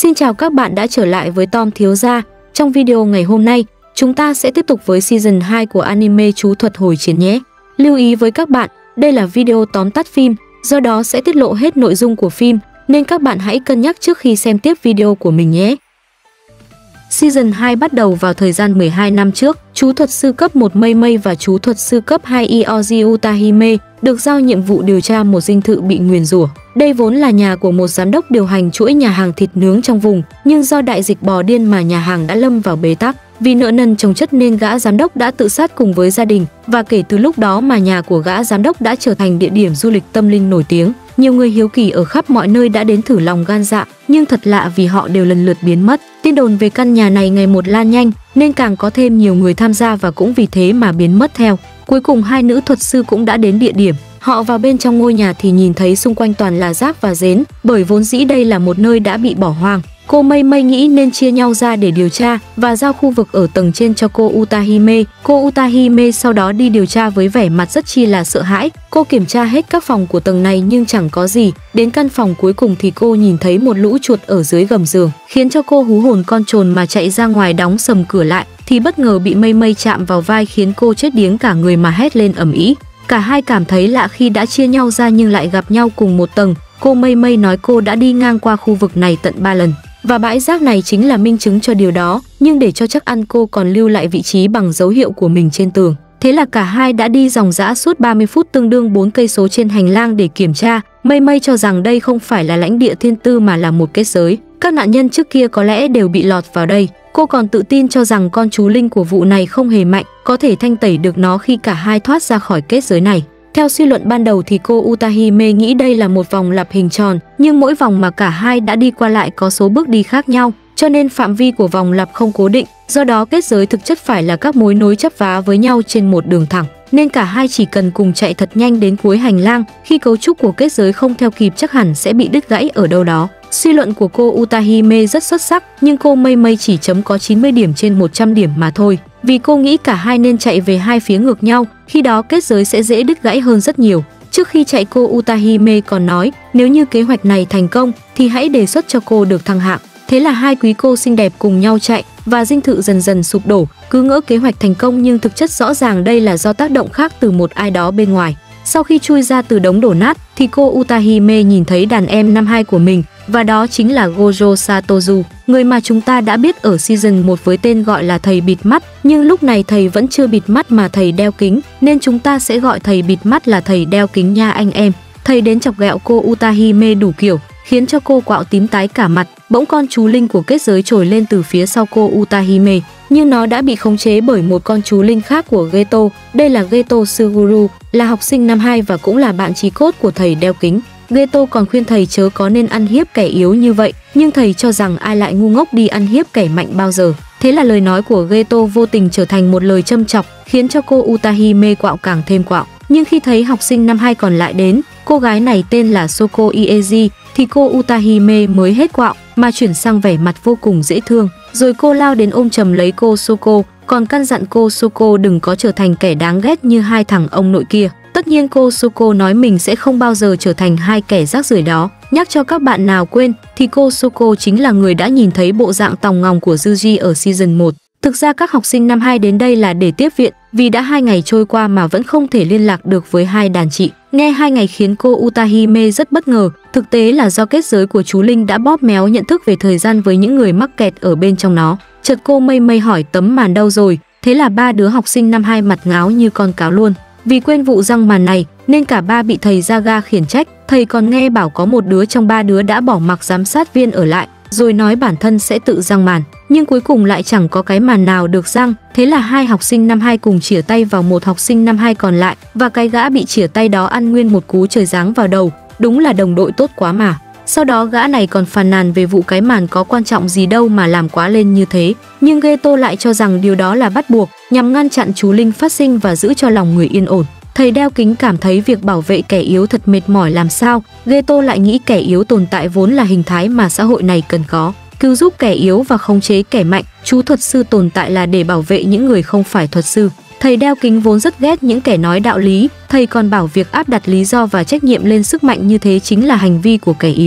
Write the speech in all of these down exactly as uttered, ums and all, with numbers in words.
Xin chào các bạn đã trở lại với Tom Thiếu Gia. Trong video ngày hôm nay, chúng ta sẽ tiếp tục với season hai của anime Chú Thuật Hồi Chiến nhé. Lưu ý với các bạn, đây là video tóm tắt phim, do đó sẽ tiết lộ hết nội dung của phim, nên các bạn hãy cân nhắc trước khi xem tiếp video của mình nhé. Season hai bắt đầu vào thời gian mười hai năm trước, chú thuật sư cấp một Mei Mei và chú thuật sư cấp hai Ioji Utahime được giao nhiệm vụ điều tra một dinh thự bị nguyền rủa. Đây vốn là nhà của một giám đốc điều hành chuỗi nhà hàng thịt nướng trong vùng, nhưng do đại dịch bò điên mà nhà hàng đã lâm vào bế tắc. Vì nợ nần chồng chất nên gã giám đốc đã tự sát cùng với gia đình, và kể từ lúc đó mà nhà của gã giám đốc đã trở thành địa điểm du lịch tâm linh nổi tiếng. Nhiều người hiếu kỳ ở khắp mọi nơi đã đến thử lòng gan dạ, nhưng thật lạ vì họ đều lần lượt biến mất. Tin đồn về căn nhà này ngày một lan nhanh, nên càng có thêm nhiều người tham gia và cũng vì thế mà biến mất theo. Cuối cùng hai nữ thuật sư cũng đã đến địa điểm. Họ vào bên trong ngôi nhà thì nhìn thấy xung quanh toàn là rác và rến, bởi vốn dĩ đây là một nơi đã bị bỏ hoang. Cô Mei Mei nghĩ nên chia nhau ra để điều tra và giao khu vực ở tầng trên cho cô Utahime. Cô Utahime sau đó đi điều tra với vẻ mặt rất chi là sợ hãi. Cô kiểm tra hết các phòng của tầng này nhưng chẳng có gì. Đến căn phòng cuối cùng thì cô nhìn thấy một lũ chuột ở dưới gầm giường, khiến cho cô hú hồn con trồn mà chạy ra ngoài đóng sầm cửa lại, thì bất ngờ bị Mei Mei chạm vào vai khiến cô chết điếng cả người mà hét lên ầm ĩ. Cả hai cảm thấy lạ khi đã chia nhau ra nhưng lại gặp nhau cùng một tầng. Cô Mei Mei nói cô đã đi ngang qua khu vực này tận ba lần. Và bãi rác này chính là minh chứng cho điều đó, nhưng để cho chắc ăn cô còn lưu lại vị trí bằng dấu hiệu của mình trên tường. Thế là cả hai đã đi dòng dã suốt ba mươi phút tương đương bốn cây số trên hành lang để kiểm tra. Mei Mei cho rằng đây không phải là lãnh địa thiên tư mà là một kết giới. Các nạn nhân trước kia có lẽ đều bị lọt vào đây. Cô còn tự tin cho rằng con chú linh của vụ này không hề mạnh, có thể thanh tẩy được nó khi cả hai thoát ra khỏi kết giới này. Theo suy luận ban đầu thì cô Utahime nghĩ đây là một vòng lặp hình tròn, nhưng mỗi vòng mà cả hai đã đi qua lại có số bước đi khác nhau, cho nên phạm vi của vòng lặp không cố định, do đó kết giới thực chất phải là các mối nối chấp vá với nhau trên một đường thẳng, nên cả hai chỉ cần cùng chạy thật nhanh đến cuối hành lang, khi cấu trúc của kết giới không theo kịp chắc hẳn sẽ bị đứt gãy ở đâu đó. Suy luận của cô Utahime rất xuất sắc, nhưng cô Mei Mei chỉ chấm có chín mươi điểm trên một trăm điểm mà thôi. Vì cô nghĩ cả hai nên chạy về hai phía ngược nhau, khi đó kết giới sẽ dễ đứt gãy hơn rất nhiều. Trước khi chạy cô Utahime còn nói, nếu như kế hoạch này thành công thì hãy đề xuất cho cô được thăng hạng. Thế là hai quý cô xinh đẹp cùng nhau chạy và dinh thự dần dần sụp đổ, cứ ngỡ kế hoạch thành công nhưng thực chất rõ ràng đây là do tác động khác từ một ai đó bên ngoài. Sau khi chui ra từ đống đổ nát thì cô Utahime nhìn thấy đàn em năm hai của mình, và đó chính là Gojo Satoru, người mà chúng ta đã biết ở season một với tên gọi là thầy bịt mắt, nhưng lúc này thầy vẫn chưa bịt mắt mà thầy đeo kính, nên chúng ta sẽ gọi thầy bịt mắt là thầy đeo kính nha anh em. Thầy đến chọc ghẹo cô Utahime đủ kiểu, khiến cho cô quạo tím tái cả mặt. Bỗng con chú linh của kết giới trồi lên từ phía sau cô Utahime, nhưng nó đã bị khống chế bởi một con chú linh khác của Geto. Đây là Geto Suguru, là học sinh năm hai và cũng là bạn chí cốt của thầy đeo kính. Geto còn khuyên thầy chớ có nên ăn hiếp kẻ yếu như vậy, nhưng thầy cho rằng ai lại ngu ngốc đi ăn hiếp kẻ mạnh bao giờ. Thế là lời nói của Geto vô tình trở thành một lời châm chọc, khiến cho cô Utahime quạo càng thêm quạo. Nhưng khi thấy học sinh năm hai còn lại đến, cô gái này tên là Soko Ieji, thì cô Utahime mới hết quạo mà chuyển sang vẻ mặt vô cùng dễ thương. Rồi cô lao đến ôm chầm lấy cô Soko, còn căn dặn cô Soko đừng có trở thành kẻ đáng ghét như hai thằng ông nội kia. Tất nhiên cô Soko nói mình sẽ không bao giờ trở thành hai kẻ rác rưởi đó. Nhắc cho các bạn nào quên thì cô Soko chính là người đã nhìn thấy bộ dạng tòng ngòng của Yuji ở season một. Thực ra các học sinh năm hai đến đây là để tiếp viện, vì đã hai ngày trôi qua mà vẫn không thể liên lạc được với hai đàn chị. Nghe hai ngày khiến cô Utahime rất bất ngờ, thực tế là do kết giới của chú linh đã bóp méo nhận thức về thời gian với những người mắc kẹt ở bên trong nó. Chợt cô Mei Mei hỏi tấm màn đâu rồi, thế là ba đứa học sinh năm hai mặt ngáo như con cáo luôn. Vì quên vụ răng màn này nên cả ba bị thầy Jaga khiển trách. Thầy còn nghe bảo có một đứa trong ba đứa đã bỏ mặc giám sát viên ở lại, rồi nói bản thân sẽ tự răng màn, nhưng cuối cùng lại chẳng có cái màn nào được răng. Thế là hai học sinh năm hai cùng chĩa tay vào một học sinh năm hai còn lại, và cái gã bị chĩa tay đó ăn nguyên một cú trời giáng vào đầu. Đúng là đồng đội tốt quá mà. Sau đó gã này còn phàn nàn về vụ cái màn có quan trọng gì đâu mà làm quá lên như thế. Nhưng Geto lại cho rằng điều đó là bắt buộc, nhằm ngăn chặn chú linh phát sinh và giữ cho lòng người yên ổn. Thầy đeo kính cảm thấy việc bảo vệ kẻ yếu thật mệt mỏi làm sao. Geto lại nghĩ kẻ yếu tồn tại vốn là hình thái mà xã hội này cần có, cứu giúp kẻ yếu và khống chế kẻ mạnh. Chú thuật sư tồn tại là để bảo vệ những người không phải thuật sư. Thầy đeo kính vốn rất ghét những kẻ nói đạo lý, thầy còn bảo việc áp đặt lý do và trách nhiệm lên sức mạnh như thế chính là hành vi của kẻ yếu.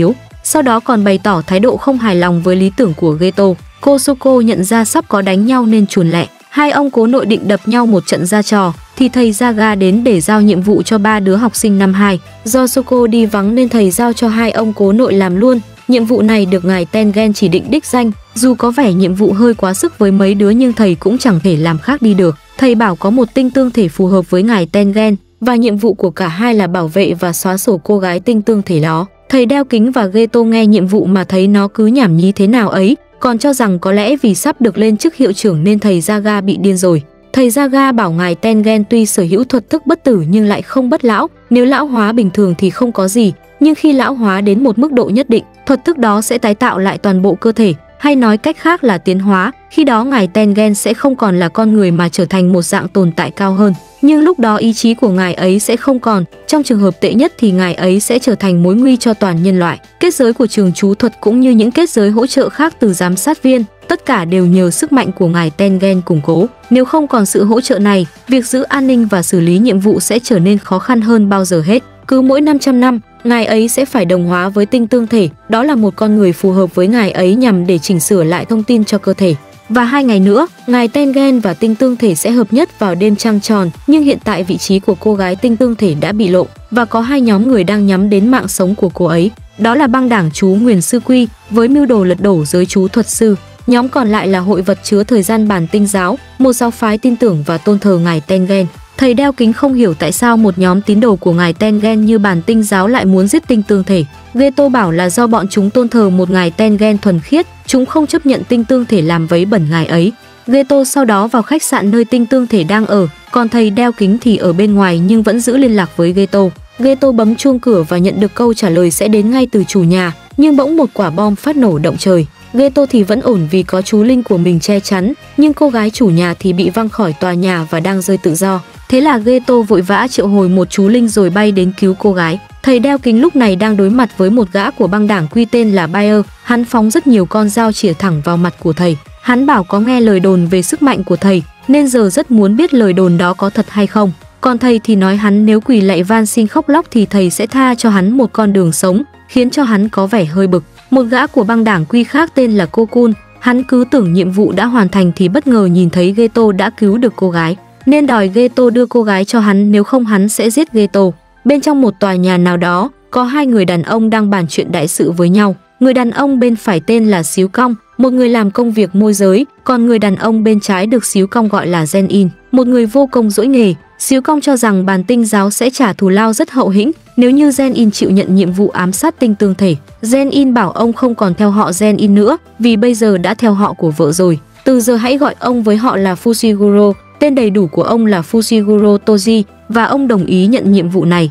sau đó còn bày tỏ thái độ không hài lòng với lý tưởng của Geto. Kosoko nhận ra sắp có đánh nhau nên chuồn lẹ. Hai ông cố nội định đập nhau một trận ra trò, thì thầy Jaga đến để giao nhiệm vụ cho ba đứa học sinh năm hai. Do Soko đi vắng nên thầy giao cho hai ông cố nội làm luôn. Nhiệm vụ này được ngài Tengen chỉ định đích danh, dù có vẻ nhiệm vụ hơi quá sức với mấy đứa nhưng thầy cũng chẳng thể làm khác đi được. Thầy bảo có một tinh tương thể phù hợp với ngài Tengen, và nhiệm vụ của cả hai là bảo vệ và xóa sổ cô gái tinh tương thể đó. Thầy đeo kính và Geto nghe nhiệm vụ mà thấy nó cứ nhảm nhí thế nào ấy, còn cho rằng có lẽ vì sắp được lên chức hiệu trưởng nên thầy Jaga bị điên rồi. Thầy Jaga bảo ngài Tengen tuy sở hữu thuật thức bất tử nhưng lại không bất lão, nếu lão hóa bình thường thì không có gì, nhưng khi lão hóa đến một mức độ nhất định, thuật thức đó sẽ tái tạo lại toàn bộ cơ thể, hay nói cách khác là tiến hóa. Khi đó ngài Tengen sẽ không còn là con người mà trở thành một dạng tồn tại cao hơn. Nhưng lúc đó ý chí của ngài ấy sẽ không còn, trong trường hợp tệ nhất thì ngài ấy sẽ trở thành mối nguy cho toàn nhân loại. Kết giới của trường chú thuật cũng như những kết giới hỗ trợ khác từ giám sát viên, tất cả đều nhờ sức mạnh của ngài Tengen củng cố. Nếu không còn sự hỗ trợ này, việc giữ an ninh và xử lý nhiệm vụ sẽ trở nên khó khăn hơn bao giờ hết. Cứ mỗi năm trăm năm, ngài ấy sẽ phải đồng hóa với tinh tương thể, đó là một con người phù hợp với ngài ấy nhằm để chỉnh sửa lại thông tin cho cơ thể. Và hai ngày nữa, ngài Tengen và tinh tương thể sẽ hợp nhất vào đêm trăng tròn, nhưng hiện tại vị trí của cô gái tinh tương thể đã bị lộ, và có hai nhóm người đang nhắm đến mạng sống của cô ấy. Đó là băng đảng chú Nguyền Sư Quy với mưu đồ lật đổ giới chú thuật sư. Nhóm còn lại là hội vật chứa thời gian bản tinh giáo, một giáo phái tin tưởng và tôn thờ ngài Tengen. Thầy đeo kính không hiểu tại sao một nhóm tín đồ của ngài Tengen như bản tinh giáo lại muốn giết tinh tương thể. Geto bảo là do bọn chúng tôn thờ một ngài Tengen thuần khiết, chúng không chấp nhận tinh tương thể làm vấy bẩn ngài ấy. Geto sau đó vào khách sạn nơi tinh tương thể đang ở, còn thầy đeo kính thì ở bên ngoài nhưng vẫn giữ liên lạc với Geto. Geto bấm chuông cửa và nhận được câu trả lời sẽ đến ngay từ chủ nhà, nhưng bỗng một quả bom phát nổ động trời. Geto thì vẫn ổn vì có chú linh của mình che chắn, nhưng cô gái chủ nhà thì bị văng khỏi tòa nhà và đang rơi tự do. Thế là Geto vội vã triệu hồi một chú linh rồi bay đến cứu cô gái. Thầy đeo kính lúc này đang đối mặt với một gã của băng đảng Quy tên là Bayer. Hắn phóng rất nhiều con dao chĩa thẳng vào mặt của thầy. Hắn bảo có nghe lời đồn về sức mạnh của thầy, nên giờ rất muốn biết lời đồn đó có thật hay không. Còn thầy thì nói hắn nếu quỳ lạy van xin khóc lóc thì thầy sẽ tha cho hắn một con đường sống, khiến cho hắn có vẻ hơi bực. Một gã của băng đảng Quy khác tên là Kokun, hắn cứ tưởng nhiệm vụ đã hoàn thành thì bất ngờ nhìn thấy Geto đã cứu được cô gái, nên đòi Geto đưa cô gái cho hắn, nếu không hắn sẽ giết Geto. Bên trong một tòa nhà nào đó, có hai người đàn ông đang bàn chuyện đại sự với nhau. Người đàn ông bên phải tên là Xíu Cong, một người làm công việc môi giới, còn người đàn ông bên trái được Xíu Cong gọi là Gen In, một người vô công dỗi nghề. Xíu Cong cho rằng bàn tinh giáo sẽ trả thù lao rất hậu hĩnh nếu như Gen In chịu nhận nhiệm vụ ám sát tinh tương thể. Gen In bảo ông không còn theo họ Gen In nữa, vì bây giờ đã theo họ của vợ rồi. Từ giờ hãy gọi ông với họ là Fushiguro. Tên đầy đủ của ông là Fushiguro Toji, và ông đồng ý nhận nhiệm vụ này.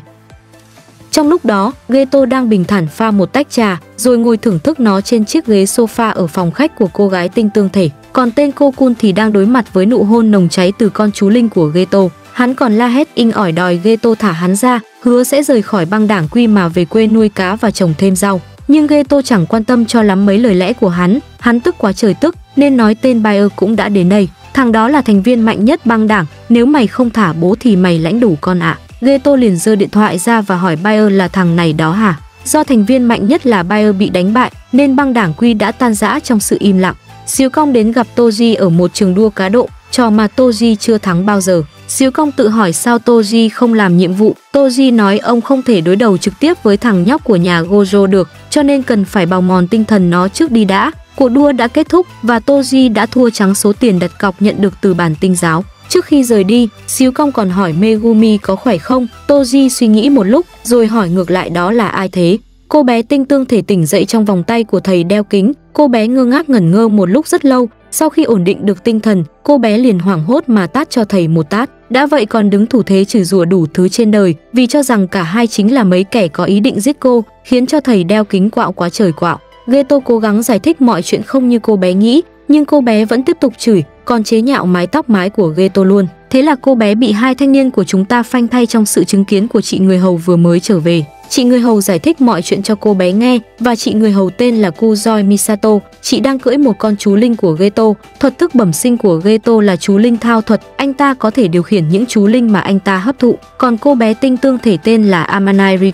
Trong lúc đó, Geto đang bình thản pha một tách trà, rồi ngồi thưởng thức nó trên chiếc ghế sofa ở phòng khách của cô gái tinh tương thể. Còn tên Kokun thì đang đối mặt với nụ hôn nồng cháy từ con chú linh của Geto. Hắn còn la hét inh ỏi đòi Geto thả hắn ra, hứa sẽ rời khỏi băng đảng Quy mà về quê nuôi cá và trồng thêm rau. Nhưng Geto chẳng quan tâm cho lắm mấy lời lẽ của hắn, hắn tức quá trời tức nên nói tên Bayer cũng đã đến đây. Thằng đó là thành viên mạnh nhất băng đảng, nếu mày không thả bố thì mày lãnh đủ con ạ. À. Geto liền giơ điện thoại ra và hỏi Bayer là thằng này đó hả? Do thành viên mạnh nhất là Bayer bị đánh bại nên băng đảng Quy đã tan rã trong sự im lặng. Xíu Cong đến gặp Toji ở một trường đua cá độ, trò mà Toji chưa thắng bao giờ. Xíu Cong tự hỏi sao Toji không làm nhiệm vụ. Toji nói ông không thể đối đầu trực tiếp với thằng nhóc của nhà Gojo được, cho nên cần phải bào mòn tinh thần nó trước đi đã. Cuộc đua đã kết thúc và Toji đã thua trắng số tiền đặt cọc nhận được từ bản tinh giáo. Trước khi rời đi, Xíu Cong còn hỏi Megumi có khỏe không. Toji suy nghĩ một lúc rồi hỏi ngược lại đó là ai thế. Cô bé tinh tương thể tỉnh dậy trong vòng tay của thầy đeo kính. Cô bé ngơ ngác ngẩn ngơ một lúc rất lâu. Sau khi ổn định được tinh thần, cô bé liền hoảng hốt mà tát cho thầy một tát. Đã vậy còn đứng thủ thế chửi rủa đủ thứ trên đời, vì cho rằng cả hai chính là mấy kẻ có ý định giết cô, khiến cho thầy đeo kính quạo quá trời quạo. Geto cố gắng giải thích mọi chuyện không như cô bé nghĩ, nhưng cô bé vẫn tiếp tục chửi, còn chế nhạo mái tóc mái của Geto luôn. Thế là cô bé bị hai thanh niên của chúng ta phanh thay trong sự chứng kiến của chị người hầu vừa mới trở về. Chị người hầu giải thích mọi chuyện cho cô bé nghe, và chị người hầu tên là Kuzoi Misato. Chị đang cưỡi một con chú linh của Geto. Thuật thức bẩm sinh của Geto là chú linh thao thuật, anh ta có thể điều khiển những chú linh mà anh ta hấp thụ. Còn cô bé tinh tương thể tên là Amanai Riko.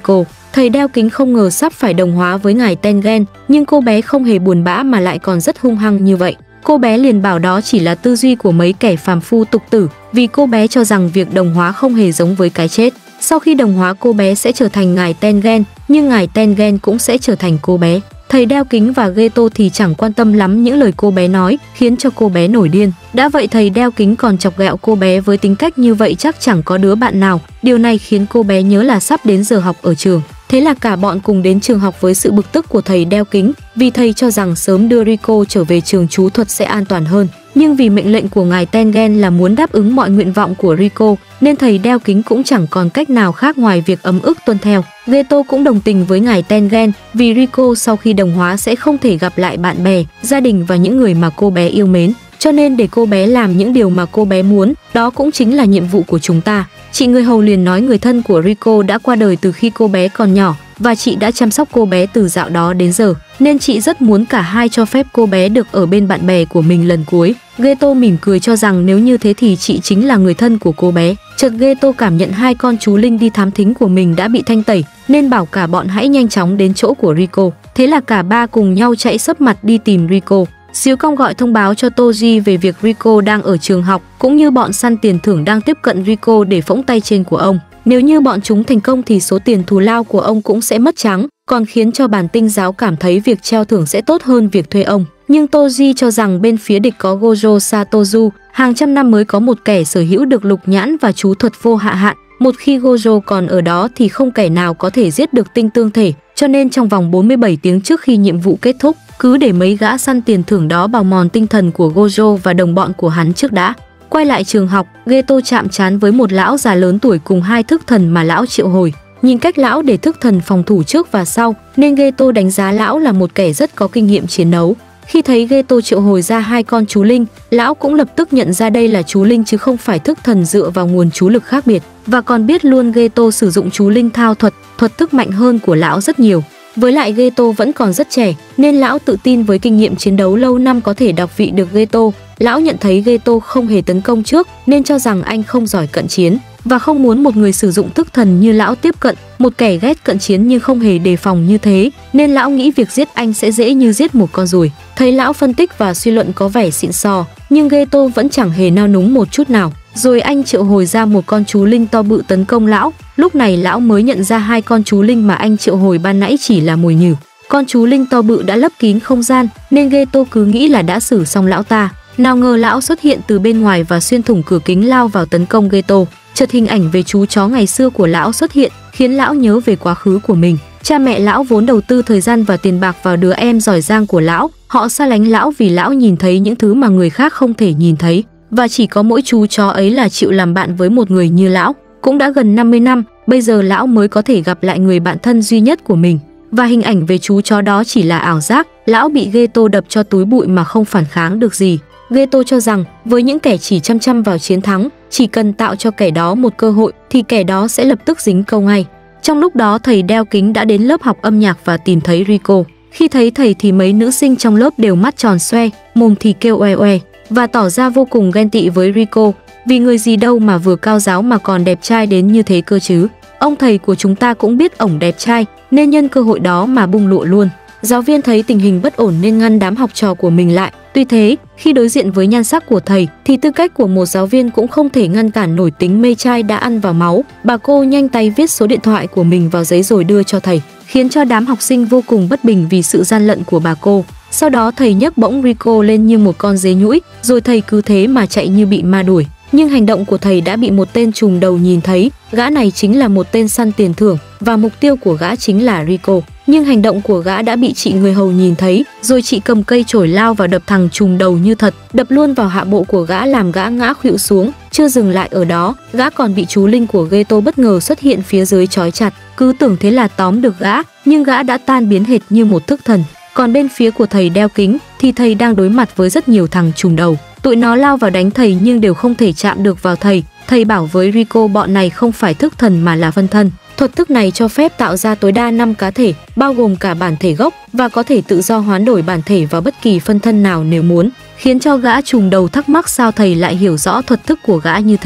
Thầy đeo kính không ngờ sắp phải đồng hóa với ngài Tengen, nhưng cô bé không hề buồn bã mà lại còn rất hung hăng như vậy. Cô bé liền bảo đó chỉ là tư duy của mấy kẻ phàm phu tục tử, vì cô bé cho rằng việc đồng hóa không hề giống với cái chết. Sau khi đồng hóa cô bé sẽ trở thành ngài Tengen, nhưng ngài Tengen cũng sẽ trở thành cô bé. Thầy đeo kính và Geto thì chẳng quan tâm lắm những lời cô bé nói, khiến cho cô bé nổi điên. Đã vậy thầy đeo kính còn chọc ghẹo cô bé với tính cách như vậy chắc chẳng có đứa bạn nào. Điều này khiến cô bé nhớ là sắp đến giờ học ở trường. Thế là cả bọn cùng đến trường học với sự bực tức của thầy đeo kính, vì thầy cho rằng sớm đưa Rico trở về trường chú thuật sẽ an toàn hơn. Nhưng vì mệnh lệnh của ngài Tengen là muốn đáp ứng mọi nguyện vọng của Rico, nên thầy đeo kính cũng chẳng còn cách nào khác ngoài việc ấm ức tuân theo. Geto cũng đồng tình với ngài Tengen, vì Rico sau khi đồng hóa sẽ không thể gặp lại bạn bè, gia đình và những người mà cô bé yêu mến. Cho nên để cô bé làm những điều mà cô bé muốn, đó cũng chính là nhiệm vụ của chúng ta. Chị người hầu liền nói người thân của Rico đã qua đời từ khi cô bé còn nhỏ, và chị đã chăm sóc cô bé từ dạo đó đến giờ, nên chị rất muốn cả hai cho phép cô bé được ở bên bạn bè của mình lần cuối. Geto mỉm cười cho rằng nếu như thế thì chị chính là người thân của cô bé. Chợt Geto cảm nhận hai con chú linh đi thám thính của mình đã bị thanh tẩy, nên bảo cả bọn hãy nhanh chóng đến chỗ của Rico. Thế là cả ba cùng nhau chạy sấp mặt đi tìm Rico. Xíu Cong gọi thông báo cho Toji về việc Rico đang ở trường học, cũng như bọn săn tiền thưởng đang tiếp cận Rico để phỗng tay trên của ông. Nếu như bọn chúng thành công thì số tiền thù lao của ông cũng sẽ mất trắng, còn khiến cho bản tinh giáo cảm thấy việc treo thưởng sẽ tốt hơn việc thuê ông. Nhưng Toji cho rằng bên phía địch có Gojo Satozu, hàng trăm năm mới có một kẻ sở hữu được lục nhãn và chú thuật vô hạ hạn. Một khi Gojo còn ở đó thì không kẻ nào có thể giết được tinh tương thể, cho nên trong vòng bốn mươi bảy tiếng trước khi nhiệm vụ kết thúc, cứ để mấy gã săn tiền thưởng đó bào mòn tinh thần của Gojo và đồng bọn của hắn trước đã. Quay lại trường học, Geto chạm trán với một lão già lớn tuổi cùng hai thức thần mà lão triệu hồi. Nhìn cách lão để thức thần phòng thủ trước và sau, nên Geto đánh giá lão là một kẻ rất có kinh nghiệm chiến đấu. Khi thấy Geto triệu hồi ra hai con chú linh, lão cũng lập tức nhận ra đây là chú linh chứ không phải thức thần dựa vào nguồn chú lực khác biệt, và còn biết luôn Geto sử dụng chú linh thao thuật, thuật thức mạnh hơn của lão rất nhiều. Với lại Geto vẫn còn rất trẻ, nên lão tự tin với kinh nghiệm chiến đấu lâu năm có thể đọc vị được Geto. Lão nhận thấy Geto không hề tấn công trước, nên cho rằng anh không giỏi cận chiến, và không muốn một người sử dụng thức thần như lão tiếp cận, một kẻ ghét cận chiến nhưng không hề đề phòng như thế, nên lão nghĩ việc giết anh sẽ dễ như giết một con ruồi. Thấy lão phân tích và suy luận có vẻ xịn sò, nhưng Geto vẫn chẳng hề nao núng một chút nào. Rồi anh triệu hồi ra một con chú linh to bự tấn công lão. Lúc này lão mới nhận ra hai con chú linh mà anh triệu hồi ban nãy chỉ là mồi nhử. Con chú linh to bự đã lấp kín không gian, nên Geto cứ nghĩ là đã xử xong lão ta. Nào ngờ lão xuất hiện từ bên ngoài và xuyên thủng cửa kính lao vào tấn công Geto. Chợt hình ảnh về chú chó ngày xưa của lão xuất hiện, khiến lão nhớ về quá khứ của mình. Cha mẹ lão vốn đầu tư thời gian và tiền bạc vào đứa em giỏi giang của lão. Họ xa lánh lão vì lão nhìn thấy những thứ mà người khác không thể nhìn thấy. Và chỉ có mỗi chú chó ấy là chịu làm bạn với một người như lão. Cũng đã gần năm mươi năm, bây giờ lão mới có thể gặp lại người bạn thân duy nhất của mình. Và hình ảnh về chú chó đó chỉ là ảo giác. Lão bị Geto đập cho túi bụi mà không phản kháng được gì. Geto cho rằng với những kẻ chỉ chăm chăm vào chiến thắng, chỉ cần tạo cho kẻ đó một cơ hội thì kẻ đó sẽ lập tức dính câu ngay. Trong lúc đó thầy đeo kính đã đến lớp học âm nhạc và tìm thấy Rico. Khi thấy thầy thì mấy nữ sinh trong lớp đều mắt tròn xoe, mồm thì kêu oe oe và tỏ ra vô cùng ghen tị với Rico, vì người gì đâu mà vừa cao giáo mà còn đẹp trai đến như thế cơ chứ. Ông thầy của chúng ta cũng biết ổng đẹp trai nên nhân cơ hội đó mà bung lụa luôn. Giáo viên thấy tình hình bất ổn nên ngăn đám học trò của mình lại. Tuy thế, khi đối diện với nhan sắc của thầy thì tư cách của một giáo viên cũng không thể ngăn cản nổi tính mê trai đã ăn vào máu. Bà cô nhanh tay viết số điện thoại của mình vào giấy rồi đưa cho thầy, khiến cho đám học sinh vô cùng bất bình vì sự gian lận của bà cô. Sau đó thầy nhấc bổng Rico lên như một con dế nhũi, rồi thầy cứ thế mà chạy như bị ma đuổi. Nhưng hành động của thầy đã bị một tên trùm đầu nhìn thấy. Gã này chính là một tên săn tiền thưởng và mục tiêu của gã chính là Rico. Nhưng hành động của gã đã bị chị người hầu nhìn thấy, rồi chị cầm cây chổi lao vào đập thằng trùm đầu như thật, đập luôn vào hạ bộ của gã làm gã ngã khuỵu xuống. Chưa dừng lại ở đó, gã còn bị chú linh của Geto bất ngờ xuất hiện phía dưới trói chặt. Cứ tưởng thế là tóm được gã, nhưng gã đã tan biến hệt như một thức thần. Còn bên phía của thầy đeo kính thì thầy đang đối mặt với rất nhiều thằng trùm đầu. Tụi nó lao vào đánh thầy nhưng đều không thể chạm được vào thầy. Thầy bảo với Rico bọn này không phải thức thần mà là phân thân. Thuật thức này cho phép tạo ra tối đa năm cá thể, bao gồm cả bản thể gốc, và có thể tự do hoán đổi bản thể vào bất kỳ phân thân nào nếu muốn, khiến cho gã trùm đầu thắc mắc sao thầy lại hiểu rõ thuật thức của gã như thế.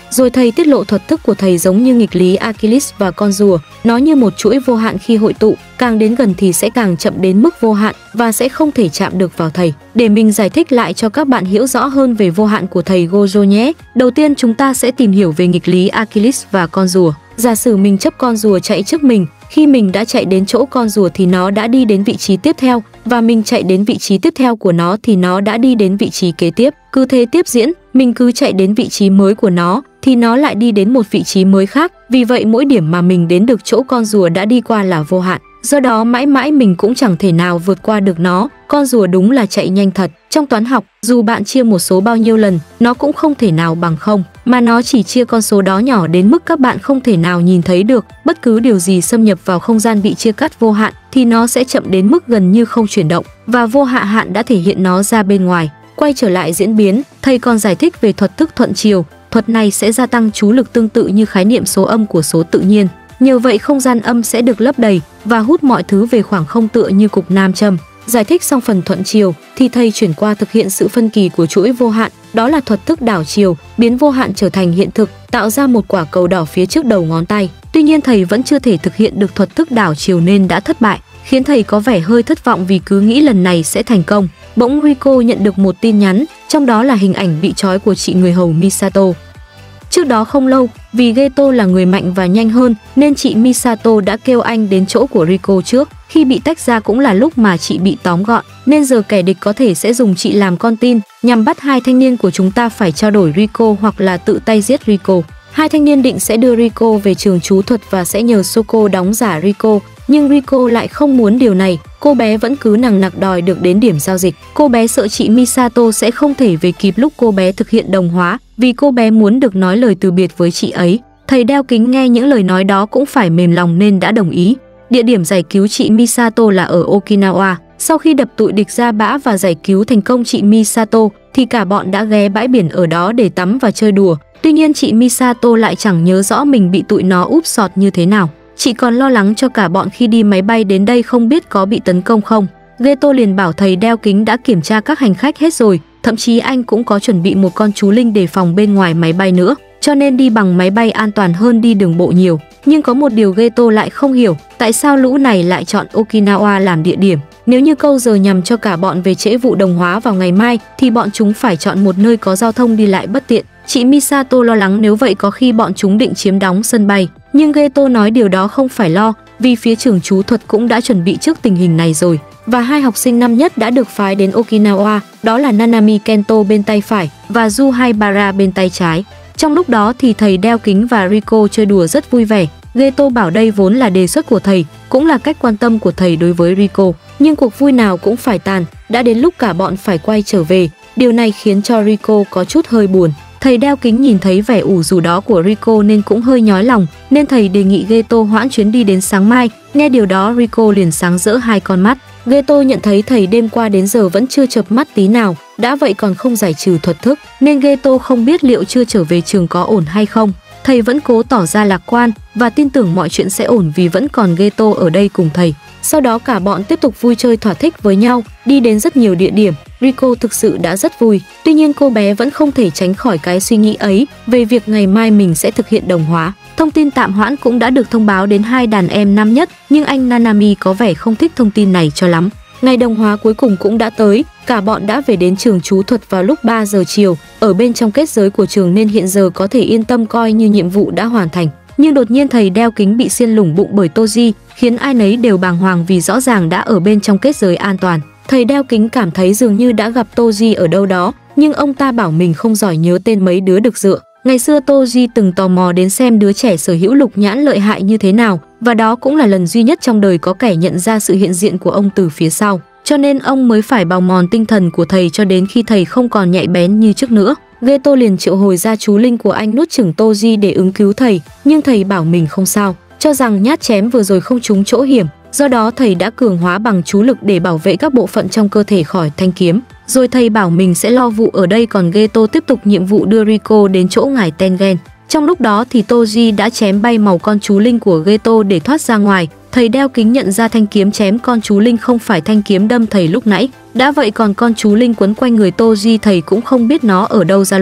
Rồi thầy tiết lộ thuật thức của thầy giống như nghịch lý Achilles và con rùa, nó như một chuỗi vô hạn khi hội tụ, càng đến gần thì sẽ càng chậm đến mức vô hạn và sẽ không thể chạm được vào thầy. Để mình giải thích lại cho các bạn hiểu rõ hơn về vô hạn của thầy Gojo nhé. Đầu tiên chúng ta sẽ tìm hiểu về nghịch lý Achilles và con rùa. Giả sử mình chấp con rùa chạy trước mình, khi mình đã chạy đến chỗ con rùa thì nó đã đi đến vị trí tiếp theo, và mình chạy đến vị trí tiếp theo của nó thì nó đã đi đến vị trí kế tiếp. Cứ thế tiếp diễn, mình cứ chạy đến vị trí mới của nó thì nó lại đi đến một vị trí mới khác. Vì vậy mỗi điểm mà mình đến được chỗ con rùa đã đi qua là vô hạn. Do đó mãi mãi mình cũng chẳng thể nào vượt qua được nó. Con rùa đúng là chạy nhanh thật. Trong toán học, dù bạn chia một số bao nhiêu lần, nó cũng không thể nào bằng không, mà nó chỉ chia con số đó nhỏ đến mức các bạn không thể nào nhìn thấy được. Bất cứ điều gì xâm nhập vào không gian bị chia cắt vô hạn thì nó sẽ chậm đến mức gần như không chuyển động, và vô hạ hạn đã thể hiện nó ra bên ngoài. Quay trở lại diễn biến, thầy còn giải thích về thuật thức thuận chiều. Thuật này sẽ gia tăng chú lực tương tự như khái niệm số âm của số tự nhiên. Nhờ vậy không gian âm sẽ được lấp đầy và hút mọi thứ về khoảng không tựa như cục nam châm. Giải thích xong phần thuận chiều thì thầy chuyển qua thực hiện sự phân kỳ của chuỗi vô hạn, đó là thuật thức đảo chiều, biến vô hạn trở thành hiện thực, tạo ra một quả cầu đỏ phía trước đầu ngón tay. Tuy nhiên thầy vẫn chưa thể thực hiện được thuật thức đảo chiều nên đã thất bại, khiến thầy có vẻ hơi thất vọng vì cứ nghĩ lần này sẽ thành công. Bỗng Rico nhận được một tin nhắn, trong đó là hình ảnh bị trói của chị người hầu Misato. Trước đó không lâu, vì Geto là người mạnh và nhanh hơn nên chị Misato đã kêu anh đến chỗ của Rico trước. Khi bị tách ra cũng là lúc mà chị bị tóm gọn, nên giờ kẻ địch có thể sẽ dùng chị làm con tin nhằm bắt hai thanh niên của chúng ta phải trao đổi Rico hoặc là tự tay giết Rico. Hai thanh niên định sẽ đưa Rico về trường chú thuật và sẽ nhờ Soko đóng giả Rico, nhưng Rico lại không muốn điều này. Cô bé vẫn cứ nằng nặc đòi được đến điểm giao dịch. Cô bé sợ chị Misato sẽ không thể về kịp lúc cô bé thực hiện đồng hóa, vì cô bé muốn được nói lời từ biệt với chị ấy. Thầy đeo kính nghe những lời nói đó cũng phải mềm lòng nên đã đồng ý. Địa điểm giải cứu chị Misato là ở Okinawa. Sau khi đập tụi địch ra bã và giải cứu thành công chị Misato thì cả bọn đã ghé bãi biển ở đó để tắm và chơi đùa. Tuy nhiên chị Misato lại chẳng nhớ rõ mình bị tụi nó úp sọt như thế nào. Chị còn lo lắng cho cả bọn khi đi máy bay đến đây không biết có bị tấn công không. Geto liền bảo thầy đeo kính đã kiểm tra các hành khách hết rồi, thậm chí anh cũng có chuẩn bị một con chú linh đề phòng bên ngoài máy bay nữa, cho nên đi bằng máy bay an toàn hơn đi đường bộ nhiều. Nhưng có một điều Geto lại không hiểu, tại sao lũ này lại chọn Okinawa làm địa điểm. Nếu như câu giờ nhằm cho cả bọn về trễ vụ đồng hóa vào ngày mai thì bọn chúng phải chọn một nơi có giao thông đi lại bất tiện. Chị Misato lo lắng nếu vậy có khi bọn chúng định chiếm đóng sân bay, nhưng Geto nói điều đó không phải lo, vì phía trường chú thuật cũng đã chuẩn bị trước tình hình này rồi. Và hai học sinh năm nhất đã được phái đến Okinawa, đó là Nanami Kento bên tay phải và Yu Haibara bên tay trái. Trong lúc đó thì thầy đeo kính và Rico chơi đùa rất vui vẻ. Geto bảo đây vốn là đề xuất của thầy, cũng là cách quan tâm của thầy đối với Rico. Nhưng cuộc vui nào cũng phải tàn, đã đến lúc cả bọn phải quay trở về. Điều này khiến cho Rico có chút hơi buồn. Thầy đeo kính nhìn thấy vẻ ủ rũ đó của Rico nên cũng hơi nhói lòng, nên thầy đề nghị Geto hoãn chuyến đi đến sáng mai. Nghe điều đó Rico liền sáng rỡ hai con mắt. Geto nhận thấy thầy đêm qua đến giờ vẫn chưa chợp mắt tí nào, đã vậy còn không giải trừ thuật thức, nên Geto không biết liệu chưa trở về trường có ổn hay không. Thầy vẫn cố tỏ ra lạc quan và tin tưởng mọi chuyện sẽ ổn vì vẫn còn Geto ở đây cùng thầy. Sau đó cả bọn tiếp tục vui chơi thỏa thích với nhau, đi đến rất nhiều địa điểm. Rico thực sự đã rất vui, tuy nhiên cô bé vẫn không thể tránh khỏi cái suy nghĩ ấy về việc ngày mai mình sẽ thực hiện đồng hóa. Thông tin tạm hoãn cũng đã được thông báo đến hai đàn em năm nhất, nhưng anh Nanami có vẻ không thích thông tin này cho lắm. Ngày đồng hóa cuối cùng cũng đã tới, cả bọn đã về đến trường chú thuật vào lúc ba giờ chiều, ở bên trong kết giới của trường nên hiện giờ có thể yên tâm coi như nhiệm vụ đã hoàn thành. Nhưng đột nhiên thầy đeo kính bị xiên lủng bụng bởi Toji, khiến ai nấy đều bàng hoàng vì rõ ràng đã ở bên trong kết giới an toàn. Thầy đeo kính cảm thấy dường như đã gặp Toji ở đâu đó, nhưng ông ta bảo mình không giỏi nhớ tên mấy đứa được dựa. Ngày xưa Toji từng tò mò đến xem đứa trẻ sở hữu lục nhãn lợi hại như thế nào, và đó cũng là lần duy nhất trong đời có kẻ nhận ra sự hiện diện của ông từ phía sau. Cho nên ông mới phải bào mòn tinh thần của thầy cho đến khi thầy không còn nhạy bén như trước nữa. Geto liền triệu hồi ra chú linh của anh nuốt chửng Toji để ứng cứu thầy, nhưng thầy bảo mình không sao, cho rằng nhát chém vừa rồi không trúng chỗ hiểm. Do đó thầy đã cường hóa bằng chú lực để bảo vệ các bộ phận trong cơ thể khỏi thanh kiếm. Rồi thầy bảo mình sẽ lo vụ ở đây, còn Geto tiếp tục nhiệm vụ đưa Rico đến chỗ ngài Tengen. Trong lúc đó thì Toji đã chém bay màu con chú linh của Geto để thoát ra ngoài. Thầy đeo kính nhận ra thanh kiếm chém con chú linh không phải thanh kiếm đâm thầy lúc nãy. Đã vậy còn con chú linh quấn quanh người Toji thầy cũng không biết nó ở đâu ra luôn.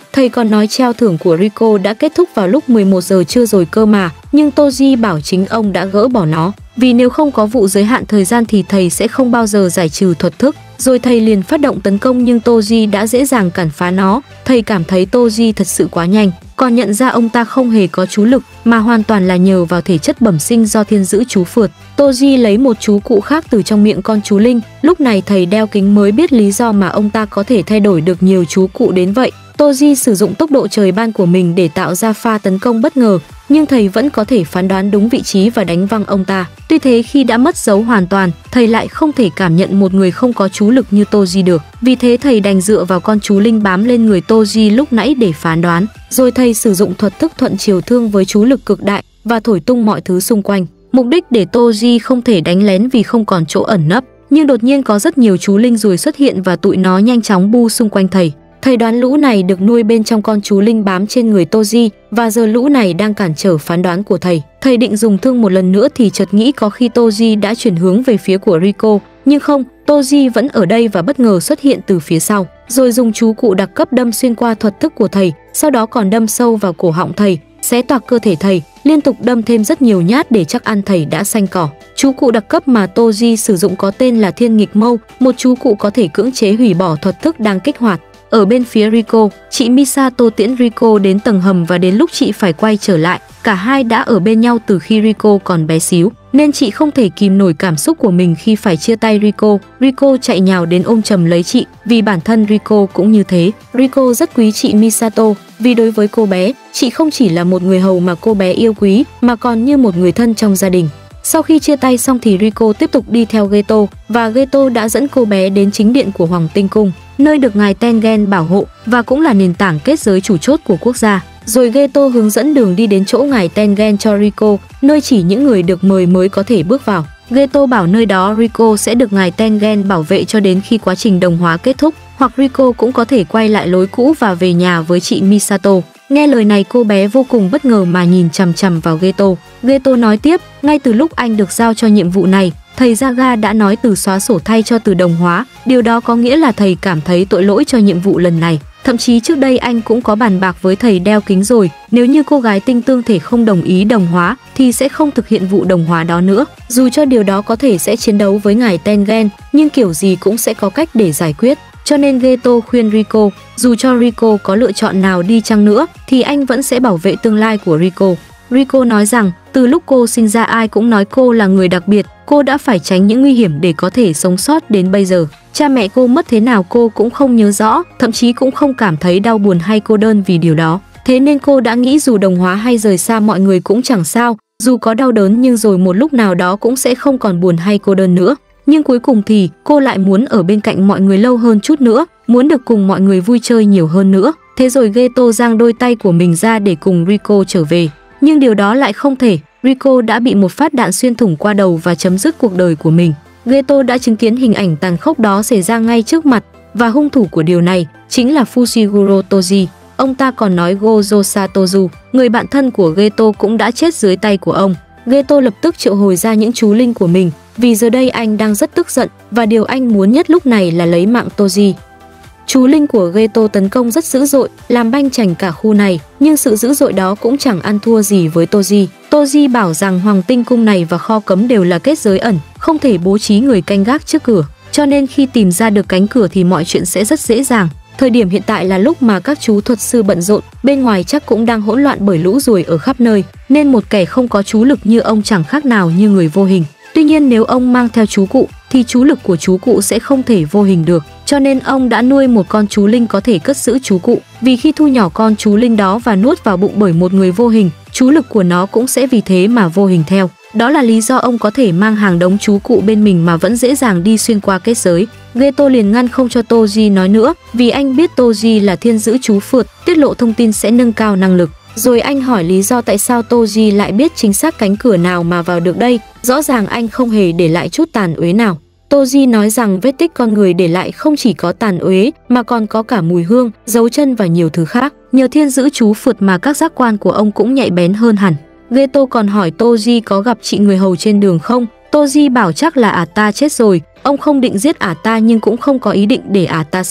Thầy còn nói treo thưởng của Rico đã kết thúc vào lúc mười một giờ trưa rồi cơ mà, nhưng Toji bảo chính ông đã gỡ bỏ nó, vì nếu không có vụ giới hạn thời gian thì thầy sẽ không bao giờ giải trừ thuật thức. Rồi thầy liền phát động tấn công nhưng Toji đã dễ dàng cản phá nó. Thầy cảm thấy Toji thật sự quá nhanh, còn nhận ra ông ta không hề có chú lực mà hoàn toàn là nhờ vào thể chất bẩm sinh do thiên giữ chú phượt. Toji lấy một chú cụ khác từ trong miệng con chú linh. Lúc này thầy đeo kính mới biết lý do mà ông ta có thể thay đổi được nhiều chú cụ đến vậy. Toji sử dụng tốc độ trời ban của mình để tạo ra pha tấn công bất ngờ, nhưng thầy vẫn có thể phán đoán đúng vị trí và đánh văng ông ta. Tuy thế khi đã mất dấu hoàn toàn, thầy lại không thể cảm nhận một người không có chú lực như Toji được. Vì thế thầy đành dựa vào con chú linh bám lên người Toji lúc nãy để phán đoán. Rồi thầy sử dụng thuật thức thuận chiều thương với chú lực cực đại và thổi tung mọi thứ xung quanh. Mục đích để Toji không thể đánh lén vì không còn chỗ ẩn nấp. Nhưng đột nhiên có rất nhiều chú linh ruồi xuất hiện và tụi nó nhanh chóng bu xung quanh thầy. Thầy đoán lũ này được nuôi bên trong con chú linh bám trên người Toji và giờ lũ này đang cản trở phán đoán của thầy. Thầy định dùng thương một lần nữa thì chợt nghĩ có khi Toji đã chuyển hướng về phía của Rico, nhưng không, Toji vẫn ở đây và bất ngờ xuất hiện từ phía sau. Rồi dùng chú cụ đặc cấp đâm xuyên qua thuật thức của thầy, sau đó còn đâm sâu vào cổ họng thầy, xé toạc cơ thể thầy, liên tục đâm thêm rất nhiều nhát để chắc ăn thầy đã xanh cỏ. Chú cụ đặc cấp mà Toji sử dụng có tên là Thiên Nghịch Mâu, một chú cụ có thể cưỡng chế hủy bỏ thuật thức đang kích hoạt. Ở bên phía Rico, chị Misato tiễn Rico đến tầng hầm và đến lúc chị phải quay trở lại, cả hai đã ở bên nhau từ khi Rico còn bé xíu, nên chị không thể kìm nổi cảm xúc của mình khi phải chia tay Rico. Rico chạy nhào đến ôm chầm lấy chị, vì bản thân Rico cũng như thế. Rico rất quý chị Misato, vì đối với cô bé, chị không chỉ là một người hầu mà cô bé yêu quý, mà còn như một người thân trong gia đình. Sau khi chia tay xong thì Rico tiếp tục đi theo Geto, và Geto đã dẫn cô bé đến chính điện của Hoàng Tinh Cung, nơi được ngài Tengen bảo hộ và cũng là nền tảng kết giới chủ chốt của quốc gia. Rồi Geto hướng dẫn đường đi đến chỗ ngài Tengen cho Rico, nơi chỉ những người được mời mới có thể bước vào. Geto bảo nơi đó Rico sẽ được ngài Tengen bảo vệ cho đến khi quá trình đồng hóa kết thúc, hoặc Rico cũng có thể quay lại lối cũ và về nhà với chị Misato. Nghe lời này cô bé vô cùng bất ngờ mà nhìn chằm chằm vào Geto. Geto nói tiếp, ngay từ lúc anh được giao cho nhiệm vụ này, thầy Jaga đã nói từ xóa sổ thay cho từ đồng hóa. Điều đó có nghĩa là thầy cảm thấy tội lỗi cho nhiệm vụ lần này. Thậm chí trước đây anh cũng có bàn bạc với thầy đeo kính rồi, nếu như cô gái tinh tương thể không đồng ý đồng hóa thì sẽ không thực hiện vụ đồng hóa đó nữa. Dù cho điều đó có thể sẽ chiến đấu với ngài Tengen, nhưng kiểu gì cũng sẽ có cách để giải quyết. Cho nên Geto khuyên Rico, dù cho Rico có lựa chọn nào đi chăng nữa thì anh vẫn sẽ bảo vệ tương lai của Rico. Rico nói rằng từ lúc cô sinh ra ai cũng nói cô là người đặc biệt, cô đã phải tránh những nguy hiểm để có thể sống sót đến bây giờ. Cha mẹ cô mất thế nào cô cũng không nhớ rõ, thậm chí cũng không cảm thấy đau buồn hay cô đơn vì điều đó. Thế nên cô đã nghĩ dù đồng hóa hay rời xa mọi người cũng chẳng sao, dù có đau đớn nhưng rồi một lúc nào đó cũng sẽ không còn buồn hay cô đơn nữa. Nhưng cuối cùng thì cô lại muốn ở bên cạnh mọi người lâu hơn chút nữa, muốn được cùng mọi người vui chơi nhiều hơn nữa. Thế rồi Geto giang đôi tay của mình ra để cùng Rico trở về. Nhưng điều đó lại không thể, Rico đã bị một phát đạn xuyên thủng qua đầu và chấm dứt cuộc đời của mình. Geto đã chứng kiến hình ảnh tàn khốc đó xảy ra ngay trước mặt, và hung thủ của điều này chính là Fushiguro Toji. Ông ta còn nói Gojo Satozu, người bạn thân của Geto cũng đã chết dưới tay của ông. Geto lập tức triệu hồi ra những chú linh của mình, vì giờ đây anh đang rất tức giận và điều anh muốn nhất lúc này là lấy mạng Toji. Chú linh của Geto tấn công rất dữ dội, làm banh chành cả khu này, nhưng sự dữ dội đó cũng chẳng ăn thua gì với Toji. Toji bảo rằng Hoàng Tinh Cung này và kho cấm đều là kết giới ẩn, không thể bố trí người canh gác trước cửa, cho nên khi tìm ra được cánh cửa thì mọi chuyện sẽ rất dễ dàng. Thời điểm hiện tại là lúc mà các chú thuật sư bận rộn, bên ngoài chắc cũng đang hỗn loạn bởi lũ ruồi ở khắp nơi, nên một kẻ không có chú lực như ông chẳng khác nào như người vô hình. Tuy nhiên nếu ông mang theo chú cụ thì chú lực của chú cụ sẽ không thể vô hình được, cho nên ông đã nuôi một con chú linh có thể cất giữ chú cụ. Vì khi thu nhỏ con chú linh đó và nuốt vào bụng bởi một người vô hình, chú lực của nó cũng sẽ vì thế mà vô hình theo. Đó là lý do ông có thể mang hàng đống chú cụ bên mình mà vẫn dễ dàng đi xuyên qua kết giới. Geto liền ngăn không cho Toji nói nữa, vì anh biết Toji là thiên giữ chú phượt, tiết lộ thông tin sẽ nâng cao năng lực. Rồi anh hỏi lý do tại sao Toji lại biết chính xác cánh cửa nào mà vào được đây, rõ ràng anh không hề để lại chút tàn uế nào. Toji nói rằng vết tích con người để lại không chỉ có tàn uế mà còn có cả mùi hương, dấu chân và nhiều thứ khác. Nhờ thiên giữ chú phượt mà các giác quan của ông cũng nhạy bén hơn hẳn. Geto còn hỏi Toji có gặp chị người hầu trên đường không. Toji bảo chắc là ả ta chết rồi, ông không định giết ả ta nhưng cũng không có ý định để ả ta sống.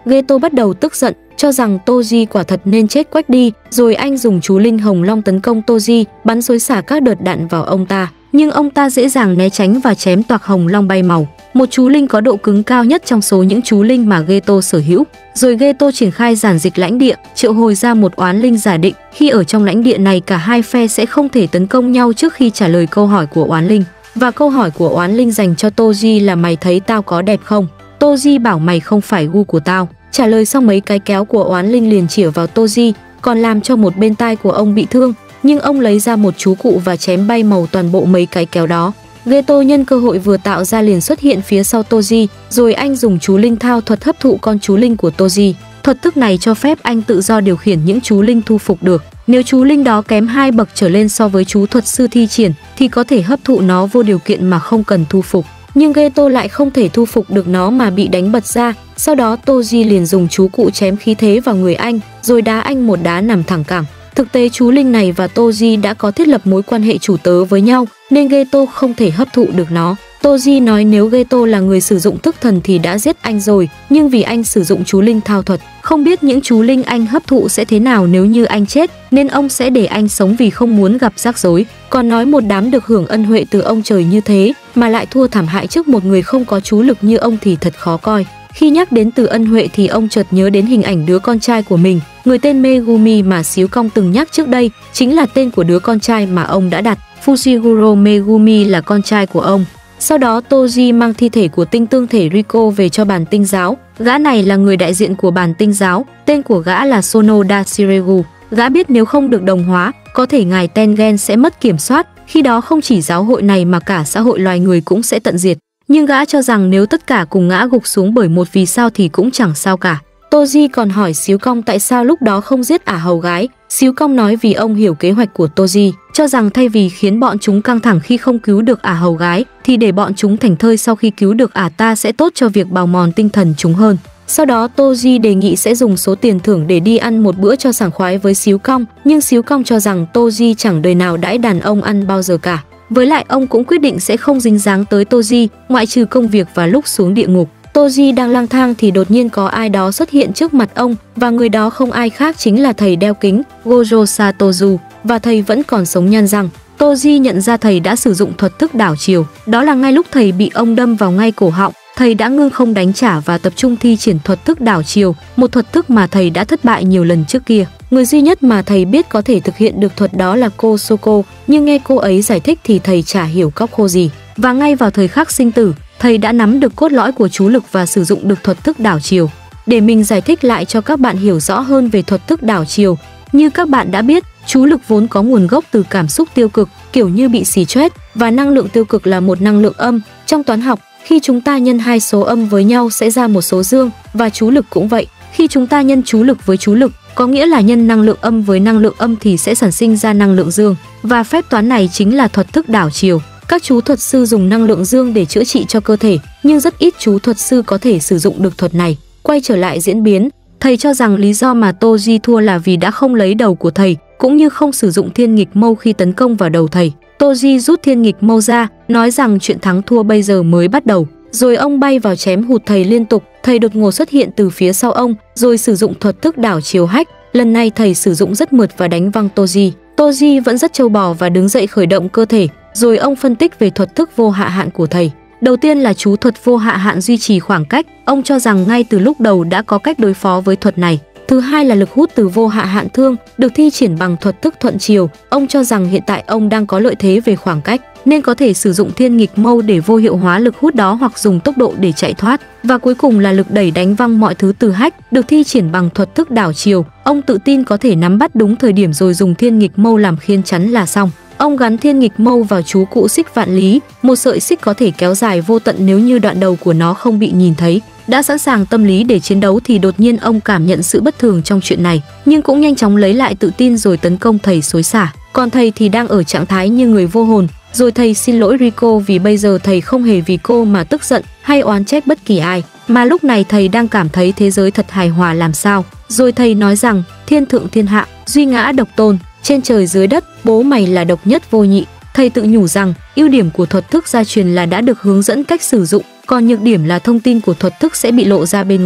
Geto bắt đầu tức giận, cho rằng Toji quả thật nên chết quách đi, rồi anh dùng chú linh hồng long tấn công Toji, bắn xối xả các đợt đạn vào ông ta. Nhưng ông ta dễ dàng né tránh và chém toạc hồng long bay màu, một chú linh có độ cứng cao nhất trong số những chú linh mà Geto sở hữu. Rồi Geto triển khai giản dịch lãnh địa, triệu hồi ra một oán linh giả định. Khi ở trong lãnh địa này, cả hai phe sẽ không thể tấn công nhau trước khi trả lời câu hỏi của oán linh. Và câu hỏi của oán linh dành cho Toji là: mày thấy tao có đẹp không? Toji bảo mày không phải gu của tao. Trả lời xong, mấy cái kéo của oán linh liền chĩa vào Toji, còn làm cho một bên tai của ông bị thương. Nhưng ông lấy ra một chú cụ và chém bay màu toàn bộ mấy cái kéo đó. Geto nhân cơ hội vừa tạo ra liền xuất hiện phía sau Toji, rồi anh dùng chú linh thao thuật hấp thụ con chú linh của Toji. Thuật thức này cho phép anh tự do điều khiển những chú linh thu phục được. Nếu chú linh đó kém hai bậc trở lên so với chú thuật sư thi triển thì có thể hấp thụ nó vô điều kiện mà không cần thu phục. Nhưng Geto lại không thể thu phục được nó mà bị đánh bật ra. Sau đó Toji liền dùng chú cụ chém khí thế vào người anh, rồi đá anh một đá nằm thẳng cẳng. Thực tế chú linh này và Toji đã có thiết lập mối quan hệ chủ tớ với nhau, nên Geto không thể hấp thụ được nó. Toji nói nếu Geto là người sử dụng thức thần thì đã giết anh rồi, nhưng vì anh sử dụng chú linh thao thuật, không biết những chú linh anh hấp thụ sẽ thế nào nếu như anh chết, nên ông sẽ để anh sống vì không muốn gặp rắc rối. Còn nói một đám được hưởng ân huệ từ ông trời như thế mà lại thua thảm hại trước một người không có chú lực như ông thì thật khó coi. Khi nhắc đến từ ân huệ thì ông chợt nhớ đến hình ảnh đứa con trai của mình, người tên Megumi mà Xíu Cong từng nhắc trước đây, chính là tên của đứa con trai mà ông đã đặt. Fushiguro Megumi là con trai của ông. Sau đó Toji mang thi thể của tinh tương thể Riko về cho bản tinh giáo. Gã này là người đại diện của bản tinh giáo, tên của gã là Sonoda Shiregu. Gã biết nếu không được đồng hóa, có thể ngài Tengen sẽ mất kiểm soát, khi đó không chỉ giáo hội này mà cả xã hội loài người cũng sẽ tận diệt. Nhưng gã cho rằng nếu tất cả cùng ngã gục xuống bởi một vì sao thì cũng chẳng sao cả. Toji còn hỏi Xíu Cong tại sao lúc đó không giết ả hầu gái. Xíu Cong nói vì ông hiểu kế hoạch của Toji, cho rằng thay vì khiến bọn chúng căng thẳng khi không cứu được ả hầu gái, thì để bọn chúng thảnh thơi sau khi cứu được ả ta sẽ tốt cho việc bào mòn tinh thần chúng hơn. Sau đó Toji đề nghị sẽ dùng số tiền thưởng để đi ăn một bữa cho sảng khoái với Xíu Cong, nhưng Xíu Cong cho rằng Toji chẳng đời nào đãi đàn ông ăn bao giờ cả. Với lại ông cũng quyết định sẽ không dính dáng tới Toji, ngoại trừ công việc và lúc xuống địa ngục. Toji đang lang thang thì đột nhiên có ai đó xuất hiện trước mặt ông, và người đó không ai khác chính là thầy đeo kính Gojo Satozu, và thầy vẫn còn sống nhăn răng. Toji nhận ra thầy đã sử dụng thuật thức đảo chiều, đó là ngay lúc thầy bị ông đâm vào ngay cổ họng, thầy đã ngưng không đánh trả và tập trung thi triển thuật thức đảo chiều, một thuật thức mà thầy đã thất bại nhiều lần trước kia. Người duy nhất mà thầy biết có thể thực hiện được thuật đó là cô Soko, nhưng nghe cô ấy giải thích thì thầy chả hiểu cóc khô gì. Và ngay vào thời khắc sinh tử, thầy đã nắm được cốt lõi của chú lực và sử dụng được thuật thức đảo chiều. Để mình giải thích lại cho các bạn hiểu rõ hơn về thuật thức đảo chiều, như các bạn đã biết, chú lực vốn có nguồn gốc từ cảm xúc tiêu cực, kiểu như bị xì choét, và năng lượng tiêu cực là một năng lượng âm. Trong toán học, khi chúng ta nhân hai số âm với nhau sẽ ra một số dương, và chú lực cũng vậy. Khi chúng ta nhân chú lực với chú lực, có nghĩa là nhân năng lượng âm với năng lượng âm thì sẽ sản sinh ra năng lượng dương. Và phép toán này chính là thuật thức đảo chiều. Các chú thuật sư dùng năng lượng dương để chữa trị cho cơ thể, nhưng rất ít chú thuật sư có thể sử dụng được thuật này. Quay trở lại diễn biến, thầy cho rằng lý do mà Toji thua là vì đã không lấy đầu của thầy, cũng như không sử dụng thiên nghịch mâu khi tấn công vào đầu thầy. Toji rút thiên nghịch mâu ra, nói rằng chuyện thắng thua bây giờ mới bắt đầu. Rồi ông bay vào chém hụt thầy liên tục. Thầy đột ngột xuất hiện từ phía sau ông, rồi sử dụng thuật thức đảo chiều hách. Lần này thầy sử dụng rất mượt và đánh văng Toji. Toji vẫn rất trâu bò và đứng dậy khởi động cơ thể. Rồi ông phân tích về thuật thức vô hạ hạn của thầy. Đầu tiên là chú thuật vô hạ hạn duy trì khoảng cách. Ông cho rằng ngay từ lúc đầu đã có cách đối phó với thuật này. Thứ hai là lực hút từ vô hạ hạn thương, được thi triển bằng thuật thức thuận chiều. Ông cho rằng hiện tại ông đang có lợi thế về khoảng cách, nên có thể sử dụng thiên nghịch mâu để vô hiệu hóa lực hút đó hoặc dùng tốc độ để chạy thoát. Và cuối cùng là lực đẩy đánh văng mọi thứ từ hách, được thi triển bằng thuật thức đảo chiều. Ông tự tin có thể nắm bắt đúng thời điểm rồi dùng thiên nghịch mâu làm khiên chắn là xong. Ông gắn thiên nghịch mâu vào chú cụ xích vạn lý, một sợi xích có thể kéo dài vô tận nếu như đoạn đầu của nó không bị nhìn thấy. Đã sẵn sàng tâm lý để chiến đấu thì đột nhiên ông cảm nhận sự bất thường trong chuyện này, nhưng cũng nhanh chóng lấy lại tự tin rồi tấn công thầy xối xả. Còn thầy thì đang ở trạng thái như người vô hồn. Rồi thầy xin lỗi Riko vì bây giờ thầy không hề vì cô mà tức giận hay oán trách bất kỳ ai, mà lúc này thầy đang cảm thấy thế giới thật hài hòa làm sao. Rồi thầy nói rằng thiên thượng thiên hạ, duy ngã độc tôn, trên trời dưới đất, bố mày là độc nhất vô nhị. Thầy tự nhủ rằng ưu điểm của thuật thức gia truyền là đã được hướng dẫn cách sử dụng, còn nhược điểm là thông tin của thuật thức sẽ bị lộ ra bên ngoài.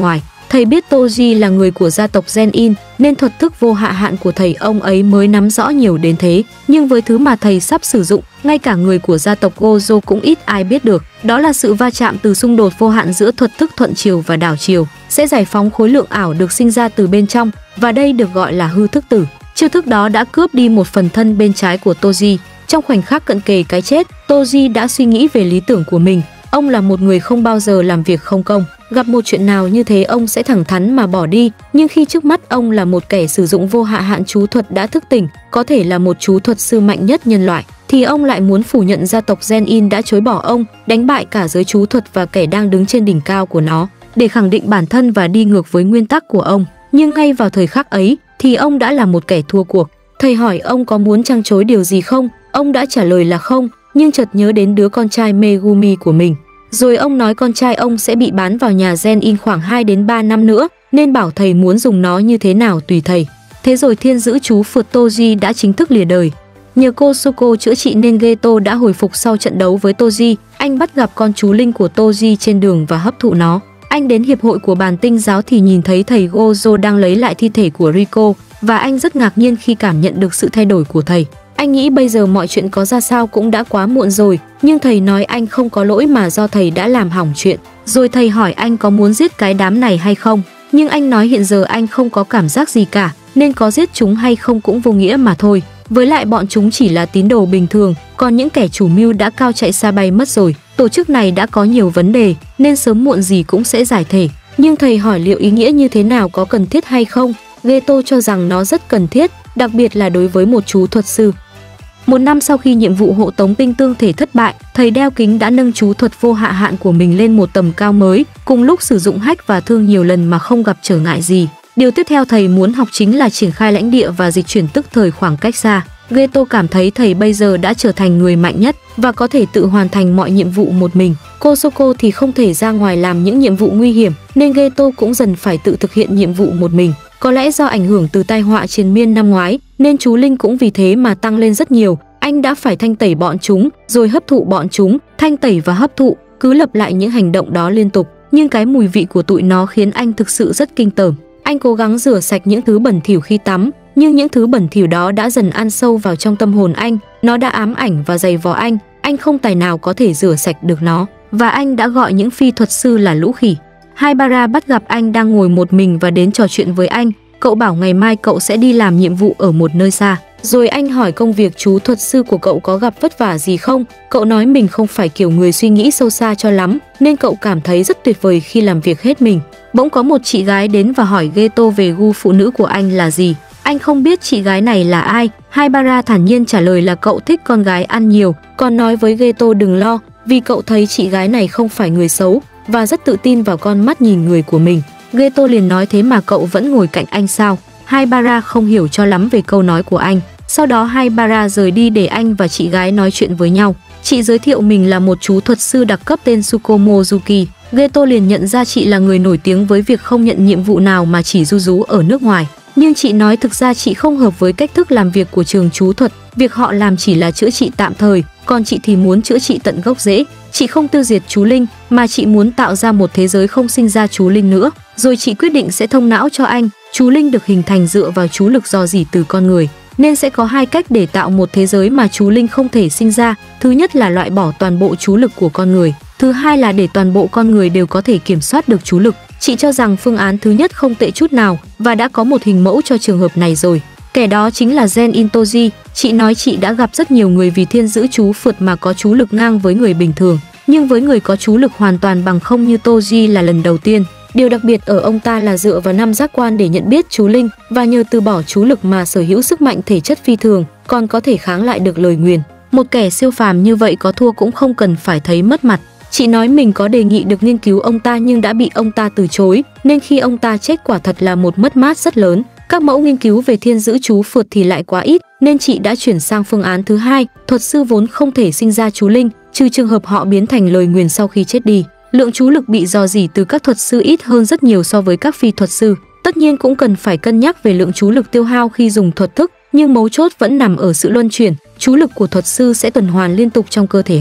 Thầy biết Toji là người của gia tộc Genin nên thuật thức vô hạ hạn của thầy ông ấy mới nắm rõ nhiều đến thế. Nhưng với thứ mà thầy sắp sử dụng, ngay cả người của gia tộc Gojo cũng ít ai biết được. Đó là sự va chạm từ xung đột vô hạn giữa thuật thức thuận chiều và đảo chiều, sẽ giải phóng khối lượng ảo được sinh ra từ bên trong, và đây được gọi là hư thức tử. Chiêu thức đó đã cướp đi một phần thân bên trái của Toji. Trong khoảnh khắc cận kề cái chết, Toji đã suy nghĩ về lý tưởng của mình. Ông là một người không bao giờ làm việc không công. Gặp một chuyện nào như thế ông sẽ thẳng thắn mà bỏ đi. Nhưng khi trước mắt ông là một kẻ sử dụng vô hạ hạn chú thuật đã thức tỉnh, có thể là một chú thuật sư mạnh nhất nhân loại, thì ông lại muốn phủ nhận gia tộc Genin đã chối bỏ ông, đánh bại cả giới chú thuật và kẻ đang đứng trên đỉnh cao của nó, để khẳng định bản thân và đi ngược với nguyên tắc của ông. Nhưng ngay vào thời khắc ấy thì ông đã là một kẻ thua cuộc. Thầy hỏi ông có muốn trăng chối điều gì không? Ông đã trả lời là không, nhưng chợt nhớ đến đứa con trai Megumi của mình. Rồi ông nói con trai ông sẽ bị bán vào nhà Genin khoảng hai đến ba năm nữa, nên bảo thầy muốn dùng nó như thế nào tùy thầy. Thế rồi thiên giữ chú phượt Toji đã chính thức lìa đời. Nhờ Kosuko chữa trị nên Geto đã hồi phục sau trận đấu với Toji. Anh bắt gặp con chú linh của Toji trên đường và hấp thụ nó. Anh đến hiệp hội của bàn tinh giáo thì nhìn thấy thầy Gojo đang lấy lại thi thể của Riko, và anh rất ngạc nhiên khi cảm nhận được sự thay đổi của thầy. Anh nghĩ bây giờ mọi chuyện có ra sao cũng đã quá muộn rồi, nhưng thầy nói anh không có lỗi mà do thầy đã làm hỏng chuyện. Rồi thầy hỏi anh có muốn giết cái đám này hay không, nhưng anh nói hiện giờ anh không có cảm giác gì cả, nên có giết chúng hay không cũng vô nghĩa mà thôi. Với lại bọn chúng chỉ là tín đồ bình thường, còn những kẻ chủ mưu đã cao chạy xa bay mất rồi. Tổ chức này đã có nhiều vấn đề, nên sớm muộn gì cũng sẽ giải thể. Nhưng thầy hỏi liệu ý nghĩa như thế nào, có cần thiết hay không? Geto cho rằng nó rất cần thiết, đặc biệt là đối với một chú thuật sư. Một năm sau khi nhiệm vụ hộ tống binh tương thể thất bại, thầy đeo kính đã nâng chú thuật vô hạ hạn của mình lên một tầm cao mới, cùng lúc sử dụng hách và thương nhiều lần mà không gặp trở ngại gì. Điều tiếp theo thầy muốn học chính là triển khai lãnh địa và dịch chuyển tức thời khoảng cách xa. Geto cảm thấy thầy bây giờ đã trở thành người mạnh nhất và có thể tự hoàn thành mọi nhiệm vụ một mình. Kosoko thì không thể ra ngoài làm những nhiệm vụ nguy hiểm, nên Geto cũng dần phải tự thực hiện nhiệm vụ một mình. Có lẽ do ảnh hưởng từ tai họa triền miên năm ngoái, nên chú linh cũng vì thế mà tăng lên rất nhiều. Anh đã phải thanh tẩy bọn chúng, rồi hấp thụ bọn chúng, thanh tẩy và hấp thụ, cứ lặp lại những hành động đó liên tục. Nhưng cái mùi vị của tụi nó khiến anh thực sự rất kinh tởm. Anh cố gắng rửa sạch những thứ bẩn thỉu khi tắm, nhưng những thứ bẩn thỉu đó đã dần ăn sâu vào trong tâm hồn anh. Nó đã ám ảnh và dày vò anh. Anh không tài nào có thể rửa sạch được nó, và anh đã gọi những phi thuật sư là lũ khỉ. Haibara bắt gặp anh đang ngồi một mình và đến trò chuyện với anh. Cậu bảo ngày mai cậu sẽ đi làm nhiệm vụ ở một nơi xa. Rồi anh hỏi công việc chú thuật sư của cậu có gặp vất vả gì không. Cậu nói mình không phải kiểu người suy nghĩ sâu xa cho lắm, nên cậu cảm thấy rất tuyệt vời khi làm việc hết mình. Bỗng có một chị gái đến và hỏi Geto về gu phụ nữ của anh là gì. Anh không biết chị gái này là ai. Haibara thản nhiên trả lời là cậu thích con gái ăn nhiều, còn nói với Geto đừng lo, vì cậu thấy chị gái này không phải người xấu và rất tự tin vào con mắt nhìn người của mình. Geto liền nói thế mà cậu vẫn ngồi cạnh anh sao? Haibara không hiểu cho lắm về câu nói của anh. Sau đó Haibara rời đi để anh và chị gái nói chuyện với nhau. Chị giới thiệu mình là một chú thuật sư đặc cấp tên Tsukomozuki. Geto liền nhận ra chị là người nổi tiếng với việc không nhận nhiệm vụ nào mà chỉ ru rú ở nước ngoài. Nhưng chị nói thực ra chị không hợp với cách thức làm việc của trường chú thuật. Việc họ làm chỉ là chữa trị tạm thời, còn chị thì muốn chữa trị tận gốc rễ. Chị không tiêu diệt chú linh, mà chị muốn tạo ra một thế giới không sinh ra chú linh nữa. Rồi chị quyết định sẽ thông não cho anh. Chú linh được hình thành dựa vào chú lực rò rỉ từ con người, nên sẽ có hai cách để tạo một thế giới mà chú linh không thể sinh ra. Thứ nhất là loại bỏ toàn bộ chú lực của con người. Thứ hai là để toàn bộ con người đều có thể kiểm soát được chú lực. Chị cho rằng phương án thứ nhất không tệ chút nào và đã có một hình mẫu cho trường hợp này rồi. Kẻ đó chính là Genin Toji. Chị nói chị đã gặp rất nhiều người vì thiên giữ chú phượt mà có chú lực ngang với người bình thường, nhưng với người có chú lực hoàn toàn bằng không như Toji là lần đầu tiên. Điều đặc biệt ở ông ta là dựa vào năm giác quan để nhận biết chú linh, và nhờ từ bỏ chú lực mà sở hữu sức mạnh thể chất phi thường, còn có thể kháng lại được lời nguyền. Một kẻ siêu phàm như vậy có thua cũng không cần phải thấy mất mặt. Chị nói mình có đề nghị được nghiên cứu ông ta nhưng đã bị ông ta từ chối, nên khi ông ta chết quả thật là một mất mát rất lớn. Các mẫu nghiên cứu về thiên giữ chú phượt thì lại quá ít, nên chị đã chuyển sang phương án thứ hai. Thuật sư vốn không thể sinh ra chú linh, trừ trường hợp họ biến thành lời nguyền sau khi chết đi. Lượng chú lực bị rò rỉ từ các thuật sư ít hơn rất nhiều so với các phi thuật sư. Tất nhiên cũng cần phải cân nhắc về lượng chú lực tiêu hao khi dùng thuật thức, nhưng mấu chốt vẫn nằm ở sự luân chuyển. Chú lực của thuật sư sẽ tuần hoàn liên tục trong cơ thể họ.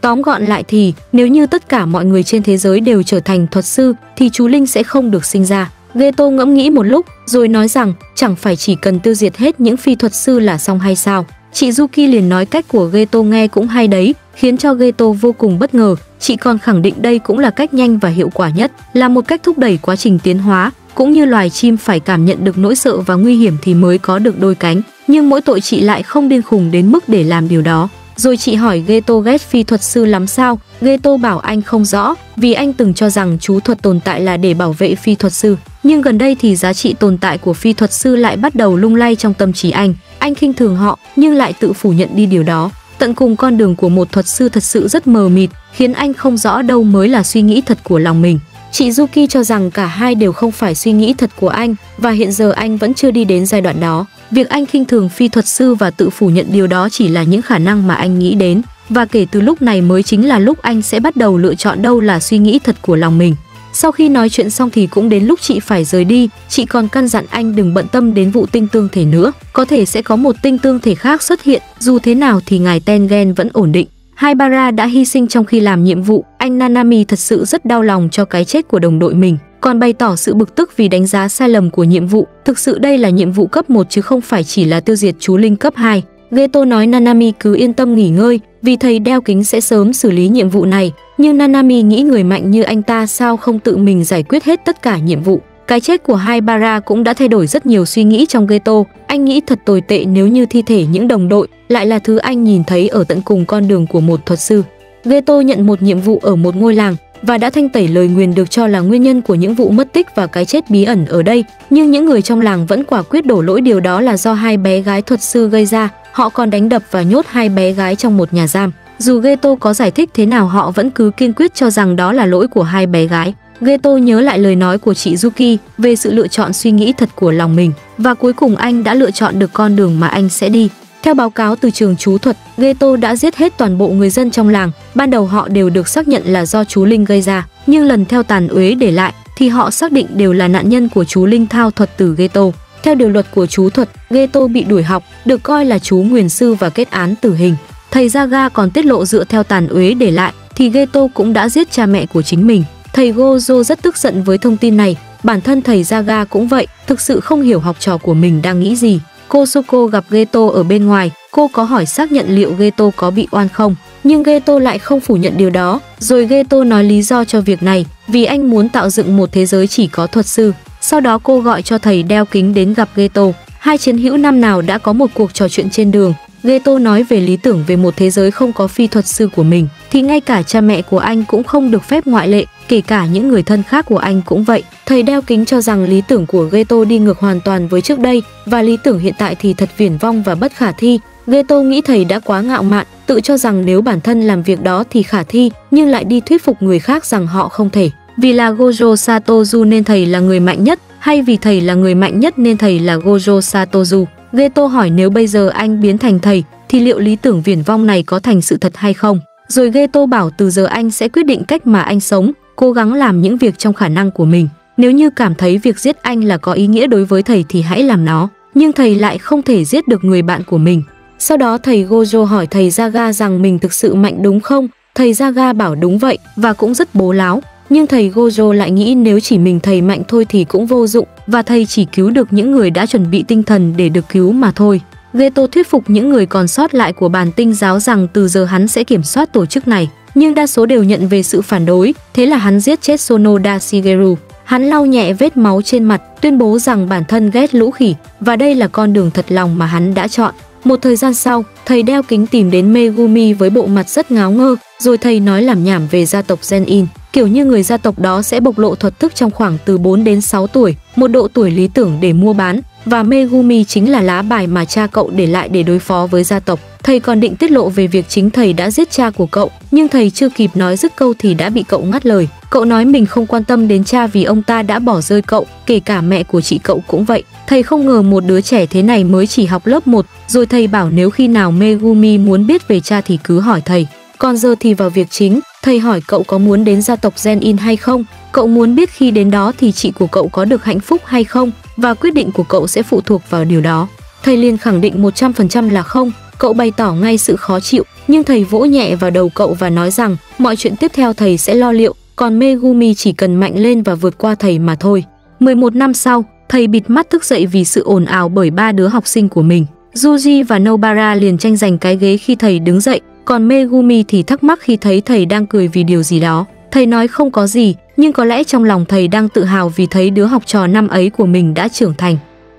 Tóm gọn lại thì, nếu như tất cả mọi người trên thế giới đều trở thành thuật sư thì chú Linh sẽ không được sinh ra. Geto ngẫm nghĩ một lúc, rồi nói rằng chẳng phải chỉ cần tiêu diệt hết những phi thuật sư là xong hay sao? Chị Yuki liền nói cách của Geto nghe cũng hay đấy, khiến cho Geto vô cùng bất ngờ. Chị còn khẳng định đây cũng là cách nhanh và hiệu quả nhất, là một cách thúc đẩy quá trình tiến hóa, cũng như loài chim phải cảm nhận được nỗi sợ và nguy hiểm thì mới có được đôi cánh. Nhưng mỗi tội chị lại không điên khùng đến mức để làm điều đó. Rồi chị hỏi Geto ghét phi thuật sư lắm sao? Geto bảo anh không rõ, vì anh từng cho rằng chú thuật tồn tại là để bảo vệ phi thuật sư. Nhưng gần đây thì giá trị tồn tại của phi thuật sư lại bắt đầu lung lay trong tâm trí anh. Anh khinh thường họ, nhưng lại tự phủ nhận đi điều đó. Tận cùng con đường của một thuật sư thật sự rất mờ mịt, khiến anh không rõ đâu mới là suy nghĩ thật của lòng mình. Chị Yuki cho rằng cả hai đều không phải suy nghĩ thật của anh, và hiện giờ anh vẫn chưa đi đến giai đoạn đó. Việc anh khinh thường phi thuật sư và tự phủ nhận điều đó chỉ là những khả năng mà anh nghĩ đến, và kể từ lúc này mới chính là lúc anh sẽ bắt đầu lựa chọn đâu là suy nghĩ thật của lòng mình. Sau khi nói chuyện xong thì cũng đến lúc chị phải rời đi, chị còn căn dặn anh đừng bận tâm đến vụ tinh tương thể nữa, có thể sẽ có một tinh tương thể khác xuất hiện, dù thế nào thì ngài Tengen vẫn ổn định. Haibara đã hy sinh trong khi làm nhiệm vụ, anh Nanami thật sự rất đau lòng cho cái chết của đồng đội mình, còn bày tỏ sự bực tức vì đánh giá sai lầm của nhiệm vụ. Thực sự đây là nhiệm vụ cấp một chứ không phải chỉ là tiêu diệt chú Linh cấp hai. Geto nói Nanami cứ yên tâm nghỉ ngơi, vì thầy đeo kính sẽ sớm xử lý nhiệm vụ này. Nhưng Nanami nghĩ người mạnh như anh ta sao không tự mình giải quyết hết tất cả nhiệm vụ. Cái chết của Haibara cũng đã thay đổi rất nhiều suy nghĩ trong Geto. Anh nghĩ thật tồi tệ nếu như thi thể những đồng đội lại là thứ anh nhìn thấy ở tận cùng con đường của một thuật sư. Geto nhận một nhiệm vụ ở một ngôi làng và đã thanh tẩy lời nguyền được cho là nguyên nhân của những vụ mất tích và cái chết bí ẩn ở đây. Nhưng những người trong làng vẫn quả quyết đổ lỗi điều đó là do hai bé gái thuật sư gây ra. Họ còn đánh đập và nhốt hai bé gái trong một nhà giam. Dù Geto có giải thích thế nào họ vẫn cứ kiên quyết cho rằng đó là lỗi của hai bé gái. Geto nhớ lại lời nói của chị Yuki về sự lựa chọn suy nghĩ thật của lòng mình, và cuối cùng anh đã lựa chọn được con đường mà anh sẽ đi. Theo báo cáo từ trường chú thuật, Geto đã giết hết toàn bộ người dân trong làng. Ban đầu họ đều được xác nhận là do chú Linh gây ra, nhưng lần theo tàn uế để lại thì họ xác định đều là nạn nhân của chú Linh thao thuật từ Geto. Theo điều luật của chú thuật, Geto bị đuổi học, được coi là chú nguyền sư và kết án tử hình. Thầy Jaga còn tiết lộ dựa theo tàn uế để lại thì Geto cũng đã giết cha mẹ của chính mình. Thầy Gojo rất tức giận với thông tin này, bản thân thầy Jaga cũng vậy, thực sự không hiểu học trò của mình đang nghĩ gì. Kosoko gặp Geto ở bên ngoài, cô có hỏi xác nhận liệu Geto có bị oan không, nhưng Geto lại không phủ nhận điều đó. Rồi Geto nói lý do cho việc này, vì anh muốn tạo dựng một thế giới chỉ có thuật sư. Sau đó cô gọi cho thầy đeo kính đến gặp Geto. Hai chiến hữu năm nào đã có một cuộc trò chuyện trên đường. Geto nói về lý tưởng về một thế giới không có phi thuật sư của mình, thì ngay cả cha mẹ của anh cũng không được phép ngoại lệ, kể cả những người thân khác của anh cũng vậy. Thầy đeo kính cho rằng lý tưởng của Geto đi ngược hoàn toàn với trước đây, và lý tưởng hiện tại thì thật viển vông và bất khả thi. Geto nghĩ thầy đã quá ngạo mạn, tự cho rằng nếu bản thân làm việc đó thì khả thi, nhưng lại đi thuyết phục người khác rằng họ không thể. Vì là Gojo Satoru nên thầy là người mạnh nhất, hay vì thầy là người mạnh nhất nên thầy là Gojo Satoru? Geto hỏi nếu bây giờ anh biến thành thầy thì liệu lý tưởng viển vông này có thành sự thật hay không? Rồi Geto bảo từ giờ anh sẽ quyết định cách mà anh sống, cố gắng làm những việc trong khả năng của mình. Nếu như cảm thấy việc giết anh là có ý nghĩa đối với thầy thì hãy làm nó, nhưng thầy lại không thể giết được người bạn của mình. Sau đó thầy Gojo hỏi thầy Jaga rằng mình thực sự mạnh đúng không? Thầy Jaga bảo đúng vậy và cũng rất bố láo. Nhưng thầy Gojo lại nghĩ nếu chỉ mình thầy mạnh thôi thì cũng vô dụng, và thầy chỉ cứu được những người đã chuẩn bị tinh thần để được cứu mà thôi. Geto thuyết phục những người còn sót lại của bản tinh giáo rằng từ giờ hắn sẽ kiểm soát tổ chức này, nhưng đa số đều nhận về sự phản đối, thế là hắn giết chết Sonoda Shigeru. Hắn lau nhẹ vết máu trên mặt, tuyên bố rằng bản thân ghét lũ khỉ, và đây là con đường thật lòng mà hắn đã chọn. Một thời gian sau, thầy đeo kính tìm đến Megumi với bộ mặt rất ngáo ngơ, rồi thầy nói lảm nhảm về gia tộc Zenin. Kiểu như người gia tộc đó sẽ bộc lộ thuật thức trong khoảng từ bốn đến sáu tuổi, một độ tuổi lý tưởng để mua bán, và Megumi chính là lá bài mà cha cậu để lại để đối phó với gia tộc. Thầy còn định tiết lộ về việc chính thầy đã giết cha của cậu, nhưng thầy chưa kịp nói dứt câu thì đã bị cậu ngắt lời. Cậu nói mình không quan tâm đến cha vì ông ta đã bỏ rơi cậu, kể cả mẹ của chị cậu cũng vậy. Thầy không ngờ một đứa trẻ thế này mới chỉ học lớp một, rồi thầy bảo nếu khi nào Megumi muốn biết về cha thì cứ hỏi thầy. Còn giờ thì vào việc chính, thầy hỏi cậu có muốn đến gia tộc Zenin hay không? Cậu muốn biết khi đến đó thì chị của cậu có được hạnh phúc hay không? Và quyết định của cậu sẽ phụ thuộc vào điều đó. Thầy liền khẳng định một trăm phần trăm là không. Cậu bày tỏ ngay sự khó chịu, nhưng thầy vỗ nhẹ vào đầu cậu và nói rằng mọi chuyện tiếp theo thầy sẽ lo liệu, còn Megumi chỉ cần mạnh lên và vượt qua thầy mà thôi. mười một năm sau, thầy bịt mắt thức dậy vì sự ồn ào bởi ba đứa học sinh của mình. Yuji và Nobara liền tranh giành cái ghế khi thầy đứng dậy, còn Megumi thì thắc mắc khi thấy thầy đang cười vì điều gì đó. Thầy nói không có gì, nhưng có lẽ trong lòng thầy đang tự hào vì thấy đứa học trò năm ấy của mình đã trưởng thành.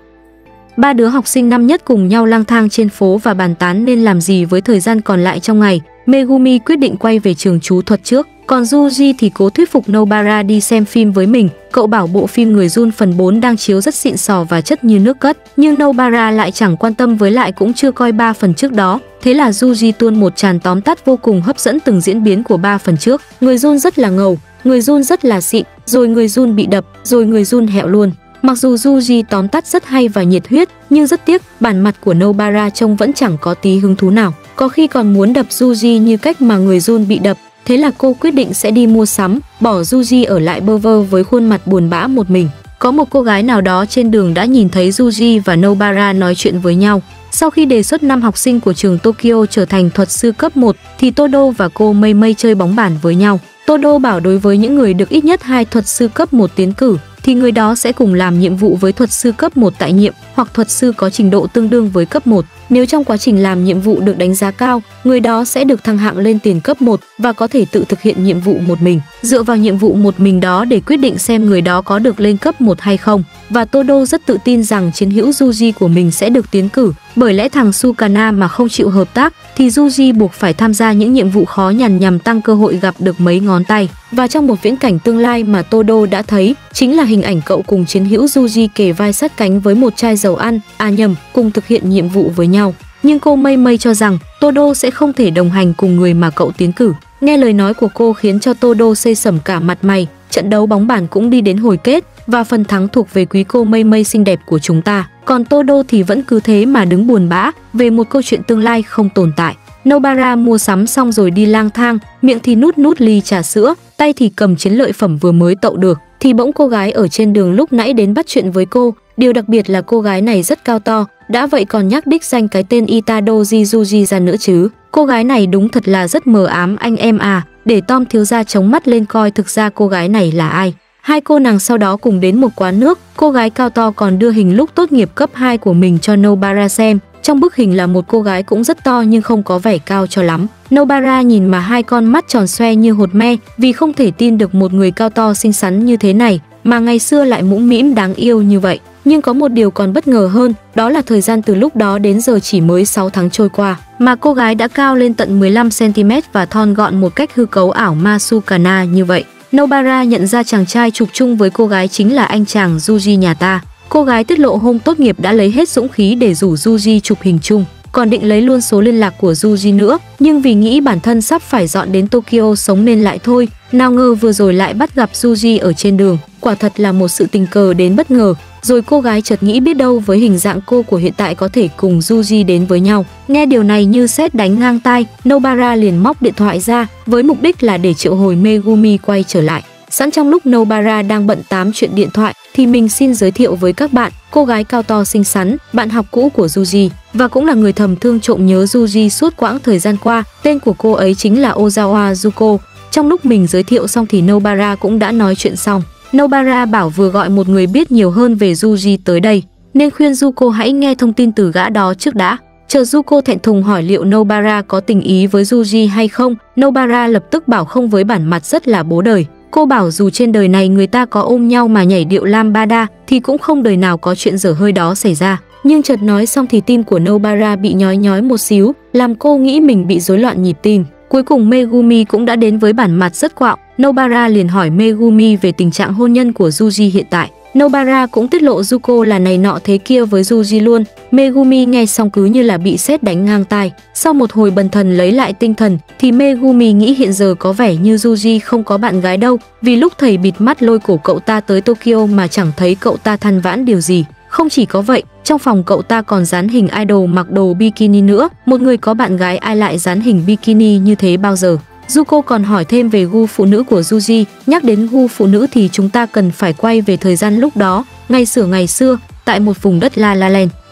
Ba đứa học sinh năm nhất cùng nhau lang thang trên phố và bàn tán nên làm gì với thời gian còn lại trong ngày. Megumi quyết định quay về trường chú thuật trước, còn Yuji thì cố thuyết phục Nobara đi xem phim với mình. Cậu bảo bộ phim Người Jun phần bốn đang chiếu rất xịn sò và chất như nước cất, nhưng Nobara lại chẳng quan tâm, với lại cũng chưa coi ba phần trước đó. Thế là Yuji tuôn một tràng tóm tắt vô cùng hấp dẫn từng diễn biến của ba phần trước. Người Jun rất là ngầu, người Jun rất là xịn, rồi người Jun bị đập, rồi người Jun hẹo luôn. Mặc dù Yuji tóm tắt rất hay và nhiệt huyết, nhưng rất tiếc, bản mặt của Nobara trông vẫn chẳng có tí hứng thú nào. Có khi còn muốn đập Yuji như cách mà người Jun bị đập. Thế là cô quyết định sẽ đi mua sắm, bỏ Yuji ở lại bơ vơ với khuôn mặt buồn bã một mình. Có một cô gái nào đó trên đường đã nhìn thấy Yuji và Nobara nói chuyện với nhau. Sau khi đề xuất năm học sinh của trường Tokyo trở thành thuật sư cấp một, thì Todo và cô Mei Mei chơi bóng bàn với nhau. Todo bảo đối với những người được ít nhất hai thuật sư cấp một tiến cử, thì người đó sẽ cùng làm nhiệm vụ với thuật sư cấp một tại nhiệm, hoặc thuật sư có trình độ tương đương với cấp một. Nếu trong quá trình làm nhiệm vụ được đánh giá cao, người đó sẽ được thăng hạng lên tiền cấp một và có thể tự thực hiện nhiệm vụ một mình, dựa vào nhiệm vụ một mình đó để quyết định xem người đó có được lên cấp một hay không. Và Todo rất tự tin rằng chiến hữu Yuji của mình sẽ được tiến cử, bởi lẽ thằng Sukana mà không chịu hợp tác thì Yuji buộc phải tham gia những nhiệm vụ khó nhằn nhằm tăng cơ hội gặp được mấy ngón tay. Và trong một viễn cảnh tương lai mà Todo đã thấy, chính là hình ảnh cậu cùng chiến hữu Yuji kề vai sát cánh với một chai dầu ăn, à nhầm, cùng thực hiện nhiệm vụ với nhau. Nhưng cô Mei Mei cho rằng Todo sẽ không thể đồng hành cùng người mà cậu tiến cử. Nghe lời nói của cô khiến cho Todo xây sẩm cả mặt mày. Trận đấu bóng bàn cũng đi đến hồi kết và phần thắng thuộc về quý cô Mei Mei xinh đẹp của chúng ta. Còn Todo thì vẫn cứ thế mà đứng buồn bã về một câu chuyện tương lai không tồn tại. Nobara mua sắm xong rồi đi lang thang, miệng thì nút nút ly trà sữa, tay thì cầm chiến lợi phẩm vừa mới tậu được, thì bỗng cô gái ở trên đường lúc nãy đến bắt chuyện với cô. Điều đặc biệt là cô gái này rất cao to, đã vậy còn nhắc đích danh cái tên Itadoji Yuji ra nữa chứ. Cô gái này đúng thật là rất mờ ám anh em à, để Tom thiếu gia chống mắt lên coi thực ra cô gái này là ai. Hai cô nàng sau đó cùng đến một quán nước, cô gái cao to còn đưa hình lúc tốt nghiệp cấp hai của mình cho Nobara xem. Trong bức hình là một cô gái cũng rất to nhưng không có vẻ cao cho lắm. Nobara nhìn mà hai con mắt tròn xoe như hột me, vì không thể tin được một người cao to xinh xắn như thế này mà ngày xưa lại mũm mĩm đáng yêu như vậy. Nhưng có một điều còn bất ngờ hơn, đó là thời gian từ lúc đó đến giờ chỉ mới sáu tháng trôi qua, mà cô gái đã cao lên tận mười lăm xăng ti mét và thon gọn một cách hư cấu ảo Masukana như vậy. Nobara nhận ra chàng trai chụp chung với cô gái chính là anh chàng Yuji nhà ta. Cô gái tiết lộ hôm tốt nghiệp đã lấy hết dũng khí để rủ Yuji chụp hình chung, còn định lấy luôn số liên lạc của Yuji nữa, nhưng vì nghĩ bản thân sắp phải dọn đến Tokyo sống nên lại thôi. Nào ngờ vừa rồi lại bắt gặp Yuji ở trên đường, quả thật là một sự tình cờ đến bất ngờ. Rồi cô gái chợt nghĩ biết đâu với hình dạng cô của hiện tại có thể cùng Yuji đến với nhau. Nghe điều này như sét đánh ngang tai, Nobara liền móc điện thoại ra với mục đích là để triệu hồi Megumi quay trở lại. Sẵn trong lúc Nobara đang bận tám chuyện điện thoại thì mình xin giới thiệu với các bạn cô gái cao to xinh xắn, bạn học cũ của Yuji và cũng là người thầm thương trộm nhớ Yuji suốt quãng thời gian qua. Tên của cô ấy chính là Ozawa Yuko. Trong lúc mình giới thiệu xong thì Nobara cũng đã nói chuyện xong. Nobara bảo vừa gọi một người biết nhiều hơn về Yuji tới đây, nên khuyên Yuko hãy nghe thông tin từ gã đó trước đã. Chờ Yuko thẹn thùng hỏi liệu Nobara có tình ý với Yuji hay không. Nobara lập tức bảo không với bản mặt rất là bố đời. Cô bảo dù trên đời này người ta có ôm nhau mà nhảy điệu lambada thì cũng không đời nào có chuyện dở hơi đó xảy ra. Nhưng chợt nói xong thì tim của Nobara bị nhói nhói một xíu, làm cô nghĩ mình bị rối loạn nhịp tim. Cuối cùng Megumi cũng đã đến với bản mặt rất quạo. Nobara liền hỏi Megumi về tình trạng hôn nhân của Yuji hiện tại. Nobara cũng tiết lộ Yuko là này nọ thế kia với Yuji luôn. Megumi nghe xong cứ như là bị sét đánh ngang tai. Sau một hồi bần thần lấy lại tinh thần thì Megumi nghĩ hiện giờ có vẻ như Yuji không có bạn gái đâu, vì lúc thầy bịt mắt lôi cổ cậu ta tới Tokyo mà chẳng thấy cậu ta than vãn điều gì. Không chỉ có vậy, trong phòng cậu ta còn dán hình idol mặc đồ bikini nữa. Một người có bạn gái ai lại dán hình bikini như thế bao giờ? Yuko còn hỏi thêm về gu phụ nữ của Yuji. Nhắc đến gu phụ nữ thì chúng ta cần phải quay về thời gian lúc đó, ngày xưa ngày xưa, tại một vùng đất La La Land.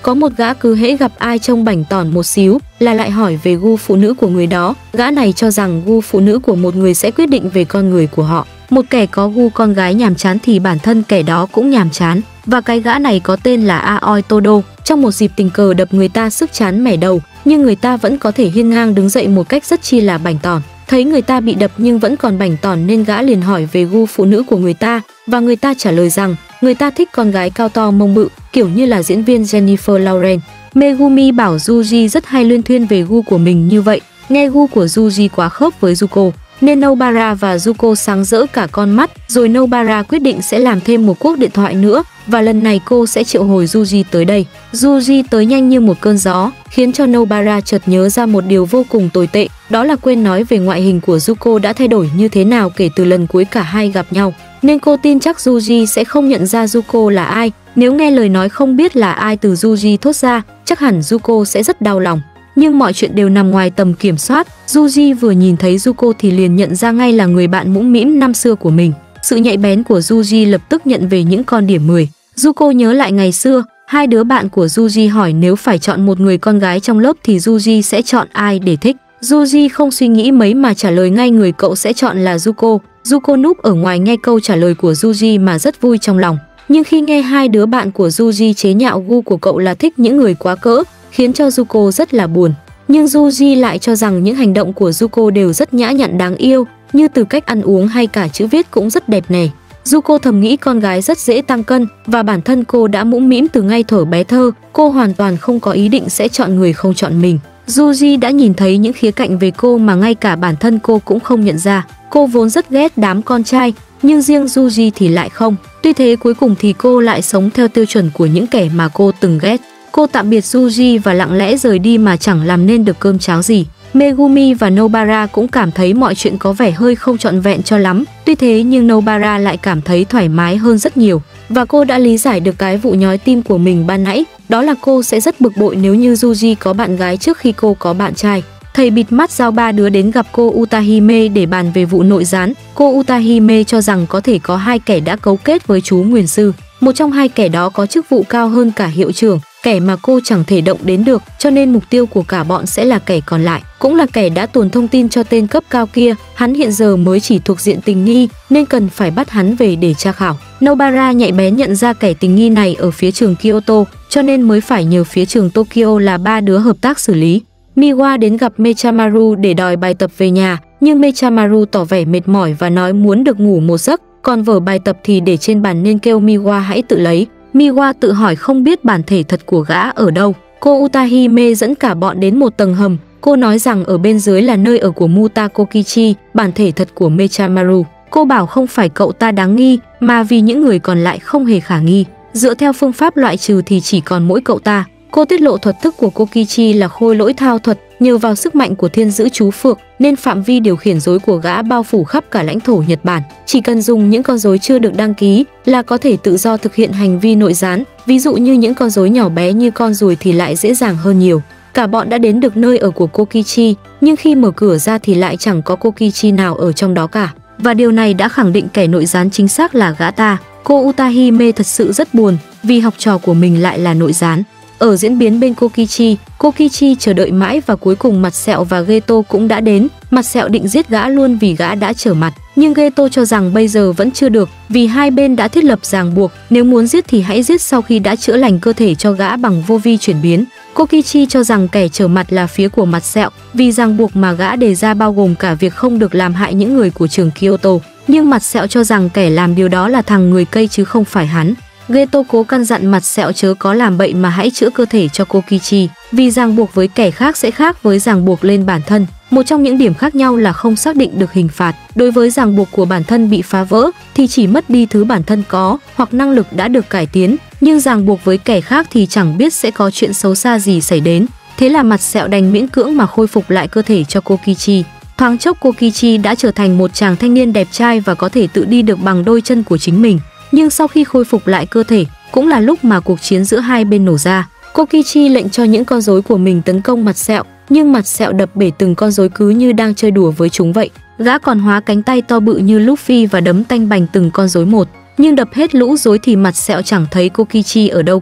Có một gã cứ hễ gặp ai trông bảnh tỏn một xíu là lại hỏi về gu phụ nữ của người đó. Gã này cho rằng gu phụ nữ của một người sẽ quyết định về con người của họ. Một kẻ có gu con gái nhàm chán thì bản thân kẻ đó cũng nhàm chán. Và cái gã này có tên là Aoi Todo. Trong một dịp tình cờ đập người ta sức chán mẻ đầu, nhưng người ta vẫn có thể hiên ngang đứng dậy một cách rất chi là bảnh tỏn. Thấy người ta bị đập nhưng vẫn còn bảnh tỏn nên gã liền hỏi về gu phụ nữ của người ta, và người ta trả lời rằng người ta thích con gái cao to mông bự, kiểu như là diễn viên Jennifer Lawrence. Megumi bảo Yuji rất hay luyên thuyên về gu của mình như vậy. Nghe gu của Yuji quá khớp với Zuko, nên Nobara và Zuko sáng rỡ cả con mắt. Rồi Nobara quyết định sẽ làm thêm một cuộc điện thoại nữa, và lần này cô sẽ triệu hồi Yuji tới đây. Yuji tới nhanh như một cơn gió, khiến cho Nobara chợt nhớ ra một điều vô cùng tồi tệ, đó là quên nói về ngoại hình của Zuko đã thay đổi như thế nào kể từ lần cuối cả hai gặp nhau. Nên cô tin chắc Yuji sẽ không nhận ra Zuko là ai. Nếu nghe lời nói không biết là ai từ Yuji thốt ra, chắc hẳn Zuko sẽ rất đau lòng. Nhưng mọi chuyện đều nằm ngoài tầm kiểm soát. Yuji vừa nhìn thấy Zuko thì liền nhận ra ngay là người bạn mũm mĩm năm xưa của mình. Sự nhạy bén của Yuji lập tức nhận về những con điểm mười. Zuko nhớ lại ngày xưa, hai đứa bạn của Yuji hỏi nếu phải chọn một người con gái trong lớp thì Yuji sẽ chọn ai để thích. Yuji không suy nghĩ mấy mà trả lời ngay người cậu sẽ chọn là Zuko. Zuko núp ở ngoài nghe câu trả lời của Yuji mà rất vui trong lòng. Nhưng khi nghe hai đứa bạn của Yuji chế nhạo gu của cậu là thích những người quá cỡ, khiến cho Zuko rất là buồn. Nhưng Yuji lại cho rằng những hành động của Zuko đều rất nhã nhặn đáng yêu, như từ cách ăn uống hay cả chữ viết cũng rất đẹp này. Zuko thầm nghĩ con gái rất dễ tăng cân, và bản thân cô đã mũm mĩm từ ngay thuở bé thơ, cô hoàn toàn không có ý định sẽ chọn người không chọn mình. Yuji đã nhìn thấy những khía cạnh về cô mà ngay cả bản thân cô cũng không nhận ra. Cô vốn rất ghét đám con trai, nhưng riêng Yuji thì lại không. Tuy thế cuối cùng thì cô lại sống theo tiêu chuẩn của những kẻ mà cô từng ghét. Cô tạm biệt Yuji và lặng lẽ rời đi mà chẳng làm nên được cơm cháo gì. Megumi và Nobara cũng cảm thấy mọi chuyện có vẻ hơi không trọn vẹn cho lắm. Tuy thế nhưng Nobara lại cảm thấy thoải mái hơn rất nhiều. Và cô đã lý giải được cái vụ nhói tim của mình ban nãy. Đó là cô sẽ rất bực bội nếu như Yuji có bạn gái trước khi cô có bạn trai. Thầy bịt mắt giao ba đứa đến gặp cô Utahime để bàn về vụ nội gián. Cô Utahime cho rằng có thể có hai kẻ đã cấu kết với chú Nguyền Sư. Một trong hai kẻ đó có chức vụ cao hơn cả hiệu trưởng, kẻ mà cô chẳng thể động đến được, cho nên mục tiêu của cả bọn sẽ là kẻ còn lại, cũng là kẻ đã tuồn thông tin cho tên cấp cao kia. Hắn hiện giờ mới chỉ thuộc diện tình nghi nên cần phải bắt hắn về để tra khảo. Nobara nhạy bén nhận ra kẻ tình nghi này ở phía trường Kyoto, cho nên mới phải nhờ phía trường Tokyo là ba đứa hợp tác xử lý. Miwa đến gặp Mechamaru để đòi bài tập về nhà, nhưng Mechamaru tỏ vẻ mệt mỏi và nói muốn được ngủ một giấc, còn vở bài tập thì để trên bàn nên kêu Miwa hãy tự lấy. Miwa tự hỏi không biết bản thể thật của gã ở đâu. Cô Utahime dẫn cả bọn đến một tầng hầm. Cô nói rằng ở bên dưới là nơi ở của Muta Kokichi, bản thể thật của Mechamaru. Cô bảo không phải cậu ta đáng nghi, mà vì những người còn lại không hề khả nghi. Dựa theo phương pháp loại trừ thì chỉ còn mỗi cậu ta. Cô tiết lộ thuật thức của Kokichi là khôi lỗi thao thuật, nhờ vào sức mạnh của thiên giữ chú phượng nên phạm vi điều khiển rối của gã bao phủ khắp cả lãnh thổ Nhật Bản. Chỉ cần dùng những con rối chưa được đăng ký là có thể tự do thực hiện hành vi nội gián. Ví dụ như những con rối nhỏ bé như con ruồi thì lại dễ dàng hơn nhiều. Cả bọn đã đến được nơi ở của Kokichi, nhưng khi mở cửa ra thì lại chẳng có Kokichi nào ở trong đó cả. Và điều này đã khẳng định kẻ nội gián chính xác là gã ta. Cô Utahime thật sự rất buồn vì học trò của mình lại là nội gián. Ở diễn biến bên Kokichi, Kokichi chờ đợi mãi và cuối cùng Mặt Sẹo và Geto cũng đã đến. Mặt Sẹo định giết gã luôn vì gã đã trở mặt, nhưng Geto cho rằng bây giờ vẫn chưa được vì hai bên đã thiết lập ràng buộc, nếu muốn giết thì hãy giết sau khi đã chữa lành cơ thể cho gã bằng vô vi chuyển biến. Kokichi cho rằng kẻ trở mặt là phía của Mặt Sẹo vì ràng buộc mà gã đề ra bao gồm cả việc không được làm hại những người của trường Kyoto, nhưng Mặt Sẹo cho rằng kẻ làm điều đó là thằng người cây chứ không phải hắn. Geto cố căn dặn Mặt Sẹo chớ có làm bậy mà hãy chữa cơ thể cho Kokichi, vì ràng buộc với kẻ khác sẽ khác với ràng buộc lên bản thân. Một trong những điểm khác nhau là không xác định được hình phạt. Đối với ràng buộc của bản thân bị phá vỡ thì chỉ mất đi thứ bản thân có hoặc năng lực đã được cải tiến, nhưng ràng buộc với kẻ khác thì chẳng biết sẽ có chuyện xấu xa gì xảy đến. Thế là Mặt Sẹo đành miễn cưỡng mà khôi phục lại cơ thể cho Kokichi. Thoáng chốc Kokichi đã trở thành một chàng thanh niên đẹp trai và có thể tự đi được bằng đôi chân của chính mình. Nhưng sau khi khôi phục lại cơ thể, cũng là lúc mà cuộc chiến giữa hai bên nổ ra. Kokichi lệnh cho những con rối của mình tấn công Mặt Sẹo, nhưng Mặt Sẹo đập bể từng con rối cứ như đang chơi đùa với chúng vậy. Gã còn hóa cánh tay to bự như Luffy và đấm tanh bành từng con rối một. Nhưng đập hết lũ rối thì Mặt Sẹo chẳng thấy Kokichi ở đâu cả.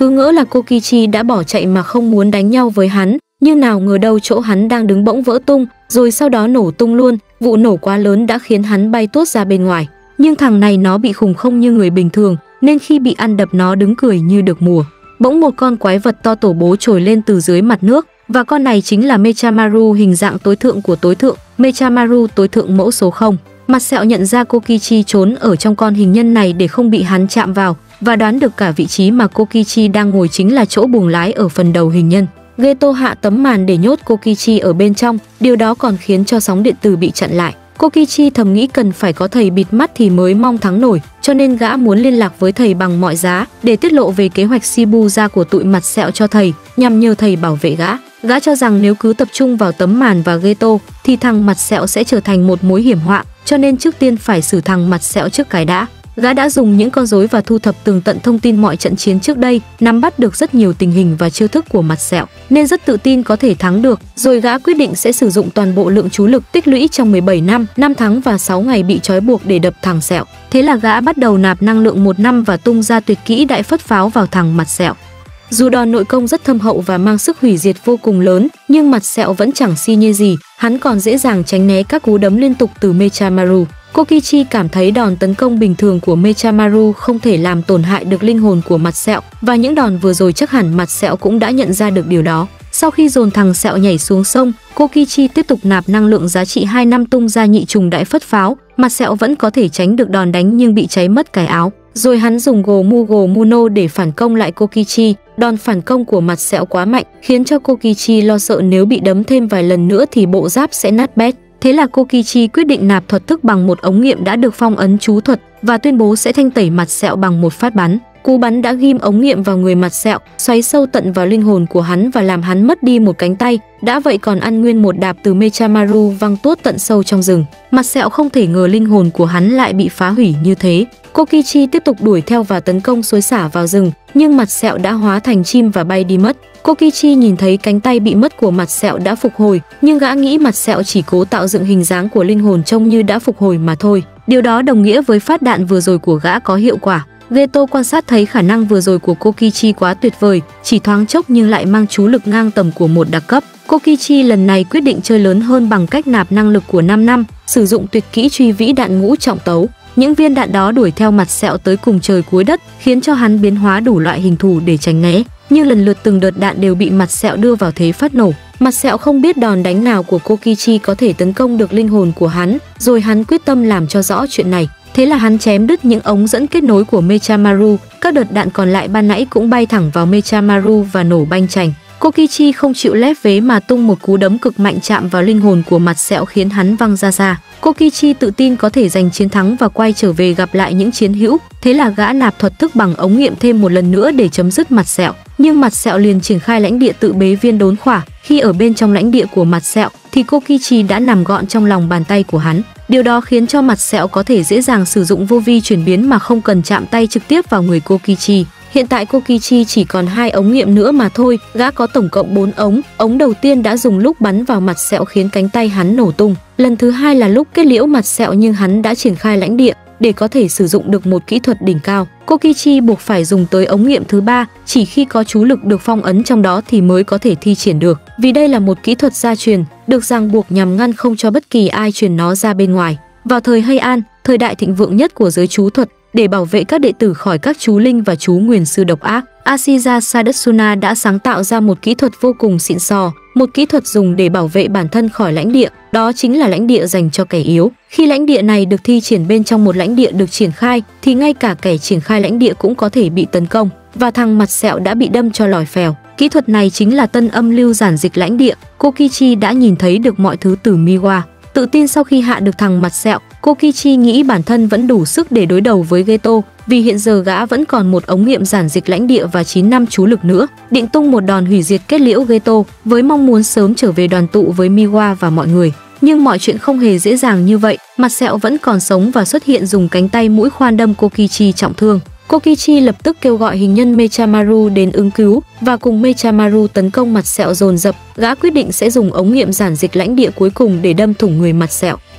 cứ ngỡ là Kokichi đã bỏ chạy mà không muốn đánh nhau với hắn, nhưng nào ngờ đâu chỗ hắn đang đứng bỗng vỡ tung, rồi sau đó nổ tung luôn. Vụ nổ quá lớn đã khiến hắn bay tuốt ra bên ngoài. Nhưng thằng này nó bị khủng không như người bình thường, nên khi bị ăn đập nó đứng cười như được mùa. Bỗng một con quái vật to tổ bố trồi lên từ dưới mặt nước, và con này chính là Mechamaru, hình dạng tối thượng của tối thượng, Mechamaru tối thượng mẫu số không. Mặt sẹo nhận ra Kokichi trốn ở trong con hình nhân này để không bị hắn chạm vào, và đoán được cả vị trí mà Kokichi đang ngồi chính là chỗ buồng lái ở phần đầu hình nhân. Geto hạ tấm màn để nhốt Kokichi ở bên trong, điều đó còn khiến cho sóng điện tử bị chặn lại. Kokichi thầm nghĩ cần phải có thầy bịt mắt thì mới mong thắng nổi, cho nên gã muốn liên lạc với thầy bằng mọi giá để tiết lộ về kế hoạch Shibuya của tụi mặt sẹo cho thầy, nhằm nhờ thầy bảo vệ gã. Gã cho rằng nếu cứ tập trung vào tấm màn và Geto thì thằng mặt sẹo sẽ trở thành một mối hiểm họa, cho nên trước tiên phải xử thằng mặt sẹo trước cái đã. Gã đã dùng những con rối và thu thập tường tận thông tin mọi trận chiến trước đây, nắm bắt được rất nhiều tình hình và chiêu thức của mặt sẹo, nên rất tự tin có thể thắng được. Rồi gã quyết định sẽ sử dụng toàn bộ lượng chú lực tích lũy trong mười bảy năm, năm tháng và sáu ngày bị trói buộc để đập thằng sẹo. Thế là gã bắt đầu nạp năng lượng một năm và tung ra tuyệt kỹ đại phất pháo vào thằng mặt sẹo. Dù đòn nội công rất thâm hậu và mang sức hủy diệt vô cùng lớn, nhưng mặt sẹo vẫn chẳng si nhê gì, hắn còn dễ dàng tránh né các cú đấm liên tục từ Mechamaru. Kokichi cảm thấy đòn tấn công bình thường của Mechamaru không thể làm tổn hại được linh hồn của mặt sẹo, và những đòn vừa rồi chắc hẳn mặt sẹo cũng đã nhận ra được điều đó. Sau khi dồn thằng sẹo nhảy xuống sông, Kokichi tiếp tục nạp năng lượng giá trị hai năm tung ra nhị trùng đại phất pháo. Mặt sẹo vẫn có thể tránh được đòn đánh nhưng bị cháy mất cái áo. Rồi hắn dùng Gomu Gomuno để phản công lại Kokichi. Đòn phản công của mặt sẹo quá mạnh, khiến cho Kokichi lo sợ nếu bị đấm thêm vài lần nữa thì bộ giáp sẽ nát bét. Thế là Kokichi quyết định nạp thuật thức bằng một ống nghiệm đã được phong ấn chú thuật và tuyên bố sẽ thanh tẩy mặt sẹo bằng một phát bắn. Cú bắn đã ghim ống nghiệm vào người mặt sẹo, xoáy sâu tận vào linh hồn của hắn và làm hắn mất đi một cánh tay. Đã vậy còn ăn nguyên một đạp từ Mechamaru văng tuốt tận sâu trong rừng. Mặt sẹo không thể ngờ linh hồn của hắn lại bị phá hủy như thế. Kokichi tiếp tục đuổi theo và tấn công xối xả vào rừng, nhưng mặt sẹo đã hóa thành chim và bay đi mất. Kokichi nhìn thấy cánh tay bị mất của mặt sẹo đã phục hồi, nhưng gã nghĩ mặt sẹo chỉ cố tạo dựng hình dáng của linh hồn trông như đã phục hồi mà thôi. Điều đó đồng nghĩa với phát đạn vừa rồi của gã có hiệu quả. Geto quan sát thấy khả năng vừa rồi của Kokichi quá tuyệt vời, chỉ thoáng chốc nhưng lại mang chú lực ngang tầm của một đặc cấp. Kokichi lần này quyết định chơi lớn hơn bằng cách nạp năng lực của năm năm, sử dụng tuyệt kỹ truy vĩ đạn ngũ trọng tấu. Những viên đạn đó đuổi theo mặt sẹo tới cùng trời cuối đất, khiến cho hắn biến hóa đủ loại hình thù để tránh né. Nhưng lần lượt từng đợt đạn đều bị mặt sẹo đưa vào thế phát nổ. Mặt sẹo không biết đòn đánh nào của Kokichi có thể tấn công được linh hồn của hắn, rồi hắn quyết tâm làm cho rõ chuyện này. Thế là hắn chém đứt những ống dẫn kết nối của Mechamaru, các đợt đạn còn lại ban nãy cũng bay thẳng vào Mechamaru và nổ banh chành. Kokichi không chịu lép vế mà tung một cú đấm cực mạnh chạm vào linh hồn của mặt sẹo khiến hắn văng ra xa. Kokichi tự tin có thể giành chiến thắng và quay trở về gặp lại những chiến hữu. Thế là gã nạp thuật thức bằng ống nghiệm thêm một lần nữa để chấm dứt mặt sẹo. Nhưng mặt sẹo liền triển khai lãnh địa tự bế viên đốn khỏa. Khi ở bên trong lãnh địa của mặt sẹo thì Kokichi đã nằm gọn trong lòng bàn tay của hắn. Điều đó khiến cho mặt sẹo có thể dễ dàng sử dụng vô vi chuyển biến mà không cần chạm tay trực tiếp vào người Kokichi. Hiện tại Kokichi chỉ còn hai ống nghiệm nữa mà thôi, gã có tổng cộng bốn ống. Ống đầu tiên đã dùng lúc bắn vào mặt sẹo khiến cánh tay hắn nổ tung. Lần thứ hai là lúc kết liễu mặt sẹo nhưng hắn đã triển khai lãnh địa để có thể sử dụng được một kỹ thuật đỉnh cao. Kokichi buộc phải dùng tới ống nghiệm thứ ba, chỉ khi có chú lực được phong ấn trong đó thì mới có thể thi triển được. Vì đây là một kỹ thuật gia truyền, được ràng buộc nhằm ngăn không cho bất kỳ ai truyền nó ra bên ngoài. Vào thời Heian, thời đại thịnh vượng nhất của giới chú thuật, để bảo vệ các đệ tử khỏi các chú linh và chú nguyền sư độc ác, Ashida Sadetsuna đã sáng tạo ra một kỹ thuật vô cùng xịn sò, một kỹ thuật dùng để bảo vệ bản thân khỏi lãnh địa, đó chính là lãnh địa dành cho kẻ yếu. Khi lãnh địa này được thi triển bên trong một lãnh địa được triển khai, thì ngay cả kẻ triển khai lãnh địa cũng có thể bị tấn công, và thằng mặt sẹo đã bị đâm cho lòi phèo. Kỹ thuật này chính là tân âm lưu giản dịch lãnh địa. Kokichi đã nhìn thấy được mọi thứ từ Miwa. Tự tin sau khi hạ được thằng mặt sẹo, Kokichi nghĩ bản thân vẫn đủ sức để đối đầu với Geto, vì hiện giờ gã vẫn còn một ống nghiệm giản dịch lãnh địa và chín năm chú lực nữa, định tung một đòn hủy diệt kết liễu Geto với mong muốn sớm trở về đoàn tụ với Miwa và mọi người. Nhưng mọi chuyện không hề dễ dàng như vậy, mặt sẹo vẫn còn sống và xuất hiện dùng cánh tay mũi khoan đâm Kokichi trọng thương. Kokichi lập tức kêu gọi hình nhân Mechamaru đến ứng cứu và cùng Mechamaru tấn công mặt sẹo dồn dập. Gã quyết định sẽ dùng ống nghiệm giản dịch lãnh địa cuối cùng để đâm thủng người mặt sẹo.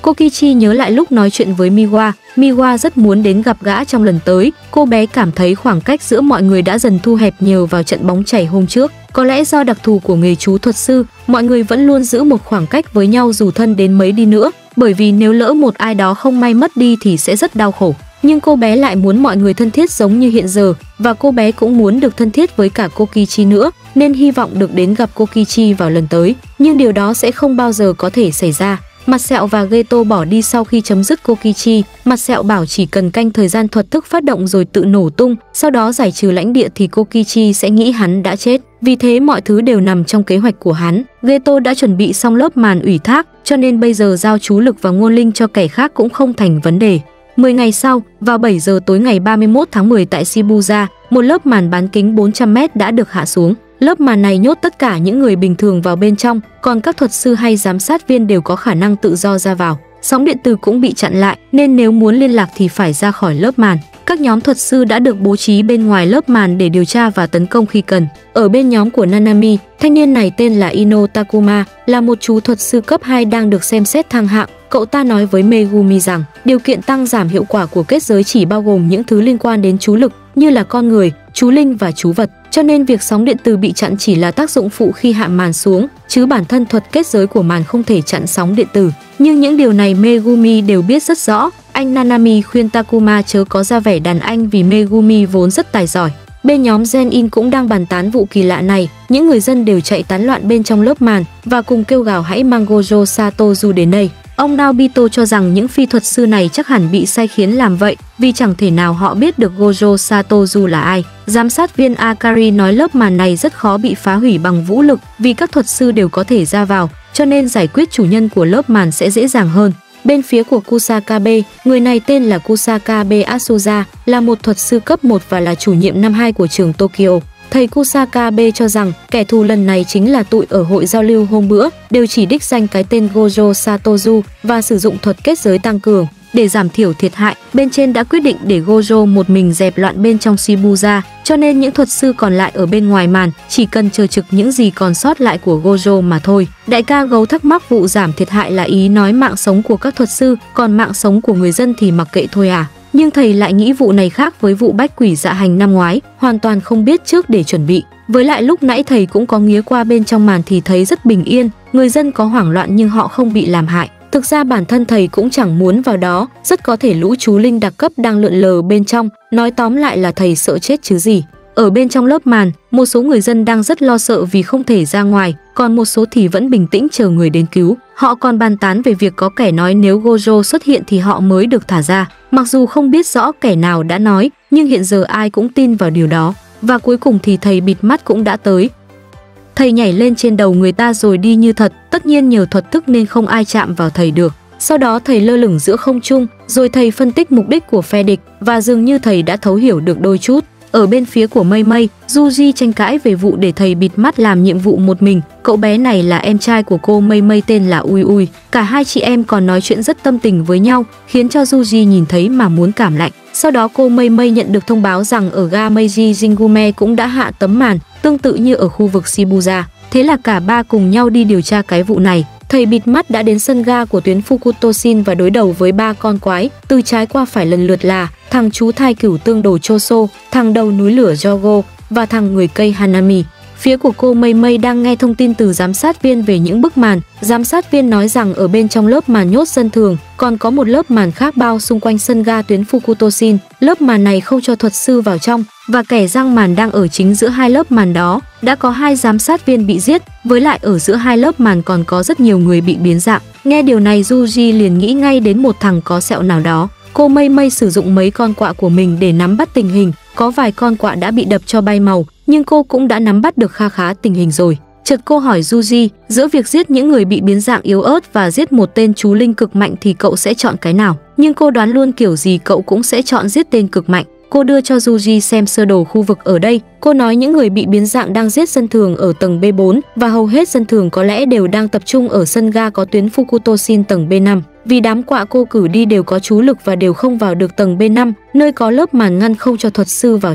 Kokichi nhớ lại lúc nói chuyện với Miwa, Miwa rất muốn đến gặp gã trong lần tới. Cô bé cảm thấy khoảng cách giữa mọi người đã dần thu hẹp nhờ vào trận bóng chảy hôm trước. Có lẽ do đặc thù của nghề chú thuật sư, mọi người vẫn luôn giữ một khoảng cách với nhau dù thân đến mấy đi nữa, bởi vì nếu lỡ một ai đó không may mất đi thì sẽ rất đau khổ. Nhưng cô bé lại muốn mọi người thân thiết giống như hiện giờ, và cô bé cũng muốn được thân thiết với cả Kokichi nữa, nên hy vọng được đến gặp Kokichi vào lần tới. Nhưng điều đó sẽ không bao giờ có thể xảy ra. Mặt sẹo và Geto bỏ đi sau khi chấm dứt Kokichi. Mặt sẹo bảo chỉ cần canh thời gian thuật thức phát động rồi tự nổ tung, sau đó giải trừ lãnh địa thì Kokichi sẽ nghĩ hắn đã chết. Vì thế mọi thứ đều nằm trong kế hoạch của hắn. Geto đã chuẩn bị xong lớp màn ủy thác, cho nên bây giờ giao chú lực và ngôn linh cho kẻ khác cũng không thành vấn đề. mười ngày sau, vào bảy giờ tối ngày ba mươi mốt tháng mười tại Shibuya, một lớp màn bán kính bốn trăm mét đã được hạ xuống. Lớp màn này nhốt tất cả những người bình thường vào bên trong, còn các thuật sư hay giám sát viên đều có khả năng tự do ra vào. Sóng điện từ cũng bị chặn lại, nên nếu muốn liên lạc thì phải ra khỏi lớp màn. Các nhóm thuật sư đã được bố trí bên ngoài lớp màn để điều tra và tấn công khi cần. Ở bên nhóm của Nanami, thanh niên này tên là Ino Takuma, là một chú thuật sư cấp hai đang được xem xét thăng hạng. Cậu ta nói với Megumi rằng điều kiện tăng giảm hiệu quả của kết giới chỉ bao gồm những thứ liên quan đến chú lực như là con người, chú linh và chú vật. Cho nên việc sóng điện từ bị chặn chỉ là tác dụng phụ khi hạ màn xuống, chứ bản thân thuật kết giới của màn không thể chặn sóng điện tử. Nhưng những điều này Megumi đều biết rất rõ. Anh Nanami khuyên Takuma chớ có ra vẻ đàn anh vì Megumi vốn rất tài giỏi. Bên nhóm Zenin cũng đang bàn tán vụ kỳ lạ này, những người dân đều chạy tán loạn bên trong lớp màn và cùng kêu gào hãy mang Gojo Satozu đến đây. Ông Naobito cho rằng những phi thuật sư này chắc hẳn bị sai khiến làm vậy, vì chẳng thể nào họ biết được Gojo Satozu là ai. Giám sát viên Akari nói lớp màn này rất khó bị phá hủy bằng vũ lực vì các thuật sư đều có thể ra vào, cho nên giải quyết chủ nhân của lớp màn sẽ dễ dàng hơn. Bên phía của Kusakabe, người này tên là Kusakabe Asuza, là một thuật sư cấp một và là chủ nhiệm năm hai của trường Tokyo. Thầy Kusakabe cho rằng kẻ thù lần này chính là tụi ở hội giao lưu hôm bữa, đều chỉ đích danh cái tên Gojo Satozu và sử dụng thuật kết giới tăng cường. Để giảm thiểu thiệt hại, bên trên đã quyết định để Gojo một mình dẹp loạn bên trong Shibuya, cho nên những thuật sư còn lại ở bên ngoài màn chỉ cần chờ trực những gì còn sót lại của Gojo mà thôi. Đại ca Gấu thắc mắc vụ giảm thiệt hại là ý nói mạng sống của các thuật sư, còn mạng sống của người dân thì mặc kệ thôi à. Nhưng thầy lại nghĩ vụ này khác với vụ bách quỷ dạ hành năm ngoái, hoàn toàn không biết trước để chuẩn bị. Với lại lúc nãy thầy cũng có nghía qua bên trong màn thì thấy rất bình yên, người dân có hoảng loạn nhưng họ không bị làm hại. Thực ra bản thân thầy cũng chẳng muốn vào đó, rất có thể lũ chú linh đặc cấp đang lượn lờ bên trong, nói tóm lại là thầy sợ chết chứ gì. Ở bên trong lớp màn, một số người dân đang rất lo sợ vì không thể ra ngoài, còn một số thì vẫn bình tĩnh chờ người đến cứu. Họ còn bàn tán về việc có kẻ nói nếu Gojo xuất hiện thì họ mới được thả ra. Mặc dù không biết rõ kẻ nào đã nói, nhưng hiện giờ ai cũng tin vào điều đó. Và cuối cùng thì thầy bịt mắt cũng đã tới. Thầy nhảy lên trên đầu người ta rồi đi như thật, tất nhiên nhờ thuật thức nên không ai chạm vào thầy được. Sau đó thầy lơ lửng giữa không trung, rồi thầy phân tích mục đích của phe địch và dường như thầy đã thấu hiểu được đôi chút. Ở bên phía của Mei Mei, Yuji tranh cãi về vụ để thầy bịt mắt làm nhiệm vụ một mình. Cậu bé này là em trai của cô Mei Mei tên là Ui Ui. Cả hai chị em còn nói chuyện rất tâm tình với nhau, khiến cho Yuji nhìn thấy mà muốn cảm lạnh. Sau đó cô Mei Mei nhận được thông báo rằng ở ga Meiji Jingume cũng đã hạ tấm màn, tương tự như ở khu vực Shibuya. Thế là cả ba cùng nhau đi điều tra cái vụ này. Thầy bịt mắt đã đến sân ga của tuyến Fukutoshin và đối đầu với ba con quái, từ trái qua phải lần lượt là thằng chú thai cửu tương đồ Choso, thằng đầu núi lửa Jogo và thằng người cây Hanami. Phía của cô Mei Mei đang nghe thông tin từ giám sát viên về những bức màn. Giám sát viên nói rằng ở bên trong lớp màn nhốt dân thường, còn có một lớp màn khác bao xung quanh sân ga tuyến Fukutoshin. Lớp màn này không cho thuật sư vào trong, và kẻ giăng màn đang ở chính giữa hai lớp màn đó. Đã có hai giám sát viên bị giết, với lại ở giữa hai lớp màn còn có rất nhiều người bị biến dạng. Nghe điều này Yuji liền nghĩ ngay đến một thằng có sẹo nào đó. Cô Mei Mei sử dụng mấy con quạ của mình để nắm bắt tình hình. Có vài con quạ đã bị đập cho bay màu, nhưng cô cũng đã nắm bắt được kha khá tình hình rồi. Chợt cô hỏi Yuji, giữa việc giết những người bị biến dạng yếu ớt và giết một tên chú linh cực mạnh thì cậu sẽ chọn cái nào? Nhưng cô đoán luôn kiểu gì cậu cũng sẽ chọn giết tên cực mạnh. Cô đưa cho Yuji xem sơ đồ khu vực ở đây. Cô nói những người bị biến dạng đang giết dân thường ở tầng B bốn và hầu hết dân thường có lẽ đều đang tập trung ở sân ga có tuyến Fukutoshin tầng B năm. Vì đám quạ cô cử đi đều có chú lực và đều không vào được tầng B năm, nơi có lớp màn ngăn không cho thuật sư vào trong.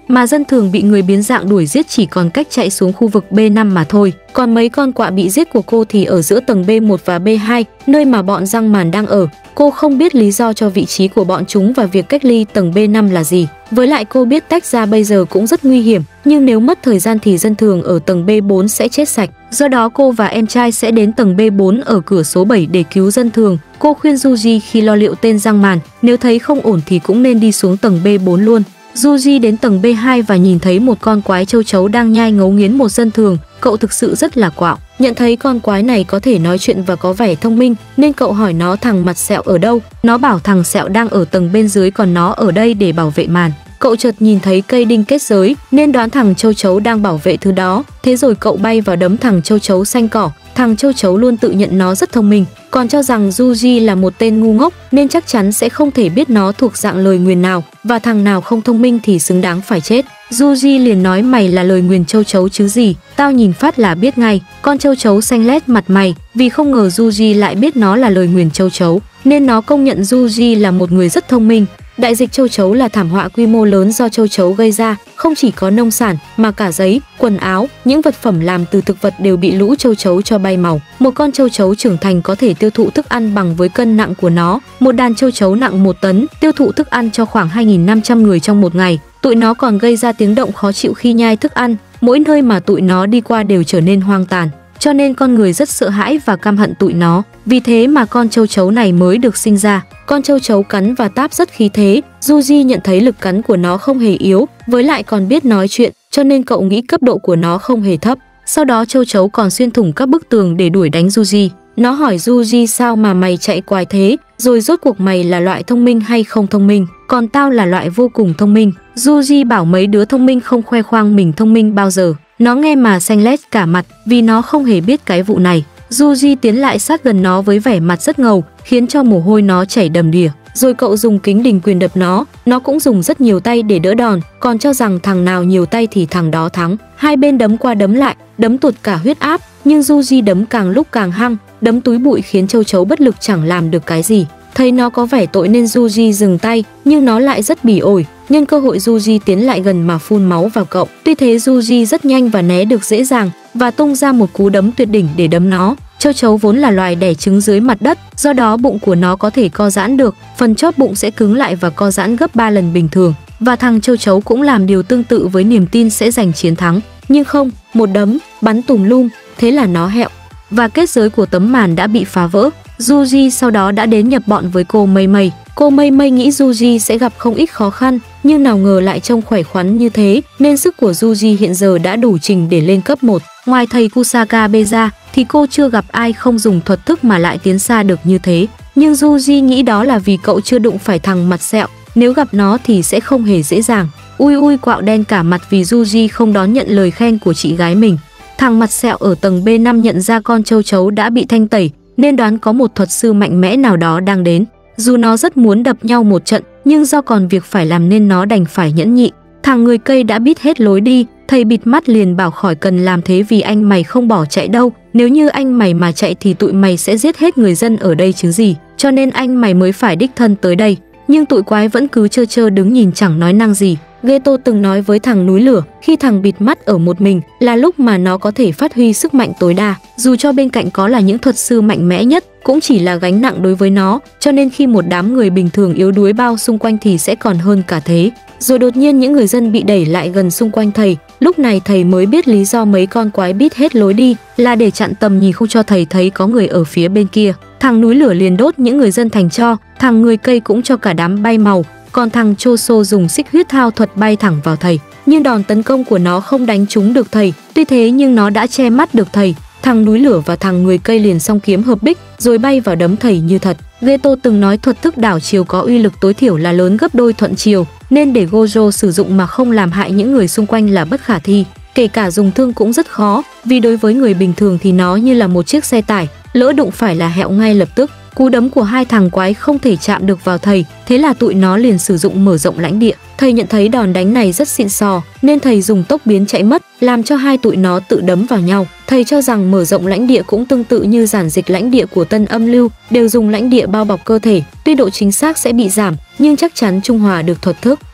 mà dân thường bị người biến dạng đuổi giết chỉ còn cách chạy xuống khu vực B năm mà thôi. Còn mấy con quạ bị giết của cô thì ở giữa tầng B một và B hai, nơi mà bọn răng màn đang ở. Cô không biết lý do cho vị trí của bọn chúng và việc cách ly tầng B năm là gì. Với lại cô biết tách ra bây giờ cũng rất nguy hiểm, nhưng nếu mất thời gian thì dân thường ở tầng B bốn sẽ chết sạch. Do đó cô và em trai sẽ đến tầng B bốn ở cửa số bảy để cứu dân thường. Cô khuyên Yuji khi lo liệu tên răng màn, nếu thấy không ổn thì cũng nên đi xuống tầng B bốn luôn. Yuji đến tầng B hai và nhìn thấy một con quái châu chấu đang nhai ngấu nghiến một dân thường. Cậu thực sự rất là quạo. Nhận thấy con quái này có thể nói chuyện và có vẻ thông minh, nên cậu hỏi nó thằng mặt sẹo ở đâu. Nó bảo thằng sẹo đang ở tầng bên dưới, còn nó ở đây để bảo vệ màn. Cậu chợt nhìn thấy cây đinh kết giới nên đoán thằng châu chấu đang bảo vệ thứ đó. Thế rồi cậu bay vào đấm thằng châu chấu xanh cỏ. Thằng châu chấu luôn tự nhận nó rất thông minh, còn cho rằng Yuji là một tên ngu ngốc nên chắc chắn sẽ không thể biết nó thuộc dạng lời nguyền nào, và thằng nào không thông minh thì xứng đáng phải chết. Yuji liền nói mày là lời nguyền châu chấu chứ gì, tao nhìn phát là biết ngay. Con châu chấu xanh lét mặt mày vì không ngờ Yuji lại biết nó là lời nguyền châu chấu, nên nó công nhận Yuji là một người rất thông minh. Đại dịch châu chấu là thảm họa quy mô lớn do châu chấu gây ra, không chỉ có nông sản mà cả giấy, quần áo, những vật phẩm làm từ thực vật đều bị lũ châu chấu cho bay màu. Một con châu chấu trưởng thành có thể tiêu thụ thức ăn bằng với cân nặng của nó. Một đàn châu chấu nặng một tấn tiêu thụ thức ăn cho khoảng hai nghìn năm trăm người trong một ngày. Tụi nó còn gây ra tiếng động khó chịu khi nhai thức ăn, mỗi nơi mà tụi nó đi qua đều trở nên hoang tàn. Cho nên con người rất sợ hãi và căm hận tụi nó. Vì thế mà con châu chấu này mới được sinh ra. Con châu chấu cắn và táp rất khí thế. Yuji nhận thấy lực cắn của nó không hề yếu, với lại còn biết nói chuyện, cho nên cậu nghĩ cấp độ của nó không hề thấp. Sau đó châu chấu còn xuyên thủng các bức tường để đuổi đánh Yuji. Nó hỏi Yuji sao mà mày chạy quài thế, rồi rốt cuộc mày là loại thông minh hay không thông minh, còn tao là loại vô cùng thông minh. Yuji bảo mấy đứa thông minh không khoe khoang mình thông minh bao giờ. Nó nghe mà xanh lét cả mặt vì nó không hề biết cái vụ này. Yuji tiến lại sát gần nó với vẻ mặt rất ngầu, khiến cho mồ hôi nó chảy đầm đìa. Rồi cậu dùng kính đình quyền đập nó, nó cũng dùng rất nhiều tay để đỡ đòn, còn cho rằng thằng nào nhiều tay thì thằng đó thắng. Hai bên đấm qua đấm lại, đấm tụt cả huyết áp, nhưng Yuji đấm càng lúc càng hăng, đấm túi bụi khiến châu chấu bất lực chẳng làm được cái gì. Thấy nó có vẻ tội nên Yuji dừng tay, nhưng nó lại rất bỉ ổi. Nhân cơ hội Yuji tiến lại gần mà phun máu vào cậu. Tuy thế Yuji rất nhanh và né được dễ dàng và tung ra một cú đấm tuyệt đỉnh để đấm nó. Châu chấu vốn là loài đẻ trứng dưới mặt đất, do đó bụng của nó có thể co giãn được, phần chóp bụng sẽ cứng lại và co giãn gấp ba lần bình thường. Và thằng châu chấu cũng làm điều tương tự với niềm tin sẽ giành chiến thắng. Nhưng không, một đấm bắn tùm lum, thế là nó hẹo và kết giới của tấm màn đã bị phá vỡ. Yuji sau đó đã đến nhập bọn với cô Mei Mei. Cô Mei Mei nghĩ Yuji sẽ gặp không ít khó khăn, nhưng nào ngờ lại trông khỏe khoắn như thế, nên sức của Yuji hiện giờ đã đủ trình để lên cấp một. Ngoài thầy Kusaka B ra thì cô chưa gặp ai không dùng thuật thức mà lại tiến xa được như thế. Nhưng Yuji nghĩ đó là vì cậu chưa đụng phải thằng mặt sẹo, nếu gặp nó thì sẽ không hề dễ dàng. Ui ui quạo đen cả mặt vì Yuji không đón nhận lời khen của chị gái mình. Thằng mặt sẹo ở tầng B năm nhận ra con châu chấu đã bị thanh tẩy, nên đoán có một thuật sư mạnh mẽ nào đó đang đến. Dù nó rất muốn đập nhau một trận, nhưng do còn việc phải làm nên nó đành phải nhẫn nhị. Thằng người cây đã biết hết lối đi, thầy bịt mắt liền bảo khỏi cần làm thế vì anh mày không bỏ chạy đâu. Nếu như anh mày mà chạy thì tụi mày sẽ giết hết người dân ở đây chứ gì, cho nên anh mày mới phải đích thân tới đây. Nhưng tụi quái vẫn cứ trơ trơ đứng nhìn chẳng nói năng gì. Geto từng nói với thằng núi lửa, khi thằng bịt mắt ở một mình là lúc mà nó có thể phát huy sức mạnh tối đa. Dù cho bên cạnh có là những thuật sư mạnh mẽ nhất, cũng chỉ là gánh nặng đối với nó, cho nên khi một đám người bình thường yếu đuối bao xung quanh thì sẽ còn hơn cả thế. Rồi đột nhiên những người dân bị đẩy lại gần xung quanh thầy. Lúc này thầy mới biết lý do mấy con quái biết hết lối đi là để chặn tầm nhìn không cho thầy thấy có người ở phía bên kia. Thằng núi lửa liền đốt những người dân thành tro, thằng người cây cũng cho cả đám bay màu, còn thằng Choso dùng xích huyết thao thuật bay thẳng vào thầy. Nhưng đòn tấn công của nó không đánh trúng được thầy, tuy thế nhưng nó đã che mắt được thầy. Thằng núi lửa và thằng người cây liền song kiếm hợp bích rồi bay vào đấm thầy như thật. Geto từng nói thuật thức đảo chiều có uy lực tối thiểu là lớn gấp đôi thuận chiều, nên để Gojo sử dụng mà không làm hại những người xung quanh là bất khả thi. Kể cả dùng thương cũng rất khó, vì đối với người bình thường thì nó như là một chiếc xe tải, lỡ đụng phải là hẹo ngay lập tức. Cú đấm của hai thằng quái không thể chạm được vào thầy, thế là tụi nó liền sử dụng mở rộng lãnh địa. Thầy nhận thấy đòn đánh này rất xịn sò, nên thầy dùng tốc biến chạy mất, làm cho hai tụi nó tự đấm vào nhau. Thầy cho rằng mở rộng lãnh địa cũng tương tự như giản dịch lãnh địa của Tân Âm Lưu, đều dùng lãnh địa bao bọc cơ thể, tuy độ chính xác sẽ bị giảm, nhưng chắc chắn trung hòa được thuật thức.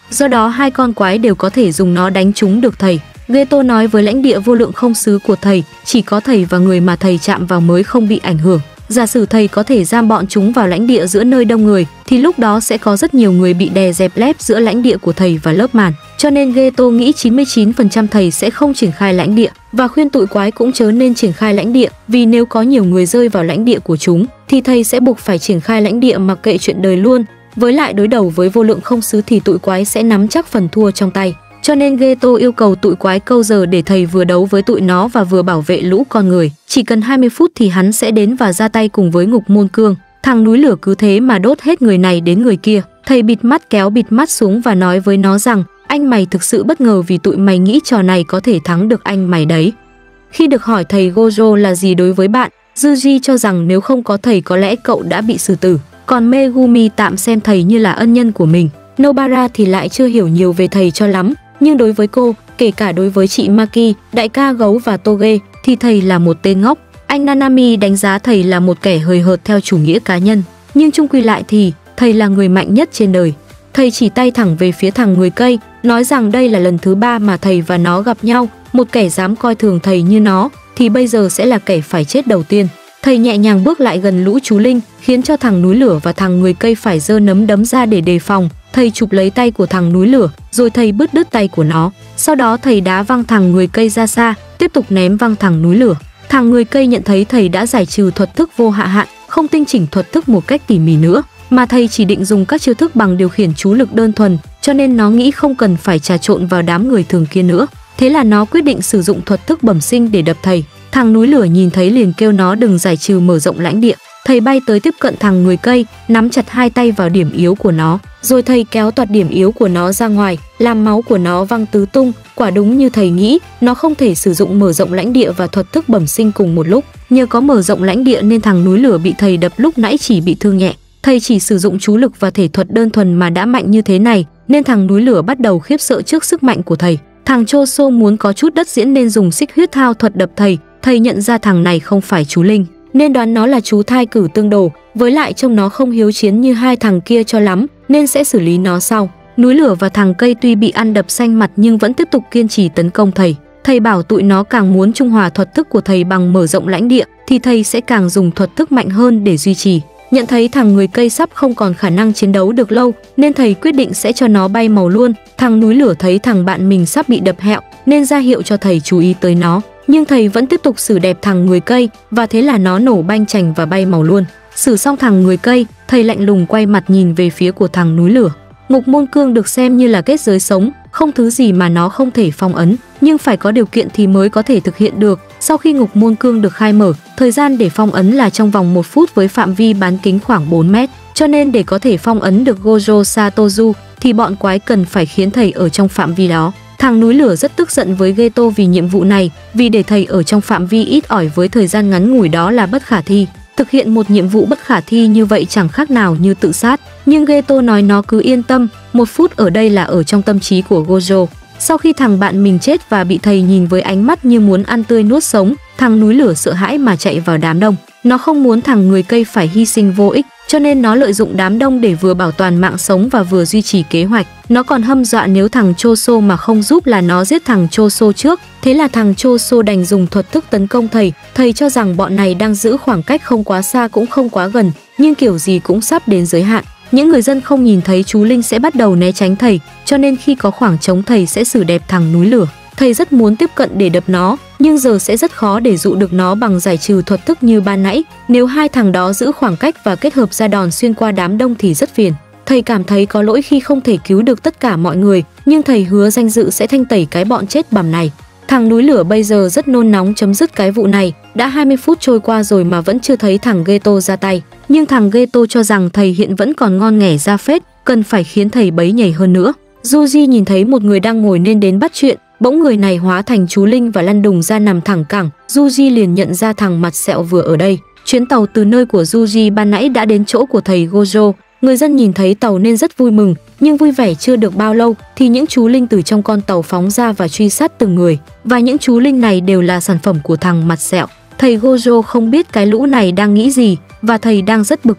do đó hai con quái đều có thể dùng nó đánh trúng được thầy. Geto nói với lãnh địa vô lượng không xứ của thầy, chỉ có thầy và người mà thầy chạm vào mới không bị ảnh hưởng. Giả sử thầy có thể giam bọn chúng vào lãnh địa giữa nơi đông người, thì lúc đó sẽ có rất nhiều người bị đè dẹp lép giữa lãnh địa của thầy và lớp màn. Cho nên Geto nghĩ chín mươi chín phần trăm thầy sẽ không triển khai lãnh địa, và khuyên tụi quái cũng chớ nên triển khai lãnh địa, vì nếu có nhiều người rơi vào lãnh địa của chúng, thì thầy sẽ buộc phải triển khai lãnh địa mặc kệ chuyện đời luôn. Với lại đối đầu với vô lượng không xứ thì tụi quái sẽ nắm chắc phần thua trong tay. Cho nên Geto yêu cầu tụi quái câu giờ để thầy vừa đấu với tụi nó và vừa bảo vệ lũ con người. Chỉ cần hai mươi phút thì hắn sẽ đến và ra tay cùng với Ngục Môn Cương. Thằng núi lửa cứ thế mà đốt hết người này đến người kia. Thầy bịt mắt kéo bịt mắt xuống và nói với nó rằng anh mày thực sự bất ngờ vì tụi mày nghĩ trò này có thể thắng được anh mày đấy. Khi được hỏi thầy Gojo là gì đối với bạn, Yuji cho rằng nếu không có thầy có lẽ cậu đã bị xử tử. Còn Megumi tạm xem thầy như là ân nhân của mình. Nobara thì lại chưa hiểu nhiều về thầy cho lắm. Nhưng đối với cô, kể cả đối với chị Maki, đại ca Gấu và Toge, thì thầy là một tên ngốc. Anh Nanami đánh giá thầy là một kẻ hời hợt theo chủ nghĩa cá nhân. Nhưng chung quy lại thì, thầy là người mạnh nhất trên đời. Thầy chỉ tay thẳng về phía thằng người cây, nói rằng đây là lần thứ ba mà thầy và nó gặp nhau. Một kẻ dám coi thường thầy như nó, thì bây giờ sẽ là kẻ phải chết đầu tiên. Thầy nhẹ nhàng bước lại gần lũ chú linh, khiến cho thằng núi lửa và thằng người cây phải giơ nấm đấm ra để đề phòng. Thầy chụp lấy tay của thằng núi lửa, rồi thầy bứt đứt tay của nó. Sau đó thầy đá văng thằng người cây ra xa, tiếp tục ném văng thằng núi lửa. Thằng người cây nhận thấy thầy đã giải trừ thuật thức vô hạ hạn, không tinh chỉnh thuật thức một cách tỉ mỉ nữa, mà thầy chỉ định dùng các chiêu thức bằng điều khiển chú lực đơn thuần, cho nên nó nghĩ không cần phải trà trộn vào đám người thường kia nữa. Thế là nó quyết định sử dụng thuật thức bẩm sinh để đập thầy. Thằng núi lửa nhìn thấy liền kêu nó đừng giải trừ mở rộng lãnh địa. Thầy bay tới tiếp cận thằng người cây, nắm chặt hai tay vào điểm yếu của nó, rồi thầy kéo toạt điểm yếu của nó ra ngoài, làm máu của nó văng tứ tung. Quả đúng như thầy nghĩ, nó không thể sử dụng mở rộng lãnh địa và thuật thức bẩm sinh cùng một lúc. Nhờ có mở rộng lãnh địa nên thằng núi lửa bị thầy đập lúc nãy chỉ bị thương nhẹ. Thầy chỉ sử dụng chú lực và thể thuật đơn thuần mà đã mạnh như thế này, nên thằng núi lửa bắt đầu khiếp sợ trước sức mạnh của thầy. Thằng Choso muốn có chút đất diễn nên dùng xích huyết thao thuật đập thầy. Thầy nhận ra thằng này không phải chú linh, nên đoán nó là chú thai cử tương đồ, với lại trông nó không hiếu chiến như hai thằng kia cho lắm, nên sẽ xử lý nó sau. Núi lửa và thằng cây tuy bị ăn đập xanh mặt nhưng vẫn tiếp tục kiên trì tấn công thầy. Thầy bảo tụi nó càng muốn trung hòa thuật thức của thầy bằng mở rộng lãnh địa, thì thầy sẽ càng dùng thuật thức mạnh hơn để duy trì. Nhận thấy thằng người cây sắp không còn khả năng chiến đấu được lâu, nên thầy quyết định sẽ cho nó bay màu luôn. Thằng núi lửa thấy thằng bạn mình sắp bị đập hẹo, nên ra hiệu cho thầy chú ý tới nó. Nhưng thầy vẫn tiếp tục xử đẹp thằng người cây, và thế là nó nổ banh chành và bay màu luôn. Xử xong thằng người cây, thầy lạnh lùng quay mặt nhìn về phía của thằng núi lửa. Ngục Môn Cương được xem như là kết giới sống, không thứ gì mà nó không thể phong ấn, nhưng phải có điều kiện thì mới có thể thực hiện được. Sau khi Ngục Môn Cương được khai mở, thời gian để phong ấn là trong vòng một phút với phạm vi bán kính khoảng bốn mét, cho nên để có thể phong ấn được Gojo Satozu thì bọn quái cần phải khiến thầy ở trong phạm vi đó. Thằng núi lửa rất tức giận với Geto vì nhiệm vụ này, vì để thầy ở trong phạm vi ít ỏi với thời gian ngắn ngủi đó là bất khả thi. Thực hiện một nhiệm vụ bất khả thi như vậy chẳng khác nào như tự sát. Nhưng Geto nói nó cứ yên tâm, một phút ở đây là ở trong tâm trí của Gojo. Sau khi thằng bạn mình chết và bị thầy nhìn với ánh mắt như muốn ăn tươi nuốt sống, thằng núi lửa sợ hãi mà chạy vào đám đông. Nó không muốn thằng người cây phải hy sinh vô ích, cho nên nó lợi dụng đám đông để vừa bảo toàn mạng sống và vừa duy trì kế hoạch. Nó còn hăm dọa nếu thằng Choso mà không giúp là nó giết thằng Choso trước. Thế là thằng Choso đành dùng thuật thức tấn công thầy. Thầy cho rằng bọn này đang giữ khoảng cách không quá xa cũng không quá gần, nhưng kiểu gì cũng sắp đến giới hạn. Những người dân không nhìn thấy chú linh sẽ bắt đầu né tránh thầy, cho nên khi có khoảng trống thầy sẽ xử đẹp thằng núi lửa. Thầy rất muốn tiếp cận để đập nó, nhưng giờ sẽ rất khó để dụ được nó bằng giải trừ thuật thức như ban nãy. Nếu hai thằng đó giữ khoảng cách và kết hợp ra đòn xuyên qua đám đông thì rất phiền. Thầy cảm thấy có lỗi khi không thể cứu được tất cả mọi người, nhưng thầy hứa danh dự sẽ thanh tẩy cái bọn chết bầm này. Thằng núi lửa bây giờ rất nôn nóng chấm dứt cái vụ này. Đã hai mươi phút trôi qua rồi mà vẫn chưa thấy thằng Geto ra tay. Nhưng thằng Geto cho rằng thầy hiện vẫn còn ngon nghẻ ra phết, cần phải khiến thầy bấy nhảy hơn nữa. Yuji nhìn thấy một người đang ngồi nên đến bắt chuyện. Bỗng người này hóa thành chú linh và lăn đùng ra nằm thẳng cẳng. Yuji liền nhận ra thằng mặt sẹo vừa ở đây. Chuyến tàu từ nơi của Yuji ban nãy đã đến chỗ của thầy Gojo. Người dân nhìn thấy tàu nên rất vui mừng, nhưng vui vẻ chưa được bao lâu thì những chú linh từ trong con tàu phóng ra và truy sát từng người. Và những chú linh này đều là sản phẩm của thằng mặt sẹo. Thầy Gojo không biết cái lũ này đang nghĩ gì và thầy đang rất bực mình.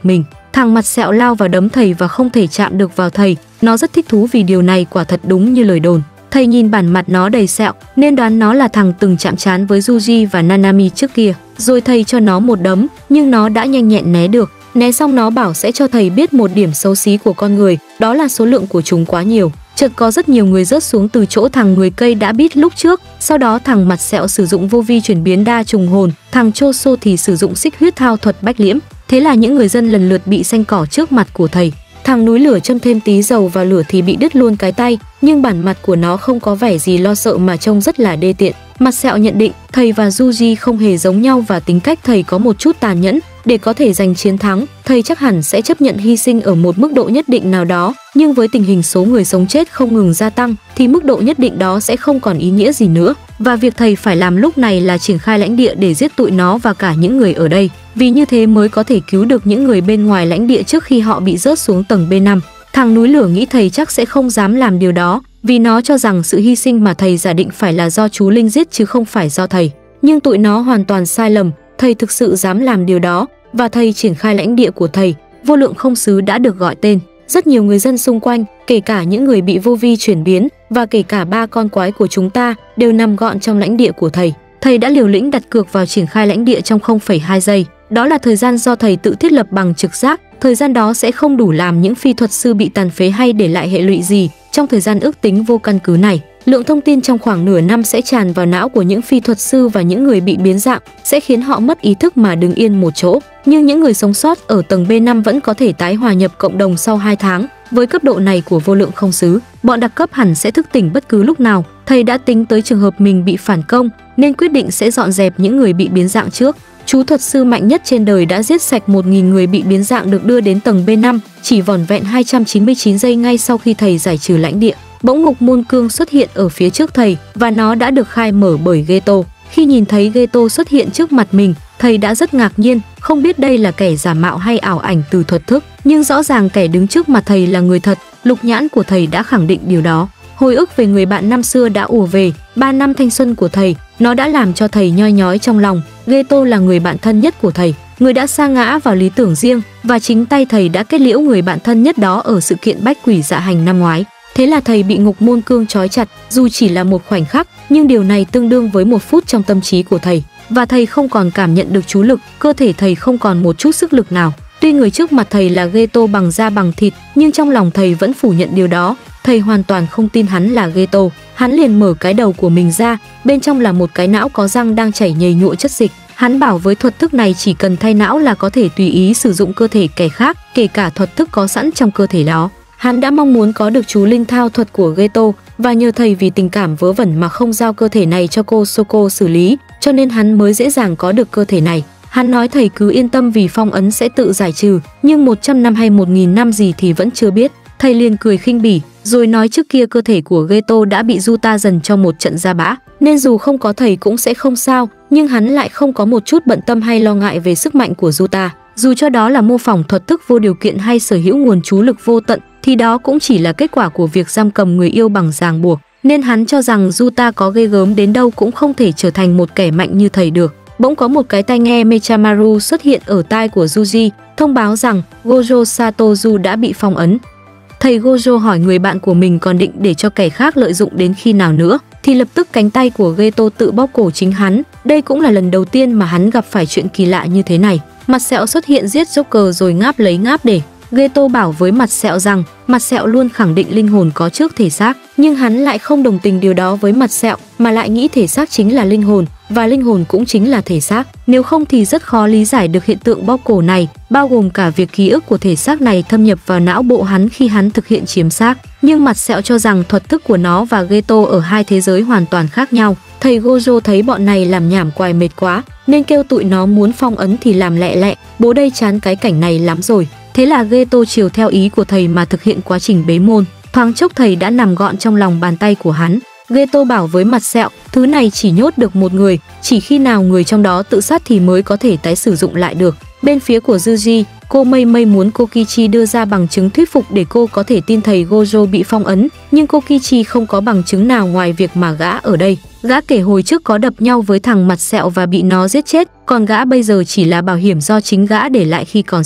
Thằng mặt sẹo lao vào đấm thầy và không thể chạm được vào thầy. Nó rất thích thú vì điều này quả thật đúng như lời đồn. Thầy nhìn bản mặt nó đầy sẹo nên đoán nó là thằng từng chạm trán với Yuji và Nanami trước kia. Rồi thầy cho nó một đấm, nhưng nó đã nhanh nhẹn né được. Né xong nó bảo sẽ cho thầy biết một điểm xấu xí của con người, đó là số lượng của chúng quá nhiều. Chợt có rất nhiều người rớt xuống từ chỗ thằng người cây đã bít lúc trước. Sau đó thằng mặt sẹo sử dụng vô vi chuyển biến đa trùng hồn, thằng Choso thì sử dụng xích huyết thao thuật bách liễm. Thế là những người dân lần lượt bị xanh cỏ trước mặt của thầy. Thằng núi lửa châm thêm tí dầu vào lửa thì bị đứt luôn cái tay, nhưng bản mặt của nó không có vẻ gì lo sợ mà trông rất là đê tiện. Mặt sẹo nhận định thầy và Yuji không hề giống nhau và tính cách thầy có một chút tàn nhẫn. Để có thể giành chiến thắng, thầy chắc hẳn sẽ chấp nhận hy sinh ở một mức độ nhất định nào đó, nhưng với tình hình số người sống chết không ngừng gia tăng thì mức độ nhất định đó sẽ không còn ý nghĩa gì nữa. Và việc thầy phải làm lúc này là triển khai lãnh địa để giết tụi nó và cả những người ở đây, vì như thế mới có thể cứu được những người bên ngoài lãnh địa trước khi họ bị rớt xuống tầng B năm. Thằng núi lửa nghĩ thầy chắc sẽ không dám làm điều đó, vì nó cho rằng sự hy sinh mà thầy giả định phải là do chú Linh giết chứ không phải do thầy. Nhưng tụi nó hoàn toàn sai lầm, thầy thực sự dám làm điều đó, và thầy triển khai lãnh địa của thầy. Vô lượng không xứ đã được gọi tên. Rất nhiều người dân xung quanh, kể cả những người bị vô vi chuyển biến và kể cả ba con quái của chúng ta đều nằm gọn trong lãnh địa của thầy. Thầy đã liều lĩnh đặt cược vào triển khai lãnh địa trong không phẩy hai giây. Đó là thời gian do thầy tự thiết lập bằng trực giác. Thời gian đó sẽ không đủ làm những phi thuật sư bị tàn phế hay để lại hệ lụy gì. Trong thời gian ước tính vô căn cứ này, lượng thông tin trong khoảng nửa năm sẽ tràn vào não của những phi thuật sư và những người bị biến dạng, sẽ khiến họ mất ý thức mà đứng yên một chỗ. Nhưng những người sống sót ở tầng B năm vẫn có thể tái hòa nhập cộng đồng sau hai tháng. Với cấp độ này của vô lượng không xứ, bọn đặc cấp hẳn sẽ thức tỉnh bất cứ lúc nào. Thầy đã tính tới trường hợp mình bị phản công nên quyết định sẽ dọn dẹp những người bị biến dạng trước. Chú thuật sư mạnh nhất trên đời đã giết sạch một nghìn người bị biến dạng được đưa đến tầng B năm chỉ vỏn vẹn hai trăm chín mươi chín giây ngay sau khi thầy giải trừ lãnh địa. Bỗng ngục môn cương xuất hiện ở phía trước thầy và nó đã được khai mở bởi Geto. Khi nhìn thấy Geto xuất hiện trước mặt mình, thầy đã rất ngạc nhiên, không biết đây là kẻ giả mạo hay ảo ảnh từ thuật thức, nhưng rõ ràng kẻ đứng trước mặt thầy là người thật. Lục nhãn của thầy đã khẳng định điều đó. Hồi ức về người bạn năm xưa đã ùa về, ba năm thanh xuân của thầy, nó đã làm cho thầy nhoi nhói trong lòng. Geto là người bạn thân nhất của thầy, người đã sa ngã vào lý tưởng riêng, và chính tay thầy đã kết liễu người bạn thân nhất đó ở sự kiện bách quỷ dạ hành năm ngoái. Thế là thầy bị ngục môn cương trói chặt, dù chỉ là một khoảnh khắc, nhưng điều này tương đương với một phút trong tâm trí của thầy. Và thầy không còn cảm nhận được chú lực, cơ thể thầy không còn một chút sức lực nào. Tuy người trước mặt thầy là Geto bằng da bằng thịt, nhưng trong lòng thầy vẫn phủ nhận điều đó. Thầy hoàn toàn không tin hắn là Geto. Hắn liền mở cái đầu của mình ra, bên trong là một cái não có răng đang chảy nhầy nhụa chất dịch. Hắn bảo với thuật thức này chỉ cần thay não là có thể tùy ý sử dụng cơ thể kẻ khác, kể cả thuật thức có sẵn trong cơ thể đó. Hắn đã mong muốn có được chú linh thao thuật của Geto và nhờ thầy vì tình cảm vớ vẩn mà không giao cơ thể này cho cô Soko xử lý, cho nên hắn mới dễ dàng có được cơ thể này. Hắn nói thầy cứ yên tâm vì phong ấn sẽ tự giải trừ, nhưng một trăm năm hay một nghìn năm gì thì vẫn chưa biết. Thầy liền cười khinh bỉ, rồi nói trước kia cơ thể của Geto đã bị Yuta dần cho một trận ra bã, nên dù không có thầy cũng sẽ không sao, nhưng hắn lại không có một chút bận tâm hay lo ngại về sức mạnh của Yuta. Dù cho đó là mô phỏng thuật thức vô điều kiện hay sở hữu nguồn chú lực vô tận, thì đó cũng chỉ là kết quả của việc giam cầm người yêu bằng ràng buộc, nên hắn cho rằng Yuta có ghê gớm đến đâu cũng không thể trở thành một kẻ mạnh như thầy được. Bỗng có một cái tai nghe Mechamaru xuất hiện ở tai của Yuji, thông báo rằng Gojo Satozu đã bị phong ấn. Thầy Gojo hỏi người bạn của mình còn định để cho kẻ khác lợi dụng đến khi nào nữa, thì lập tức cánh tay của Geto tự bóp cổ chính hắn. Đây cũng là lần đầu tiên mà hắn gặp phải chuyện kỳ lạ như thế này. Mặt sẹo xuất hiện giết Joker rồi ngáp lấy ngáp để. Geto bảo với mặt sẹo rằng mặt sẹo luôn khẳng định linh hồn có trước thể xác, nhưng hắn lại không đồng tình điều đó với mặt sẹo, mà lại nghĩ thể xác chính là linh hồn và linh hồn cũng chính là thể xác. Nếu không thì rất khó lý giải được hiện tượng bóp cổ này, bao gồm cả việc ký ức của thể xác này thâm nhập vào não bộ hắn khi hắn thực hiện chiếm xác. Nhưng mặt sẹo cho rằng thuật thức của nó và Geto ở hai thế giới hoàn toàn khác nhau. Thầy Gojo thấy bọn này làm nhảm quài mệt quá, nên kêu tụi nó muốn phong ấn thì làm lẹ lẹ, bố đây chán cái cảnh này lắm rồi. Thế là Geto chiều theo ý của thầy mà thực hiện quá trình bế môn. Thoáng chốc thầy đã nằm gọn trong lòng bàn tay của hắn. Geto bảo với mặt sẹo, thứ này chỉ nhốt được một người, chỉ khi nào người trong đó tự sát thì mới có thể tái sử dụng lại được. Bên phía của Yuji, cô Mei Mei muốn Kokichi đưa ra bằng chứng thuyết phục để cô có thể tin thầy Gojo bị phong ấn, nhưng Kokichi không có bằng chứng nào ngoài việc mà gã ở đây. Gã kể hồi trước có đập nhau với thằng mặt sẹo và bị nó giết chết, còn gã bây giờ chỉ là bảo hiểm do chính gã để lại khi còn sống.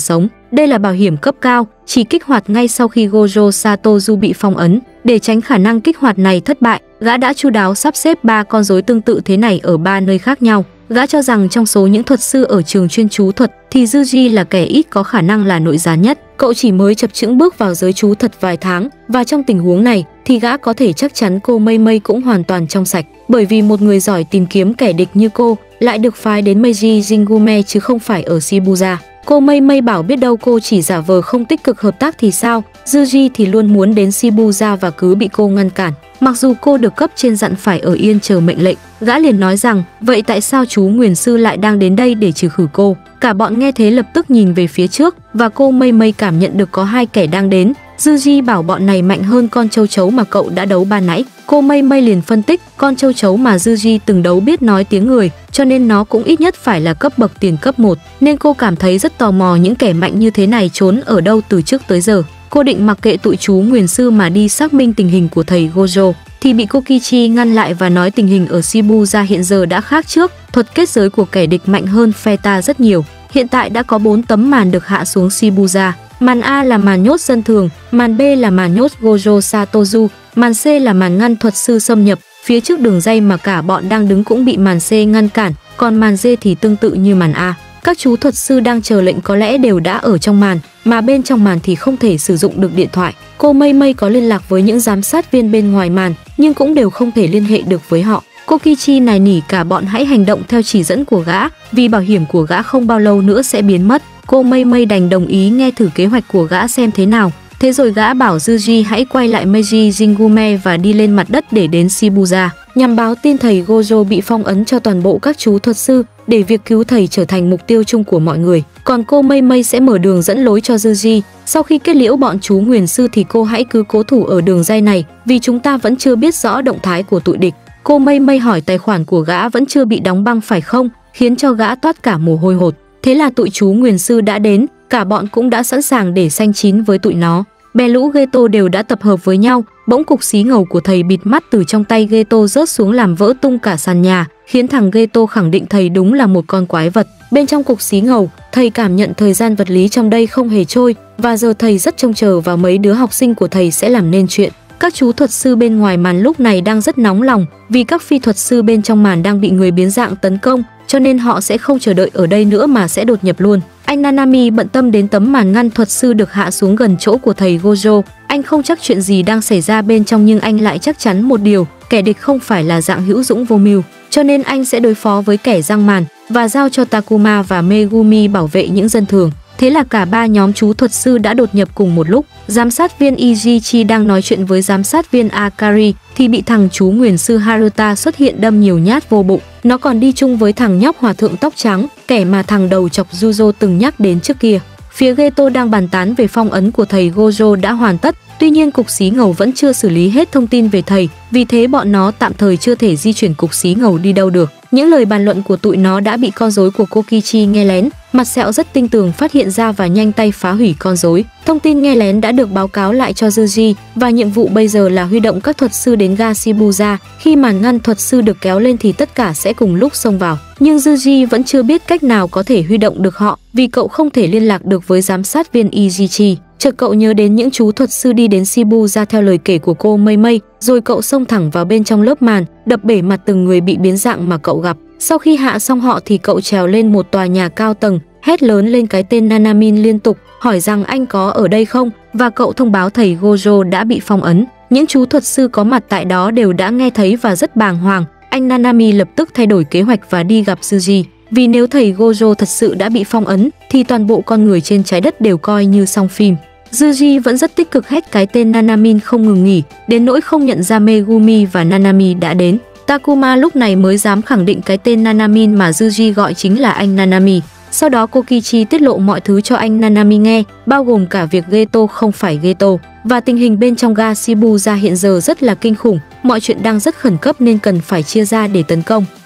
Đây là bảo hiểm cấp cao, chỉ kích hoạt ngay sau khi Gojo Satoru bị phong ấn. Để tránh khả năng kích hoạt này thất bại, gã đã chu đáo sắp xếp ba con rối tương tự thế này ở ba nơi khác nhau. Gã cho rằng trong số những thuật sư ở trường chuyên chú thuật thì Yuji là kẻ ít có khả năng là nội gián nhất. Cậu chỉ mới chập chững bước vào giới chú thuật vài tháng, và trong tình huống này thì gã có thể chắc chắn cô Mei Mei cũng hoàn toàn trong sạch, bởi vì một người giỏi tìm kiếm kẻ địch như cô lại được phái đến Meiji Jingume chứ không phải ở Shibuya. Cô Mei Mei bảo biết đâu cô chỉ giả vờ không tích cực hợp tác thì sao. Yuji thì luôn muốn đến Shibuya và cứ bị cô ngăn cản. Mặc dù cô được cấp trên dặn phải ở yên chờ mệnh lệnh, gã liền nói rằng vậy tại sao chú Nguyền Sư lại đang đến đây để trừ khử cô. Cả bọn nghe thế lập tức nhìn về phía trước và cô Mei Mei cảm nhận được có hai kẻ đang đến. Yuji bảo bọn này mạnh hơn con châu chấu mà cậu đã đấu ban nãy. Cô Mei Mei liền phân tích con châu chấu mà Yuji từng đấu biết nói tiếng người, cho nên nó cũng ít nhất phải là cấp bậc tiền cấp một, nên cô cảm thấy rất tò mò những kẻ mạnh như thế này trốn ở đâu từ trước tới giờ. Cô định mặc kệ tụi chú Nguyền Sư mà đi xác minh tình hình của thầy Gojo, thì bị Kokichi ngăn lại và nói tình hình ở Shibuya hiện giờ đã khác trước, thuật kết giới của kẻ địch mạnh hơn phe ta rất nhiều. Hiện tại đã có bốn tấm màn được hạ xuống Shibuya. Màn A là màn nhốt dân thường, màn B là màn nhốt Gojo Satoru, màn C là màn ngăn thuật sư xâm nhập. Phía trước đường dây mà cả bọn đang đứng cũng bị màn C ngăn cản, còn màn D thì tương tự như màn A. Các chú thuật sư đang chờ lệnh có lẽ đều đã ở trong màn, mà bên trong màn thì không thể sử dụng được điện thoại. Cô Mei Mei có liên lạc với những giám sát viên bên ngoài màn, nhưng cũng đều không thể liên hệ được với họ. Kokichi nài nỉ cả bọn hãy hành động theo chỉ dẫn của gã, vì bảo hiểm của gã không bao lâu nữa sẽ biến mất. Cô Mei Mei đành đồng ý nghe thử kế hoạch của gã xem thế nào. Thế rồi gã bảo Yuji hãy quay lại Meiji Jingume và đi lên mặt đất để đến Shibuya, nhằm báo tin thầy Gojo bị phong ấn cho toàn bộ các chú thuật sư, để việc cứu thầy trở thành mục tiêu chung của mọi người. Còn cô Mei Mei sẽ mở đường dẫn lối cho Yuji. Sau khi kết liễu bọn chú Nguyền Sư thì cô hãy cứ cố thủ ở đường dây này, vì chúng ta vẫn chưa biết rõ động thái của tụi địch. Cô Mei Mei hỏi tài khoản của gã vẫn chưa bị đóng băng phải không, khiến cho gã toát cả mồ hôi hột. Thế là tụi chú Nguyền Sư đã đến, cả bọn cũng đã sẵn sàng để xanh chín với tụi nó. Bè lũ Geto đều đã tập hợp với nhau, bỗng cục xí ngầu của thầy bịt mắt từ trong tay Geto rớt xuống làm vỡ tung cả sàn nhà, khiến thằng Geto khẳng định thầy đúng là một con quái vật. Bên trong cục xí ngầu, thầy cảm nhận thời gian vật lý trong đây không hề trôi, và giờ thầy rất trông chờ vào mấy đứa học sinh của thầy sẽ làm nên chuyện. Các chú thuật sư bên ngoài màn lúc này đang rất nóng lòng, vì các phi thuật sư bên trong màn đang bị người biến dạng tấn công, cho nên họ sẽ không chờ đợi ở đây nữa mà sẽ đột nhập luôn. Anh Nanami bận tâm đến tấm màn ngăn thuật sư được hạ xuống gần chỗ của thầy Gojo. Anh không chắc chuyện gì đang xảy ra bên trong, nhưng anh lại chắc chắn một điều, kẻ địch không phải là dạng hữu dũng vô mưu, cho nên anh sẽ đối phó với kẻ giăng màn và giao cho Takuma và Megumi bảo vệ những dân thường. Thế là cả ba nhóm chú thuật sư đã đột nhập cùng một lúc. Giám sát viên Ijichi đang nói chuyện với giám sát viên Akari thì bị thằng chú Nguyền Sư Haruta xuất hiện đâm nhiều nhát vô bụng. Nó còn đi chung với thằng nhóc hòa thượng tóc trắng, kẻ mà thằng đầu chọc Juzo từng nhắc đến trước kia. Phía Geto đang bàn tán về phong ấn của thầy Gojo đã hoàn tất, tuy nhiên cục xí ngầu vẫn chưa xử lý hết thông tin về thầy, vì thế bọn nó tạm thời chưa thể di chuyển cục xí ngầu đi đâu được. Những lời bàn luận của tụi nó đã bị con rối của Kokichi nghe lén. Mặt sẹo rất tinh tường phát hiện ra và nhanh tay phá hủy con rối. Thông tin nghe lén đã được báo cáo lại cho Yuji, và nhiệm vụ bây giờ là huy động các thuật sư đến ga Shibuya. Khi màn ngăn thuật sư được kéo lên thì tất cả sẽ cùng lúc xông vào. Nhưng Yuji vẫn chưa biết cách nào có thể huy động được họ, vì cậu không thể liên lạc được với giám sát viên Ijichi. Chợt cậu nhớ đến những chú thuật sư đi đến Shibuya theo lời kể của cô Mei Mei, rồi cậu xông thẳng vào bên trong lớp màn, đập bể mặt từng người bị biến dạng mà cậu gặp. Sau khi hạ xong họ thì cậu trèo lên một tòa nhà cao tầng, hét lớn lên cái tên Nanamin liên tục, hỏi rằng anh có ở đây không, và cậu thông báo thầy Gojo đã bị phong ấn. Những chú thuật sư có mặt tại đó đều đã nghe thấy và rất bàng hoàng. Anh Nanami lập tức thay đổi kế hoạch và đi gặp Yuji, vì nếu thầy Gojo thật sự đã bị phong ấn thì toàn bộ con người trên trái đất đều coi như xong phim. Yuji vẫn rất tích cực hét cái tên Nanamin không ngừng nghỉ, đến nỗi không nhận ra Megumi và Nanami đã đến. Takuma lúc này mới dám khẳng định cái tên Nanamin mà Yuji gọi chính là anh Nanami. Sau đó Kokichi tiết lộ mọi thứ cho anh Nanami nghe, bao gồm cả việc Geto không phải Geto, và tình hình bên trong ga Shibuya hiện giờ rất là kinh khủng, mọi chuyện đang rất khẩn cấp nên cần phải chia ra để tấn công.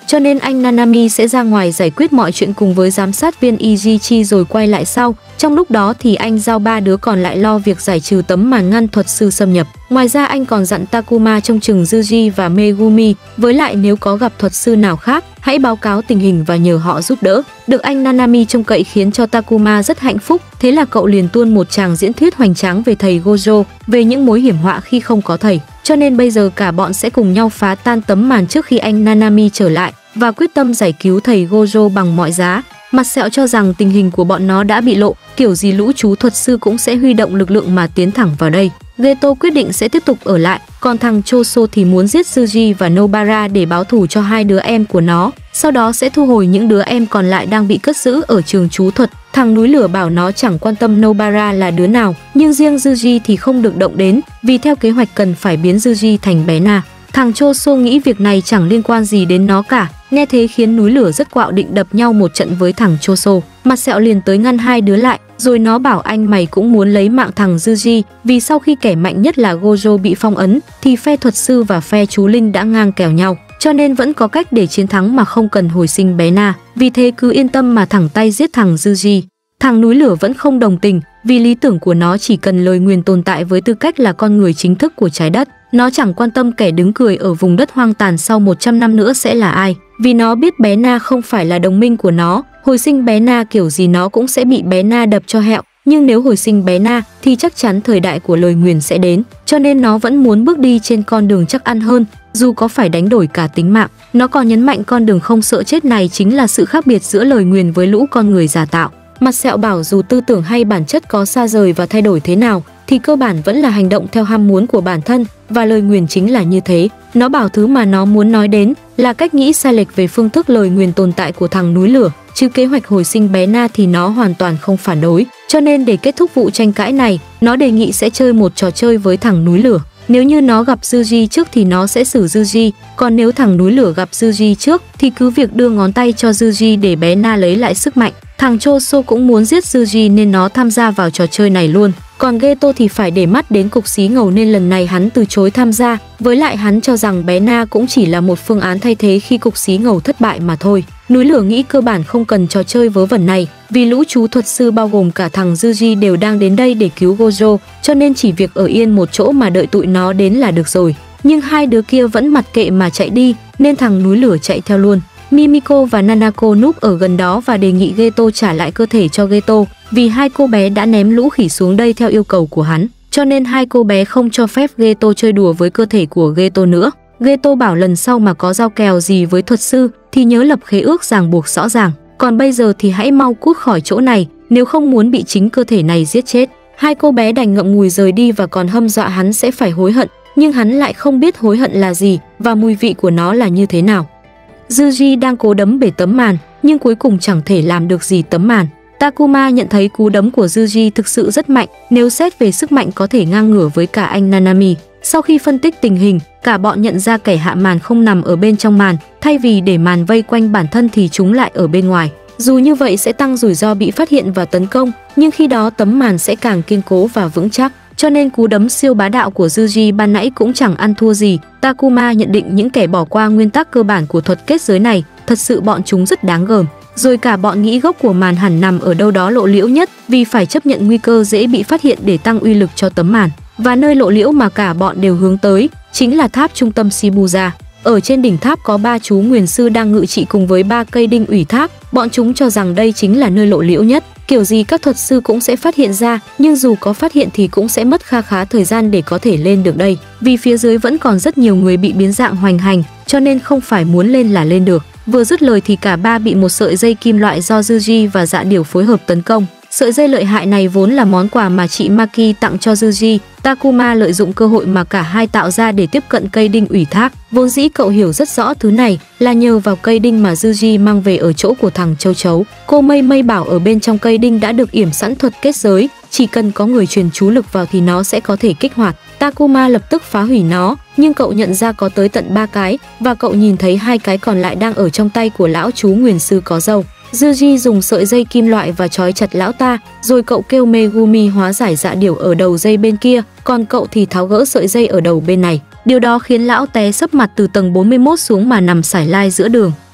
cho nên anh Nanami sẽ ra ngoài giải quyết mọi chuyện cùng với giám sát viên Ijichi rồi quay lại sau. Trong lúc đó thì anh giao ba đứa còn lại lo việc giải trừ tấm màn ngăn thuật sư xâm nhập. Ngoài ra anh còn dặn Takuma trông chừng Yuji và Megumi, với lại nếu có gặp thuật sư nào khác, hãy báo cáo tình hình và nhờ họ giúp đỡ. Được anh Nanami trông cậy khiến cho Takuma rất hạnh phúc, thế là cậu liền tuôn một tràng diễn thuyết hoành tráng về thầy Gojo, về những mối hiểm họa khi không có thầy. Cho nên bây giờ cả bọn sẽ cùng nhau phá tan tấm màn trước khi anh Nanami trở lại và quyết tâm giải cứu thầy Gojo bằng mọi giá. Mặt sẹo cho rằng tình hình của bọn nó đã bị lộ, kiểu gì lũ chú thuật sư cũng sẽ huy động lực lượng mà tiến thẳng vào đây. Geto quyết định sẽ tiếp tục ở lại, còn thằng Choso thì muốn giết Tsuji và Nobara để báo thù cho hai đứa em của nó, sau đó sẽ thu hồi những đứa em còn lại đang bị cất giữ ở trường chú thuật. Thằng núi lửa bảo nó chẳng quan tâm Nobara là đứa nào, nhưng riêng Yuji thì không được động đến, vì theo kế hoạch cần phải biến Yuji thành bé Na. Thằng Choso nghĩ việc này chẳng liên quan gì đến nó cả, nghe thế khiến núi lửa rất quạo định đập nhau một trận với thằng Choso. Mặt sẹo liền tới ngăn hai đứa lại, rồi nó bảo anh mày cũng muốn lấy mạng thằng Yuji, vì sau khi kẻ mạnh nhất là Gojo bị phong ấn, thì phe thuật sư và phe chú linh đã ngang kèo nhau, cho nên vẫn có cách để chiến thắng mà không cần hồi sinh bé Na. Vì thế cứ yên tâm mà thẳng tay giết thằng Yuji. Thằng núi lửa vẫn không đồng tình, vì lý tưởng của nó chỉ cần lời nguyền tồn tại với tư cách là con người chính thức của trái đất. Nó chẳng quan tâm kẻ đứng cười ở vùng đất hoang tàn sau một trăm năm nữa sẽ là ai, vì nó biết bé Na không phải là đồng minh của nó. Hồi sinh bé Na kiểu gì nó cũng sẽ bị bé Na đập cho hẹo, nhưng nếu hồi sinh bé Na thì chắc chắn thời đại của lời nguyền sẽ đến, cho nên nó vẫn muốn bước đi trên con đường chắc ăn hơn, dù có phải đánh đổi cả tính mạng. Nó còn nhấn mạnh con đường không sợ chết này chính là sự khác biệt giữa lời nguyền với lũ con người giả tạo. Mặt sẹo bảo dù tư tưởng hay bản chất có xa rời và thay đổi thế nào, thì cơ bản vẫn là hành động theo ham muốn của bản thân, và lời nguyền chính là như thế. Nó bảo thứ mà nó muốn nói đến là cách nghĩ sai lệch về phương thức lời nguyền tồn tại của thằng núi lửa, chứ kế hoạch hồi sinh bé Na thì nó hoàn toàn không phản đối. Cho nên để kết thúc vụ tranh cãi này, nó đề nghị sẽ chơi một trò chơi với thằng núi lửa. Nếu như nó gặp Yuji trước thì nó sẽ xử Yuji, còn nếu thằng núi lửa gặp Yuji trước thì cứ việc đưa ngón tay cho Yuji để bé Na lấy lại sức mạnh. Thằng Choso cũng muốn giết Yuji nên nó tham gia vào trò chơi này luôn. Còn Geto thì phải để mắt đến cục xí ngầu nên lần này hắn từ chối tham gia. Với lại hắn cho rằng bé Na cũng chỉ là một phương án thay thế khi cục xí ngầu thất bại mà thôi. Núi lửa nghĩ cơ bản không cần trò chơi vớ vẩn này, vì lũ chú thuật sư bao gồm cả thằng Yuji đều đang đến đây để cứu Gojo, cho nên chỉ việc ở yên một chỗ mà đợi tụi nó đến là được rồi. Nhưng hai đứa kia vẫn mặc kệ mà chạy đi, nên thằng núi lửa chạy theo luôn. Mimiko và Nanako núp ở gần đó và đề nghị Geto trả lại cơ thể cho Geto, vì hai cô bé đã ném lũ khỉ xuống đây theo yêu cầu của hắn, cho nên hai cô bé không cho phép Geto chơi đùa với cơ thể của Geto nữa. Geto bảo lần sau mà có giao kèo gì với thuật sư thì nhớ lập khế ước ràng buộc rõ ràng, còn bây giờ thì hãy mau cút khỏi chỗ này, nếu không muốn bị chính cơ thể này giết chết. Hai cô bé đành ngậm ngùi rời đi và còn hâm dọa hắn sẽ phải hối hận, nhưng hắn lại không biết hối hận là gì và mùi vị của nó là như thế nào. Yuji đang cố đấm bể tấm màn, nhưng cuối cùng chẳng thể làm được gì tấm màn. Takuma nhận thấy cú đấm của Yuji thực sự rất mạnh, nếu xét về sức mạnh có thể ngang ngửa với cả anh Nanami. Sau khi phân tích tình hình, cả bọn nhận ra kẻ hạ màn không nằm ở bên trong màn, thay vì để màn vây quanh bản thân thì chúng lại ở bên ngoài. Dù như vậy sẽ tăng rủi ro bị phát hiện và tấn công, nhưng khi đó tấm màn sẽ càng kiên cố và vững chắc. Cho nên cú đấm siêu bá đạo của Yuji ban nãy cũng chẳng ăn thua gì. Takuma nhận định những kẻ bỏ qua nguyên tắc cơ bản của thuật kết giới này, thật sự bọn chúng rất đáng gờm. Rồi cả bọn nghĩ gốc của màn hẳn nằm ở đâu đó lộ liễu nhất, vì phải chấp nhận nguy cơ dễ bị phát hiện để tăng uy lực cho tấm màn. Và nơi lộ liễu mà cả bọn đều hướng tới chính là tháp trung tâm Shibuya. Ở trên đỉnh tháp có ba chú nguyền sư đang ngự trị cùng với ba cây đinh ủy tháp. Bọn chúng cho rằng đây chính là nơi lộ liễu nhất. Kiểu gì các thuật sư cũng sẽ phát hiện ra, nhưng dù có phát hiện thì cũng sẽ mất kha khá thời gian để có thể lên được đây. Vì phía dưới vẫn còn rất nhiều người bị biến dạng hoành hành, cho nên không phải muốn lên là lên được. Vừa dứt lời thì cả ba bị một sợi dây kim loại do Yuji và Dạ Điểu phối hợp tấn công. Sợi dây lợi hại này vốn là món quà mà chị Maki tặng cho Yuji. Takuma lợi dụng cơ hội mà cả hai tạo ra để tiếp cận cây đinh ủy thác. Vốn dĩ cậu hiểu rất rõ thứ này là nhờ vào cây đinh mà Yuji mang về ở chỗ của thằng châu chấu. Cô Mây Mây bảo ở bên trong cây đinh đã được yểm sẵn thuật kết giới, chỉ cần có người truyền chú lực vào thì nó sẽ có thể kích hoạt. Takuma lập tức phá hủy nó, nhưng cậu nhận ra có tới tận ba cái, và cậu nhìn thấy hai cái còn lại đang ở trong tay của lão chú nguyền sư có râu. Yuji dùng sợi dây kim loại và trói chặt lão ta, rồi cậu kêu Megumi hóa giải Dạ Điểu ở đầu dây bên kia, còn cậu thì tháo gỡ sợi dây ở đầu bên này. Điều đó khiến lão té sấp mặt từ tầng bốn mươi mốt xuống mà nằm sải lai giữa đường.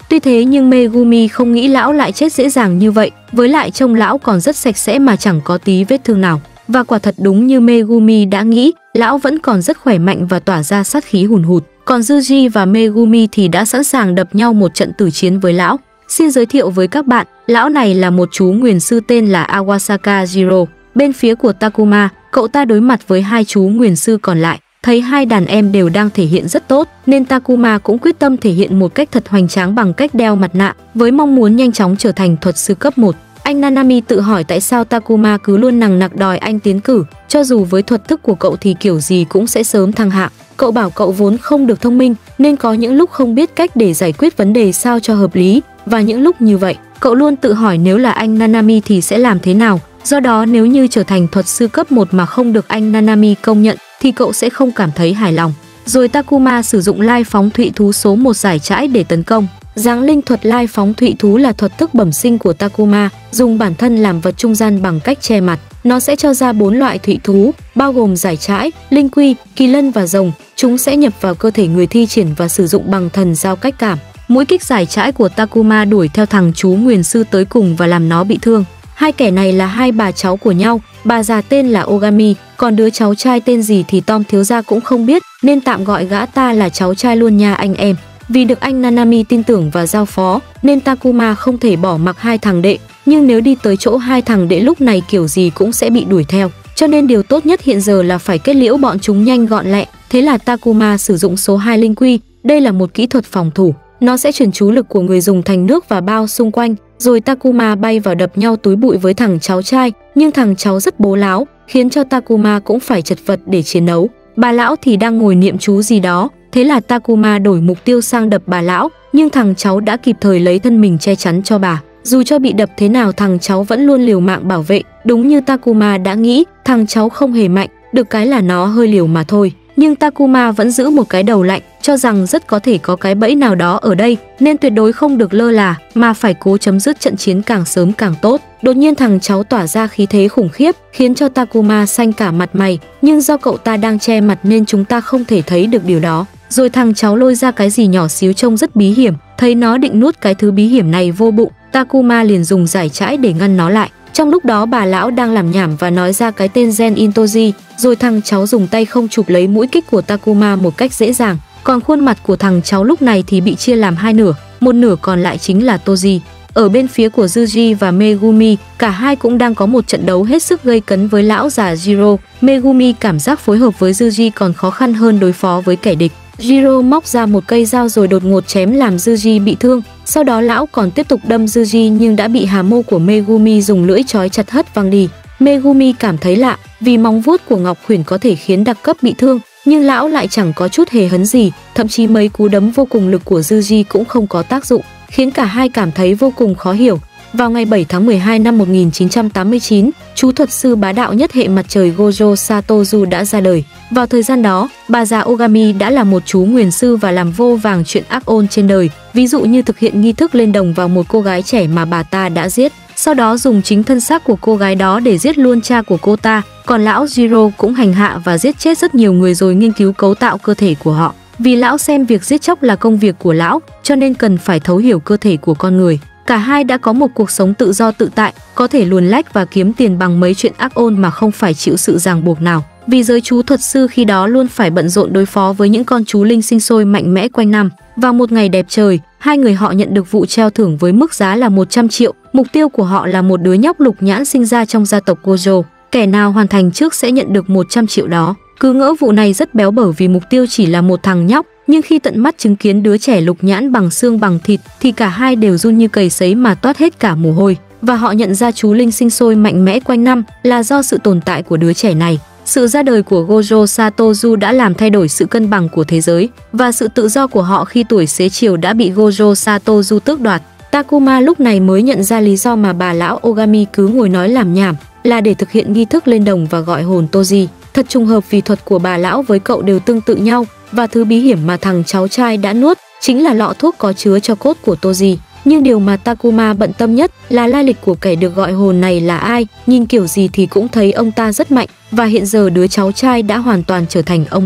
Tuy thế nhưng Megumi không nghĩ lão lại chết dễ dàng như vậy, với lại trông lão còn rất sạch sẽ mà chẳng có tí vết thương nào. Và quả thật đúng như Megumi đã nghĩ, lão vẫn còn rất khỏe mạnh và tỏa ra sát khí hùn hụt. Còn Yuji và Megumi thì đã sẵn sàng đập nhau một trận tử chiến với lão. Xin giới thiệu với các bạn, lão này là một chú nguyền sư tên là Awasaka Jiro. Bên phía của Takuma, cậu ta đối mặt với hai chú nguyền sư còn lại. Thấy hai đàn em đều đang thể hiện rất tốt, nên Takuma cũng quyết tâm thể hiện một cách thật hoành tráng bằng cách đeo mặt nạ, với mong muốn nhanh chóng trở thành thuật sư cấp một. Anh Nanami tự hỏi tại sao Takuma cứ luôn nằng nặc đòi anh tiến cử, cho dù với thuật thức của cậu thì kiểu gì cũng sẽ sớm thăng hạng. Cậu bảo cậu vốn không được thông minh, nên có những lúc không biết cách để giải quyết vấn đề sao cho hợp lý, và những lúc như vậy, cậu luôn tự hỏi nếu là anh Nanami thì sẽ làm thế nào. Do đó nếu như trở thành thuật sư cấp một mà không được anh Nanami công nhận thì cậu sẽ không cảm thấy hài lòng. Rồi Takuma sử dụng lai phóng thụy thú số một giải trãi để tấn công. Giáng linh thuật lai phóng thụy thú là thuật thức bẩm sinh của Takuma, dùng bản thân làm vật trung gian bằng cách che mặt. Nó sẽ cho ra bốn loại thụy thú, bao gồm giải trãi, linh quy, kỳ lân và rồng. Chúng sẽ nhập vào cơ thể người thi triển và sử dụng bằng thần giao cách cảm. Mũi kích giải trãi của Takuma đuổi theo thằng chú nguyền sư tới cùng và làm nó bị thương. Hai kẻ này là hai bà cháu của nhau, bà già tên là Ogami, còn đứa cháu trai tên gì thì Tom thiếu gia cũng không biết, nên tạm gọi gã ta là cháu trai luôn nha anh em. Vì được anh Nanami tin tưởng và giao phó, nên Takuma không thể bỏ mặc hai thằng đệ, nhưng nếu đi tới chỗ hai thằng đệ lúc này kiểu gì cũng sẽ bị đuổi theo. Cho nên điều tốt nhất hiện giờ là phải kết liễu bọn chúng nhanh gọn lẹ. Thế là Takuma sử dụng số hai linh quy, đây là một kỹ thuật phòng thủ. Nó sẽ chuyển chú lực của người dùng thành nước và bao xung quanh, rồi Takuma bay vào đập nhau túi bụi với thằng cháu trai, nhưng thằng cháu rất bố láo, khiến cho Takuma cũng phải chật vật để chiến đấu. Bà lão thì đang ngồi niệm chú gì đó, thế là Takuma đổi mục tiêu sang đập bà lão, nhưng thằng cháu đã kịp thời lấy thân mình che chắn cho bà. Dù cho bị đập thế nào thằng cháu vẫn luôn liều mạng bảo vệ, đúng như Takuma đã nghĩ, thằng cháu không hề mạnh, được cái là nó hơi liều mà thôi. Nhưng Takuma vẫn giữ một cái đầu lạnh, cho rằng rất có thể có cái bẫy nào đó ở đây, nên tuyệt đối không được lơ là, mà phải cố chấm dứt trận chiến càng sớm càng tốt. Đột nhiên thằng cháu tỏa ra khí thế khủng khiếp, khiến cho Takuma xanh cả mặt mày, nhưng do cậu ta đang che mặt nên chúng ta không thể thấy được điều đó. Rồi thằng cháu lôi ra cái gì nhỏ xíu trông rất bí hiểm, thấy nó định nuốt cái thứ bí hiểm này vô bụng, Takuma liền dùng giải trãi để ngăn nó lại. Trong lúc đó bà lão đang làm nhảm và nói ra cái tên Gen Intoji, rồi thằng cháu dùng tay không chụp lấy mũi kích của Takuma một cách dễ dàng. Còn khuôn mặt của thằng cháu lúc này thì bị chia làm hai nửa, một nửa còn lại chính là Toji. Ở bên phía của Yuji và Megumi, cả hai cũng đang có một trận đấu hết sức gây cấn với lão già Jiro. Megumi cảm giác phối hợp với Yuji còn khó khăn hơn đối phó với kẻ địch. Jiro móc ra một cây dao rồi đột ngột chém làm Yuji bị thương. Sau đó lão còn tiếp tục đâm Yuji nhưng đã bị hà mâu của Megumi dùng lưỡi trói chặt hất văng đi. Megumi cảm thấy lạ, vì móng vuốt của Ngọc Huyền có thể khiến đặc cấp bị thương, nhưng lão lại chẳng có chút hề hấn gì, thậm chí mấy cú đấm vô cùng lực của Yuji cũng không có tác dụng, khiến cả hai cảm thấy vô cùng khó hiểu. Vào ngày bảy tháng mười hai năm một nghìn chín trăm tám mươi chín, chú thuật sư bá đạo nhất hệ mặt trời Gojo Satozu đã ra đời. Vào thời gian đó, bà già Ogami đã là một chú nguyền sư và làm vô vàng chuyện ác ôn trên đời, ví dụ như thực hiện nghi thức lên đồng vào một cô gái trẻ mà bà ta đã giết, sau đó dùng chính thân xác của cô gái đó để giết luôn cha của cô ta. Còn lão Jiro cũng hành hạ và giết chết rất nhiều người rồi nghiên cứu cấu tạo cơ thể của họ. Vì lão xem việc giết chóc là công việc của lão, cho nên cần phải thấu hiểu cơ thể của con người. Cả hai đã có một cuộc sống tự do tự tại, có thể luồn lách và kiếm tiền bằng mấy chuyện ác ôn mà không phải chịu sự ràng buộc nào. Vì giới chú thuật sư khi đó luôn phải bận rộn đối phó với những con chú linh sinh sôi mạnh mẽ quanh năm. Vào một ngày đẹp trời, hai người họ nhận được vụ treo thưởng với mức giá là một trăm triệu. Mục tiêu của họ là một đứa nhóc lục nhãn sinh ra trong gia tộc Gojo. Kẻ nào hoàn thành trước sẽ nhận được một trăm triệu đó. Cứ ngỡ vụ này rất béo bở vì mục tiêu chỉ là một thằng nhóc, nhưng khi tận mắt chứng kiến đứa trẻ lục nhãn bằng xương bằng thịt thì cả hai đều run như cầy sấy mà toát hết cả mồ hôi. Và họ nhận ra chú linh sinh sôi mạnh mẽ quanh năm là do sự tồn tại của đứa trẻ này. Sự ra đời của Gojo Satozu đã làm thay đổi sự cân bằng của thế giới, và sự tự do của họ khi tuổi xế chiều đã bị Gojo Satozu tước đoạt. Takuma lúc này mới nhận ra lý do mà bà lão Ogami cứ ngồi nói làm nhảm là để thực hiện nghi thức lên đồng và gọi hồn Toji. Thật trùng hợp vì thuật của bà lão với cậu đều tương tự nhau, và thứ bí hiểm mà thằng cháu trai đã nuốt chính là lọ thuốc có chứa tro cốt của Toji. Nhưng điều mà Takuma bận tâm nhất là lai lịch của kẻ được gọi hồn này là ai. Nhìn kiểu gì thì cũng thấy ông ta rất mạnh, và hiện giờ đứa cháu trai đã hoàn toàn trở thành ông ta.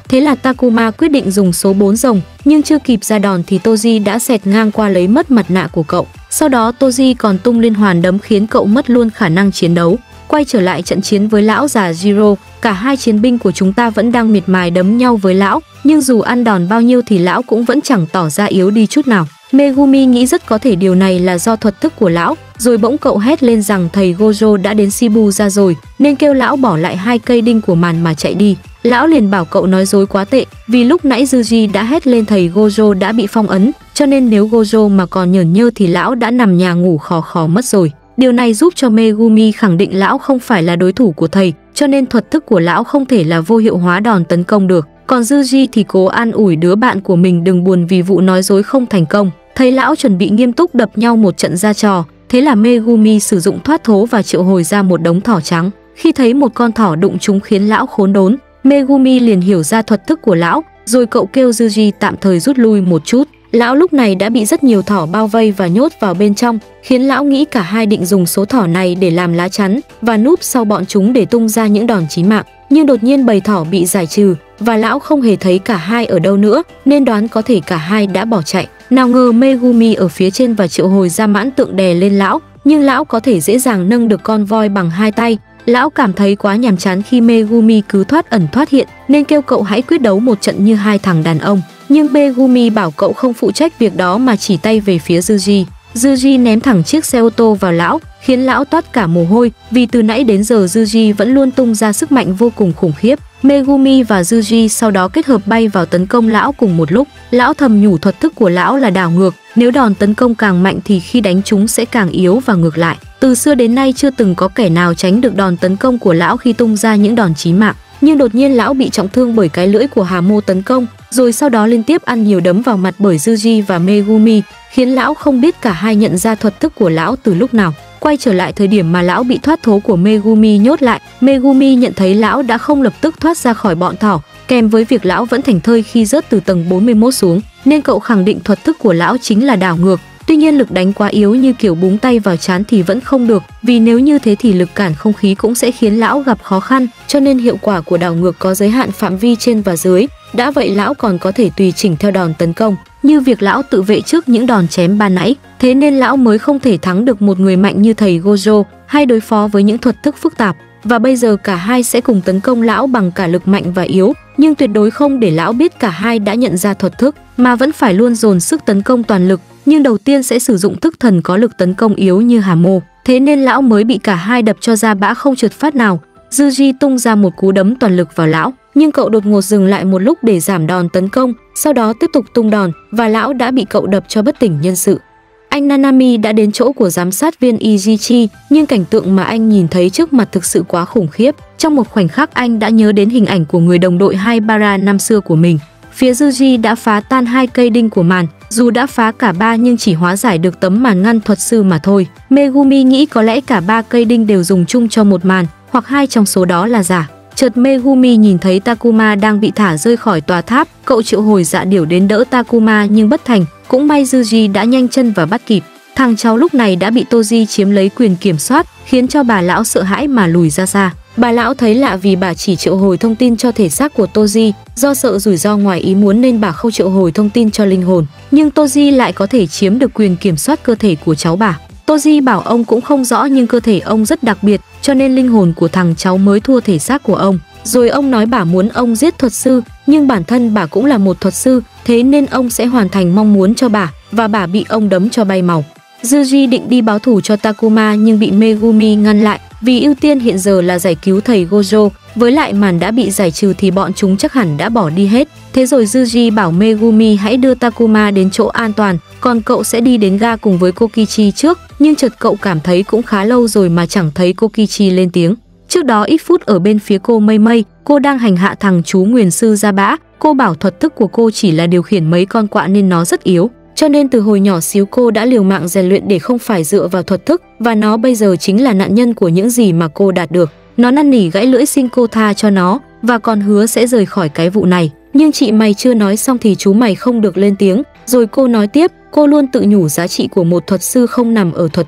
Thế là Takuma quyết định dùng số bốn rồng, nhưng chưa kịp ra đòn thì Toji đã xẹt ngang qua lấy mất mặt nạ của cậu. Sau đó Toji còn tung liên hoàn đấm khiến cậu mất luôn khả năng chiến đấu. Quay trở lại trận chiến với lão già Jiro, cả hai chiến binh của chúng ta vẫn đang miệt mài đấm nhau với lão, nhưng dù ăn đòn bao nhiêu thì lão cũng vẫn chẳng tỏ ra yếu đi chút nào. Megumi nghĩ rất có thể điều này là do thuật thức của lão, rồi bỗng cậu hét lên rằng thầy Gojo đã đến Shibuya rồi, nên kêu lão bỏ lại hai cây đinh của màn mà chạy đi. Lão liền bảo cậu nói dối quá tệ, vì lúc nãy Yuji đã hét lên thầy Gojo đã bị phong ấn, cho nên nếu Gojo mà còn nhởn nhơ thì lão đã nằm nhà ngủ khò khò mất rồi. Điều này giúp cho Megumi khẳng định lão không phải là đối thủ của thầy, cho nên thuật thức của lão không thể là vô hiệu hóa đòn tấn công được. Còn Yuji thì cố an ủi đứa bạn của mình đừng buồn vì vụ nói dối không thành công. Thấy lão chuẩn bị nghiêm túc đập nhau một trận ra trò, thế là Megumi sử dụng thoát thố và triệu hồi ra một đống thỏ trắng. Khi thấy một con thỏ đụng trúng khiến lão khốn đốn, Megumi liền hiểu ra thuật thức của lão, rồi cậu kêu Yuji tạm thời rút lui một chút. Lão lúc này đã bị rất nhiều thỏ bao vây và nhốt vào bên trong, khiến lão nghĩ cả hai định dùng số thỏ này để làm lá chắn và núp sau bọn chúng để tung ra những đòn chí mạng. Nhưng đột nhiên bầy thỏ bị giải trừ và lão không hề thấy cả hai ở đâu nữa, nên đoán có thể cả hai đã bỏ chạy. Nào ngờ Megumi ở phía trên và triệu hồi ra mãn tượng đè lên lão, nhưng lão có thể dễ dàng nâng được con voi bằng hai tay. Lão cảm thấy quá nhàm chán khi Megumi cứ thoát ẩn thoát hiện, nên kêu cậu hãy quyết đấu một trận như hai thằng đàn ông. Nhưng Megumi bảo cậu không phụ trách việc đó mà chỉ tay về phía Yuji. Yuji ném thẳng chiếc xe ô tô vào lão, khiến lão toát cả mồ hôi, vì từ nãy đến giờ Yuji vẫn luôn tung ra sức mạnh vô cùng khủng khiếp. Megumi và Yuji sau đó kết hợp bay vào tấn công lão cùng một lúc. Lão thầm nhủ thuật thức của lão là đảo ngược, nếu đòn tấn công càng mạnh thì khi đánh chúng sẽ càng yếu và ngược lại. Từ xưa đến nay chưa từng có kẻ nào tránh được đòn tấn công của lão khi tung ra những đòn chí mạng. Nhưng đột nhiên lão bị trọng thương bởi cái lưỡi của Hà Mô tấn công, rồi sau đó liên tiếp ăn nhiều đấm vào mặt bởi Yuji và Megumi, khiến lão không biết cả hai nhận ra thuật thức của lão từ lúc nào. Quay trở lại thời điểm mà lão bị thoát thố của Megumi nhốt lại, Megumi nhận thấy lão đã không lập tức thoát ra khỏi bọn thỏ, kèm với việc lão vẫn thảnh thơi khi rớt từ tầng bốn mươi mốt xuống, nên cậu khẳng định thuật thức của lão chính là đảo ngược. Tuy nhiên lực đánh quá yếu như kiểu búng tay vào trán thì vẫn không được, vì nếu như thế thì lực cản không khí cũng sẽ khiến lão gặp khó khăn, cho nên hiệu quả của đảo ngược có giới hạn phạm vi trên và dưới. Đã vậy lão còn có thể tùy chỉnh theo đòn tấn công, như việc lão tự vệ trước những đòn chém ban nãy, thế nên lão mới không thể thắng được một người mạnh như thầy Gojo hay đối phó với những thuật thức phức tạp. Và bây giờ cả hai sẽ cùng tấn công lão bằng cả lực mạnh và yếu, nhưng tuyệt đối không để lão biết cả hai đã nhận ra thuật thức, mà vẫn phải luôn dồn sức tấn công toàn lực. Nhưng đầu tiên sẽ sử dụng thức thần có lực tấn công yếu như Hà Mô, thế nên lão mới bị cả hai đập cho ra bã không trượt phát nào. Yuji tung ra một cú đấm toàn lực vào lão, nhưng cậu đột ngột dừng lại một lúc để giảm đòn tấn công, sau đó tiếp tục tung đòn và lão đã bị cậu đập cho bất tỉnh nhân sự. Anh Nanami đã đến chỗ của giám sát viên Ijichi, nhưng cảnh tượng mà anh nhìn thấy trước mặt thực sự quá khủng khiếp. Trong một khoảnh khắc anh đã nhớ đến hình ảnh của người đồng đội Haibara năm xưa của mình. Phía Yuji đã phá tan hai cây đinh của màn, dù đã phá cả ba nhưng chỉ hóa giải được tấm màn ngăn thuật sư mà thôi. Megumi nghĩ có lẽ cả ba cây đinh đều dùng chung cho một màn, hoặc hai trong số đó là giả. Chợt Megumi nhìn thấy Takuma đang bị thả rơi khỏi tòa tháp, cậu triệu hồi dạ điểu đến đỡ Takuma nhưng bất thành, cũng may Yuji đã nhanh chân và bắt kịp. Thằng cháu lúc này đã bị Toji chiếm lấy quyền kiểm soát, khiến cho bà lão sợ hãi mà lùi ra xa. Bà lão thấy lạ vì bà chỉ triệu hồi thông tin cho thể xác của Toji, do sợ rủi ro ngoài ý muốn nên bà không triệu hồi thông tin cho linh hồn, nhưng Toji lại có thể chiếm được quyền kiểm soát cơ thể của cháu bà. Toji bảo ông cũng không rõ nhưng cơ thể ông rất đặc biệt, cho nên linh hồn của thằng cháu mới thua thể xác của ông. Rồi ông nói bà muốn ông giết thuật sư, nhưng bản thân bà cũng là một thuật sư, thế nên ông sẽ hoàn thành mong muốn cho bà, và bà bị ông đấm cho bay màu. Yuji định đi báo thù cho Takuma nhưng bị Megumi ngăn lại, vì ưu tiên hiện giờ là giải cứu thầy Gojo, với lại màn đã bị giải trừ thì bọn chúng chắc hẳn đã bỏ đi hết. Thế rồi Yuji bảo Megumi hãy đưa Takuma đến chỗ an toàn, còn cậu sẽ đi đến ga cùng với Kokichi trước, nhưng chợt cậu cảm thấy cũng khá lâu rồi mà chẳng thấy Kokichi lên tiếng. Trước đó ít phút ở bên phía cô Mây Mây, cô đang hành hạ thằng chú nguyền sư ra bã, cô bảo thuật thức của cô chỉ là điều khiển mấy con quạ nên nó rất yếu. Cho nên từ hồi nhỏ xíu cô đã liều mạng rèn luyện để không phải dựa vào thuật thức, và nó bây giờ chính là nạn nhân của những gì mà cô đạt được. Nó năn nỉ gãy lưỡi xin cô tha cho nó, và còn hứa sẽ rời khỏi cái vụ này. Nhưng chị mày chưa nói xong thì chú mày không được lên tiếng. Rồi cô nói tiếp, cô luôn tự nhủ giá trị của một thuật sư không nằm ở thuật thức,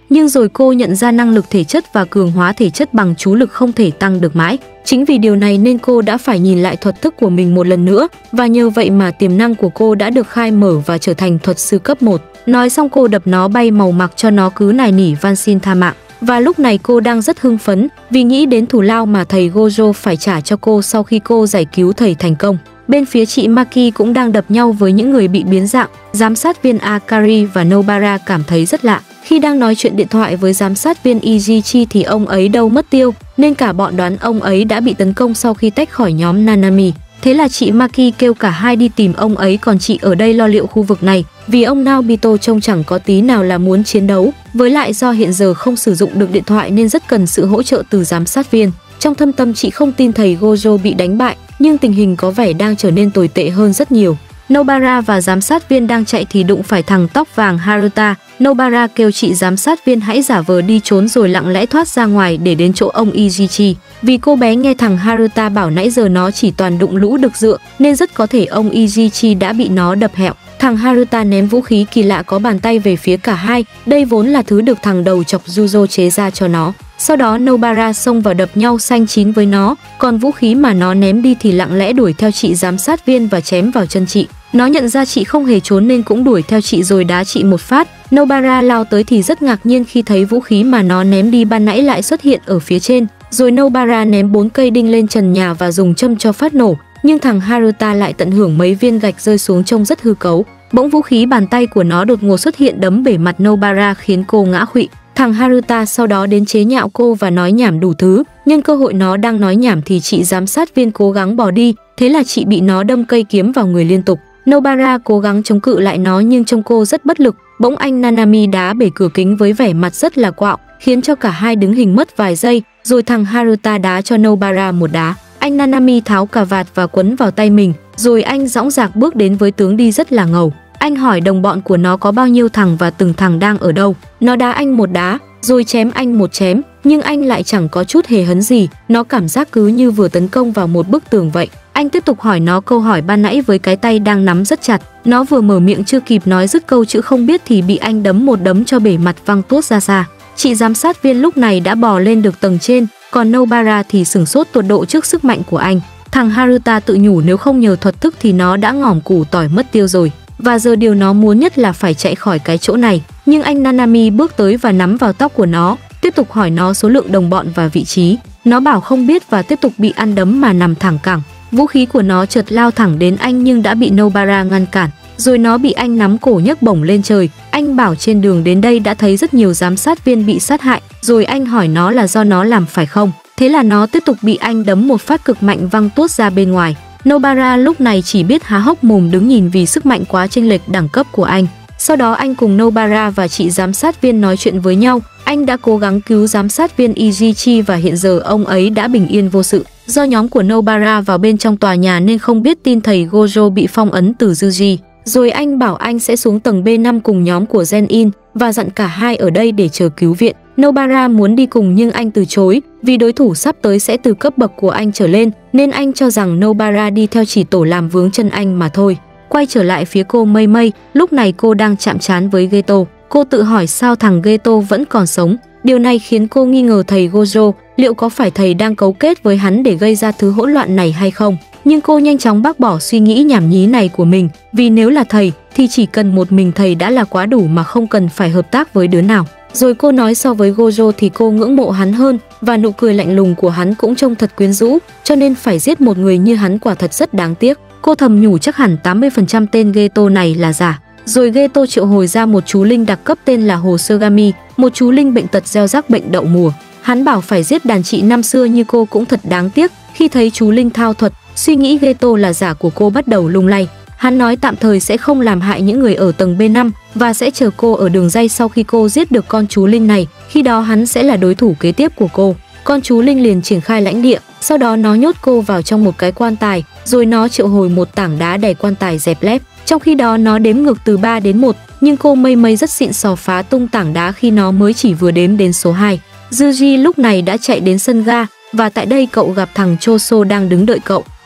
Nhưng rồi cô nhận ra năng lực thể chất và cường hóa thể chất bằng chú lực không thể tăng được mãi. Chính vì điều này nên cô đã phải nhìn lại thuật thức của mình một lần nữa, và nhờ vậy mà tiềm năng của cô đã được khai mở và trở thành thuật sư cấp một. Nói xong cô đập nó bay màu mặc cho nó cứ nài nỉ van xin tha mạng. Và lúc này cô đang rất hưng phấn vì nghĩ đến thù lao mà thầy Gojo phải trả cho cô sau khi cô giải cứu thầy thành công. Bên phía chị Maki cũng đang đập nhau với những người bị biến dạng. Giám sát viên Akari và Nobara cảm thấy rất lạ. Khi đang nói chuyện điện thoại với giám sát viên Ijichi thì ông ấy đâu mất tiêu, nên cả bọn đoán ông ấy đã bị tấn công sau khi tách khỏi nhóm Nanami. Thế là chị Maki kêu cả hai đi tìm ông ấy, còn chị ở đây lo liệu khu vực này, vì ông Naobito trông chẳng có tí nào là muốn chiến đấu. Với lại do hiện giờ không sử dụng được điện thoại nên rất cần sự hỗ trợ từ giám sát viên. Trong thâm tâm chị không tin thầy Gojo bị đánh bại, nhưng tình hình có vẻ đang trở nên tồi tệ hơn rất nhiều. Nobara và giám sát viên đang chạy thì đụng phải thằng tóc vàng Haruta. Nobara kêu chị giám sát viên hãy giả vờ đi trốn rồi lặng lẽ thoát ra ngoài để đến chỗ ông Ijichi. Vì cô bé nghe thằng Haruta bảo nãy giờ nó chỉ toàn đụng lũ được dựa, nên rất có thể ông Ijichi đã bị nó đập hẹo. Thằng Haruta ném vũ khí kỳ lạ có bàn tay về phía cả hai. Đây vốn là thứ được thằng đầu chọc Juzo chế ra cho nó. Sau đó Nobara xông vào đập nhau xanh chín với nó, còn vũ khí mà nó ném đi thì lặng lẽ đuổi theo chị giám sát viên và chém vào chân chị. Nó nhận ra chị không hề trốn nên cũng đuổi theo chị rồi đá chị một phát. Nobara lao tới thì rất ngạc nhiên khi thấy vũ khí mà nó ném đi ban nãy lại xuất hiện ở phía trên. Rồi Nobara ném bốn cây đinh lên trần nhà và dùng châm cho phát nổ, nhưng thằng Haruta lại tận hưởng mấy viên gạch rơi xuống trông rất hư cấu. Bỗng vũ khí bàn tay của nó đột ngột xuất hiện đấm bể mặt Nobara khiến cô ngã khuỵu. Thằng Haruta sau đó đến chế nhạo cô và nói nhảm đủ thứ. Nhân cơ hội nó đang nói nhảm thì chị giám sát viên cố gắng bỏ đi, thế là chị bị nó đâm cây kiếm vào người liên tục. Nobara cố gắng chống cự lại nó nhưng trông cô rất bất lực. Bỗng anh Nanami đá bể cửa kính với vẻ mặt rất là quạo, khiến cho cả hai đứng hình mất vài giây, rồi thằng Haruta đá cho Nobara một đá. Anh Nanami tháo cà vạt và quấn vào tay mình, rồi anh dõng dạc bước đến với tướng đi rất là ngầu. Anh hỏi đồng bọn của nó có bao nhiêu thằng và từng thằng đang ở đâu. Nó đá anh một đá, rồi chém anh một chém, nhưng anh lại chẳng có chút hề hấn gì. Nó cảm giác cứ như vừa tấn công vào một bức tường vậy. Anh tiếp tục hỏi nó câu hỏi ban nãy với cái tay đang nắm rất chặt. Nó vừa mở miệng chưa kịp nói dứt câu chữ không biết thì bị anh đấm một đấm cho bể mặt văng tuốt ra xa. Chị giám sát viên lúc này đã bò lên được tầng trên, còn Nobara thì sửng sốt tột độ trước sức mạnh của anh. Thằng Haruta tự nhủ nếu không nhờ thuật thức thì nó đã ngỏm củ tỏi mất tiêu rồi. Và giờ điều nó muốn nhất là phải chạy khỏi cái chỗ này. Nhưng anh Nanami bước tới và nắm vào tóc của nó, tiếp tục hỏi nó số lượng đồng bọn và vị trí. Nó bảo không biết và tiếp tục bị ăn đấm mà nằm thẳng cẳng. Vũ khí của nó chợt lao thẳng đến anh nhưng đã bị Nobara ngăn cản. Rồi nó bị anh nắm cổ nhấc bổng lên trời. Anh bảo trên đường đến đây đã thấy rất nhiều giám sát viên bị sát hại. Rồi anh hỏi nó là do nó làm phải không. Thế là nó tiếp tục bị anh đấm một phát cực mạnh văng tuốt ra bên ngoài. Nobara lúc này chỉ biết há hốc mồm đứng nhìn vì sức mạnh quá chênh lệch đẳng cấp của anh. Sau đó anh cùng Nobara và chị giám sát viên nói chuyện với nhau. Anh đã cố gắng cứu giám sát viên Ijichi và hiện giờ ông ấy đã bình yên vô sự. Do nhóm của Nobara vào bên trong tòa nhà nên không biết tin thầy Gojo bị phong ấn từ Yuji. Rồi anh bảo anh sẽ xuống tầng B năm cùng nhóm của Zenin và dặn cả hai ở đây để chờ cứu viện. Nobara muốn đi cùng nhưng anh từ chối vì đối thủ sắp tới sẽ từ cấp bậc của anh trở lên, nên anh cho rằng Nobara đi theo chỉ tổ làm vướng chân anh mà thôi. Quay trở lại phía cô Mei Mei, lúc này cô đang chạm trán với Geto. Cô tự hỏi sao thằng Geto vẫn còn sống. Điều này khiến cô nghi ngờ thầy Gojo, liệu có phải thầy đang cấu kết với hắn để gây ra thứ hỗn loạn này hay không? Nhưng cô nhanh chóng bác bỏ suy nghĩ nhảm nhí này của mình, vì nếu là thầy thì chỉ cần một mình thầy đã là quá đủ mà không cần phải hợp tác với đứa nào. Rồi cô nói so với Gojo thì cô ngưỡng mộ hắn hơn, và nụ cười lạnh lùng của hắn cũng trông thật quyến rũ, cho nên phải giết một người như hắn quả thật rất đáng tiếc. Cô thầm nhủ chắc hẳn tám mươi phần trăm tên Geto này là giả. Rồi Geto triệu hồi ra một chú linh đặc cấp tên là Hồ Sogami, một chú linh bệnh tật gieo rắc bệnh đậu mùa. Hắn bảo phải giết đàn chị năm xưa như cô cũng thật đáng tiếc. Khi thấy chú linh thao thuật, suy nghĩ Geto là giả của cô bắt đầu lung lay. Hắn nói tạm thời sẽ không làm hại những người ở tầng B năm và sẽ chờ cô ở đường ray sau khi cô giết được con chú linh này, khi đó hắn sẽ là đối thủ kế tiếp của cô. Con chú linh liền triển khai lãnh địa, sau đó nó nhốt cô vào trong một cái quan tài, rồi nó triệu hồi một tảng đá đè quan tài dẹp lép. Trong khi đó nó đếm ngược từ ba đến một, nhưng cô Mei Mei rất xịn sò phá tung tảng đá khi nó mới chỉ vừa đếm đến số hai. Yuji lúc này đã chạy đến sân ga và tại đây cậu gặp thằng Choso đang đứng đợi cậu.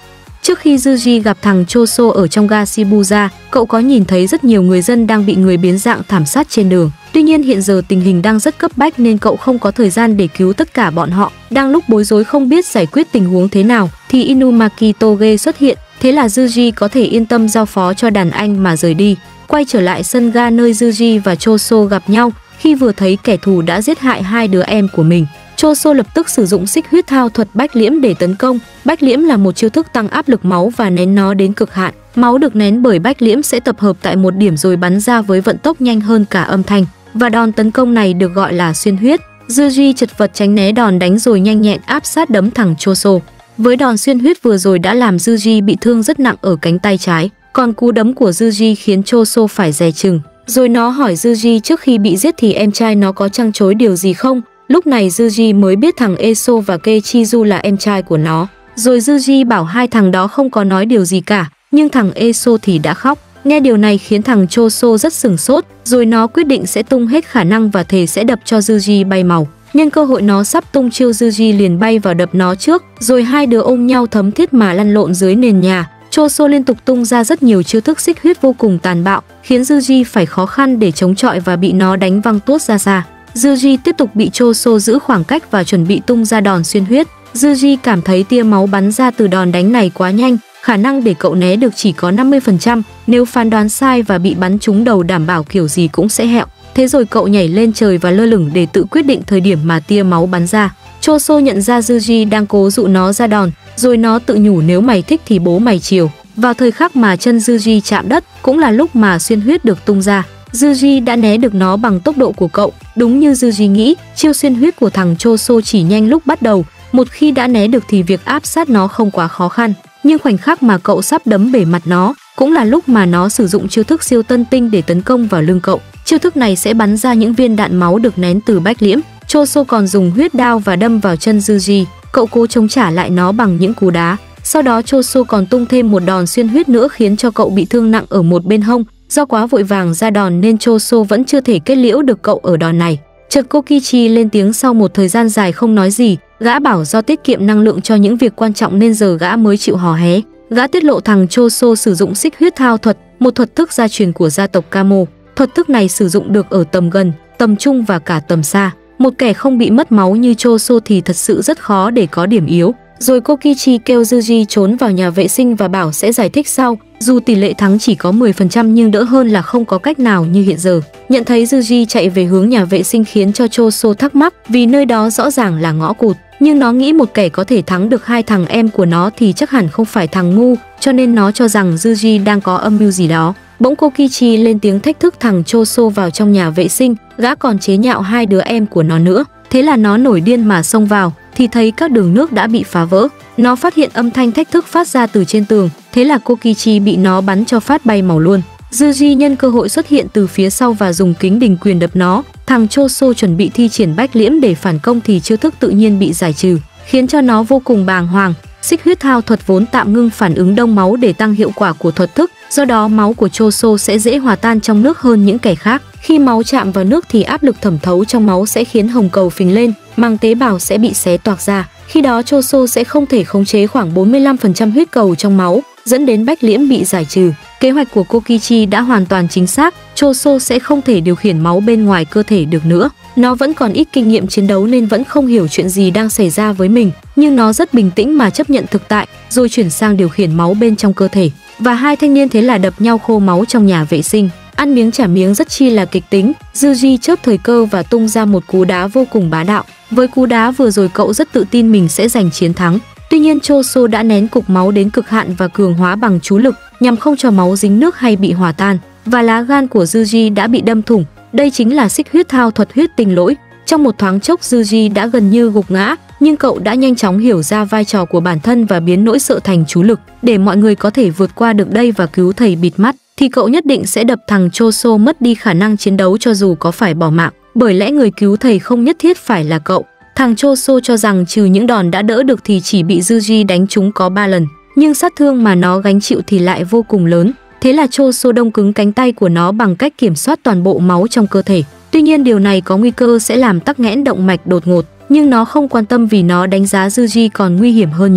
Trước khi Yuji gặp thằng Choso ở trong ga Shibuya, cậu có nhìn thấy rất nhiều người dân đang bị người biến dạng thảm sát trên đường. Tuy nhiên hiện giờ tình hình đang rất cấp bách nên cậu không có thời gian để cứu tất cả bọn họ. Đang lúc bối rối không biết giải quyết tình huống thế nào thì Inumaki Toge xuất hiện, thế là Yuji có thể yên tâm giao phó cho đàn anh mà rời đi. Quay trở lại sân ga nơi Yuji và Choso gặp nhau, khi vừa thấy kẻ thù đã giết hại hai đứa em của mình. Choso lập tức sử dụng xích huyết thao thuật bách liễm để tấn công. Bách liễm là một chiêu thức tăng áp lực máu và nén nó đến cực hạn. Máu được nén bởi bách liễm sẽ tập hợp tại một điểm rồi bắn ra với vận tốc nhanh hơn cả âm thanh. Và đòn tấn công này được gọi là xuyên huyết. Yuji chật vật tránh né đòn đánh rồi nhanh nhẹn áp sát đấm thẳng Choso. Với đòn xuyên huyết vừa rồi đã làm Yuji bị thương rất nặng ở cánh tay trái. Còn cú đấm của Yuji khiến Choso phải dè chừng. Rồi nó hỏi Yuji trước khi bị giết thì em trai nó có trăn trối điều gì không? Lúc này Yuji mới biết thằng Eso và Keiichi là em trai của nó. Rồi Yuji bảo hai thằng đó không có nói điều gì cả, nhưng thằng Eso thì đã khóc. Nghe điều này khiến thằng Choso rất sửng sốt, rồi nó quyết định sẽ tung hết khả năng và thề sẽ đập cho Yuji bay màu. Nhân cơ hội nó sắp tung chiêu, Yuji liền bay vào đập nó trước, rồi hai đứa ôm nhau thấm thiết mà lăn lộn dưới nền nhà. Choso liên tục tung ra rất nhiều chiêu thức xích huyết vô cùng tàn bạo, khiến Yuji phải khó khăn để chống chọi và bị nó đánh văng tuốt ra xa. Yuji tiếp tục bị Choso giữ khoảng cách và chuẩn bị tung ra đòn xuyên huyết. Yuji cảm thấy tia máu bắn ra từ đòn đánh này quá nhanh, khả năng để cậu né được chỉ có năm mươi phần trăm, nếu phán đoán sai và bị bắn trúng đầu đảm bảo kiểu gì cũng sẽ hẹo. Thế rồi cậu nhảy lên trời và lơ lửng để tự quyết định thời điểm mà tia máu bắn ra. Choso nhận ra Yuji đang cố dụ nó ra đòn, rồi nó tự nhủ nếu mày thích thì bố mày chiều. Vào thời khắc mà chân Yuji chạm đất, cũng là lúc mà xuyên huyết được tung ra. Yuji đã né được nó bằng tốc độ của cậu. Đúng như Yuji nghĩ, chiêu xuyên huyết của thằng Choso chỉ nhanh lúc bắt đầu. Một khi đã né được thì việc áp sát nó không quá khó khăn. Nhưng khoảnh khắc mà cậu sắp đấm bể mặt nó, cũng là lúc mà nó sử dụng chiêu thức siêu tân tinh để tấn công vào lưng cậu. Chiêu thức này sẽ bắn ra những viên đạn máu được nén từ bách liễm. Choso còn dùng huyết đao và đâm vào chân Yuji. Cậu cố chống trả lại nó bằng những cú đá. Sau đó Choso còn tung thêm một đòn xuyên huyết nữa khiến cho cậu bị thương nặng ở một bên hông. Do quá vội vàng ra đòn nên Choso vẫn chưa thể kết liễu được cậu ở đòn này. Chợt Kokichi lên tiếng sau một thời gian dài không nói gì. Gã bảo do tiết kiệm năng lượng cho những việc quan trọng nên giờ gã mới chịu hò hé. Gã tiết lộ thằng Choso sử dụng xích huyết thao thuật, một thuật thức gia truyền của gia tộc Kamo. Thuật thức này sử dụng được ở tầm gần, tầm trung và cả tầm xa. Một kẻ không bị mất máu như Choso thì thật sự rất khó để có điểm yếu. Rồi Kokichi kêu Yuji trốn vào nhà vệ sinh và bảo sẽ giải thích sau. Dù tỷ lệ thắng chỉ có mười phần trăm nhưng đỡ hơn là không có cách nào như hiện giờ. Nhận thấy Yuji chạy về hướng nhà vệ sinh khiến cho Choso thắc mắc vì nơi đó rõ ràng là ngõ cụt. Nhưng nó nghĩ một kẻ có thể thắng được hai thằng em của nó thì chắc hẳn không phải thằng ngu, cho nên nó cho rằng Yuji đang có âm mưu gì đó. Bỗng Kokichi lên tiếng thách thức thằng Choso vào trong nhà vệ sinh, gã còn chế nhạo hai đứa em của nó nữa. Thế là nó nổi điên mà xông vào, thì thấy các đường nước đã bị phá vỡ. Nó phát hiện âm thanh thách thức phát ra từ trên tường, thế là Kokichi bị nó bắn cho phát bay màu luôn. Yuji nhân cơ hội xuất hiện từ phía sau và dùng kính đình quyền đập nó. Thằng Choso chuẩn bị thi triển bách liễm để phản công thì chiêu thức tự nhiên bị giải trừ, khiến cho nó vô cùng bàng hoàng. Xích huyết thao thuật vốn tạm ngưng phản ứng đông máu để tăng hiệu quả của thuật thức, do đó máu của Choso sẽ dễ hòa tan trong nước hơn những kẻ khác. Khi máu chạm vào nước thì áp lực thẩm thấu trong máu sẽ khiến hồng cầu phình lên, màng tế bào sẽ bị xé toạc ra. Khi đó Choso sẽ không thể khống chế khoảng bốn mươi lăm phần trăm huyết cầu trong máu, dẫn đến bách liễm bị giải trừ. Kế hoạch của Kokichi đã hoàn toàn chính xác, Choso sẽ không thể điều khiển máu bên ngoài cơ thể được nữa. Nó vẫn còn ít kinh nghiệm chiến đấu nên vẫn không hiểu chuyện gì đang xảy ra với mình, nhưng nó rất bình tĩnh mà chấp nhận thực tại, rồi chuyển sang điều khiển máu bên trong cơ thể. Và hai thanh niên thế là đập nhau khô máu trong nhà vệ sinh. Ăn miếng trả miếng rất chi là kịch tính, Yuji chớp thời cơ và tung ra một cú đá vô cùng bá đạo. Với cú đá vừa rồi cậu rất tự tin mình sẽ giành chiến thắng. Tuy nhiên Choso đã nén cục máu đến cực hạn và cường hóa bằng chú lực nhằm không cho máu dính nước hay bị hòa tan. Và lá gan của Yuji đã bị đâm thủng. Đây chính là xích huyết thao thuật huyết tinh lỗi. Trong một thoáng chốc Yuji đã gần như gục ngã, nhưng cậu đã nhanh chóng hiểu ra vai trò của bản thân và biến nỗi sợ thành chú lực. Để mọi người có thể vượt qua được đây và cứu thầy bịt mắt, thì cậu nhất định sẽ đập thằng Choso mất đi khả năng chiến đấu cho dù có phải bỏ mạng. Bởi lẽ người cứu thầy không nhất thiết phải là cậu. Thằng Choso cho rằng trừ những đòn đã đỡ được thì chỉ bị Yuji đánh trúng có ba lần, nhưng sát thương mà nó gánh chịu thì lại vô cùng lớn. Thế là Choso đông cứng cánh tay của nó bằng cách kiểm soát toàn bộ máu trong cơ thể. Tuy nhiên điều này có nguy cơ sẽ làm tắc nghẽn động mạch đột ngột, nhưng nó không quan tâm vì nó đánh giá Yuji còn nguy hiểm hơn nhiều.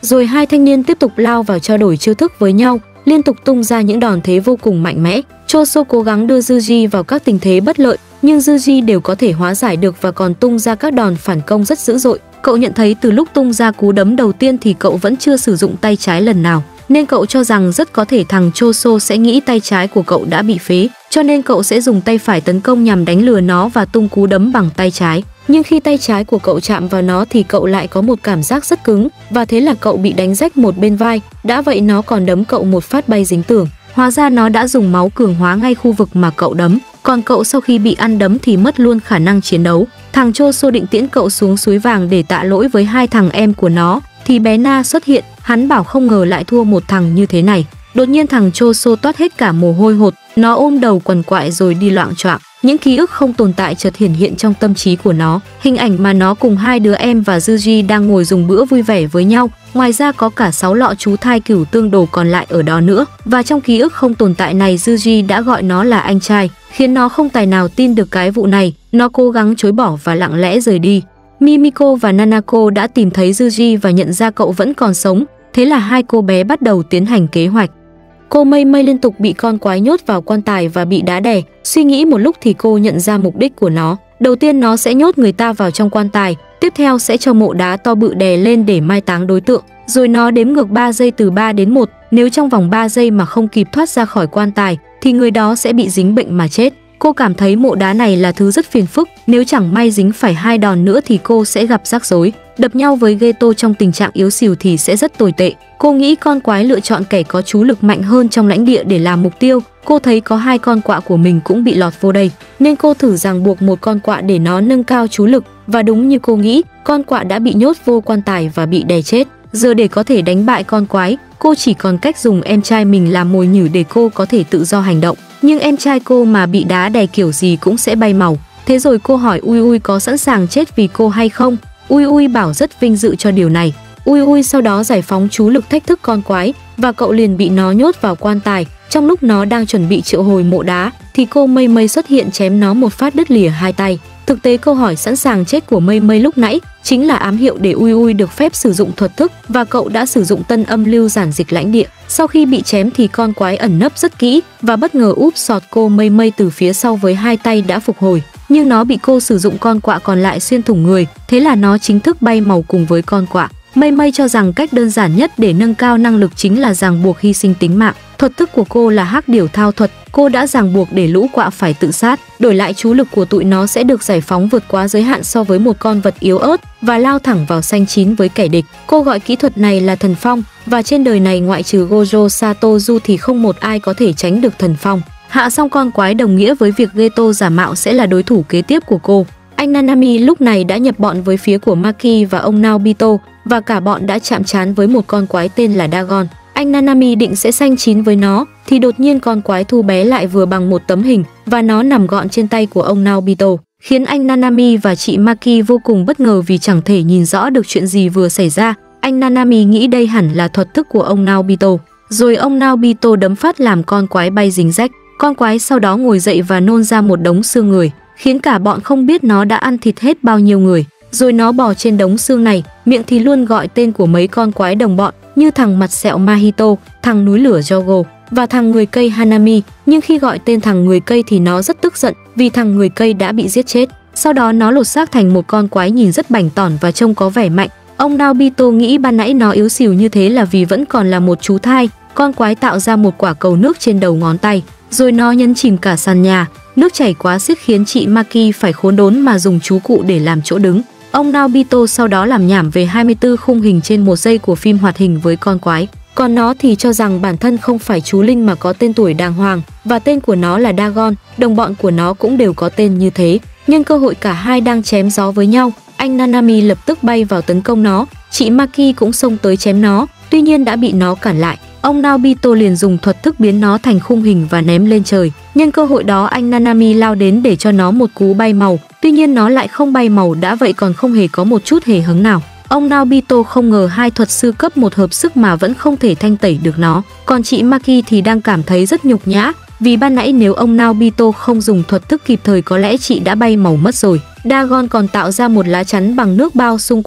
Rồi hai thanh niên tiếp tục lao vào trao đổi chiêu thức với nhau, liên tục tung ra những đòn thế vô cùng mạnh mẽ. Choso cố gắng đưa Yuji vào các tình thế bất lợi, nhưng Yuji đều có thể hóa giải được và còn tung ra các đòn phản công rất dữ dội. Cậu nhận thấy từ lúc tung ra cú đấm đầu tiên thì cậu vẫn chưa sử dụng tay trái lần nào, nên cậu cho rằng rất có thể thằng Choso sẽ nghĩ tay trái của cậu đã bị phế, cho nên cậu sẽ dùng tay phải tấn công nhằm đánh lừa nó và tung cú đấm bằng tay trái. Nhưng khi tay trái của cậu chạm vào nó thì cậu lại có một cảm giác rất cứng, và thế là cậu bị đánh rách một bên vai. Đã vậy nó còn đấm cậu một phát bay dính tường. Hóa ra nó đã dùng máu cường hóa ngay khu vực mà cậu đấm. Còn cậu sau khi bị ăn đấm thì mất luôn khả năng chiến đấu. Thằng Choso định tiễn cậu xuống suối vàng để tạ lỗi với hai thằng em của nó, thì bé Na xuất hiện. Hắn bảo không ngờ lại thua một thằng như thế này. Đột nhiên thằng Choso toát hết cả mồ hôi hột, nó ôm đầu quằn quại rồi đi loạng choạng. Những ký ức không tồn tại chợt hiển hiện trong tâm trí của nó. Hình ảnh mà nó cùng hai đứa em và Yuji đang ngồi dùng bữa vui vẻ với nhau. Ngoài ra có cả sáu lọ chú thai cửu tương đồ còn lại ở đó nữa. Và trong ký ức không tồn tại này, Yuji đã gọi nó là anh trai, khiến nó không tài nào tin được cái vụ này. Nó cố gắng chối bỏ và lặng lẽ rời đi. Mimiko và Nanako đã tìm thấy Yuji và nhận ra cậu vẫn còn sống. Thế là hai cô bé bắt đầu tiến hành kế hoạch. Cô Mei Mei liên tục bị con quái nhốt vào quan tài và bị đá đè. Suy nghĩ một lúc thì cô nhận ra mục đích của nó. Đầu tiên nó sẽ nhốt người ta vào trong quan tài, tiếp theo sẽ cho mộ đá to bự đè lên để mai táng đối tượng. Rồi nó đếm ngược ba giây từ ba đến một, nếu trong vòng ba giây mà không kịp thoát ra khỏi quan tài thì người đó sẽ bị dính bệnh mà chết. Cô cảm thấy mộ đá này là thứ rất phiền phức, nếu chẳng may dính phải hai đòn nữa thì cô sẽ gặp rắc rối. Đập nhau với Geto trong tình trạng yếu xìu thì sẽ rất tồi tệ. Cô nghĩ con quái lựa chọn kẻ có chú lực mạnh hơn trong lãnh địa để làm mục tiêu. Cô thấy có hai con quạ của mình cũng bị lọt vô đây, nên cô thử ràng buộc một con quạ để nó nâng cao chú lực. Và đúng như cô nghĩ, con quạ đã bị nhốt vô quan tài và bị đè chết. Giờ để có thể đánh bại con quái, cô chỉ còn cách dùng em trai mình làm mồi nhử để cô có thể tự do hành động. Nhưng em trai cô mà bị đá đè kiểu gì cũng sẽ bay màu. Thế rồi cô hỏi Ui Ui có sẵn sàng chết vì cô hay không. Ui Ui bảo rất vinh dự cho điều này. Ui Ui sau đó giải phóng chú lực thách thức con quái và cậu liền bị nó nhốt vào quan tài. Trong lúc nó đang chuẩn bị triệu hồi mộ đá thì cô Mei Mei xuất hiện chém nó một phát đứt lìa hai tay. Thực tế câu hỏi sẵn sàng chết của Mei Mei lúc nãy chính là ám hiệu để Ui Ui được phép sử dụng thuật thức, và cậu đã sử dụng tân âm lưu giản dịch lãnh địa. Sau khi bị chém thì con quái ẩn nấp rất kỹ và bất ngờ úp sọt cô Mei Mei từ phía sau với hai tay đã phục hồi. Nhưng nó bị cô sử dụng con quạ còn lại xuyên thủng người, thế là nó chính thức bay màu cùng với con quạ. Mei Mei cho rằng cách đơn giản nhất để nâng cao năng lực chính là ràng buộc hy sinh tính mạng. Thuật thức của cô là hắc điểu thao thuật, cô đã ràng buộc để lũ quạ phải tự sát, đổi lại chú lực của tụi nó sẽ được giải phóng vượt quá giới hạn so với một con vật yếu ớt và lao thẳng vào xanh chín với kẻ địch. Cô gọi kỹ thuật này là thần phong, và trên đời này ngoại trừ Gojo Satoru thì không một ai có thể tránh được thần phong. Hạ xong con quái đồng nghĩa với việc Geto giả mạo sẽ là đối thủ kế tiếp của cô. Anh Nanami lúc này đã nhập bọn với phía của Maki và ông Naobito, và cả bọn đã chạm trán với một con quái tên là Dagon. Anh Nanami định sẽ xanh chín với nó thì đột nhiên con quái thu bé lại vừa bằng một tấm hình và nó nằm gọn trên tay của ông Naobito, khiến anh Nanami và chị Maki vô cùng bất ngờ vì chẳng thể nhìn rõ được chuyện gì vừa xảy ra. Anh Nanami nghĩ đây hẳn là thuật thức của ông Naobito, rồi ông Naobito đấm phát làm con quái bay dính rách. Con quái sau đó ngồi dậy và nôn ra một đống xương người, khiến cả bọn không biết nó đã ăn thịt hết bao nhiêu người. Rồi nó bò trên đống xương này, miệng thì luôn gọi tên của mấy con quái đồng bọn như thằng mặt sẹo Mahito, thằng núi lửa Jogo và thằng người cây Hanami. Nhưng khi gọi tên thằng người cây thì nó rất tức giận vì thằng người cây đã bị giết chết. Sau đó nó lột xác thành một con quái nhìn rất bảnh tỏn và trông có vẻ mạnh. Ông Naobito nghĩ ban nãy nó yếu xìu như thế là vì vẫn còn là một chú thai. Con quái tạo ra một quả cầu nước trên đầu ngón tay, rồi nó nhấn chìm cả sàn nhà. Nước chảy quá xiết khiến chị Maki phải khốn đốn mà dùng chú cụ để làm chỗ đứng. Ông Naobito sau đó làm nhảm về hai mươi tư khung hình trên một giây của phim hoạt hình với con quái. Còn nó thì cho rằng bản thân không phải chú linh mà có tên tuổi đàng hoàng, và tên của nó là Dagon, đồng bọn của nó cũng đều có tên như thế. Nhưng cơ hội cả hai đang chém gió với nhau, anh Nanami lập tức bay vào tấn công nó, chị Maki cũng xông tới chém nó, tuy nhiên đã bị nó cản lại. Ông Naobito liền dùng thuật thức biến nó thành khung hình và ném lên trời. Nhân cơ hội đó anh Nanami lao đến để cho nó một cú bay màu, tuy nhiên nó lại không bay màu, đã vậy còn không hề có một chút hề hứng nào. Ông Naobito không ngờ hai thuật sư cấp một hợp sức mà vẫn không thể thanh tẩy được nó. Còn chị Maki thì đang cảm thấy rất nhục nhã, vì ban nãy nếu ông Naobito không dùng thuật thức kịp thời có lẽ chị đã bay màu mất rồi. Dagon còn tạo ra một lá chắn bằng nước bao xung quanh,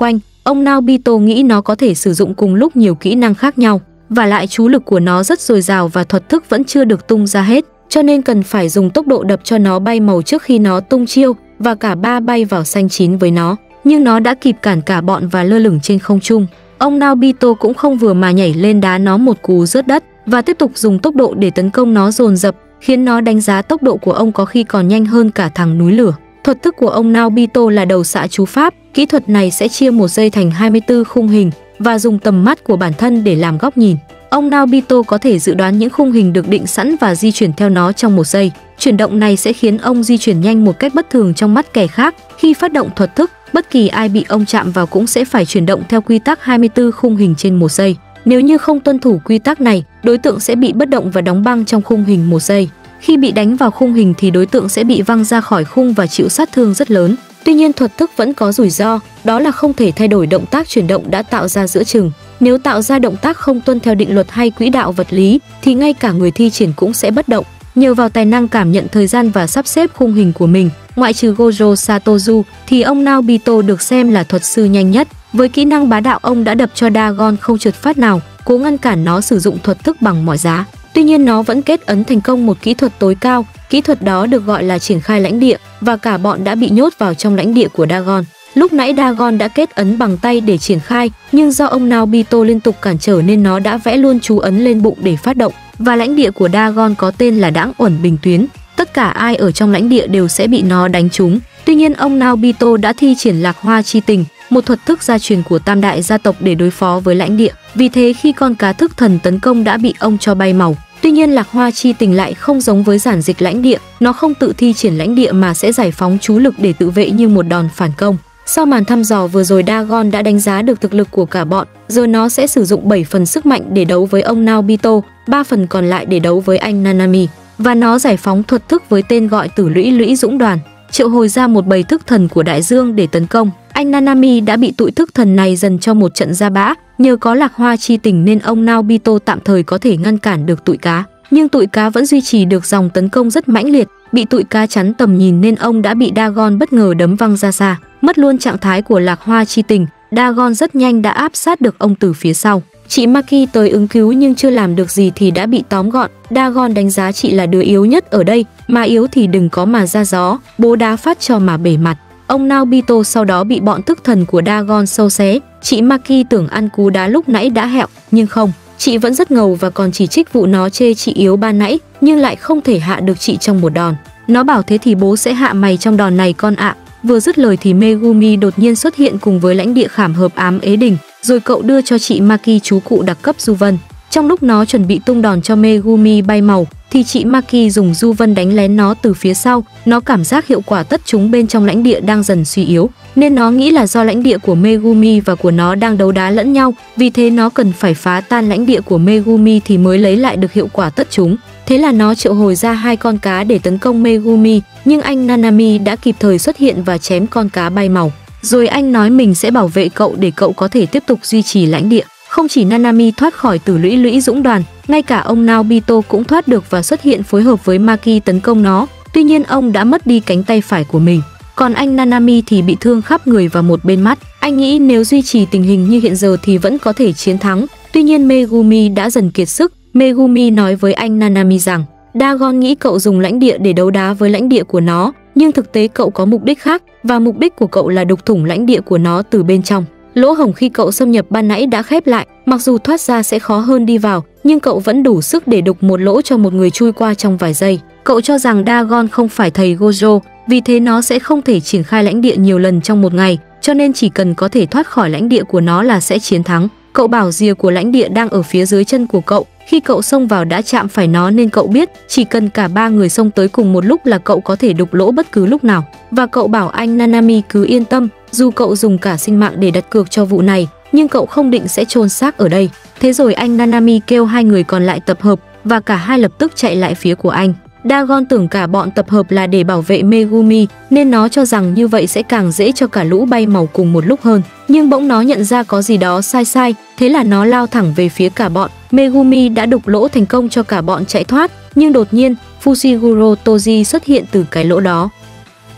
Ông Naobito nghĩ nó có thể sử dụng cùng lúc nhiều kỹ năng khác nhau, và lại chú lực của nó rất dồi dào và thuật thức vẫn chưa được tung ra hết, cho nên cần phải dùng tốc độ đập cho nó bay màu trước khi nó tung chiêu, và cả ba bay vào xanh chín với nó. Nhưng nó đã kịp cản cả bọn và lơ lửng trên không trung. Ông Naobito cũng không vừa mà nhảy lên đá nó một cú rớt đất và tiếp tục dùng tốc độ để tấn công nó dồn dập, khiến nó đánh giá tốc độ của ông có khi còn nhanh hơn cả thằng núi lửa. Thuật thức của ông Naobito là đầu xạ chú pháp. Kỹ thuật này sẽ chia một giây thành hai mươi tư khung hình và dùng tầm mắt của bản thân để làm góc nhìn. Ông Naobito có thể dự đoán những khung hình được định sẵn và di chuyển theo nó trong một giây. Chuyển động này sẽ khiến ông di chuyển nhanh một cách bất thường trong mắt kẻ khác. Khi phát động thuật thức, bất kỳ ai bị ông chạm vào cũng sẽ phải chuyển động theo quy tắc hai mươi tư khung hình trên một giây. Nếu như không tuân thủ quy tắc này, đối tượng sẽ bị bất động và đóng băng trong khung hình một giây. Khi bị đánh vào khung hình thì đối tượng sẽ bị văng ra khỏi khung và chịu sát thương rất lớn. Tuy nhiên thuật thức vẫn có rủi ro, đó là không thể thay đổi động tác chuyển động đã tạo ra giữa chừng. Nếu tạo ra động tác không tuân theo định luật hay quỹ đạo vật lý thì ngay cả người thi triển cũng sẽ bất động. Nhờ vào tài năng cảm nhận thời gian và sắp xếp khung hình của mình, ngoại trừ Gojo Satoru thì ông Naobito được xem là thuật sư nhanh nhất. Với kỹ năng bá đạo, ông đã đập cho Dagon không trượt phát nào, cố ngăn cản nó sử dụng thuật thức bằng mọi giá. Tuy nhiên nó vẫn kết ấn thành công một kỹ thuật tối cao, kỹ thuật đó được gọi là triển khai lãnh địa, và cả bọn đã bị nhốt vào trong lãnh địa của Dagon. Lúc nãy Dagon đã kết ấn bằng tay để triển khai, nhưng do ông Naobito liên tục cản trở nên nó đã vẽ luôn chú ấn lên bụng để phát động, và lãnh địa của Dagon có tên là Đãng Uẩn Bình Tuyến. Tất cả ai ở trong lãnh địa đều sẽ bị nó đánh trúng. Tuy nhiên ông Naobito đã thi triển Lạc Hoa Chi Tình, một thuật thức gia truyền của tam đại gia tộc để đối phó với lãnh địa. Vì thế khi con cá thức thần tấn công đã bị ông cho bay màu. Tuy nhiên Lạc Hoa Chi Tình lại không giống với giản dịch lãnh địa, nó không tự thi triển lãnh địa mà sẽ giải phóng chú lực để tự vệ như một đòn phản công. Sau màn thăm dò vừa rồi, Dagon đã đánh giá được thực lực của cả bọn, giờ nó sẽ sử dụng bảy phần sức mạnh để đấu với ông Naobito, ba phần còn lại để đấu với anh Nanami, và nó giải phóng thuật thức với tên gọi Tử Lũy Lũy Dũng Đoàn, triệu hồi ra một bầy thức thần của đại dương để tấn công. Anh Nanami đã bị tụi thức thần này dần cho một trận ra bã, nhờ có Lạc Hoa Chi Tình nên ông Naobito tạm thời có thể ngăn cản được tụi cá, nhưng tụi cá vẫn duy trì được dòng tấn công rất mãnh liệt. Bị tụi cá chắn tầm nhìn nên ông đã bị Dagon bất ngờ đấm văng ra xa, mất luôn trạng thái của Lạc Hoa Chi Tình. Dagon rất nhanh đã áp sát được ông từ phía sau. Chị Maki tới ứng cứu nhưng chưa làm được gì thì đã bị tóm gọn. Dagon đánh giá chị là đứa yếu nhất ở đây, mà yếu thì đừng có mà ra gió, bố đá phát cho mà bể mặt. Ông Naobito sau đó bị bọn thức thần của Dagon sâu xé. Chị Maki tưởng ăn cú đá lúc nãy đã hẹo, nhưng không, chị vẫn rất ngầu và còn chỉ trích vụ nó chê chị yếu ban nãy, nhưng lại không thể hạ được chị trong một đòn. Nó bảo thế thì bố sẽ hạ mày trong đòn này con ạ. Vừa dứt lời thì Megumi đột nhiên xuất hiện cùng với lãnh địa khảm hợp ám ế đình, rồi cậu đưa cho chị Maki chú cụ đặc cấp Du Vân. Trong lúc nó chuẩn bị tung đòn cho Megumi bay màu thì chị Maki dùng Du Vân đánh lén nó từ phía sau. Nó cảm giác hiệu quả tất chúng bên trong lãnh địa đang dần suy yếu, nên nó nghĩ là do lãnh địa của Megumi và của nó đang đấu đá lẫn nhau, vì thế nó cần phải phá tan lãnh địa của Megumi thì mới lấy lại được hiệu quả tất chúng. Thế là nó triệu hồi ra hai con cá để tấn công Megumi, nhưng anh Nanami đã kịp thời xuất hiện và chém con cá bay màu. Rồi anh nói mình sẽ bảo vệ cậu để cậu có thể tiếp tục duy trì lãnh địa. Không chỉ Nanami thoát khỏi Tử Lũy Lũy Dũng Đoàn, ngay cả ông Naobito cũng thoát được và xuất hiện phối hợp với Maki tấn công nó. Tuy nhiên ông đã mất đi cánh tay phải của mình, còn anh Nanami thì bị thương khắp người và một bên mắt. Anh nghĩ nếu duy trì tình hình như hiện giờ thì vẫn có thể chiến thắng. Tuy nhiên Megumi đã dần kiệt sức. Megumi nói với anh Nanami rằng Dagon nghĩ cậu dùng lãnh địa để đấu đá với lãnh địa của nó, nhưng thực tế cậu có mục đích khác, và mục đích của cậu là đục thủng lãnh địa của nó từ bên trong. Lỗ hổng khi cậu xâm nhập ban nãy đã khép lại, mặc dù thoát ra sẽ khó hơn đi vào, nhưng cậu vẫn đủ sức để đục một lỗ cho một người chui qua trong vài giây. Cậu cho rằng Dagon không phải thầy Gojo, vì thế nó sẽ không thể triển khai lãnh địa nhiều lần trong một ngày, cho nên chỉ cần có thể thoát khỏi lãnh địa của nó là sẽ chiến thắng. Cậu bảo rìa của lãnh địa đang ở phía dưới chân của cậu, khi cậu xông vào đã chạm phải nó nên cậu biết chỉ cần cả ba người xông tới cùng một lúc là cậu có thể đục lỗ bất cứ lúc nào. Và cậu bảo anh Nanami cứ yên tâm, dù cậu dùng cả sinh mạng để đặt cược cho vụ này, nhưng cậu không định sẽ chôn xác ở đây. Thế rồi anh Nanami kêu hai người còn lại tập hợp, và cả hai lập tức chạy lại phía của anh. Dagon tưởng cả bọn tập hợp là để bảo vệ Megumi, nên nó cho rằng như vậy sẽ càng dễ cho cả lũ bay màu cùng một lúc hơn. Nhưng bỗng nó nhận ra có gì đó sai sai, thế là nó lao thẳng về phía cả bọn. Megumi đã đục lỗ thành công cho cả bọn chạy thoát, nhưng đột nhiên Fushiguro Toji xuất hiện từ cái lỗ đó.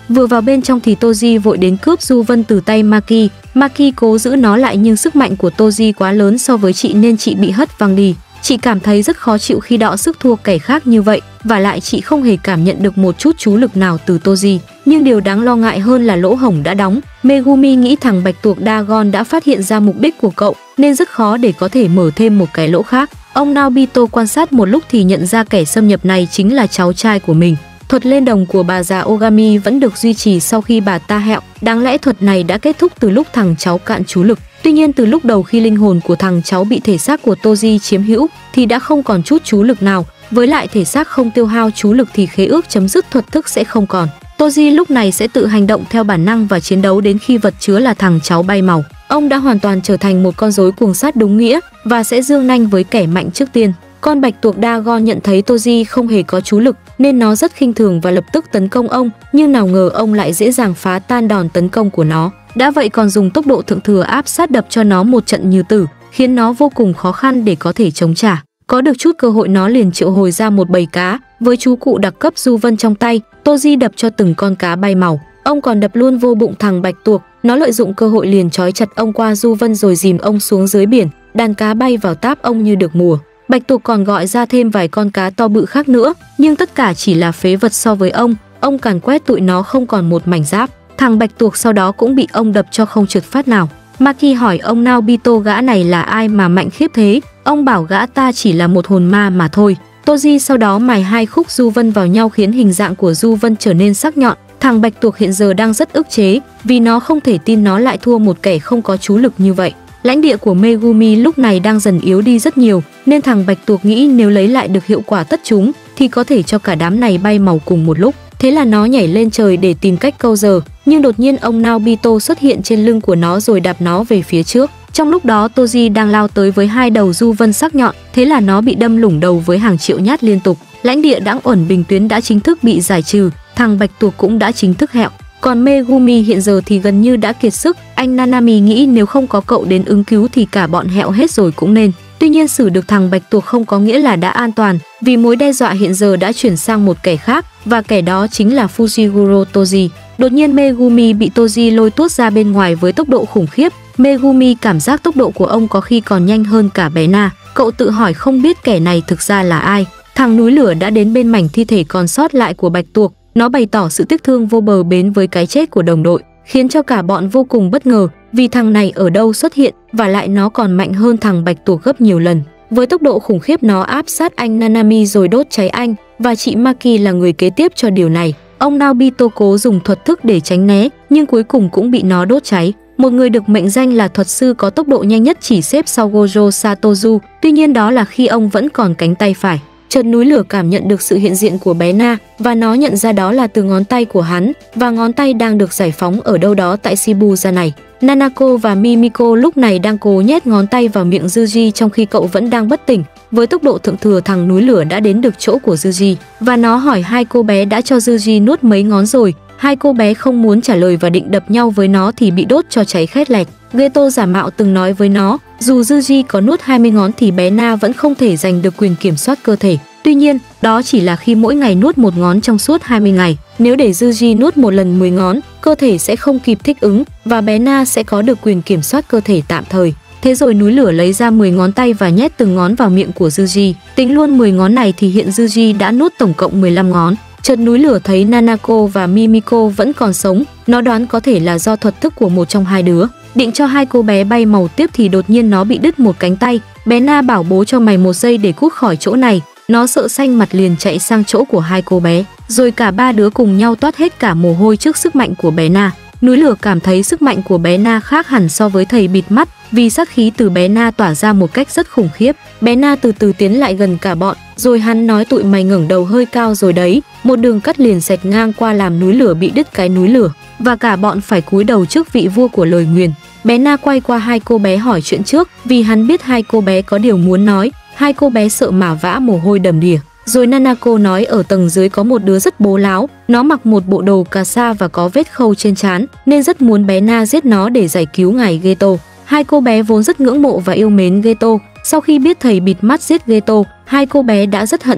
Vừa vào bên trong thì Toji vội đến cướp Du Vân từ tay Maki. Maki cố giữ nó lại nhưng sức mạnh của Toji quá lớn so với chị nên chị bị hất văng đi. Chị cảm thấy rất khó chịu khi đọ sức thua kẻ khác như vậy, và lại chị không hề cảm nhận được một chút chú lực nào từ Toji. Nhưng điều đáng lo ngại hơn là lỗ hổng đã đóng. Megumi nghĩ thằng bạch tuộc Dagon đã phát hiện ra mục đích của cậu nên rất khó để có thể mở thêm một cái lỗ khác. Ông Naobito quan sát một lúc thì nhận ra kẻ xâm nhập này chính là cháu trai của mình. Thuật lên đồng của bà già Ogami vẫn được duy trì sau khi bà ta hẹo. Đáng lẽ thuật này đã kết thúc từ lúc thằng cháu cạn chú lực. Tuy nhiên từ lúc đầu khi linh hồn của thằng cháu bị thể xác của Toji chiếm hữu thì đã không còn chút chú lực nào. Với lại thể xác không tiêu hao chú lực thì khế ước chấm dứt thuật thức sẽ không còn. Toji lúc này sẽ tự hành động theo bản năng và chiến đấu đến khi vật chứa là thằng cháu bay màu. Ông đã hoàn toàn trở thành một con rối cuồng sát đúng nghĩa và sẽ giương nanh với kẻ mạnh trước tiên. Con bạch tuộc Dagon nhận thấy Toji không hề có chú lực nên nó rất khinh thường và lập tức tấn công ông, nhưng nào ngờ ông lại dễ dàng phá tan đòn tấn công của nó. Đã vậy còn dùng tốc độ thượng thừa áp sát đập cho nó một trận như tử, khiến nó vô cùng khó khăn để có thể chống trả. Có được chút cơ hội nó liền triệu hồi ra một bầy cá, với chú cụ đặc cấp Du Vân trong tay, Toji đập cho từng con cá bay màu. Ông còn đập luôn vô bụng thằng bạch tuộc, nó lợi dụng cơ hội liền trói chặt ông qua Du Vân rồi dìm ông xuống dưới biển, đàn cá bay vào táp ông như được mùa. Bạch tuộc còn gọi ra thêm vài con cá to bự khác nữa, nhưng tất cả chỉ là phế vật so với ông. Ông càn quét tụi nó không còn một mảnh giáp. Thằng bạch tuộc sau đó cũng bị ông đập cho không trượt phát nào. Maki hỏi ông Naobito gã này là ai mà mạnh khiếp thế. Ông bảo gã ta chỉ là một hồn ma mà thôi. Toji sau đó mài hai khúc Du Vân vào nhau khiến hình dạng của Du Vân trở nên sắc nhọn. Thằng bạch tuộc hiện giờ đang rất ức chế vì nó không thể tin nó lại thua một kẻ không có chú lực như vậy. Lãnh địa của Megumi lúc này đang dần yếu đi rất nhiều nên thằng bạch tuộc nghĩ nếu lấy lại được hiệu quả tất chúng thì có thể cho cả đám này bay màu cùng một lúc. Thế là nó nhảy lên trời để tìm cách câu giờ, nhưng đột nhiên ông Naobito xuất hiện trên lưng của nó rồi đạp nó về phía trước. Trong lúc đó Toji đang lao tới với hai đầu Du Vân sắc nhọn, thế là nó bị đâm lủng đầu với hàng triệu nhát liên tục. Lãnh địa đãng uẩn bình tuyến đã chính thức bị giải trừ, thằng bạch tuộc cũng đã chính thức hẹo. Còn Megumi hiện giờ thì gần như đã kiệt sức. Anh Nanami nghĩ nếu không có cậu đến ứng cứu thì cả bọn hẹo hết rồi cũng nên. Tuy nhiên xử được thằng bạch tuộc không có nghĩa là đã an toàn, vì mối đe dọa hiện giờ đã chuyển sang một kẻ khác, và kẻ đó chính là Fushiguro Toji. Đột nhiên Megumi bị Toji lôi tuốt ra bên ngoài với tốc độ khủng khiếp. Megumi cảm giác tốc độ của ông có khi còn nhanh hơn cả bé Na. Cậu tự hỏi không biết kẻ này thực ra là ai. Thằng núi lửa đã đến bên mảnh thi thể còn sót lại của bạch tuộc. Nó bày tỏ sự tiếc thương vô bờ bến với cái chết của đồng đội, khiến cho cả bọn vô cùng bất ngờ vì thằng này ở đâu xuất hiện, và lại nó còn mạnh hơn thằng bạch tuộc gấp nhiều lần. Với tốc độ khủng khiếp nó áp sát anh Nanami rồi đốt cháy anh, và chị Maki là người kế tiếp cho điều này. Ông Naobito cố dùng thuật thức để tránh né, nhưng cuối cùng cũng bị nó đốt cháy. Một người được mệnh danh là thuật sư có tốc độ nhanh nhất chỉ xếp sau Gojo Satozu, tuy nhiên đó là khi ông vẫn còn cánh tay phải. Chợt núi lửa cảm nhận được sự hiện diện của bé Na và nó nhận ra đó là từ ngón tay của hắn, và ngón tay đang được giải phóng ở đâu đó tại Shibuya này. Nanako và Mimiko lúc này đang cố nhét ngón tay vào miệng Yuji trong khi cậu vẫn đang bất tỉnh. Với tốc độ thượng thừa thằng núi lửa đã đến được chỗ của Yuji và nó hỏi hai cô bé đã cho Yuji nuốt mấy ngón rồi. Hai cô bé không muốn trả lời và định đập nhau với nó thì bị đốt cho cháy khét lẹt. Geto giả mạo từng nói với nó, dù Yuji có nuốt hai mươi ngón thì bé Na vẫn không thể giành được quyền kiểm soát cơ thể. Tuy nhiên, đó chỉ là khi mỗi ngày nuốt một ngón trong suốt hai mươi ngày. Nếu để Yuji nuốt một lần mười ngón, cơ thể sẽ không kịp thích ứng và bé Na sẽ có được quyền kiểm soát cơ thể tạm thời. Thế rồi núi lửa lấy ra mười ngón tay và nhét từng ngón vào miệng của Yuji. Tính luôn mười ngón này thì hiện Yuji đã nuốt tổng cộng mười lăm ngón. Chợt núi lửa thấy Nanako và Mimiko vẫn còn sống, nó đoán có thể là do thuật thức của một trong hai đứa. Định cho hai cô bé bay màu tiếp thì đột nhiên nó bị đứt một cánh tay. Bé Na bảo bố cho mày một giây để cút khỏi chỗ này. Nó sợ xanh mặt liền chạy sang chỗ của hai cô bé, rồi cả ba đứa cùng nhau toát hết cả mồ hôi trước sức mạnh của bé Na. Núi lửa cảm thấy sức mạnh của bé Na khác hẳn so với thầy bịt mắt, vì sát khí từ bé Na tỏa ra một cách rất khủng khiếp. Bé Na từ từ tiến lại gần cả bọn, rồi hắn nói tụi mày ngẩng đầu hơi cao rồi đấy. Một đường cắt liền xẹt ngang qua làm núi lửa bị đứt cái núi lửa, và cả bọn phải cúi đầu trước vị vua của lời nguyền. Bé Na quay qua hai cô bé hỏi chuyện trước, vì hắn biết hai cô bé có điều muốn nói. Hai cô bé sợ mà vã mồ hôi đầm đìa. Rồi Nanako nói ở tầng dưới có một đứa rất bố láo, nó mặc một bộ đồ cà sa và có vết khâu trên trán, nên rất muốn bé Na giết nó để giải cứu ngài Geto. Hai cô bé vốn rất ngưỡng mộ và yêu mến Geto. Sau khi biết thầy bịt mắt giết Geto, hai cô bé đã rất hận thầy.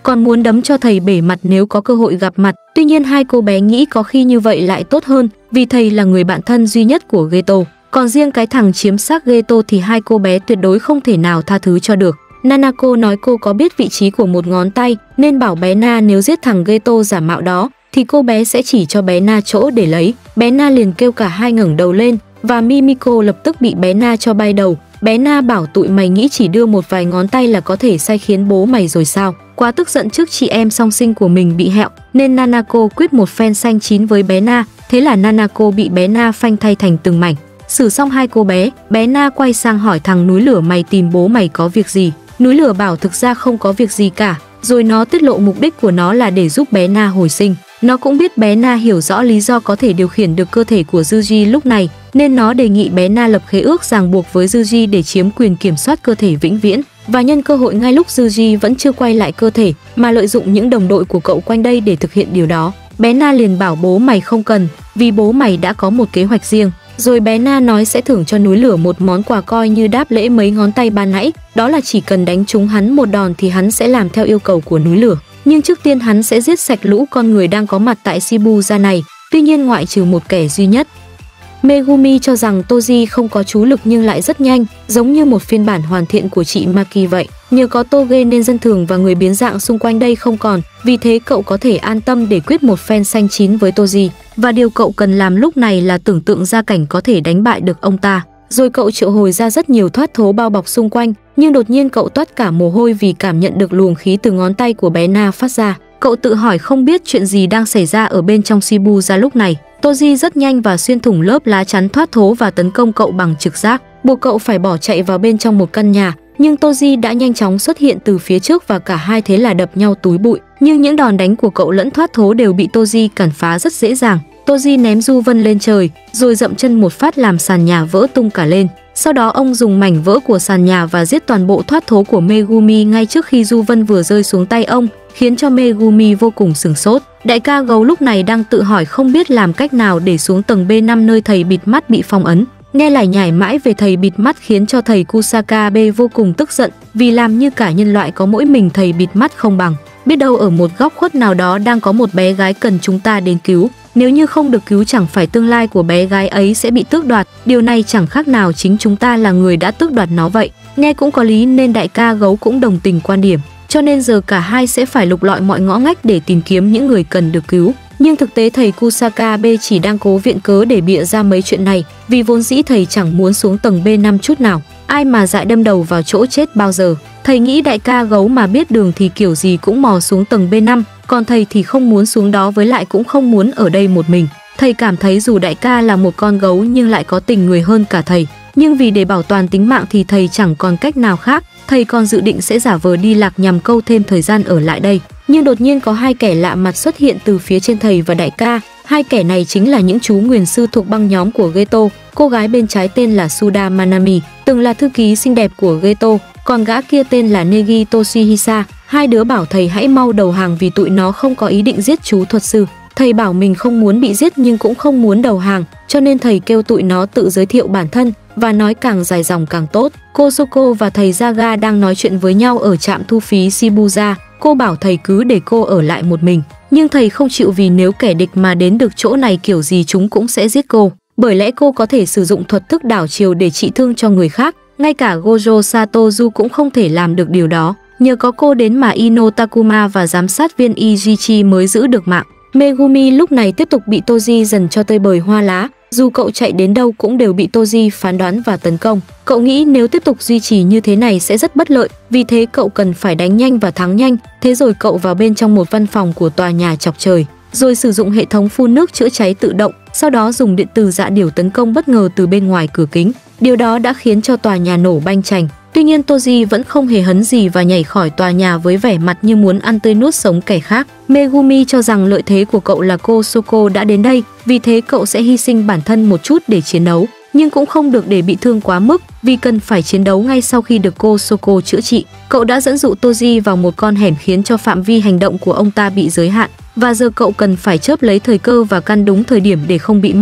còn muốn đấm cho thầy bể mặt nếu có cơ hội gặp mặt. Tuy nhiên hai cô bé nghĩ có khi như vậy lại tốt hơn, vì thầy là người bạn thân duy nhất của Geto. Còn riêng cái thằng chiếm xác Geto thì hai cô bé tuyệt đối không thể nào tha thứ cho được. Nanako nói cô có biết vị trí của một ngón tay, nên bảo bé Na nếu giết thằng Geto giả mạo đó, thì cô bé sẽ chỉ cho bé Na chỗ để lấy. Bé Na liền kêu cả hai ngẩng đầu lên, và Mimiko lập tức bị bé Na cho bay đầu. Bé Na bảo tụi mày nghĩ chỉ đưa một vài ngón tay là có thể sai khiến bố mày rồi sao? Quá tức giận trước chị em song sinh của mình bị hẹo, nên Nanako quyết một phen xanh chín với bé Na. Thế là Nanako bị bé Na phanh thay thành từng mảnh. Xử xong hai cô bé, bé Na quay sang hỏi thằng núi lửa mày tìm bố mày có việc gì? Núi lửa bảo thực ra không có việc gì cả, rồi nó tiết lộ mục đích của nó là để giúp bé Na hồi sinh. Nó cũng biết bé Na hiểu rõ lý do có thể điều khiển được cơ thể của Yuji lúc này, nên nó đề nghị bé Na lập khế ước ràng buộc với Yuji để chiếm quyền kiểm soát cơ thể vĩnh viễn. Và nhân cơ hội ngay lúc Yuji vẫn chưa quay lại cơ thể, mà lợi dụng những đồng đội của cậu quanh đây để thực hiện điều đó. Bé Na liền bảo bố mày không cần, vì bố mày đã có một kế hoạch riêng. Rồi bé Na nói sẽ thưởng cho núi lửa một món quà coi như đáp lễ mấy ngón tay ban nãy, đó là chỉ cần đánh trúng hắn một đòn thì hắn sẽ làm theo yêu cầu của núi lửa. Nhưng trước tiên hắn sẽ giết sạch lũ con người đang có mặt tại Shibuya này, tuy nhiên ngoại trừ một kẻ duy nhất. Megumi cho rằng Toji không có chú lực nhưng lại rất nhanh, giống như một phiên bản hoàn thiện của chị Maki vậy. Nhờ có Toge nên dân thường và người biến dạng xung quanh đây không còn, vì thế cậu có thể an tâm để quyết một phen xanh chín với Toji. Và điều cậu cần làm lúc này là tưởng tượng ra cảnh có thể đánh bại được ông ta. Rồi cậu triệu hồi ra rất nhiều thoát thố bao bọc xung quanh, nhưng đột nhiên cậu toát cả mồ hôi vì cảm nhận được luồng khí từ ngón tay của bé Na phát ra. Cậu tự hỏi không biết chuyện gì đang xảy ra ở bên trong Shibuya lúc này. Toji rất nhanh và xuyên thủng lớp lá chắn thoát thố và tấn công cậu bằng trực giác, buộc cậu phải bỏ chạy vào bên trong một căn nhà. Nhưng Toji đã nhanh chóng xuất hiện từ phía trước và cả hai thế là đập nhau túi bụi. Nhưng những đòn đánh của cậu lẫn thoát thố đều bị Toji cản phá rất dễ dàng. Toji ném Du Vân lên trời, rồi dậm chân một phát làm sàn nhà vỡ tung cả lên. Sau đó ông dùng mảnh vỡ của sàn nhà và giết toàn bộ thoát thố của Megumi ngay trước khi Du Vân vừa rơi xuống tay ông, khiến cho Megumi vô cùng sửng sốt. Đại ca gấu lúc này đang tự hỏi không biết làm cách nào để xuống tầng B năm nơi thầy bịt mắt bị phong ấn. Nghe lải nhải mãi về thầy bịt mắt khiến cho thầy Kusaka B vô cùng tức giận, vì làm như cả nhân loại có mỗi mình thầy bịt mắt không bằng. Biết đâu ở một góc khuất nào đó đang có một bé gái cần chúng ta đến cứu. Nếu như không được cứu chẳng phải tương lai của bé gái ấy sẽ bị tước đoạt. Điều này chẳng khác nào chính chúng ta là người đã tước đoạt nó vậy. Nghe cũng có lý nên đại ca gấu cũng đồng tình quan điểm. Cho nên giờ cả hai sẽ phải lục lọi mọi ngõ ngách để tìm kiếm những người cần được cứu. Nhưng thực tế thầy Kusaka B chỉ đang cố viện cớ để bịa ra mấy chuyện này, vì vốn dĩ thầy chẳng muốn xuống tầng B năm chút nào. Ai mà dại đâm đầu vào chỗ chết bao giờ. Thầy nghĩ đại ca gấu mà biết đường thì kiểu gì cũng mò xuống tầng B năm, còn thầy thì không muốn xuống đó, với lại cũng không muốn ở đây một mình. Thầy cảm thấy dù đại ca là một con gấu nhưng lại có tình người hơn cả thầy. Nhưng vì để bảo toàn tính mạng thì thầy chẳng còn cách nào khác. Thầy còn dự định sẽ giả vờ đi lạc nhằm câu thêm thời gian ở lại đây. Nhưng đột nhiên có hai kẻ lạ mặt xuất hiện từ phía trên thầy và đại ca. Hai kẻ này chính là những chú nguyền sư thuộc băng nhóm của Geto. Cô gái bên trái tên là Suda Manami, từng là thư ký xinh đẹp của Geto, còn gã kia tên là Negi Toshihisa. Hai đứa bảo thầy hãy mau đầu hàng vì tụi nó không có ý định giết chú thuật sư. Thầy bảo mình không muốn bị giết nhưng cũng không muốn đầu hàng, cho nên thầy kêu tụi nó tự giới thiệu bản thân và nói càng dài dòng càng tốt. Cô Soko và thầy Zaga đang nói chuyện với nhau ở trạm thu phí Shibuya. Cô bảo thầy cứ để cô ở lại một mình, nhưng thầy không chịu vì nếu kẻ địch mà đến được chỗ này kiểu gì chúng cũng sẽ giết cô. Bởi lẽ cô có thể sử dụng thuật thức đảo chiều để trị thương cho người khác. Ngay cả Gojo Satozu cũng không thể làm được điều đó. Nhờ có cô đến mà Ino Takuma và giám sát viên Ijichi mới giữ được mạng. Megumi lúc này tiếp tục bị Toji dần cho tơi bời hoa lá. Dù cậu chạy đến đâu cũng đều bị Toji phán đoán và tấn công. Cậu nghĩ nếu tiếp tục duy trì như thế này sẽ rất bất lợi, vì thế cậu cần phải đánh nhanh và thắng nhanh. Thế rồi cậu vào bên trong một văn phòng của tòa nhà chọc trời, rồi sử dụng hệ thống phun nước chữa cháy tự động, sau đó dùng điện từ dạ điểu tấn công bất ngờ từ bên ngoài cửa kính. Điều đó đã khiến cho tòa nhà nổ banh chành. Tuy nhiên Toji vẫn không hề hấn gì và nhảy khỏi tòa nhà với vẻ mặt như muốn ăn tươi nuốt sống kẻ khác. Megumi cho rằng lợi thế của cậu là cô Soko đã đến đây, vì thế cậu sẽ hy sinh bản thân một chút để chiến đấu, nhưng cũng không được để bị thương quá mức, vì cần phải chiến đấu ngay sau khi được cô Soko chữa trị. Cậu đã dẫn dụ Toji vào một con hẻm khiến cho phạm vi hành động của ông ta bị giới hạn, và giờ cậu cần phải chớp lấy thời cơ và căn đúng thời điểm để không bị mất mạng.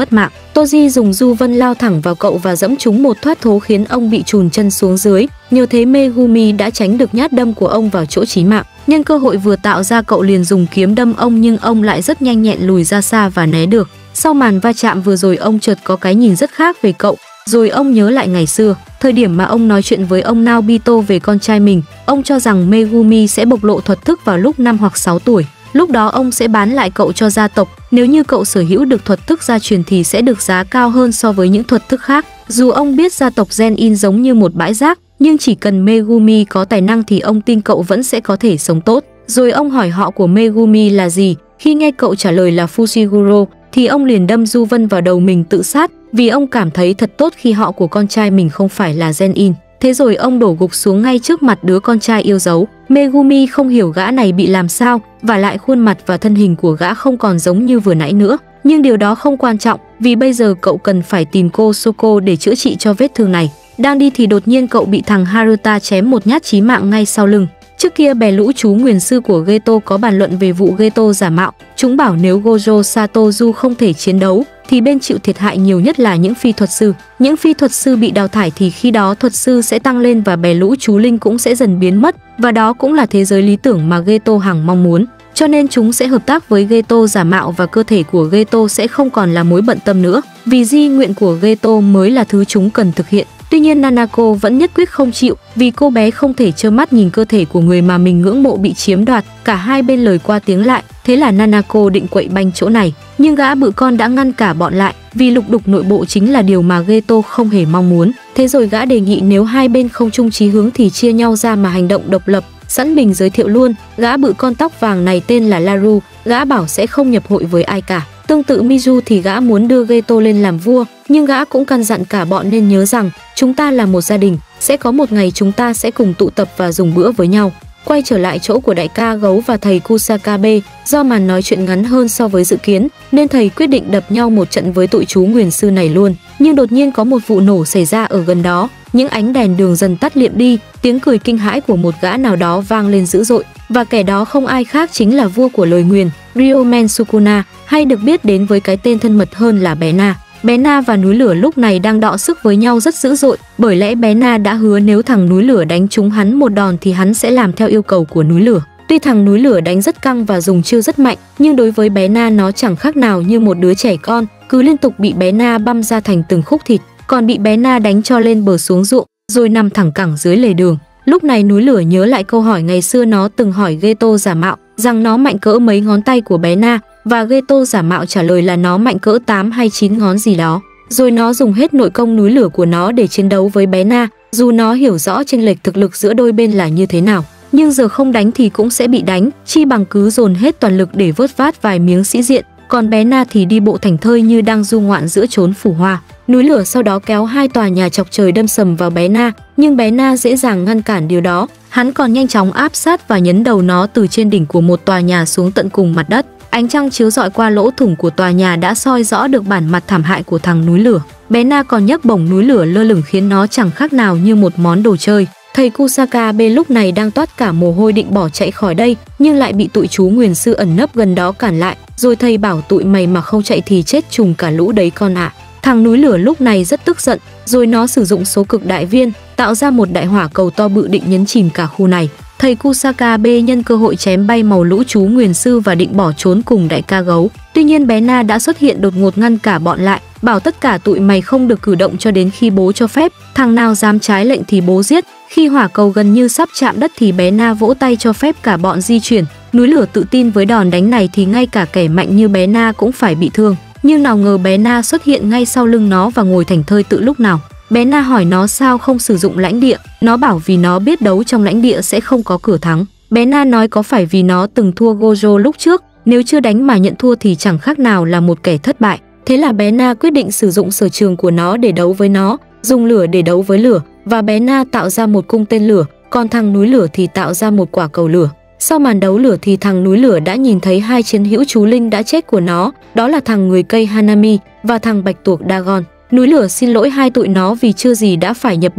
Toji dùng du vân lao thẳng vào cậu và dẫm trúng một thoát thố khiến ông bị chùn chân xuống dưới. Nhờ thế Megumi đã tránh được nhát đâm của ông vào chỗ chí mạng. Nhân cơ hội vừa tạo ra cậu liền dùng kiếm đâm ông, nhưng ông lại rất nhanh nhẹn lùi ra xa và né được. Sau màn va chạm vừa rồi, ông chợt có cái nhìn rất khác về cậu. Rồi ông nhớ lại ngày xưa, thời điểm mà ông nói chuyện với ông Naobito về con trai mình. Ông cho rằng Megumi sẽ bộc lộ thuật thức vào lúc năm hoặc sáu tuổi. Lúc đó ông sẽ bán lại cậu cho gia tộc. Nếu như cậu sở hữu được thuật thức gia truyền thì sẽ được giá cao hơn so với những thuật thức khác. Dù ông biết gia tộc Genin giống như một bãi rác, nhưng chỉ cần Megumi có tài năng thì ông tin cậu vẫn sẽ có thể sống tốt. Rồi ông hỏi họ của Megumi là gì. Khi nghe cậu trả lời là Fushiguro thì ông liền đâm du vân vào đầu mình tự sát, vì ông cảm thấy thật tốt khi họ của con trai mình không phải là Genin. Thế rồi ông đổ gục xuống ngay trước mặt đứa con trai yêu dấu. Megumi không hiểu gã này bị làm sao, và lại khuôn mặt và thân hình của gã không còn giống như vừa nãy nữa. Nhưng điều đó không quan trọng, vì bây giờ cậu cần phải tìm cô Soko để chữa trị cho vết thương này. Đang đi thì đột nhiên cậu bị thằng Haruta chém một nhát chí mạng ngay sau lưng. Trước kia bè lũ chú nguyền sư của Geto có bàn luận về vụ Geto giả mạo. Chúng bảo nếu Gojo Satozu không thể chiến đấu thì bên chịu thiệt hại nhiều nhất là những phi thuật sư. Những phi thuật sư bị đào thải thì khi đó thuật sư sẽ tăng lên và bè lũ chú linh cũng sẽ dần biến mất. Và đó cũng là thế giới lý tưởng mà Geto hằng mong muốn. Cho nên chúng sẽ hợp tác với Geto giả mạo và cơ thể của Geto sẽ không còn là mối bận tâm nữa. Vì di nguyện của Geto mới là thứ chúng cần thực hiện. Tuy nhiên Nanako vẫn nhất quyết không chịu, vì cô bé không thể trơ mắt nhìn cơ thể của người mà mình ngưỡng mộ bị chiếm đoạt. Cả hai bên lời qua tiếng lại, thế là Nanako định quậy banh chỗ này. Nhưng gã bự con đã ngăn cả bọn lại, vì lục đục nội bộ chính là điều mà Geto không hề mong muốn. Thế rồi gã đề nghị nếu hai bên không chung chí hướng thì chia nhau ra mà hành động độc lập. Sẵn mình giới thiệu luôn, gã bự con tóc vàng này tên là Laru, gã bảo sẽ không nhập hội với ai cả. Tương tự Mizu thì gã muốn đưa Geto lên làm vua, nhưng gã cũng căn dặn cả bọn nên nhớ rằng chúng ta là một gia đình, sẽ có một ngày chúng ta sẽ cùng tụ tập và dùng bữa với nhau. Quay trở lại chỗ của đại ca gấu và thầy Kusakabe, do màn nói chuyện ngắn hơn so với dự kiến nên thầy quyết định đập nhau một trận với tụi chú nguyền sư này luôn. Nhưng đột nhiên có một vụ nổ xảy ra ở gần đó, những ánh đèn đường dần tắt liệm đi, tiếng cười kinh hãi của một gã nào đó vang lên dữ dội, và kẻ đó không ai khác chính là vua của lời nguyền, Ryomen Sukuna, hay được biết đến với cái tên thân mật hơn là bé Na. Bé Na và núi lửa lúc này đang đọ sức với nhau rất dữ dội, bởi lẽ bé Na đã hứa nếu thằng núi lửa đánh trúng hắn một đòn thì hắn sẽ làm theo yêu cầu của núi lửa. Tuy thằng núi lửa đánh rất căng và dùng chiêu rất mạnh, nhưng đối với bé Na nó chẳng khác nào như một đứa trẻ con, cứ liên tục bị bé Na băm ra thành từng khúc thịt, còn bị bé Na đánh cho lên bờ xuống ruộng, rồi nằm thẳng cẳng dưới lề đường. Lúc này núi lửa nhớ lại câu hỏi ngày xưa nó từng hỏi Geto giả mạo rằng nó mạnh cỡ mấy ngón tay của bé Na, và Geto giả mạo trả lời là nó mạnh cỡ tám hay chín ngón gì đó. Rồi nó dùng hết nội công núi lửa của nó để chiến đấu với bé Na, dù nó hiểu rõ chênh lệch thực lực giữa đôi bên là như thế nào. Nhưng giờ không đánh thì cũng sẽ bị đánh, chi bằng cứ dồn hết toàn lực để vớt vát vài miếng sĩ diện, còn bé Na thì đi bộ thảnh thơi như đang du ngoạn giữa chốn phủ hoa. Núi lửa sau đó kéo hai tòa nhà chọc trời đâm sầm vào bé Na, nhưng bé Na dễ dàng ngăn cản điều đó. Hắn còn nhanh chóng áp sát và nhấn đầu nó từ trên đỉnh của một tòa nhà xuống tận cùng mặt đất. Ánh trăng chiếu rọi qua lỗ thủng của tòa nhà đã soi rõ được bản mặt thảm hại của thằng núi lửa. Bé Na còn nhấc bổng núi lửa lơ lửng khiến nó chẳng khác nào như một món đồ chơi. Thầy Kusakabe lúc này đang toát cả mồ hôi định bỏ chạy khỏi đây, nhưng lại bị tụi chú nguyền sư ẩn nấp gần đó cản lại. Rồi thầy bảo tụi mày mà không chạy thì chết trùng cả lũ đấy con ạ. À. Thằng núi lửa lúc này rất tức giận, rồi nó sử dụng số cực đại viên, tạo ra một đại hỏa cầu to bự định nhấn chìm cả khu này. Thầy Kusakabe nhân cơ hội chém bay màu lũ chú nguyền sư và định bỏ trốn cùng đại ca gấu. Tuy nhiên bé Na đã xuất hiện đột ngột ngăn cả bọn lại, bảo tất cả tụi mày không được cử động cho đến khi bố cho phép, thằng nào dám trái lệnh thì bố giết. Khi hỏa cầu gần như sắp chạm đất thì bé Na vỗ tay cho phép cả bọn di chuyển. Núi lửa tự tin với đòn đánh này thì ngay cả kẻ mạnh như bé Na cũng phải bị thương. Nhưng nào ngờ bé Na xuất hiện ngay sau lưng nó và ngồi thảnh thơi tự lúc nào. Bé Na hỏi nó sao không sử dụng lãnh địa, nó bảo vì nó biết đấu trong lãnh địa sẽ không có cửa thắng. Bé Na nói có phải vì nó từng thua Gojo lúc trước, nếu chưa đánh mà nhận thua thì chẳng khác nào là một kẻ thất bại. Thế là bé Na quyết định sử dụng sở trường của nó để đấu với nó, dùng lửa để đấu với lửa, và bé Na tạo ra một cung tên lửa, còn thằng núi lửa thì tạo ra một quả cầu lửa. Sau màn đấu lửa thì thằng núi lửa đã nhìn thấy hai chiến hữu chú linh đã chết của nó, đó là thằng người cây Hanami và thằng bạch tuộc Dagon. Núi lửa xin lỗi hai tụi nó vì chưa gì đã phải nhập bọn,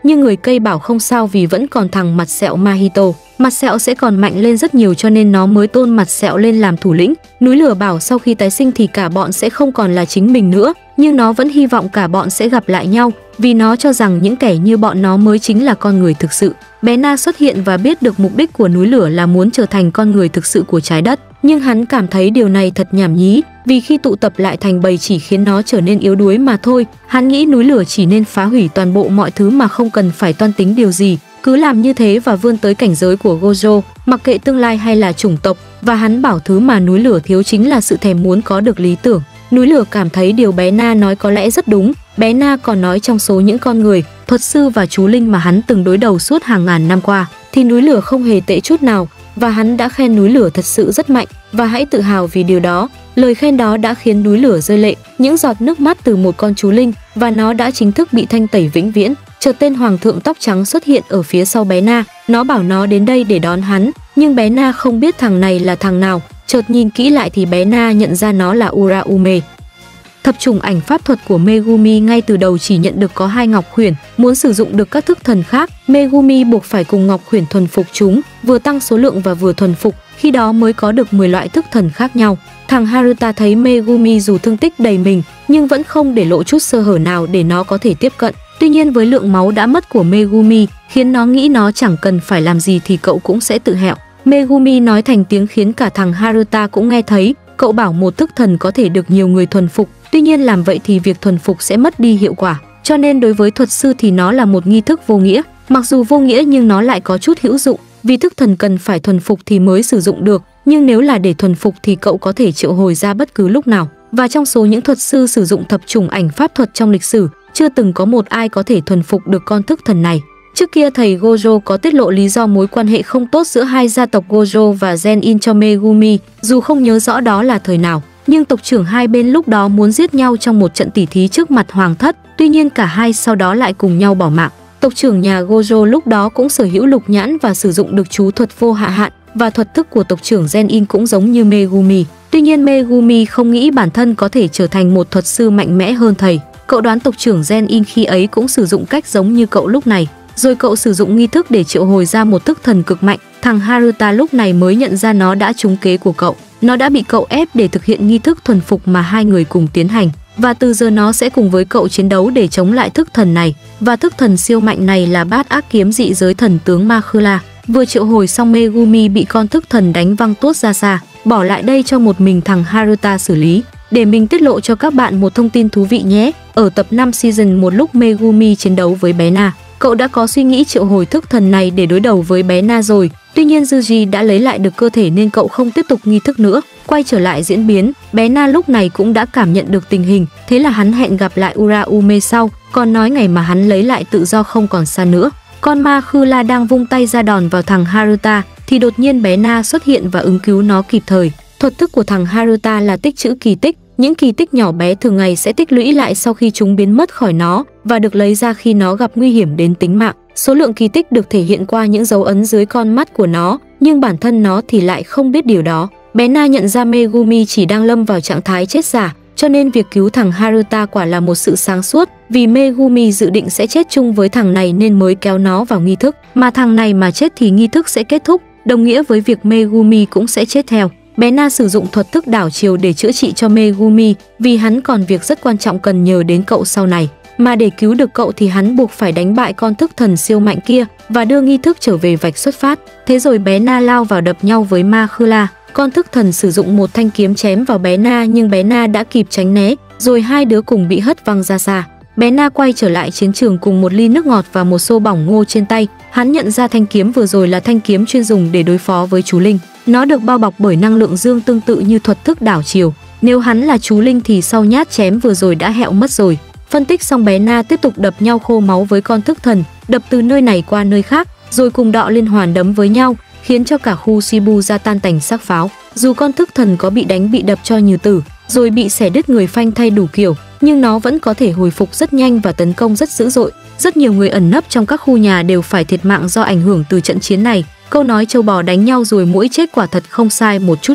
nhưng người cây bảo không sao vì vẫn còn thằng mặt sẹo Mahito. Mặt sẹo sẽ còn mạnh lên rất nhiều cho nên nó mới tôn mặt sẹo lên làm thủ lĩnh. Núi lửa bảo sau khi tái sinh thì cả bọn sẽ không còn là chính mình nữa, nhưng nó vẫn hy vọng cả bọn sẽ gặp lại nhau, vì nó cho rằng những kẻ như bọn nó mới chính là con người thực sự. Bé Na xuất hiện và biết được mục đích của núi lửa là muốn trở thành con người thực sự của trái đất, nhưng hắn cảm thấy điều này thật nhảm nhí, vì khi tụ tập lại thành bầy chỉ khiến nó trở nên yếu đuối mà thôi. Hắn nghĩ núi lửa chỉ nên phá hủy toàn bộ mọi thứ mà không cần phải toan tính điều gì, cứ làm như thế và vươn tới cảnh giới của Gojo, mặc kệ tương lai hay là chủng tộc. Và hắn bảo thứ mà núi lửa thiếu chính là sự thèm muốn có được lý tưởng. Núi lửa cảm thấy điều bé Na nói có lẽ rất đúng. Bé Na còn nói trong số những con người, thuật sư và chú linh mà hắn từng đối đầu suốt hàng ngàn năm qua, thì núi lửa không hề tệ chút nào, và hắn đã khen núi lửa thật sự rất mạnh, và hãy tự hào vì điều đó. Lời khen đó đã khiến núi lửa rơi lệ, những giọt nước mắt từ một con chú linh, và nó đã chính thức bị thanh tẩy vĩnh viễn. Chợt tên hoàng thượng tóc trắng xuất hiện ở phía sau bé Na, nó bảo nó đến đây để đón hắn, nhưng bé Na không biết thằng này là thằng nào. Chợt nhìn kỹ lại thì bé Na nhận ra nó là Uraume. Thập chủng ảnh pháp thuật của Megumi ngay từ đầu chỉ nhận được có hai ngọc khuyển, muốn sử dụng được các thức thần khác, Megumi buộc phải cùng ngọc khuyển thuần phục chúng, vừa tăng số lượng và vừa thuần phục, khi đó mới có được mười loại thức thần khác nhau. Thằng Haruta thấy Megumi dù thương tích đầy mình, nhưng vẫn không để lộ chút sơ hở nào để nó có thể tiếp cận. Tuy nhiên với lượng máu đã mất của Megumi, khiến nó nghĩ nó chẳng cần phải làm gì thì cậu cũng sẽ tự hẹo. Megumi nói thành tiếng khiến cả thằng Haruta cũng nghe thấy, cậu bảo một thức thần có thể được nhiều người thuần phục, tuy nhiên làm vậy thì việc thuần phục sẽ mất đi hiệu quả, cho nên đối với thuật sư thì nó là một nghi thức vô nghĩa. Mặc dù vô nghĩa nhưng nó lại có chút hữu dụng, vì thức thần cần phải thuần phục thì mới sử dụng được, nhưng nếu là để thuần phục thì cậu có thể triệu hồi ra bất cứ lúc nào. Và trong số những thuật sư sử dụng thập chủng ảnh pháp thuật trong lịch sử, chưa từng có một ai có thể thuần phục được con thức thần này. Trước kia thầy Gojo có tiết lộ lý do mối quan hệ không tốt giữa hai gia tộc Gojo và Zenin cho Megumi, dù không nhớ rõ đó là thời nào, nhưng tộc trưởng hai bên lúc đó muốn giết nhau trong một trận tỉ thí trước mặt hoàng thất, tuy nhiên cả hai sau đó lại cùng nhau bỏ mạng. Tộc trưởng nhà Gojo lúc đó cũng sở hữu lục nhãn và sử dụng được chú thuật vô hạ hạn, và thuật thức của tộc trưởng Zenin cũng giống như Megumi. Tuy nhiên Megumi không nghĩ bản thân có thể trở thành một thuật sư mạnh mẽ hơn thầy. Cậu đoán tộc trưởng Zenin khi ấy cũng sử dụng cách giống như cậu lúc này, rồi cậu sử dụng nghi thức để triệu hồi ra một thức thần cực mạnh. Thằng Haruta lúc này mới nhận ra nó đã trúng kế của cậu. Nó đã bị cậu ép để thực hiện nghi thức thuần phục mà hai người cùng tiến hành, và từ giờ nó sẽ cùng với cậu chiến đấu để chống lại thức thần này. Và thức thần siêu mạnh này là bát ác kiếm dị giới thần tướng Makura. Vừa triệu hồi xong Megumi bị con thức thần đánh văng tuốt ra xa, bỏ lại đây cho một mình thằng Haruta xử lý. Để mình tiết lộ cho các bạn một thông tin thú vị nhé. Ở tập năm season một lúc Megumi chiến đấu với bé Na, cậu đã có suy nghĩ triệu hồi thức thần này để đối đầu với bé Na rồi. Tuy nhiên Yuji đã lấy lại được cơ thể nên cậu không tiếp tục nghi thức nữa. Quay trở lại diễn biến, bé Na lúc này cũng đã cảm nhận được tình hình, thế là hắn hẹn gặp lại Uraume sau, còn nói ngày mà hắn lấy lại tự do không còn xa nữa. Con ma Khư La đang vung tay ra đòn vào thằng Haruta thì đột nhiên bé Na xuất hiện và ứng cứu nó kịp thời. Thuật thức của thằng Haruta là tích trữ kỳ tích. Những kỳ tích nhỏ bé thường ngày sẽ tích lũy lại sau khi chúng biến mất khỏi nó và được lấy ra khi nó gặp nguy hiểm đến tính mạng. Số lượng kỳ tích được thể hiện qua những dấu ấn dưới con mắt của nó, nhưng bản thân nó thì lại không biết điều đó. Bé Na nhận ra Megumi chỉ đang lâm vào trạng thái chết giả, cho nên việc cứu thằng Haruta quả là một sự sáng suốt, vì Megumi dự định sẽ chết chung với thằng này nên mới kéo nó vào nghi thức, mà thằng này mà chết thì nghi thức sẽ kết thúc, đồng nghĩa với việc Megumi cũng sẽ chết theo. Bé Na sử dụng thuật thức đảo chiều để chữa trị cho Megumi, vì hắn còn việc rất quan trọng cần nhờ đến cậu sau này. Mà để cứu được cậu thì hắn buộc phải đánh bại con thức thần siêu mạnh kia và đưa nghi thức trở về vạch xuất phát. Thế rồi bé Na lao vào đập nhau với Ma Khư La. Con thức thần sử dụng một thanh kiếm chém vào bé Na nhưng bé Na đã kịp tránh né, rồi hai đứa cùng bị hất văng ra xa. Bé Na quay trở lại chiến trường cùng một ly nước ngọt và một xô bỏng ngô trên tay. Hắn nhận ra thanh kiếm vừa rồi là thanh kiếm chuyên dùng để đối phó với chú linh. Nó được bao bọc bởi năng lượng dương tương tự như thuật thức đảo chiều. Nếu hắn là chú linh thì sau nhát chém vừa rồi đã hẹo mất rồi. Phân tích xong bé Na tiếp tục đập nhau khô máu với con thức thần, đập từ nơi này qua nơi khác, rồi cùng đọ liên hoàn đấm với nhau, khiến cho cả khu Shibuya tan tành xác pháo. Dù con thức thần có bị đánh bị đập cho như tử, rồi bị xẻ đứt người phanh thay đủ kiểu, nhưng nó vẫn có thể hồi phục rất nhanh và tấn công rất dữ dội. Rất nhiều người ẩn nấp trong các khu nhà đều phải thiệt mạng do ảnh hưởng từ trận chiến này. Câu nói châu bò đánh nhau rồi muỗi chết quả thật không sai một chút nào.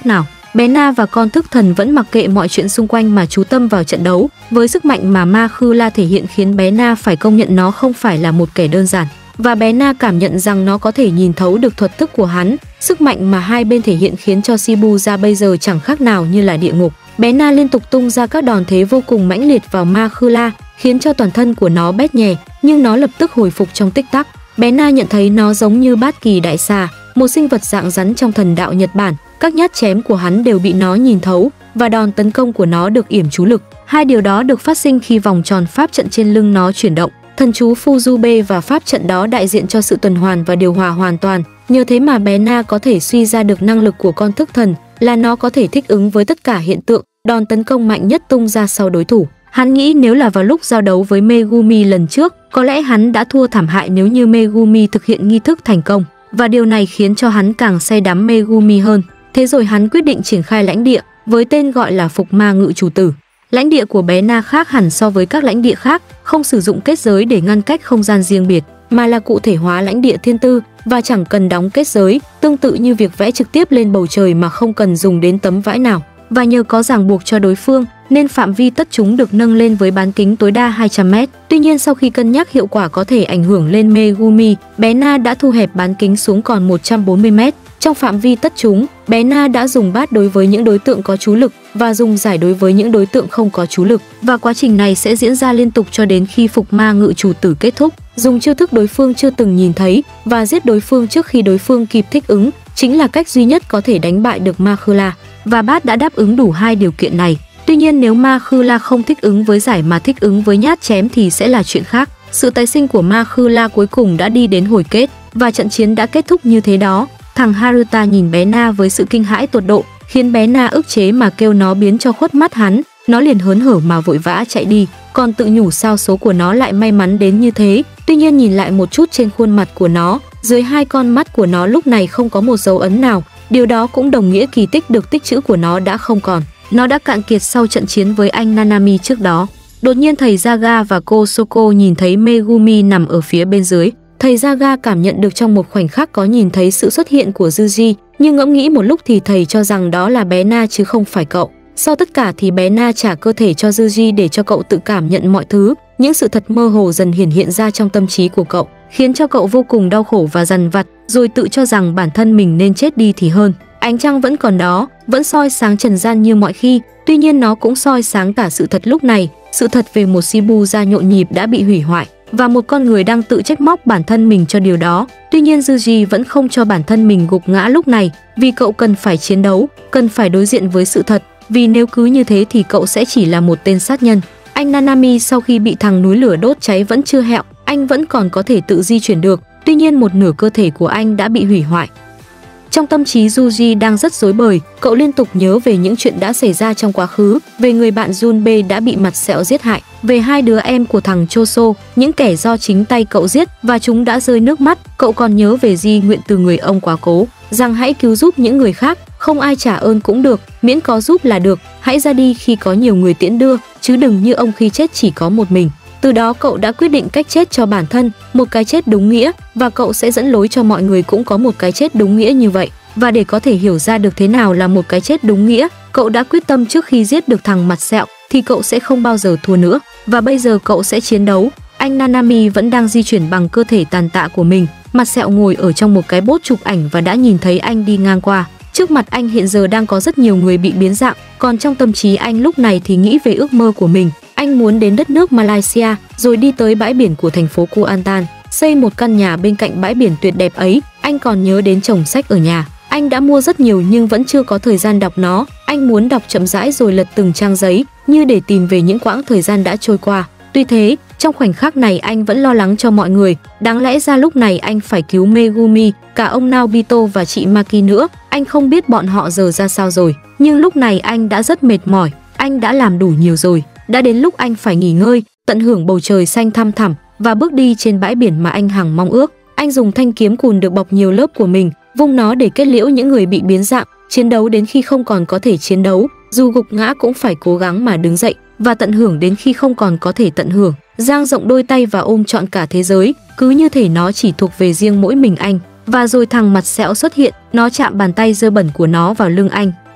bé Na và con thức thần vẫn mặc kệ mọi chuyện xung quanh mà chú tâm vào trận đấu. Với sức mạnh mà Ma Khư La thể hiện khiến bé Na phải công nhận nó không phải là một kẻ đơn giản. Và bé Na cảm nhận rằng nó có thể nhìn thấu được thuật thức của hắn. Sức mạnh mà hai bên thể hiện khiến cho Shibuya bây giờ chẳng khác nào như là địa ngục. Bé Na liên tục tung ra các đòn thế vô cùng mãnh liệt vào Ma Khư La, khiến cho toàn thân của nó bét nhè, nhưng nó lập tức hồi phục trong tích tắc. Bé Na nhận thấy nó giống như Bát Kỳ Đại Xà, một sinh vật dạng rắn trong thần đạo Nhật Bản. Các nhát chém của hắn đều bị nó nhìn thấu và đòn tấn công của nó được yểm chú lực. Hai điều đó được phát sinh khi vòng tròn pháp trận trên lưng nó chuyển động. Thần chú Fujube và pháp trận đó đại diện cho sự tuần hoàn và điều hòa hoàn toàn. Nhờ thế mà bé Na có thể suy ra được năng lực của con thức thần, là nó có thể thích ứng với tất cả hiện tượng. Đòn tấn công mạnh nhất tung ra sau đối thủ. Hắn nghĩ nếu là vào lúc giao đấu với Megumi lần trước, có lẽ hắn đã thua thảm hại nếu như Megumi thực hiện nghi thức thành công, và điều này khiến cho hắn càng say đắm Megumi hơn. Thế rồi hắn quyết định triển khai lãnh địa với tên gọi là Phục Ma Ngự Chủ Tử. Lãnh địa của bé Na khác hẳn so với các lãnh địa khác, không sử dụng kết giới để ngăn cách không gian riêng biệt, mà là cụ thể hóa lãnh địa thiên tư và chẳng cần đóng kết giới, tương tự như việc vẽ trực tiếp lên bầu trời mà không cần dùng đến tấm vải nào. Và nhờ có ràng buộc cho đối phương nên phạm vi tất chúng được nâng lên với bán kính tối đa hai trăm mét. Tuy nhiên sau khi cân nhắc hiệu quả có thể ảnh hưởng lên Megumi, bé Na đã thu hẹp bán kính xuống còn một trăm bốn mươi mét. Trong phạm vi tất chúng, bé Na đã dùng bát đối với những đối tượng có chú lực và dùng giải đối với những đối tượng không có chú lực. Và quá trình này sẽ diễn ra liên tục cho đến khi Phục Ma Ngự Chủ Tử kết thúc. Dùng chiêu thức đối phương chưa từng nhìn thấy và giết đối phương trước khi đối phương kịp thích ứng chính là cách duy nhất có thể đánh bại được Ma Khư La. Và bát đã đáp ứng đủ hai điều kiện này. Tuy nhiên nếu Ma Khư La không thích ứng với giải mà thích ứng với nhát chém thì sẽ là chuyện khác. Sự tái sinh của Ma Khư La cuối cùng đã đi đến hồi kết và trận chiến đã kết thúc như thế đó. Thằng Haruta nhìn bé Na với sự kinh hãi tột độ, khiến bé Na ức chế mà kêu nó biến cho khuất mắt hắn. Nó liền hớn hở mà vội vã chạy đi, còn tự nhủ sao số của nó lại may mắn đến như thế. Tuy nhiên nhìn lại một chút trên khuôn mặt của nó, dưới hai con mắt của nó lúc này không có một dấu ấn nào. Điều đó cũng đồng nghĩa kỳ tích được tích trữ của nó đã không còn. Nó đã cạn kiệt sau trận chiến với anh Nanami trước đó. Đột nhiên thầy Jaga và cô Soko nhìn thấy Megumi nằm ở phía bên dưới. Thầy Jaga cảm nhận được trong một khoảnh khắc có nhìn thấy sự xuất hiện của Yuji, nhưng ngẫm nghĩ một lúc thì thầy cho rằng đó là bé Na chứ không phải cậu. Sau tất cả thì bé Na trả cơ thể cho Yuji để cho cậu tự cảm nhận mọi thứ. Những sự thật mơ hồ dần hiển hiện ra trong tâm trí của cậu, khiến cho cậu vô cùng đau khổ và dằn vặt, rồi tự cho rằng bản thân mình nên chết đi thì hơn. Ánh trăng vẫn còn đó, vẫn soi sáng trần gian như mọi khi, tuy nhiên nó cũng soi sáng cả sự thật lúc này, sự thật về một Shibuya nhộn nhịp đã bị hủy hoại và một con người đang tự trách móc bản thân mình cho điều đó. Tuy nhiên Yuji vẫn không cho bản thân mình gục ngã lúc này, vì cậu cần phải chiến đấu, cần phải đối diện với sự thật, vì nếu cứ như thế thì cậu sẽ chỉ là một tên sát nhân. Anh Nanami sau khi bị thằng núi lửa đốt cháy vẫn chưa hẹo, anh vẫn còn có thể tự di chuyển được, tuy nhiên một nửa cơ thể của anh đã bị hủy hoại. Trong tâm trí Yuji đang rất rối bời, cậu liên tục nhớ về những chuyện đã xảy ra trong quá khứ, về người bạn Junpei đã bị mặt sẹo giết hại, về hai đứa em của thằng Choso, những kẻ do chính tay cậu giết và chúng đã rơi nước mắt. Cậu còn nhớ về di nguyện từ người ông quá cố, rằng hãy cứu giúp những người khác, không ai trả ơn cũng được, miễn có giúp là được, hãy ra đi khi có nhiều người tiễn đưa, chứ đừng như ông khi chết chỉ có một mình. Từ đó cậu đã quyết định cách chết cho bản thân, một cái chết đúng nghĩa, và cậu sẽ dẫn lối cho mọi người cũng có một cái chết đúng nghĩa như vậy. Và để có thể hiểu ra được thế nào là một cái chết đúng nghĩa, cậu đã quyết tâm trước khi giết được thằng mặt sẹo thì cậu sẽ không bao giờ thua nữa. Và bây giờ cậu sẽ chiến đấu. Anh Nanami vẫn đang di chuyển bằng cơ thể tàn tạ của mình. Mặt sẹo ngồi ở trong một cái bốt chụp ảnh và đã nhìn thấy anh đi ngang qua. Trước mặt anh hiện giờ đang có rất nhiều người bị biến dạng, còn trong tâm trí anh lúc này thì nghĩ về ước mơ của mình. Anh muốn đến đất nước Malaysia, rồi đi tới bãi biển của thành phố Kuantan, xây một căn nhà bên cạnh bãi biển tuyệt đẹp ấy. Anh còn nhớ đến chồng sách ở nhà. Anh đã mua rất nhiều nhưng vẫn chưa có thời gian đọc nó. Anh muốn đọc chậm rãi rồi lật từng trang giấy, như để tìm về những quãng thời gian đã trôi qua. Tuy thế, trong khoảnh khắc này anh vẫn lo lắng cho mọi người. Đáng lẽ ra lúc này anh phải cứu Megumi, cả ông Naobito và chị Maki nữa. Anh không biết bọn họ giờ ra sao rồi. Nhưng lúc này anh đã rất mệt mỏi. Anh đã làm đủ nhiều rồi. Đã đến lúc anh phải nghỉ ngơi, tận hưởng bầu trời xanh thăm thẳm và bước đi trên bãi biển mà anh hằng mong ước. Anh dùng thanh kiếm cùn được bọc nhiều lớp của mình, vung nó để kết liễu những người bị biến dạng, chiến đấu đến khi không còn có thể chiến đấu, dù gục ngã cũng phải cố gắng mà đứng dậy, và tận hưởng đến khi không còn có thể tận hưởng, dang rộng đôi tay và ôm trọn cả thế giới, cứ như thể nó chỉ thuộc về riêng mỗi mình anh. Và rồi thằng mặt sẹo xuất hiện, nó chạm bàn tay dơ bẩn của nó vào lưng anh,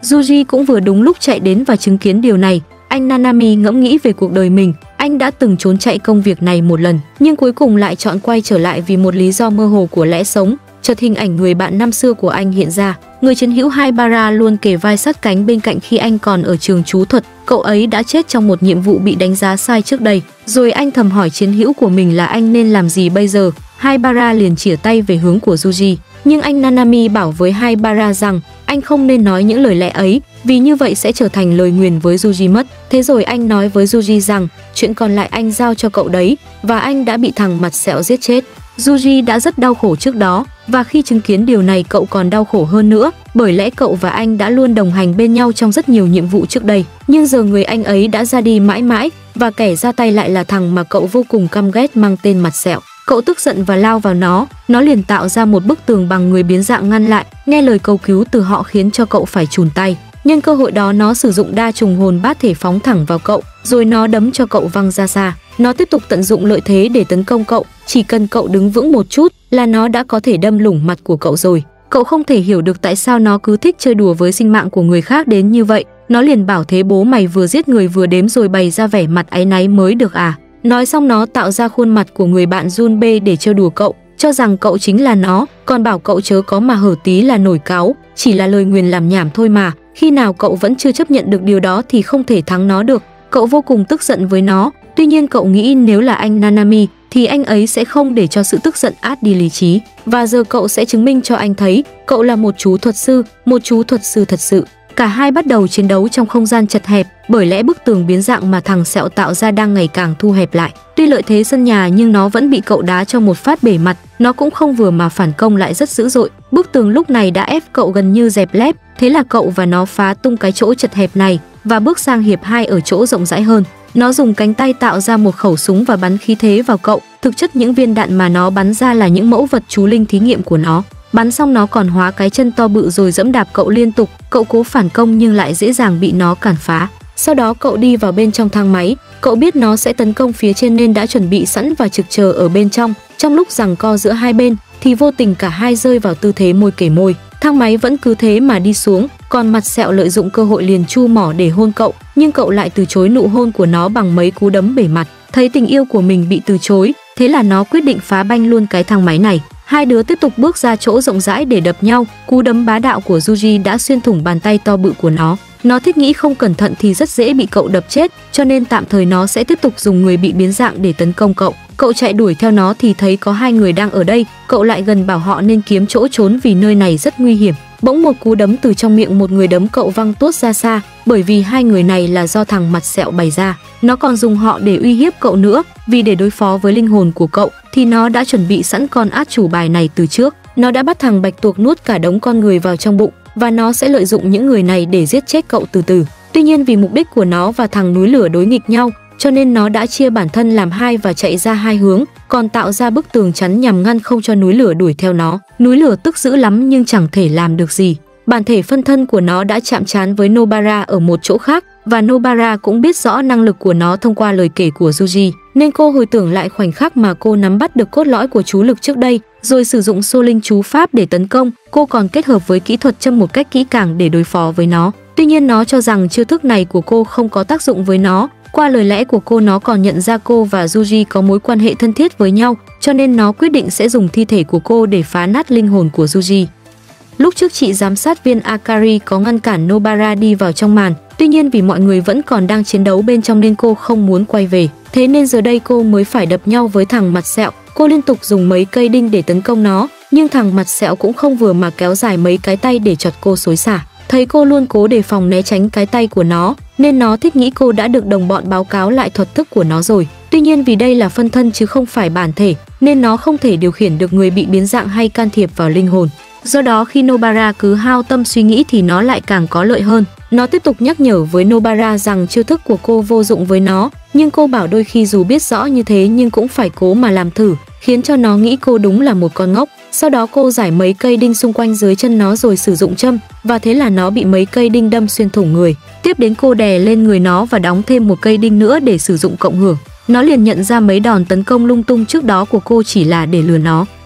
Yuji cũng vừa đúng lúc chạy đến và chứng kiến điều này. Anh Nanami ngẫm nghĩ về cuộc đời mình, anh đã từng trốn chạy công việc này một lần, nhưng cuối cùng lại chọn quay trở lại vì một lý do mơ hồ của lẽ sống. Chợt hình ảnh người bạn năm xưa của anh hiện ra, người chiến hữu Haibara luôn kề vai sát cánh bên cạnh khi anh còn ở trường chú thuật. Cậu ấy đã chết trong một nhiệm vụ bị đánh giá sai trước đây. Rồi anh thầm hỏi chiến hữu của mình là anh nên làm gì bây giờ. Haibara liền chìa tay về hướng của Yuji, nhưng anh Nanami bảo với Haibara rằng anh không nên nói những lời lẽ ấy, vì như vậy sẽ trở thành lời nguyền với Yuji mất. Thế rồi anh nói với Yuji rằng chuyện còn lại anh giao cho cậu đấy, và anh đã bị thằng mặt sẹo giết chết. Yuji đã rất đau khổ trước đó, và khi chứng kiến điều này cậu còn đau khổ hơn nữa, bởi lẽ cậu và anh đã luôn đồng hành bên nhau trong rất nhiều nhiệm vụ trước đây. Nhưng giờ người anh ấy đã ra đi mãi mãi, và kẻ ra tay lại là thằng mà cậu vô cùng căm ghét mang tên mặt sẹo. Cậu tức giận và lao vào nó, nó liền tạo ra một bức tường bằng người biến dạng ngăn lại. Nghe lời cầu cứu từ họ khiến cho cậu phải chùn tay. Nhân cơ hội đó nó sử dụng đa trùng hồn bát thể phóng thẳng vào cậu, rồi nó đấm cho cậu văng ra xa. Nó tiếp tục tận dụng lợi thế để tấn công cậu, chỉ cần cậu đứng vững một chút là nó đã có thể đâm lủng mặt của cậu rồi. Cậu không thể hiểu được tại sao nó cứ thích chơi đùa với sinh mạng của người khác đến như vậy. Nó liền bảo thế bố mày vừa giết người vừa đếm rồi bày ra vẻ mặt áy náy mới được à. Nói xong nó tạo ra khuôn mặt của người bạn Junpei để trêu đùa cậu, cho rằng cậu chính là nó, còn bảo cậu chớ có mà hở tí là nổi cáu, chỉ là lời nguyền làm nhảm thôi mà. Khi nào cậu vẫn chưa chấp nhận được điều đó thì không thể thắng nó được. Cậu vô cùng tức giận với nó, tuy nhiên cậu nghĩ nếu là anh Nanami thì anh ấy sẽ không để cho sự tức giận át đi lý trí. Và giờ cậu sẽ chứng minh cho anh thấy cậu là một chú thuật sư, một chú thuật sư thật sự. Cả hai bắt đầu chiến đấu trong không gian chật hẹp, bởi lẽ bức tường biến dạng mà thằng sẹo tạo ra đang ngày càng thu hẹp lại. Tuy lợi thế sân nhà nhưng nó vẫn bị cậu đá cho một phát bể mặt, nó cũng không vừa mà phản công lại rất dữ dội. Bức tường lúc này đã ép cậu gần như dẹp lép, thế là cậu và nó phá tung cái chỗ chật hẹp này và bước sang hiệp hai ở chỗ rộng rãi hơn. Nó dùng cánh tay tạo ra một khẩu súng và bắn khí thế vào cậu. Thực chất những viên đạn mà nó bắn ra là những mẫu vật chú linh thí nghiệm của nó. Bắn xong nó còn hóa cái chân to bự rồi dẫm đạp cậu liên tục. Cậu cố phản công nhưng lại dễ dàng bị nó cản phá. Sau đó cậu đi vào bên trong thang máy. Cậu biết nó sẽ tấn công phía trên nên đã chuẩn bị sẵn và trực chờ ở bên trong. Trong lúc giằng co giữa hai bên thì vô tình cả hai rơi vào tư thế môi kề môi. Thang máy vẫn cứ thế mà đi xuống, còn mặt sẹo lợi dụng cơ hội liền chu mỏ để hôn cậu, nhưng cậu lại từ chối nụ hôn của nó bằng mấy cú đấm bể mặt. Thấy tình yêu của mình bị từ chối, thế là nó quyết định phá banh luôn cái thang máy này. Hai đứa tiếp tục bước ra chỗ rộng rãi để đập nhau. Cú đấm bá đạo của Yuji đã xuyên thủng bàn tay to bự của nó. Nó thích nghĩ không cẩn thận thì rất dễ bị cậu đập chết, cho nên tạm thời nó sẽ tiếp tục dùng người bị biến dạng để tấn công cậu. Cậu chạy đuổi theo nó thì thấy có hai người đang ở đây, cậu lại gần bảo họ nên kiếm chỗ trốn vì nơi này rất nguy hiểm. Bỗng một cú đấm từ trong miệng một người đấm cậu văng tuốt ra xa, bởi vì hai người này là do thằng mặt sẹo bày ra. Nó còn dùng họ để uy hiếp cậu nữa, vì để đối phó với linh hồn của cậu thì nó đã chuẩn bị sẵn con át chủ bài này từ trước. Nó đã bắt thằng bạch tuộc nuốt cả đống con người vào trong bụng, và nó sẽ lợi dụng những người này để giết chết cậu từ từ. Tuy nhiên vì mục đích của nó và thằng núi lửa đối nghịch nhau, cho nên nó đã chia bản thân làm hai và chạy ra hai hướng, còn tạo ra bức tường chắn nhằm ngăn không cho núi lửa đuổi theo nó. Núi lửa tức dữ lắm nhưng chẳng thể làm được gì. Bản thể phân thân của nó đã chạm trán với Nobara ở một chỗ khác, và Nobara cũng biết rõ năng lực của nó thông qua lời kể của Yuji, nên cô hồi tưởng lại khoảnh khắc mà cô nắm bắt được cốt lõi của chú lực trước đây, rồi sử dụng xô linh chú pháp để tấn công. Cô còn kết hợp với kỹ thuật châm một cách kỹ càng để đối phó với nó. Tuy nhiên nó cho rằng chiêu thức này của cô không có tác dụng với nó. Qua lời lẽ của cô, nó còn nhận ra cô và Yuji có mối quan hệ thân thiết với nhau, cho nên nó quyết định sẽ dùng thi thể của cô để phá nát linh hồn của Yuji. Lúc trước chị giám sát viên Akari có ngăn cản Nobara đi vào trong màn, tuy nhiên vì mọi người vẫn còn đang chiến đấu bên trong nên cô không muốn quay về. Thế nên giờ đây cô mới phải đập nhau với thằng mặt sẹo. Cô liên tục dùng mấy cây đinh để tấn công nó, nhưng thằng mặt sẹo cũng không vừa mà kéo dài mấy cái tay để chọt cô xối xả. Thấy cô luôn cố đề phòng né tránh cái tay của nó, nên nó thích nghĩ cô đã được đồng bọn báo cáo lại thuật thức của nó rồi. Tuy nhiên vì đây là phân thân chứ không phải bản thể, nên nó không thể điều khiển được người bị biến dạng hay can thiệp vào linh hồn. Do đó khi Nobara cứ hao tâm suy nghĩ thì nó lại càng có lợi hơn. Nó tiếp tục nhắc nhở với Nobara rằng chiêu thức của cô vô dụng với nó, nhưng cô bảo đôi khi dù biết rõ như thế nhưng cũng phải cố mà làm thử, khiến cho nó nghĩ cô đúng là một con ngốc. Sau đó cô giải mấy cây đinh xung quanh dưới chân nó rồi sử dụng châm, và thế là nó bị mấy cây đinh đâm xuyên thủng người. Tiếp đến cô đè lên người nó và đóng thêm một cây đinh nữa để sử dụng cộng hưởng. Nó liền nhận ra mấy đòn tấn công lung tung trước đó của cô chỉ là để lừa nó.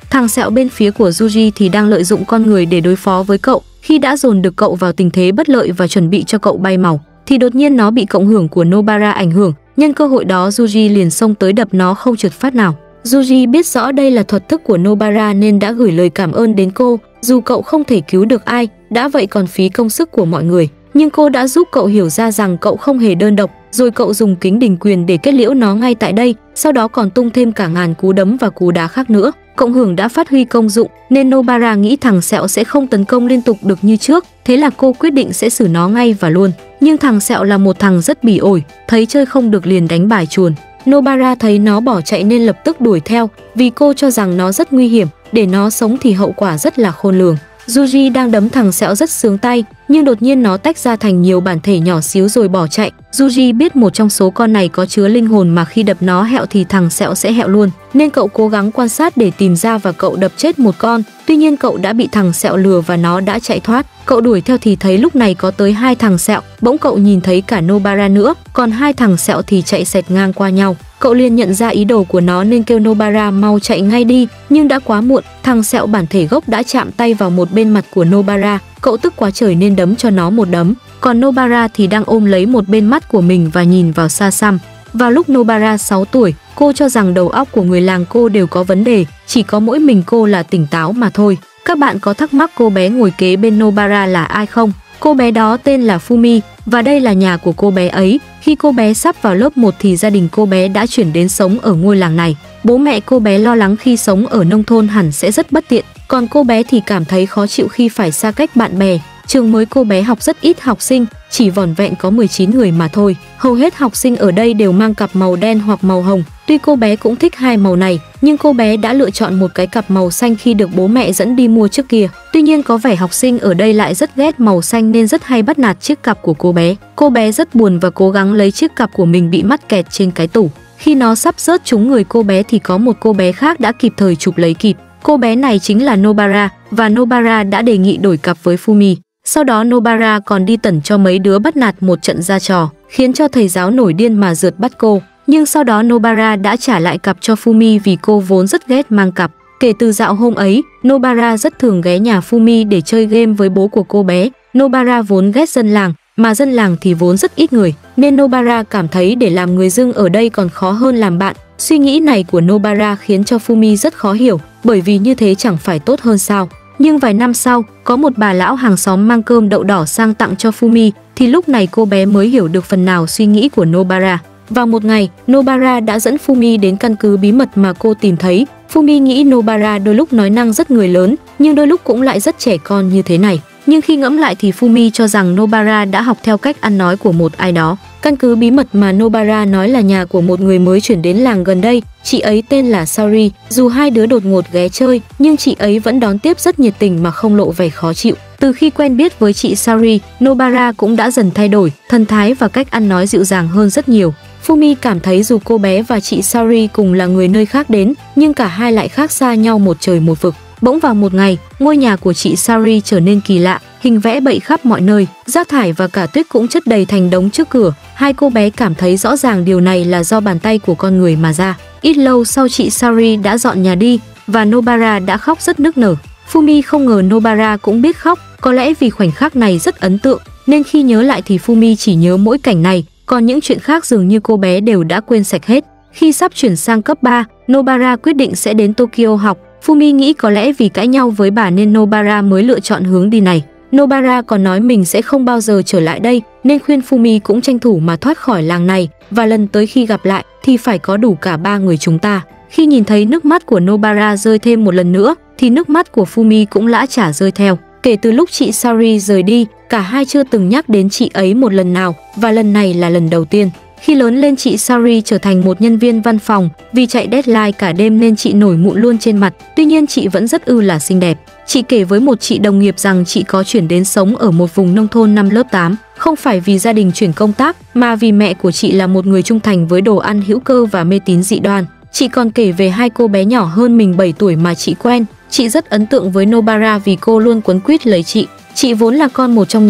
Thằng sẹo bên phía của Yuji thì đang lợi dụng con người để đối phó với cậu. Khi đã dồn được cậu vào tình thế bất lợi và chuẩn bị cho cậu bay màu, thì đột nhiên nó bị cộng hưởng của Nobara ảnh hưởng. Nhân cơ hội đó Yuji liền xông tới đập nó không trượt phát nào. Yuji biết rõ đây là thuật thức của Nobara nên đã gửi lời cảm ơn đến cô. Dù cậu không thể cứu được ai, đã vậy còn phí công sức của mọi người, nhưng cô đã giúp cậu hiểu ra rằng cậu không hề đơn độc. Rồi cậu dùng kính đình quyền để kết liễu nó ngay tại đây, sau đó còn tung thêm cả ngàn cú đấm và cú đá khác nữa. Cộng hưởng đã phát huy công dụng nên Nobara nghĩ thằng sẹo sẽ không tấn công liên tục được như trước, thế là cô quyết định sẽ xử nó ngay và luôn. Nhưng thằng sẹo là một thằng rất bỉ ổi, thấy chơi không được liền đánh bài chuồn. Nobara thấy nó bỏ chạy nên lập tức đuổi theo, vì cô cho rằng nó rất nguy hiểm, để nó sống thì hậu quả rất là khôn lường. Yuji đang đấm thằng sẹo rất sướng tay, nhưng đột nhiên nó tách ra thành nhiều bản thể nhỏ xíu rồi bỏ chạy. Yuji biết một trong số con này có chứa linh hồn mà khi đập nó hẹo thì thằng sẹo sẽ hẹo luôn, nên cậu cố gắng quan sát để tìm ra và cậu đập chết một con. Tuy nhiên cậu đã bị thằng sẹo lừa và nó đã chạy thoát. Cậu đuổi theo thì thấy lúc này có tới hai thằng sẹo, bỗng cậu nhìn thấy cả Nobara nữa, còn hai thằng sẹo thì chạy xẹt ngang qua nhau. Cậu liền nhận ra ý đồ của nó nên kêu Nobara mau chạy ngay đi, nhưng đã quá muộn. Thằng sẹo bản thể gốc đã chạm tay vào một bên mặt của Nobara, cậu tức quá trời nên đấm cho nó một đấm. Còn Nobara thì đang ôm lấy một bên mắt của mình và nhìn vào xa xăm. Vào lúc Nobara sáu tuổi, cô cho rằng đầu óc của người làng cô đều có vấn đề, chỉ có mỗi mình cô là tỉnh táo mà thôi. Các bạn có thắc mắc cô bé ngồi kế bên Nobara là ai không? Cô bé đó tên là Fumi và đây là nhà của cô bé ấy. Khi cô bé sắp vào lớp một thì gia đình cô bé đã chuyển đến sống ở ngôi làng này. Bố mẹ cô bé lo lắng khi sống ở nông thôn hẳn sẽ rất bất tiện, còn cô bé thì cảm thấy khó chịu khi phải xa cách bạn bè. Trường mới cô bé học rất ít học sinh, chỉ vỏn vẹn có mười chín người mà thôi. Hầu hết học sinh ở đây đều mang cặp màu đen hoặc màu hồng. Tuy cô bé cũng thích hai màu này, nhưng cô bé đã lựa chọn một cái cặp màu xanh khi được bố mẹ dẫn đi mua trước kia. Tuy nhiên có vẻ học sinh ở đây lại rất ghét màu xanh nên rất hay bắt nạt chiếc cặp của cô bé. Cô bé rất buồn và cố gắng lấy chiếc cặp của mình bị mắc kẹt trên cái tủ. Khi nó sắp rớt trúng người cô bé thì có một cô bé khác đã kịp thời chụp lấy kịp. Cô bé này chính là Nobara và Nobara đã đề nghị đổi cặp với Fumi. Sau đó Nobara còn đi tẩn cho mấy đứa bắt nạt một trận ra trò, khiến cho thầy giáo nổi điên mà rượt bắt cô. Nhưng sau đó Nobara đã trả lại cặp cho Fumi vì cô vốn rất ghét mang cặp. Kể từ dạo hôm ấy, Nobara rất thường ghé nhà Fumi để chơi game với bố của cô bé. Nobara vốn ghét dân làng, mà dân làng thì vốn rất ít người, nên Nobara cảm thấy để làm người dưng ở đây còn khó hơn làm bạn. Suy nghĩ này của Nobara khiến cho Fumi rất khó hiểu, bởi vì như thế chẳng phải tốt hơn sao. Nhưng vài năm sau, có một bà lão hàng xóm mang cơm đậu đỏ sang tặng cho Fumi, thì lúc này cô bé mới hiểu được phần nào suy nghĩ của Nobara. Vào một ngày, Nobara đã dẫn Fumi đến căn cứ bí mật mà cô tìm thấy. Fumi nghĩ Nobara đôi lúc nói năng rất người lớn, nhưng đôi lúc cũng lại rất trẻ con như thế này. Nhưng khi ngẫm lại thì Fumi cho rằng Nobara đã học theo cách ăn nói của một ai đó. Căn cứ bí mật mà Nobara nói là nhà của một người mới chuyển đến làng gần đây, chị ấy tên là Saori. Dù hai đứa đột ngột ghé chơi, nhưng chị ấy vẫn đón tiếp rất nhiệt tình mà không lộ vẻ khó chịu. Từ khi quen biết với chị Saori, Nobara cũng đã dần thay đổi, thần thái và cách ăn nói dịu dàng hơn rất nhiều. Fumi cảm thấy dù cô bé và chị Saori cùng là người nơi khác đến, nhưng cả hai lại khác xa nhau một trời một vực. Bỗng vào một ngày, ngôi nhà của chị Saori trở nên kỳ lạ, hình vẽ bậy khắp mọi nơi, rác thải và cả tuyết cũng chất đầy thành đống trước cửa. Hai cô bé cảm thấy rõ ràng điều này là do bàn tay của con người mà ra. Ít lâu sau chị Saori đã dọn nhà đi và Nobara đã khóc rất nức nở. Fumi không ngờ Nobara cũng biết khóc, có lẽ vì khoảnh khắc này rất ấn tượng nên khi nhớ lại thì Fumi chỉ nhớ mỗi cảnh này, còn những chuyện khác dường như cô bé đều đã quên sạch hết. Khi sắp chuyển sang cấp ba, Nobara quyết định sẽ đến Tokyo học. Fumi nghĩ có lẽ vì cãi nhau với bà nên Nobara mới lựa chọn hướng đi này. Nobara còn nói mình sẽ không bao giờ trở lại đây nên khuyên Fumi cũng tranh thủ mà thoát khỏi làng này, và lần tới khi gặp lại thì phải có đủ cả ba người chúng ta. Khi nhìn thấy nước mắt của Nobara rơi thêm một lần nữa thì nước mắt của Fumi cũng lã chả rơi theo. Kể từ lúc chị Saori rời đi, cả hai chưa từng nhắc đến chị ấy một lần nào, và lần này là lần đầu tiên. Khi lớn lên, chị Saori trở thành một nhân viên văn phòng, vì chạy deadline cả đêm nên chị nổi mụn luôn trên mặt. Tuy nhiên chị vẫn rất ư là xinh đẹp. Chị kể với một chị đồng nghiệp rằng chị có chuyển đến sống ở một vùng nông thôn năm lớp tám, không phải vì gia đình chuyển công tác mà vì mẹ của chị là một người trung thành với đồ ăn hữu cơ và mê tín dị đoan. Chị còn kể về hai cô bé nhỏ hơn mình bảy tuổi mà chị quen. Chị rất ấn tượng với Nobara vì cô luôn quấn quýt lấy chị. Chị vốn là con một trong nhà,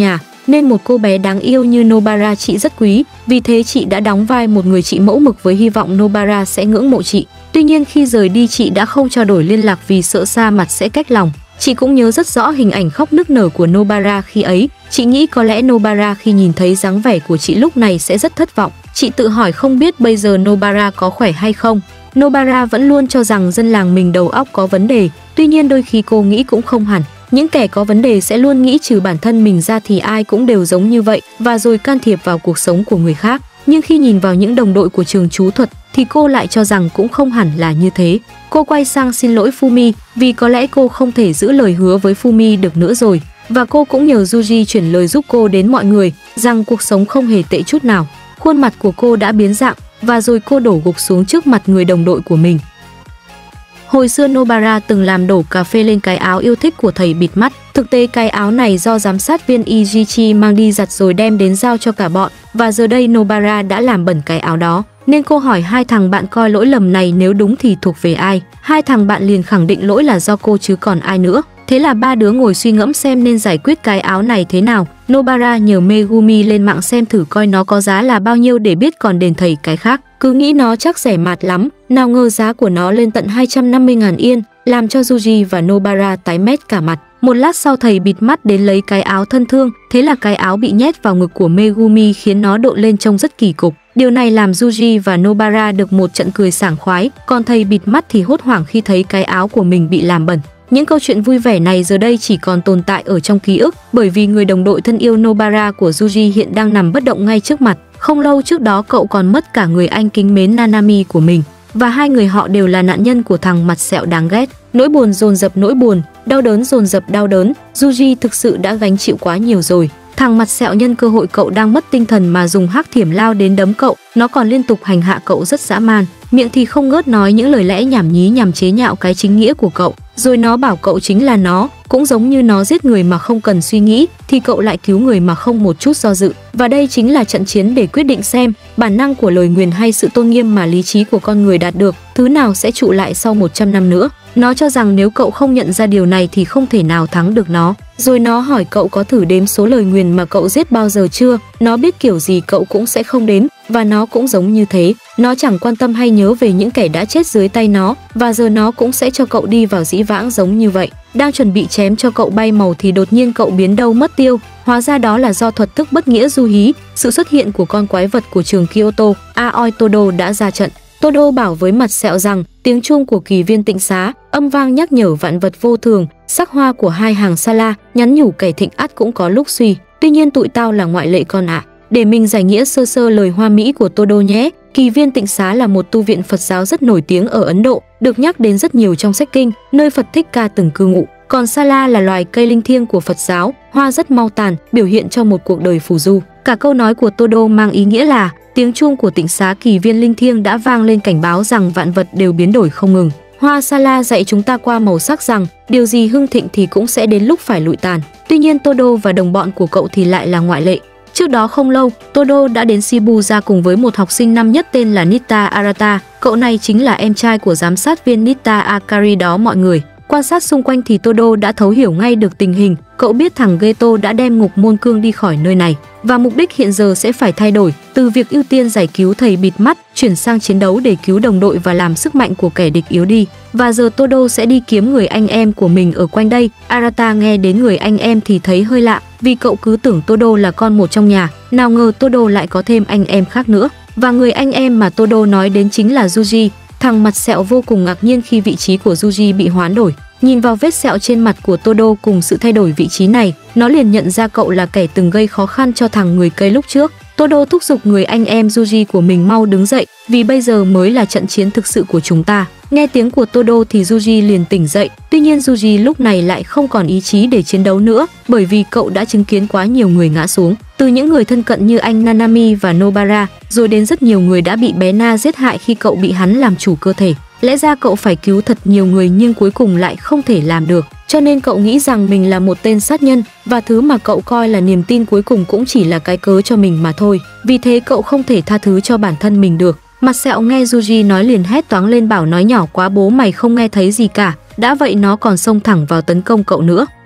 nên một cô bé đáng yêu như Nobara chị rất quý, vì thế chị đã đóng vai một người chị mẫu mực với hy vọng Nobara sẽ ngưỡng mộ chị. Tuy nhiên khi rời đi chị đã không trao đổi liên lạc vì sợ xa mặt sẽ cách lòng. Chị cũng nhớ rất rõ hình ảnh khóc nức nở của Nobara khi ấy. Chị nghĩ có lẽ Nobara khi nhìn thấy dáng vẻ của chị lúc này sẽ rất thất vọng. Chị tự hỏi không biết bây giờ Nobara có khỏe hay không. Nobara vẫn luôn cho rằng dân làng mình đầu óc có vấn đề. Tuy nhiên đôi khi cô nghĩ cũng không hẳn. Những kẻ có vấn đề sẽ luôn nghĩ trừ bản thân mình ra thì ai cũng đều giống như vậy và rồi can thiệp vào cuộc sống của người khác. Nhưng khi nhìn vào những đồng đội của trường chú thuật thì cô lại cho rằng cũng không hẳn là như thế. Cô quay sang xin lỗi Fumi vì có lẽ cô không thể giữ lời hứa với Fumi được nữa rồi. Và cô cũng nhờ Yuji chuyển lời giúp cô đến mọi người rằng cuộc sống không hề tệ chút nào. Khuôn mặt của cô đã biến dạng và rồi cô đổ gục xuống trước mặt người đồng đội của mình. Hồi xưa Nobara từng làm đổ cà phê lên cái áo yêu thích của thầy bịt mắt. Thực tế cái áo này do giám sát viên Ijichi mang đi giặt rồi đem đến giao cho cả bọn. Và giờ đây Nobara đã làm bẩn cái áo đó. Nên cô hỏi hai thằng bạn coi lỗi lầm này nếu đúng thì thuộc về ai. Hai thằng bạn liền khẳng định lỗi là do cô chứ còn ai nữa. Thế là ba đứa ngồi suy ngẫm xem nên giải quyết cái áo này thế nào. Nobara nhờ Megumi lên mạng xem thử coi nó có giá là bao nhiêu để biết còn đền thầy cái khác. Cứ nghĩ nó chắc rẻ mạt lắm, nào ngờ giá của nó lên tận hai trăm năm mươi ngàn yên, làm cho Yuji và Nobara tái mét cả mặt. Một lát sau thầy bịt mắt đến lấy cái áo thân thương, thế là cái áo bị nhét vào ngực của Megumi khiến nó độn lên trông rất kỳ cục. Điều này làm Yuji và Nobara được một trận cười sảng khoái, còn thầy bịt mắt thì hốt hoảng khi thấy cái áo của mình bị làm bẩn. Những câu chuyện vui vẻ này giờ đây chỉ còn tồn tại ở trong ký ức, bởi vì người đồng đội thân yêu Nobara của Yuji hiện đang nằm bất động ngay trước mặt. Không lâu trước đó cậu còn mất cả người anh kính mến Nanami của mình, và hai người họ đều là nạn nhân của thằng mặt sẹo đáng ghét. Nỗi buồn dồn dập nỗi buồn, đau đớn dồn dập đau đớn, Yuji thực sự đã gánh chịu quá nhiều rồi. Thằng mặt sẹo nhân cơ hội cậu đang mất tinh thần mà dùng hắc thiểm lao đến đấm cậu, nó còn liên tục hành hạ cậu rất dã man, miệng thì không ngớt nói những lời lẽ nhảm nhí nhằm chế nhạo cái chính nghĩa của cậu. Rồi nó bảo cậu chính là nó, cũng giống như nó giết người mà không cần suy nghĩ, thì cậu lại cứu người mà không một chút do dự. Và đây chính là trận chiến để quyết định xem bản năng của lời nguyền hay sự tôn nghiêm mà lý trí của con người đạt được, thứ nào sẽ trụ lại sau một trăm năm nữa. Nó cho rằng nếu cậu không nhận ra điều này thì không thể nào thắng được nó. Rồi nó hỏi cậu có thử đếm số lời nguyền mà cậu giết bao giờ chưa? Nó biết kiểu gì cậu cũng sẽ không đếm, và nó cũng giống như thế. Nó chẳng quan tâm hay nhớ về những kẻ đã chết dưới tay nó, và giờ nó cũng sẽ cho cậu đi vào dĩ vãng giống như vậy. Đang chuẩn bị chém cho cậu bay màu thì đột nhiên cậu biến đâu mất tiêu. Hóa ra đó là do thuật thức bất nghĩa du hí, sự xuất hiện của con quái vật của trường Kyoto. Aoi Todo đã ra trận. Todo bảo với mặt sẹo rằng tiếng chuông của kỳ viên tịnh xá, âm vang nhắc nhở vạn vật vô thường, sắc hoa của hai hàng Sala, nhắn nhủ kẻ thịnh ắt cũng có lúc suy. Tuy nhiên tụi tao là ngoại lệ con ạ. À. Để mình giải nghĩa sơ sơ lời hoa mỹ của Todo nhé. Kỳ viên tịnh xá là một tu viện Phật giáo rất nổi tiếng ở Ấn Độ, được nhắc đến rất nhiều trong sách kinh, nơi Phật Thích Ca từng cư ngụ. Còn Sala là loài cây linh thiêng của Phật giáo, hoa rất mau tàn, biểu hiện cho một cuộc đời phù du. Cả câu nói của Todo mang ý nghĩa là tiếng chuông của tịnh xá kỳ viên linh thiêng đã vang lên cảnh báo rằng vạn vật đều biến đổi không ngừng. Hoa Sala dạy chúng ta qua màu sắc rằng điều gì hưng thịnh thì cũng sẽ đến lúc phải lụi tàn. Tuy nhiên Todo và đồng bọn của cậu thì lại là ngoại lệ. Trước đó không lâu, Todo đã đến Shibuya cùng với một học sinh năm nhất tên là Nita Arata. Cậu này chính là em trai của giám sát viên Nita Akari đó mọi người. Quan sát xung quanh thì Todo đã thấu hiểu ngay được tình hình. Cậu biết thằng Geto đã đem Ngục Môn Cương đi khỏi nơi này, và mục đích hiện giờ sẽ phải thay đổi, từ việc ưu tiên giải cứu thầy bịt mắt, chuyển sang chiến đấu để cứu đồng đội và làm sức mạnh của kẻ địch yếu đi. Và giờ Todo sẽ đi kiếm người anh em của mình ở quanh đây. Arata nghe đến người anh em thì thấy hơi lạ, vì cậu cứ tưởng Todo là con một trong nhà, nào ngờ Todo lại có thêm anh em khác nữa. Và người anh em mà Todo nói đến chính là Yuji. Thằng mặt sẹo vô cùng ngạc nhiên khi vị trí của Yuji bị hoán đổi. Nhìn vào vết sẹo trên mặt của Todo cùng sự thay đổi vị trí này, nó liền nhận ra cậu là kẻ từng gây khó khăn cho thằng người cây lúc trước. Todo thúc giục người anh em Yuji của mình mau đứng dậy, vì bây giờ mới là trận chiến thực sự của chúng ta. Nghe tiếng của Todo thì Yuji liền tỉnh dậy. Tuy nhiên Yuji lúc này lại không còn ý chí để chiến đấu nữa, bởi vì cậu đã chứng kiến quá nhiều người ngã xuống. Từ những người thân cận như anh Nanami và Nobara, rồi đến rất nhiều người đã bị bé Na giết hại khi cậu bị hắn làm chủ cơ thể. Lẽ ra cậu phải cứu thật nhiều người nhưng cuối cùng lại không thể làm được. Cho nên cậu nghĩ rằng mình là một tên sát nhân, và thứ mà cậu coi là niềm tin cuối cùng cũng chỉ là cái cớ cho mình mà thôi. Vì thế cậu không thể tha thứ cho bản thân mình được. Mặt sẹo nghe Yuji nói liền hét toáng lên bảo nói nhỏ quá bố mày không nghe thấy gì cả. Đã vậy nó còn xông thẳng vào tấn công cậu nữa.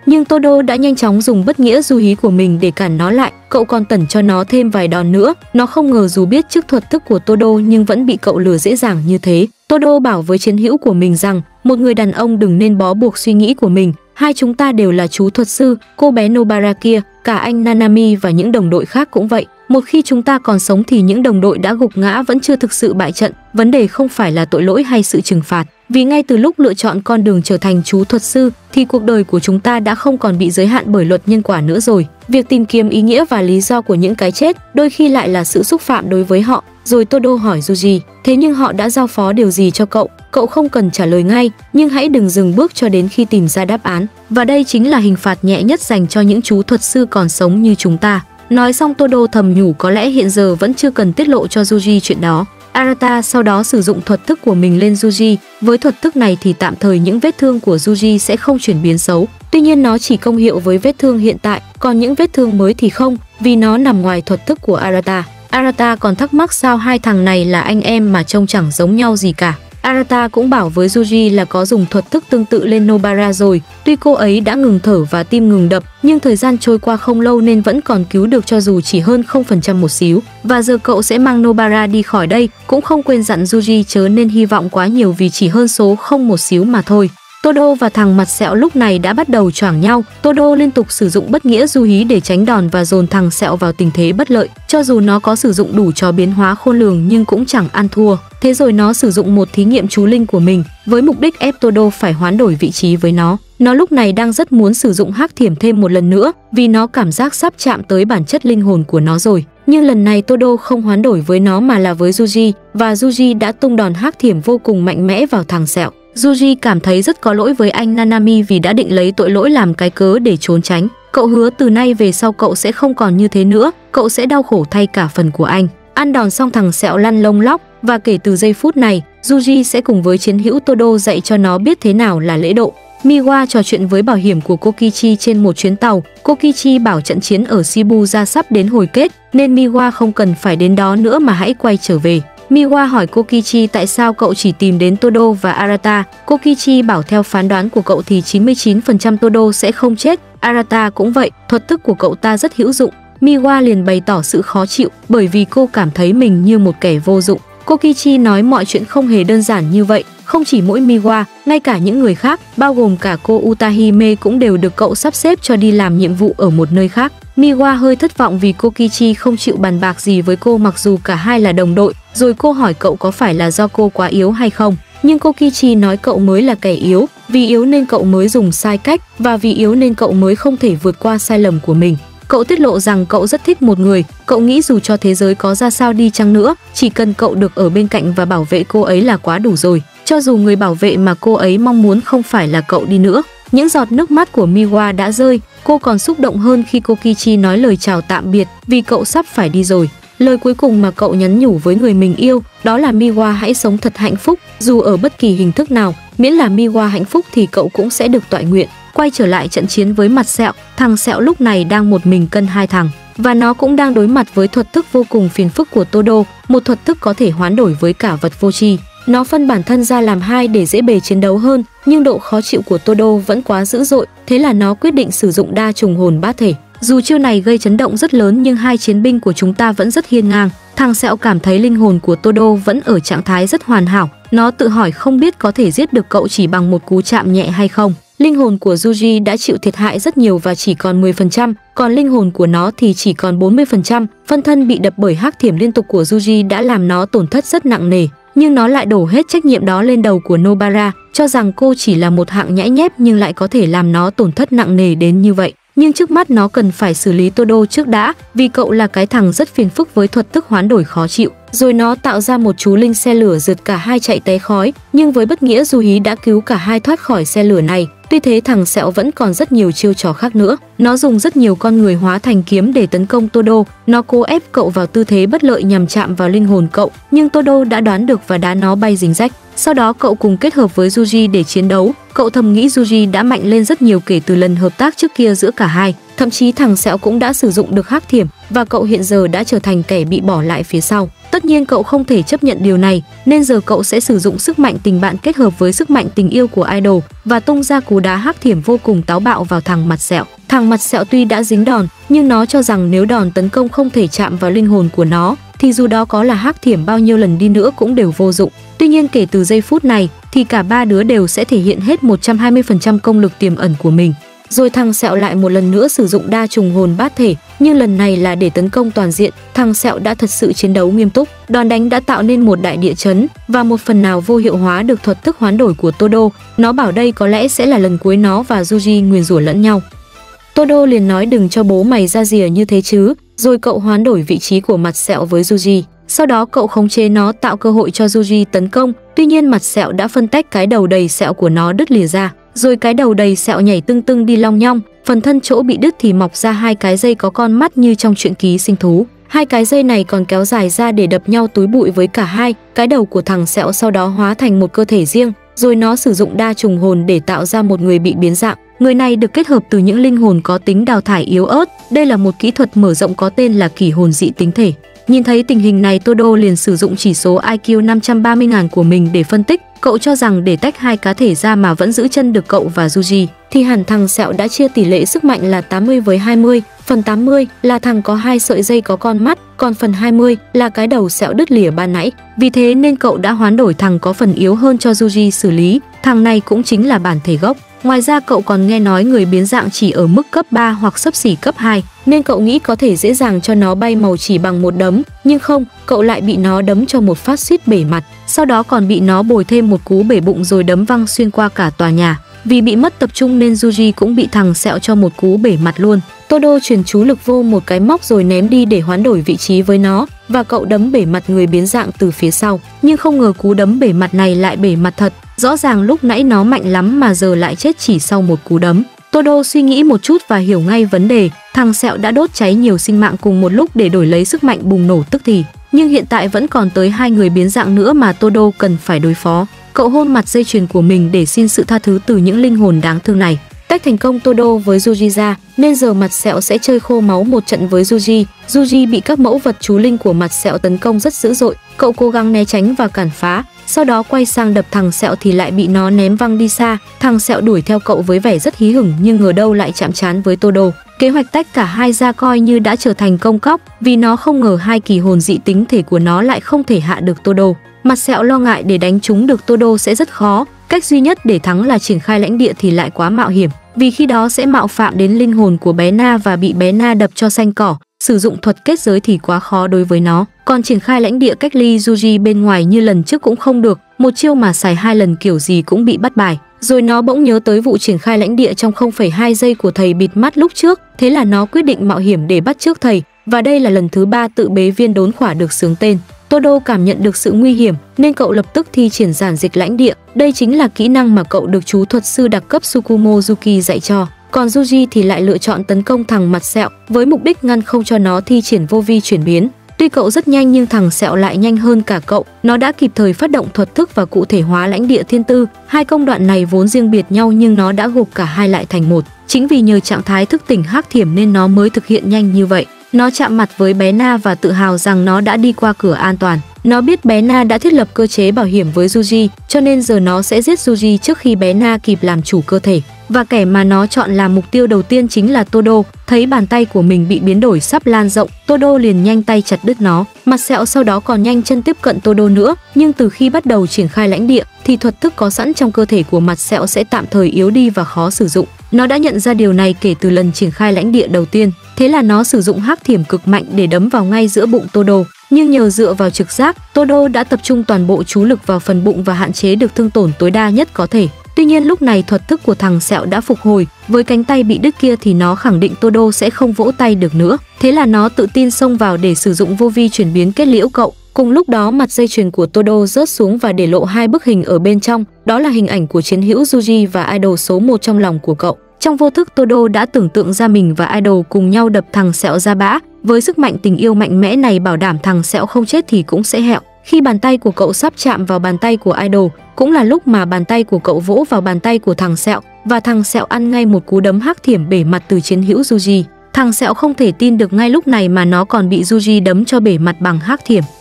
nhưng Todo đã nhanh chóng dùng bất nghĩa du hí của mình để cản nó lại. Cậu còn tẩn cho nó thêm vài đòn nữa. Nó không ngờ dù biết trước thuật thức của Todo nhưng vẫn bị cậu lừa dễ dàng như thế. Todo bảo với chiến hữu của mình rằng một người đàn ông đừng nên bó buộc suy nghĩ của mình. Hai chúng ta đều là chú thuật sư, cô bé Nobara kia, cả anh Nanami và những đồng đội khác cũng vậy. Một khi chúng ta còn sống thì những đồng đội đã gục ngã vẫn chưa thực sự bại trận. Vấn đề không phải là tội lỗi hay sự trừng phạt. Vì ngay từ lúc lựa chọn con đường trở thành chú thuật sư thì cuộc đời của chúng ta đã không còn bị giới hạn bởi luật nhân quả nữa rồi. Việc tìm kiếm ý nghĩa và lý do của những cái chết đôi khi lại là sự xúc phạm đối với họ. Rồi Todo hỏi Yuji, thế nhưng họ đã giao phó điều gì cho cậu? Cậu không cần trả lời ngay, nhưng hãy đừng dừng bước cho đến khi tìm ra đáp án. Và đây chính là hình phạt nhẹ nhất dành cho những chú thuật sư còn sống như chúng ta. Nói xong Todo thầm nhủ có lẽ hiện giờ vẫn chưa cần tiết lộ cho Yuji chuyện đó. Arata sau đó sử dụng thuật thức của mình lên Yuji. Với thuật thức này thì tạm thời những vết thương của Yuji sẽ không chuyển biến xấu. Tuy nhiên nó chỉ công hiệu với vết thương hiện tại, còn những vết thương mới thì không, vì nó nằm ngoài thuật thức của Arata. Arata còn thắc mắc sao hai thằng này là anh em mà trông chẳng giống nhau gì cả. Arata cũng bảo với Yuji là có dùng thuật thức tương tự lên Nobara rồi. Tuy cô ấy đã ngừng thở và tim ngừng đập, nhưng thời gian trôi qua không lâu nên vẫn còn cứu được cho dù chỉ hơn không phần trăm một xíu. Và giờ cậu sẽ mang Nobara đi khỏi đây, cũng không quên dặn Yuji chớ nên hy vọng quá nhiều vì chỉ hơn số không một xíu mà thôi. Todo và thằng mặt sẹo lúc này đã bắt đầu choảng nhau. Todo liên tục sử dụng bất nghĩa du hí để tránh đòn và dồn thằng sẹo vào tình thế bất lợi. Cho dù nó có sử dụng đủ trò biến hóa khôn lường nhưng cũng chẳng ăn thua. Thế rồi nó sử dụng một thí nghiệm chú linh của mình với mục đích ép Todo phải hoán đổi vị trí với nó. Nó lúc này đang rất muốn sử dụng hắc thiểm thêm một lần nữa vì nó cảm giác sắp chạm tới bản chất linh hồn của nó rồi. Nhưng lần này Todo không hoán đổi với nó mà là với Yuji, và Yuji đã tung đòn hắc thiểm vô cùng mạnh mẽ vào thằng sẹo. Yuji cảm thấy rất có lỗi với anh Nanami vì đã định lấy tội lỗi làm cái cớ để trốn tránh. Cậu hứa từ nay về sau cậu sẽ không còn như thế nữa, cậu sẽ đau khổ thay cả phần của anh. Ăn đòn xong thằng sẹo lăn lông lóc, và kể từ giây phút này, Yuji sẽ cùng với chiến hữu Todo dạy cho nó biết thế nào là lễ độ. Miwa trò chuyện với bảo hiểm của Kokichi trên một chuyến tàu. Kokichi bảo trận chiến ở Shibuya sắp đến hồi kết, nên Miwa không cần phải đến đó nữa mà hãy quay trở về. Miwa hỏi Kokichi tại sao cậu chỉ tìm đến Todo và Arata. Kokichi bảo theo phán đoán của cậu thì chín mươi chín phần trăm Todo sẽ không chết. Arata cũng vậy, thuật thức của cậu ta rất hữu dụng. Miwa liền bày tỏ sự khó chịu bởi vì cô cảm thấy mình như một kẻ vô dụng. Kokichi nói mọi chuyện không hề đơn giản như vậy. Không chỉ mỗi Miwa, ngay cả những người khác, bao gồm cả cô Utahime cũng đều được cậu sắp xếp cho đi làm nhiệm vụ ở một nơi khác. Miwa hơi thất vọng vì Kokichi không chịu bàn bạc gì với cô mặc dù cả hai là đồng đội. Rồi cô hỏi cậu có phải là do cô quá yếu hay không. Nhưng Kokichi nói cậu mới là kẻ yếu, vì yếu nên cậu mới dùng sai cách, và vì yếu nên cậu mới không thể vượt qua sai lầm của mình. Cậu tiết lộ rằng cậu rất thích một người, cậu nghĩ dù cho thế giới có ra sao đi chăng nữa, chỉ cần cậu được ở bên cạnh và bảo vệ cô ấy là quá đủ rồi. Cho dù người bảo vệ mà cô ấy mong muốn không phải là cậu đi nữa. Những giọt nước mắt của Miwa đã rơi, cô còn xúc động hơn khi Kokichi nói lời chào tạm biệt vì cậu sắp phải đi rồi. Lời cuối cùng mà cậu nhắn nhủ với người mình yêu đó là Miwa hãy sống thật hạnh phúc, dù ở bất kỳ hình thức nào, miễn là Miwa hạnh phúc thì cậu cũng sẽ được toại nguyện. Quay trở lại trận chiến với mặt sẹo, thằng sẹo lúc này đang một mình cân hai thằng, và nó cũng đang đối mặt với thuật thức vô cùng phiền phức của Todo, một thuật thức có thể hoán đổi với cả vật vô tri. Nó phân bản thân ra làm hai để dễ bề chiến đấu hơn, nhưng độ khó chịu của Todo vẫn quá dữ dội, thế là nó quyết định sử dụng đa trùng hồn bát thể. Dù chiêu này gây chấn động rất lớn nhưng hai chiến binh của chúng ta vẫn rất hiên ngang. Thằng sẹo cảm thấy linh hồn của Todo vẫn ở trạng thái rất hoàn hảo. Nó tự hỏi không biết có thể giết được cậu chỉ bằng một cú chạm nhẹ hay không. Linh hồn của Yuji đã chịu thiệt hại rất nhiều và chỉ còn mười phần trăm, còn linh hồn của nó thì chỉ còn bốn mươi phần trăm. Phân thân bị đập bởi hắc thiểm liên tục của Yuji đã làm nó tổn thất rất nặng nề. Nhưng nó lại đổ hết trách nhiệm đó lên đầu của Nobara, cho rằng cô chỉ là một hạng nhãi nhép nhưng lại có thể làm nó tổn thất nặng nề đến như vậy. Nhưng trước mắt nó cần phải xử lý Todo trước đã, vì cậu là cái thằng rất phiền phức với thuật thức hoán đổi khó chịu. Rồi nó tạo ra một chú linh xe lửa rượt cả hai chạy té khói, nhưng với bất nghĩa du hí đã cứu cả hai thoát khỏi xe lửa này. Tuy thế thằng sẹo vẫn còn rất nhiều chiêu trò khác nữa. Nó dùng rất nhiều con người hóa thành kiếm để tấn công Todo. Nó cố ép cậu vào tư thế bất lợi nhằm chạm vào linh hồn cậu, nhưng Todo đã đoán được và đá nó bay rình rách. Sau đó cậu cùng kết hợp với Yuji để chiến đấu. Cậu thầm nghĩ Yuji đã mạnh lên rất nhiều kể từ lần hợp tác trước kia giữa cả hai. Thậm chí thằng sẹo cũng đã sử dụng được hắc thiểm và cậu hiện giờ đã trở thành kẻ bị bỏ lại phía sau. Tất nhiên cậu không thể chấp nhận điều này, nên giờ cậu sẽ sử dụng sức mạnh tình bạn kết hợp với sức mạnh tình yêu của idol và tung ra cú đá hắc thiểm vô cùng táo bạo vào thằng mặt sẹo. Thằng mặt sẹo tuy đã dính đòn, nhưng nó cho rằng nếu đòn tấn công không thể chạm vào linh hồn của nó, thì dù đó có là hắc thiểm bao nhiêu lần đi nữa cũng đều vô dụng. Tuy nhiên kể từ giây phút này thì cả ba đứa đều sẽ thể hiện hết một trăm hai mươi phần trăm công lực tiềm ẩn của mình. Rồi thằng sẹo lại một lần nữa sử dụng đa trùng hồn bát thể, nhưng lần này là để tấn công toàn diện. Thằng sẹo đã thật sự chiến đấu nghiêm túc, đòn đánh đã tạo nên một đại địa chấn và một phần nào vô hiệu hóa được thuật thức hoán đổi của Todo. Nó bảo đây có lẽ sẽ là lần cuối nó và Yuji nguyền rủa lẫn nhau. Todo liền nói đừng cho bố mày ra rìa như thế chứ, rồi cậu hoán đổi vị trí của mặt sẹo với Yuji. Sau đó cậu khống chế nó tạo cơ hội cho Yuji tấn công, tuy nhiên mặt sẹo đã phân tách cái đầu đầy sẹo của nó đứt lìa ra. Rồi cái đầu đầy sẹo nhảy tưng tưng đi long nhong, phần thân chỗ bị đứt thì mọc ra hai cái dây có con mắt như trong truyện ký sinh thú. Hai cái dây này còn kéo dài ra để đập nhau túi bụi với cả hai. Cái đầu của thằng sẹo sau đó hóa thành một cơ thể riêng, rồi nó sử dụng đa trùng hồn để tạo ra một người bị biến dạng. Người này được kết hợp từ những linh hồn có tính đào thải yếu ớt. Đây là một kỹ thuật mở rộng có tên là kỷ hồn dị tính thể. Nhìn thấy tình hình này, Todo liền sử dụng chỉ số i kiu năm trăm ba mươi nghìn của mình để phân tích. Cậu cho rằng để tách hai cá thể ra mà vẫn giữ chân được cậu và Yuji thì hẳn thằng sẹo đã chia tỷ lệ sức mạnh là tám mươi với hai mươi. Phần tám mươi là thằng có hai sợi dây có con mắt, còn phần hai mươi là cái đầu sẹo đứt lìa ban nãy. Vì thế nên cậu đã hoán đổi thằng có phần yếu hơn cho Yuji xử lý. Thằng này cũng chính là bản thể gốc. Ngoài ra cậu còn nghe nói người biến dạng chỉ ở mức cấp ba hoặc xấp xỉ cấp hai, nên cậu nghĩ có thể dễ dàng cho nó bay màu chỉ bằng một đấm, nhưng không, cậu lại bị nó đấm cho một phát suýt bể mặt, sau đó còn bị nó bồi thêm một cú bể bụng rồi đấm văng xuyên qua cả tòa nhà. Vì bị mất tập trung nên Yuji cũng bị thằng sẹo cho một cú bể mặt luôn. Todo truyền chú lực vô một cái móc rồi ném đi để hoán đổi vị trí với nó, và cậu đấm bể mặt người biến dạng từ phía sau. Nhưng không ngờ cú đấm bể mặt này lại bể mặt thật, rõ ràng lúc nãy nó mạnh lắm mà giờ lại chết chỉ sau một cú đấm. Todo suy nghĩ một chút và hiểu ngay vấn đề, thằng sẹo đã đốt cháy nhiều sinh mạng cùng một lúc để đổi lấy sức mạnh bùng nổ tức thì. Nhưng hiện tại vẫn còn tới hai người biến dạng nữa mà Todo cần phải đối phó. Cậu hôn mặt dây chuyền của mình để xin sự tha thứ từ những linh hồn đáng thương này. Tách thành công Todo với Yuji ra, nên giờ mặt sẹo sẽ chơi khô máu một trận với Yuji. Yuji bị các mẫu vật chú linh của mặt sẹo tấn công rất dữ dội, cậu cố gắng né tránh và cản phá, sau đó quay sang đập thằng sẹo thì lại bị nó ném văng đi xa. Thằng sẹo đuổi theo cậu với vẻ rất hí hửng nhưng ngờ đâu lại chạm trán với Todo. Kế hoạch tách cả hai ra coi như đã trở thành công cóc, vì nó không ngờ hai kỳ hồn dị tính thể của nó lại không thể hạ được Todo. Mặt sẹo lo ngại để đánh trúng được Todo sẽ rất khó, cách duy nhất để thắng là triển khai lãnh địa thì lại quá mạo hiểm, vì khi đó sẽ mạo phạm đến linh hồn của bé Na và bị bé Na đập cho xanh cỏ. Sử dụng thuật kết giới thì quá khó đối với nó, còn triển khai lãnh địa cách ly Yuji bên ngoài như lần trước cũng không được, một chiêu mà xài hai lần kiểu gì cũng bị bắt bài. Rồi nó bỗng nhớ tới vụ triển khai lãnh địa trong không phẩy hai giây của thầy bịt mắt lúc trước, thế là nó quyết định mạo hiểm để bắt trước thầy, và đây là lần thứ ba tự bế viên đốn khỏa được xướng tên. Todo cảm nhận được sự nguy hiểm nên cậu lập tức thi triển giản dịch lãnh địa. Đây chính là kỹ năng mà cậu được chú thuật sư đặc cấp Tsukumo Yuki dạy cho. Còn Yuji thì lại lựa chọn tấn công thằng mặt sẹo với mục đích ngăn không cho nó thi triển vô vi chuyển biến. Tuy cậu rất nhanh nhưng thằng sẹo lại nhanh hơn cả cậu. Nó đã kịp thời phát động thuật thức và cụ thể hóa lãnh địa thiên tư. Hai công đoạn này vốn riêng biệt nhau nhưng nó đã gộp cả hai lại thành một. Chính vì nhờ trạng thái thức tỉnh hắc thiểm nên nó mới thực hiện nhanh như vậy. Nó chạm mặt với bé Na và tự hào rằng nó đã đi qua cửa an toàn. Nó biết bé Na đã thiết lập cơ chế bảo hiểm với Yuji, cho nên giờ nó sẽ giết Yuji trước khi bé Na kịp làm chủ cơ thể. Và kẻ mà nó chọn làm mục tiêu đầu tiên chính là Todo. Thấy bàn tay của mình bị biến đổi sắp lan rộng, Todo liền nhanh tay chặt đứt nó. Mặt sẹo sau đó còn nhanh chân tiếp cận Todo nữa, nhưng từ khi bắt đầu triển khai lãnh địa thì thuật thức có sẵn trong cơ thể của mặt sẹo sẽ tạm thời yếu đi và khó sử dụng. Nó đã nhận ra điều này kể từ lần triển khai lãnh địa đầu tiên, thế là nó sử dụng hắc thiểm cực mạnh để đấm vào ngay giữa bụng Todo. Nhưng nhờ dựa vào trực giác, Todo đã tập trung toàn bộ chú lực vào phần bụng và hạn chế được thương tổn tối đa nhất có thể. Tuy nhiên lúc này thuật thức của thằng sẹo đã phục hồi, với cánh tay bị đứt kia thì nó khẳng định Todo sẽ không vỗ tay được nữa. Thế là nó tự tin xông vào để sử dụng vô vi chuyển biến kết liễu cậu. Cùng lúc đó mặt dây chuyền của Todo rớt xuống và để lộ hai bức hình ở bên trong, đó là hình ảnh của chiến hữu Yuji và idol số một trong lòng của cậu. Trong vô thức Todo đã tưởng tượng ra mình và idol cùng nhau đập thằng sẹo ra bã. Với sức mạnh tình yêu mạnh mẽ này bảo đảm thằng sẹo không chết thì cũng sẽ hẹo. Khi bàn tay của cậu sắp chạm vào bàn tay của idol, cũng là lúc mà bàn tay của cậu vỗ vào bàn tay của thằng sẹo, và thằng sẹo ăn ngay một cú đấm hắc thiểm bể mặt từ chiến hữu Yuji. Thằng sẹo không thể tin được ngay lúc này mà nó còn bị Yuji đấm cho bể mặt bằng hắc thiểm.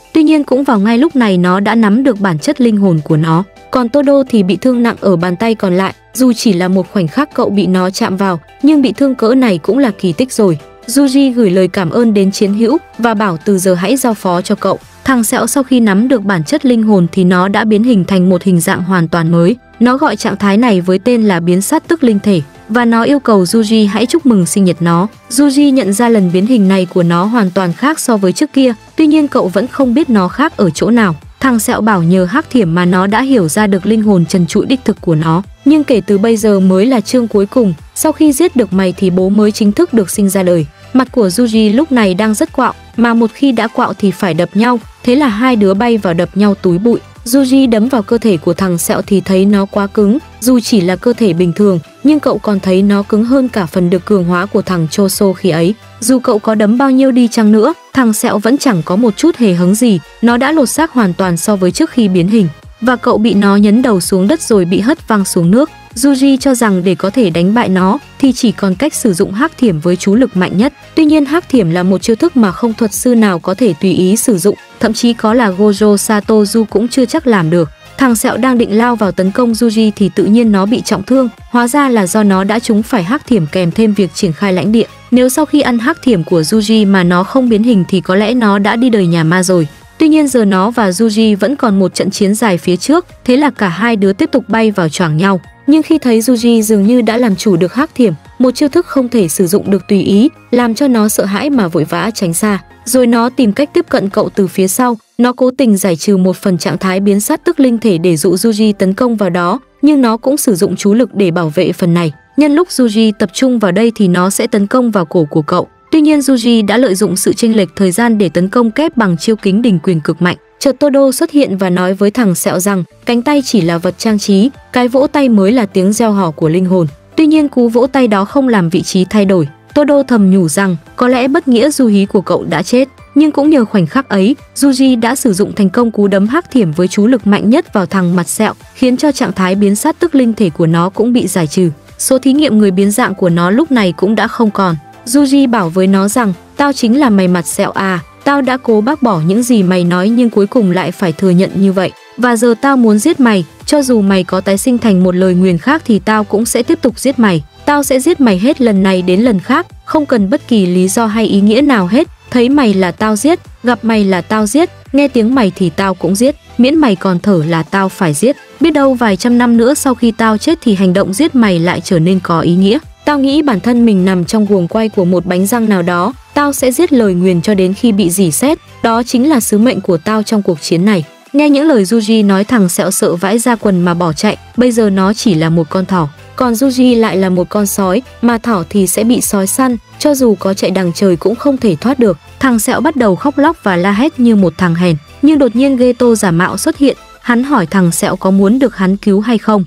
Tuy nhiên cũng vào ngay lúc này nó đã nắm được bản chất linh hồn của nó. Còn Todo thì bị thương nặng ở bàn tay còn lại, dù chỉ là một khoảnh khắc cậu bị nó chạm vào, nhưng bị thương cỡ này cũng là kỳ tích rồi. Yuji gửi lời cảm ơn đến chiến hữu và bảo từ giờ hãy giao phó cho cậu. Thằng sẹo sau khi nắm được bản chất linh hồn thì nó đã biến hình thành một hình dạng hoàn toàn mới. Nó gọi trạng thái này với tên là biến sát tức linh thể và nó yêu cầu Yuji hãy chúc mừng sinh nhật nó. Yuji nhận ra lần biến hình này của nó hoàn toàn khác so với trước kia, tuy nhiên cậu vẫn không biết nó khác ở chỗ nào. Thằng sẹo bảo nhờ hắc thiểm mà nó đã hiểu ra được linh hồn trần trụi đích thực của nó. Nhưng kể từ bây giờ mới là chương cuối cùng, sau khi giết được mày thì bố mới chính thức được sinh ra đời. Mặt của Yuji lúc này đang rất quạo, mà một khi đã quạo thì phải đập nhau, thế là hai đứa bay vào đập nhau túi bụi. Yuji đấm vào cơ thể của thằng sẹo thì thấy nó quá cứng, dù chỉ là cơ thể bình thường, nhưng cậu còn thấy nó cứng hơn cả phần được cường hóa của thằng Choso khi ấy. Dù cậu có đấm bao nhiêu đi chăng nữa, thằng sẹo vẫn chẳng có một chút hề hứng gì, nó đã lột xác hoàn toàn so với trước khi biến hình. Và cậu bị nó nhấn đầu xuống đất rồi bị hất văng xuống nước. Yuji cho rằng để có thể đánh bại nó thì chỉ còn cách sử dụng hắc thiểm với chú lực mạnh nhất. Tuy nhiên hắc thiểm là một chiêu thức mà không thuật sư nào có thể tùy ý sử dụng, thậm chí có là Gojo Satoru cũng chưa chắc làm được. Thằng sẹo đang định lao vào tấn công Yuji thì tự nhiên nó bị trọng thương, hóa ra là do nó đã trúng phải hắc thiểm kèm thêm việc triển khai lãnh địa. Nếu sau khi ăn hắc thiểm của Yuji mà nó không biến hình thì có lẽ nó đã đi đời nhà ma rồi. Tuy nhiên giờ nó và Yuji vẫn còn một trận chiến dài phía trước, thế là cả hai đứa tiếp tục bay vào choảng nhau. Nhưng khi thấy Yuji dường như đã làm chủ được hắc thiểm, một chiêu thức không thể sử dụng được tùy ý, làm cho nó sợ hãi mà vội vã tránh xa. Rồi nó tìm cách tiếp cận cậu từ phía sau, nó cố tình giải trừ một phần trạng thái biến sát tức linh thể để dụ Yuji tấn công vào đó, nhưng nó cũng sử dụng chú lực để bảo vệ phần này. Nhân lúc Yuji tập trung vào đây thì nó sẽ tấn công vào cổ của cậu. Tuy nhiên Yuji đã lợi dụng sự chênh lệch thời gian để tấn công kép bằng chiêu kính đình quyền cực mạnh. Chợt Todo xuất hiện và nói với thằng sẹo rằng cánh tay chỉ là vật trang trí, cái vỗ tay mới là tiếng reo hò của linh hồn. Tuy nhiên cú vỗ tay đó không làm vị trí thay đổi. Todo thầm nhủ rằng có lẽ bất nghĩa du hí của cậu đã chết. Nhưng cũng nhờ khoảnh khắc ấy, Yuji đã sử dụng thành công cú đấm hắc thiểm với chú lực mạnh nhất vào thằng mặt sẹo, khiến cho trạng thái biến sát tức linh thể của nó cũng bị giải trừ. Số thí nghiệm người biến dạng của nó lúc này cũng đã không còn. Yuji bảo với nó rằng tao chính là mày mặt sẹo à, tao đã cố bác bỏ những gì mày nói nhưng cuối cùng lại phải thừa nhận như vậy. Và giờ tao muốn giết mày, cho dù mày có tái sinh thành một lời nguyền khác thì tao cũng sẽ tiếp tục giết mày. Tao sẽ giết mày hết lần này đến lần khác, không cần bất kỳ lý do hay ý nghĩa nào hết. Thấy mày là tao giết, gặp mày là tao giết, nghe tiếng mày thì tao cũng giết, miễn mày còn thở là tao phải giết. Biết đâu vài trăm năm nữa sau khi tao chết thì hành động giết mày lại trở nên có ý nghĩa. Tao nghĩ bản thân mình nằm trong guồng quay của một bánh răng nào đó, tao sẽ giết lời nguyền cho đến khi bị rỉ sét, đó chính là sứ mệnh của tao trong cuộc chiến này. Nghe những lời Yuji nói thằng sẹo sợ vãi ra quần mà bỏ chạy, bây giờ nó chỉ là một con thỏ, còn Yuji lại là một con sói, mà thỏ thì sẽ bị sói săn, cho dù có chạy đằng trời cũng không thể thoát được. Thằng sẹo bắt đầu khóc lóc và la hét như một thằng hèn, nhưng đột nhiên Geto giả mạo xuất hiện, hắn hỏi thằng sẹo có muốn được hắn cứu hay không.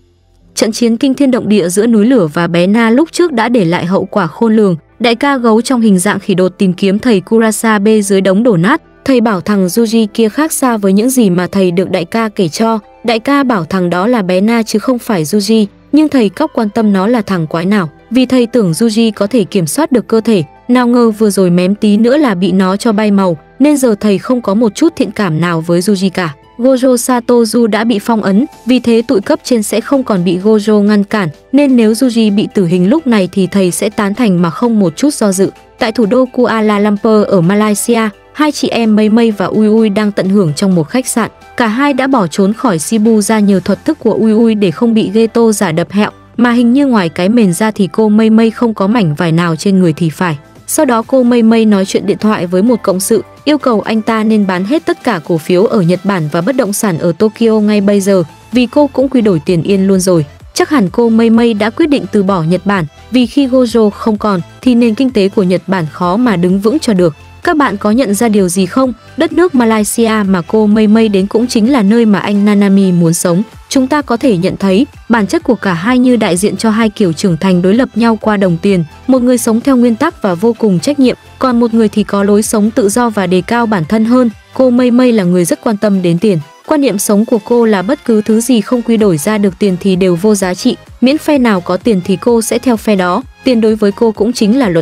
Trận chiến kinh thiên động địa giữa núi lửa và bé Na lúc trước đã để lại hậu quả khôn lường. Đại ca gấu trong hình dạng khỉ đột tìm kiếm thầy Kurasabe dưới đống đổ nát. Thầy bảo thằng Yuji kia khác xa với những gì mà thầy được đại ca kể cho. Đại ca bảo thằng đó là bé Na chứ không phải Yuji, nhưng thầy cóc quan tâm nó là thằng quái nào, vì thầy tưởng Yuji có thể kiểm soát được cơ thể. Nào ngờ vừa rồi mém tí nữa là bị nó cho bay màu, nên giờ thầy không có một chút thiện cảm nào với Yuji cả. Gojo Satoru đã bị phong ấn, vì thế tụi cấp trên sẽ không còn bị Gojo ngăn cản, nên nếu Yuji bị tử hình lúc này thì thầy sẽ tán thành mà không một chút do dự. Tại thủ đô Kuala Lumpur ở Malaysia, hai chị em Mei Mei và Ui Ui đang tận hưởng trong một khách sạn. Cả hai đã bỏ trốn khỏi Shibu ra nhờ thuật thức của Ui Ui để không bị Geto giả đập hẹo, mà hình như ngoài cái mền ra thì cô Mei Mei không có mảnh vải nào trên người thì phải. Sau đó cô Mei Mei nói chuyện điện thoại với một cộng sự, yêu cầu anh ta nên bán hết tất cả cổ phiếu ở Nhật Bản và bất động sản ở Tokyo ngay bây giờ, vì cô cũng quy đổi tiền yên luôn rồi. Chắc hẳn cô Mei Mei đã quyết định từ bỏ Nhật Bản, vì khi Gojo không còn thì nền kinh tế của Nhật Bản khó mà đứng vững cho được. Các bạn có nhận ra điều gì không? Đất nước Malaysia mà cô Mei Mei đến cũng chính là nơi mà anh Nanami muốn sống. Chúng ta có thể nhận thấy bản chất của cả hai như đại diện cho hai kiểu trưởng thành đối lập nhau qua đồng tiền. Một người sống theo nguyên tắc và vô cùng trách nhiệm, còn một người thì có lối sống tự do và đề cao bản thân hơn. Cô Mei Mei là người rất quan tâm đến tiền. Quan niệm sống của cô là bất cứ thứ gì không quy đổi ra được tiền thì đều vô giá trị. Miễn phe nào có tiền thì cô sẽ theo phe đó. Tiền đối với cô cũng chính là luật lệ.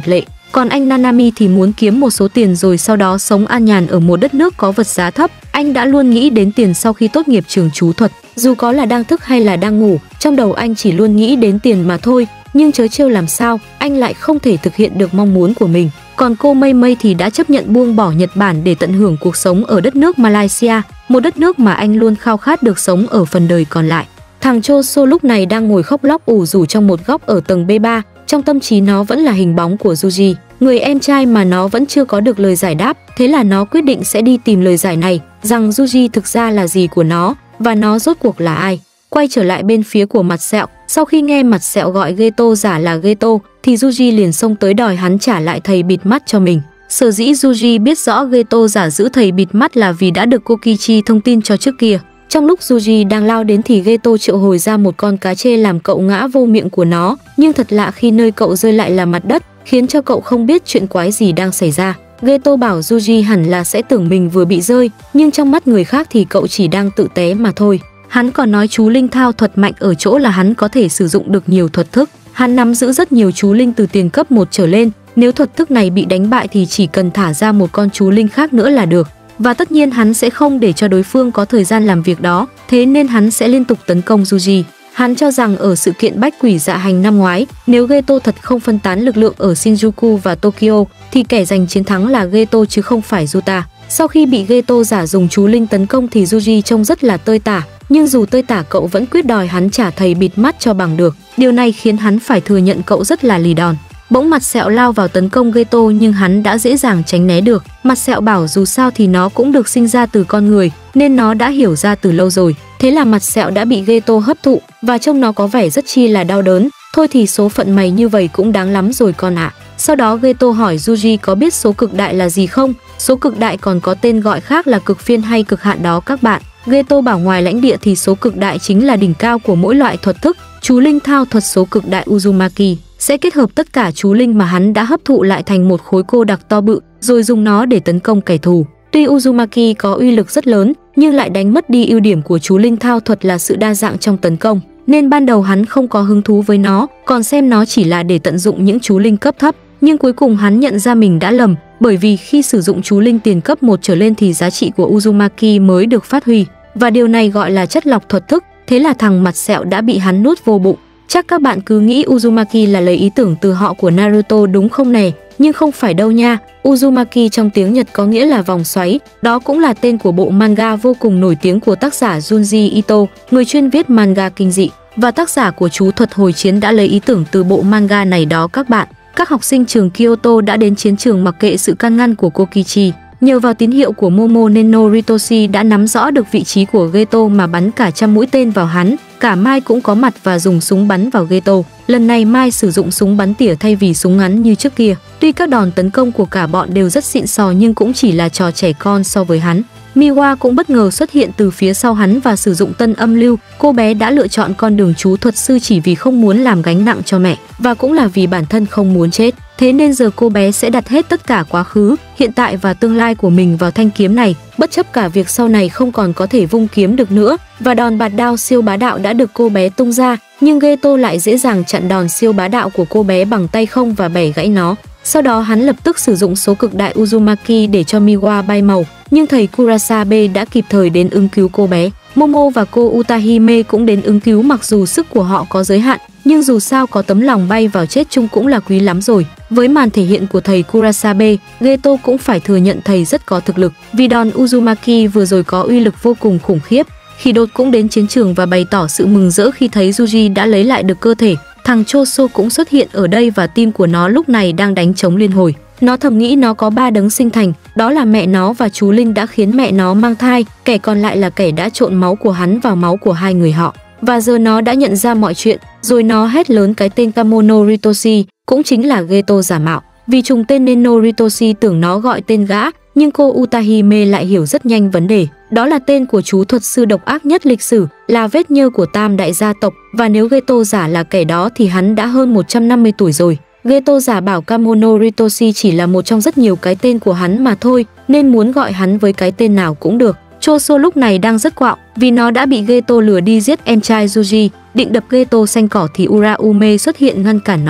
Còn anh Nanami thì muốn kiếm một số tiền rồi sau đó sống an nhàn ở một đất nước có vật giá thấp. Anh đã luôn nghĩ đến tiền sau khi tốt nghiệp trường chú thuật. Dù có là đang thức hay là đang ngủ, trong đầu anh chỉ luôn nghĩ đến tiền mà thôi. Nhưng chớ trêu làm sao, anh lại không thể thực hiện được mong muốn của mình. Còn cô Mei Mei thì đã chấp nhận buông bỏ Nhật Bản để tận hưởng cuộc sống ở đất nước Malaysia, một đất nước mà anh luôn khao khát được sống ở phần đời còn lại. Thằng Choso lúc này đang ngồi khóc lóc ủ rủ trong một góc ở tầng B ba, trong tâm trí nó vẫn là hình bóng của Yuji, người em trai mà nó vẫn chưa có được lời giải đáp. Thế là nó quyết định sẽ đi tìm lời giải này, rằng Yuji thực ra là gì của nó và nó rốt cuộc là ai. Quay trở lại bên phía của Mặt Sẹo, sau khi nghe Mặt Sẹo gọi Geto giả là Geto thì Yuji liền xông tới đòi hắn trả lại thầy bịt mắt cho mình. Sở dĩ Yuji biết rõ Geto giả giữ thầy bịt mắt là vì đã được Kokichi thông tin cho trước kia. Trong lúc Yuji đang lao đến thì Geto triệu hồi ra một con cá trê làm cậu ngã vô miệng của nó, nhưng thật lạ khi nơi cậu rơi lại là mặt đất, khiến cho cậu không biết chuyện quái gì đang xảy ra. Geto bảo Yuji hẳn là sẽ tưởng mình vừa bị rơi, nhưng trong mắt người khác thì cậu chỉ đang tự té mà thôi. Hắn còn nói chú linh thao thuật mạnh ở chỗ là hắn có thể sử dụng được nhiều thuật thức. Hắn nắm giữ rất nhiều chú linh từ tiền cấp một trở lên, nếu thuật thức này bị đánh bại thì chỉ cần thả ra một con chú linh khác nữa là được. Và tất nhiên hắn sẽ không để cho đối phương có thời gian làm việc đó, thế nên hắn sẽ liên tục tấn công Yuji. Hắn cho rằng ở sự kiện Bách Quỷ Dạ Hành năm ngoái, nếu Geto thật không phân tán lực lượng ở Shinjuku và Tokyo, thì kẻ giành chiến thắng là Geto chứ không phải Yuta. Sau khi bị Geto giả dùng chú linh tấn công thì Yuji trông rất là tơi tả, nhưng dù tơi tả cậu vẫn quyết đòi hắn trả thầy bịt mắt cho bằng được. Điều này khiến hắn phải thừa nhận cậu rất là lì đòn. Bỗng Mặt Sẹo lao vào tấn công Geto nhưng hắn đã dễ dàng tránh né được. Mặt Sẹo bảo dù sao thì nó cũng được sinh ra từ con người, nên nó đã hiểu ra từ lâu rồi. Thế là Mặt Sẹo đã bị Geto hấp thụ và trông nó có vẻ rất chi là đau đớn. Thôi thì số phận mày như vậy cũng đáng lắm rồi con ạ. Sau đó Geto hỏi Yuji có biết số cực đại là gì không? Số cực đại còn có tên gọi khác là cực phiên hay cực hạn đó các bạn. Geto bảo ngoài lãnh địa thì số cực đại chính là đỉnh cao của mỗi loại thuật thức. Chú linh thao thuật số cực đại Uzumaki sẽ kết hợp tất cả chú linh mà hắn đã hấp thụ lại thành một khối cô đặc to bự, rồi dùng nó để tấn công kẻ thù. Tuy Uzumaki có uy lực rất lớn, nhưng lại đánh mất đi ưu điểm của chú linh thao thuật là sự đa dạng trong tấn công, nên ban đầu hắn không có hứng thú với nó, còn xem nó chỉ là để tận dụng những chú linh cấp thấp. Nhưng cuối cùng hắn nhận ra mình đã lầm, bởi vì khi sử dụng chú linh tiền cấp một trở lên thì giá trị của Uzumaki mới được phát huy, và điều này gọi là chất lọc thuật thức. Thế là thằng Mặt Sẹo đã bị hắn nuốt vô bụng. Chắc các bạn cứ nghĩ Uzumaki là lấy ý tưởng từ họ của Naruto đúng không nè? Nhưng không phải đâu nha. Uzumaki trong tiếng Nhật có nghĩa là vòng xoáy. Đó cũng là tên của bộ manga vô cùng nổi tiếng của tác giả Junji Ito, người chuyên viết manga kinh dị. Và tác giả của chú thuật hồi chiến đã lấy ý tưởng từ bộ manga này đó các bạn. Các học sinh trường Kyoto đã đến chiến trường mặc kệ sự can ngăn của Kokichi. Nhờ vào tín hiệu của Momo nên Noritoshi đã nắm rõ được vị trí của Geto mà bắn cả trăm mũi tên vào hắn. Cả Mai cũng có mặt và dùng súng bắn vào Geto. Lần này Mai sử dụng súng bắn tỉa thay vì súng ngắn như trước kia. Tuy các đòn tấn công của cả bọn đều rất xịn sò nhưng cũng chỉ là trò trẻ con so với hắn. Miwa cũng bất ngờ xuất hiện từ phía sau hắn và sử dụng tân âm lưu. Cô bé đã lựa chọn con đường chú thuật sư chỉ vì không muốn làm gánh nặng cho mẹ, và cũng là vì bản thân không muốn chết. Thế nên giờ cô bé sẽ đặt hết tất cả quá khứ, hiện tại và tương lai của mình vào thanh kiếm này, bất chấp cả việc sau này không còn có thể vung kiếm được nữa. Và đòn bạt đao siêu bá đạo đã được cô bé tung ra, nhưng Geto lại dễ dàng chặn đòn siêu bá đạo của cô bé bằng tay không và bẻ gãy nó. Sau đó hắn lập tức sử dụng số cực đại Uzumaki để cho Miwa bay màu, nhưng thầy Kurasabe đã kịp thời đến ứng cứu cô bé. Momo và cô Utahime cũng đến ứng cứu, mặc dù sức của họ có giới hạn, nhưng dù sao có tấm lòng bay vào chết chung cũng là quý lắm rồi. Với màn thể hiện của thầy Kurasabe, Geto cũng phải thừa nhận thầy rất có thực lực, vì đòn Uzumaki vừa rồi có uy lực vô cùng khủng khiếp. Khi đột cũng đến chiến trường và bày tỏ sự mừng rỡ khi thấy Yuji đã lấy lại được cơ thể. Thằng Choso cũng xuất hiện ở đây và team của nó lúc này đang đánh trống liên hồi. Nó thầm nghĩ nó có ba đấng sinh thành, đó là mẹ nó và chú Linh đã khiến mẹ nó mang thai, kẻ còn lại là kẻ đã trộn máu của hắn vào máu của hai người họ. Và giờ nó đã nhận ra mọi chuyện, rồi nó hét lớn cái tên Kamo Noritoshi, cũng chính là Geto giả mạo. Vì trùng tên nên Noritoshi tưởng nó gọi tên gã, nhưng cô Utahime lại hiểu rất nhanh vấn đề. Đó là tên của chú thuật sư độc ác nhất lịch sử, là vết nhơ của tam đại gia tộc, và nếu Geto giả là kẻ đó thì hắn đã hơn một trăm năm mươi tuổi rồi. Geto giả bảo Kamo Noritoshi chỉ là một trong rất nhiều cái tên của hắn mà thôi, nên muốn gọi hắn với cái tên nào cũng được. Choso lúc này đang rất quạo, vì nó đã bị Geto lừa đi giết em trai Yuji. Định đập Geto xanh cỏ thì Uraume xuất hiện ngăn cản nó lại.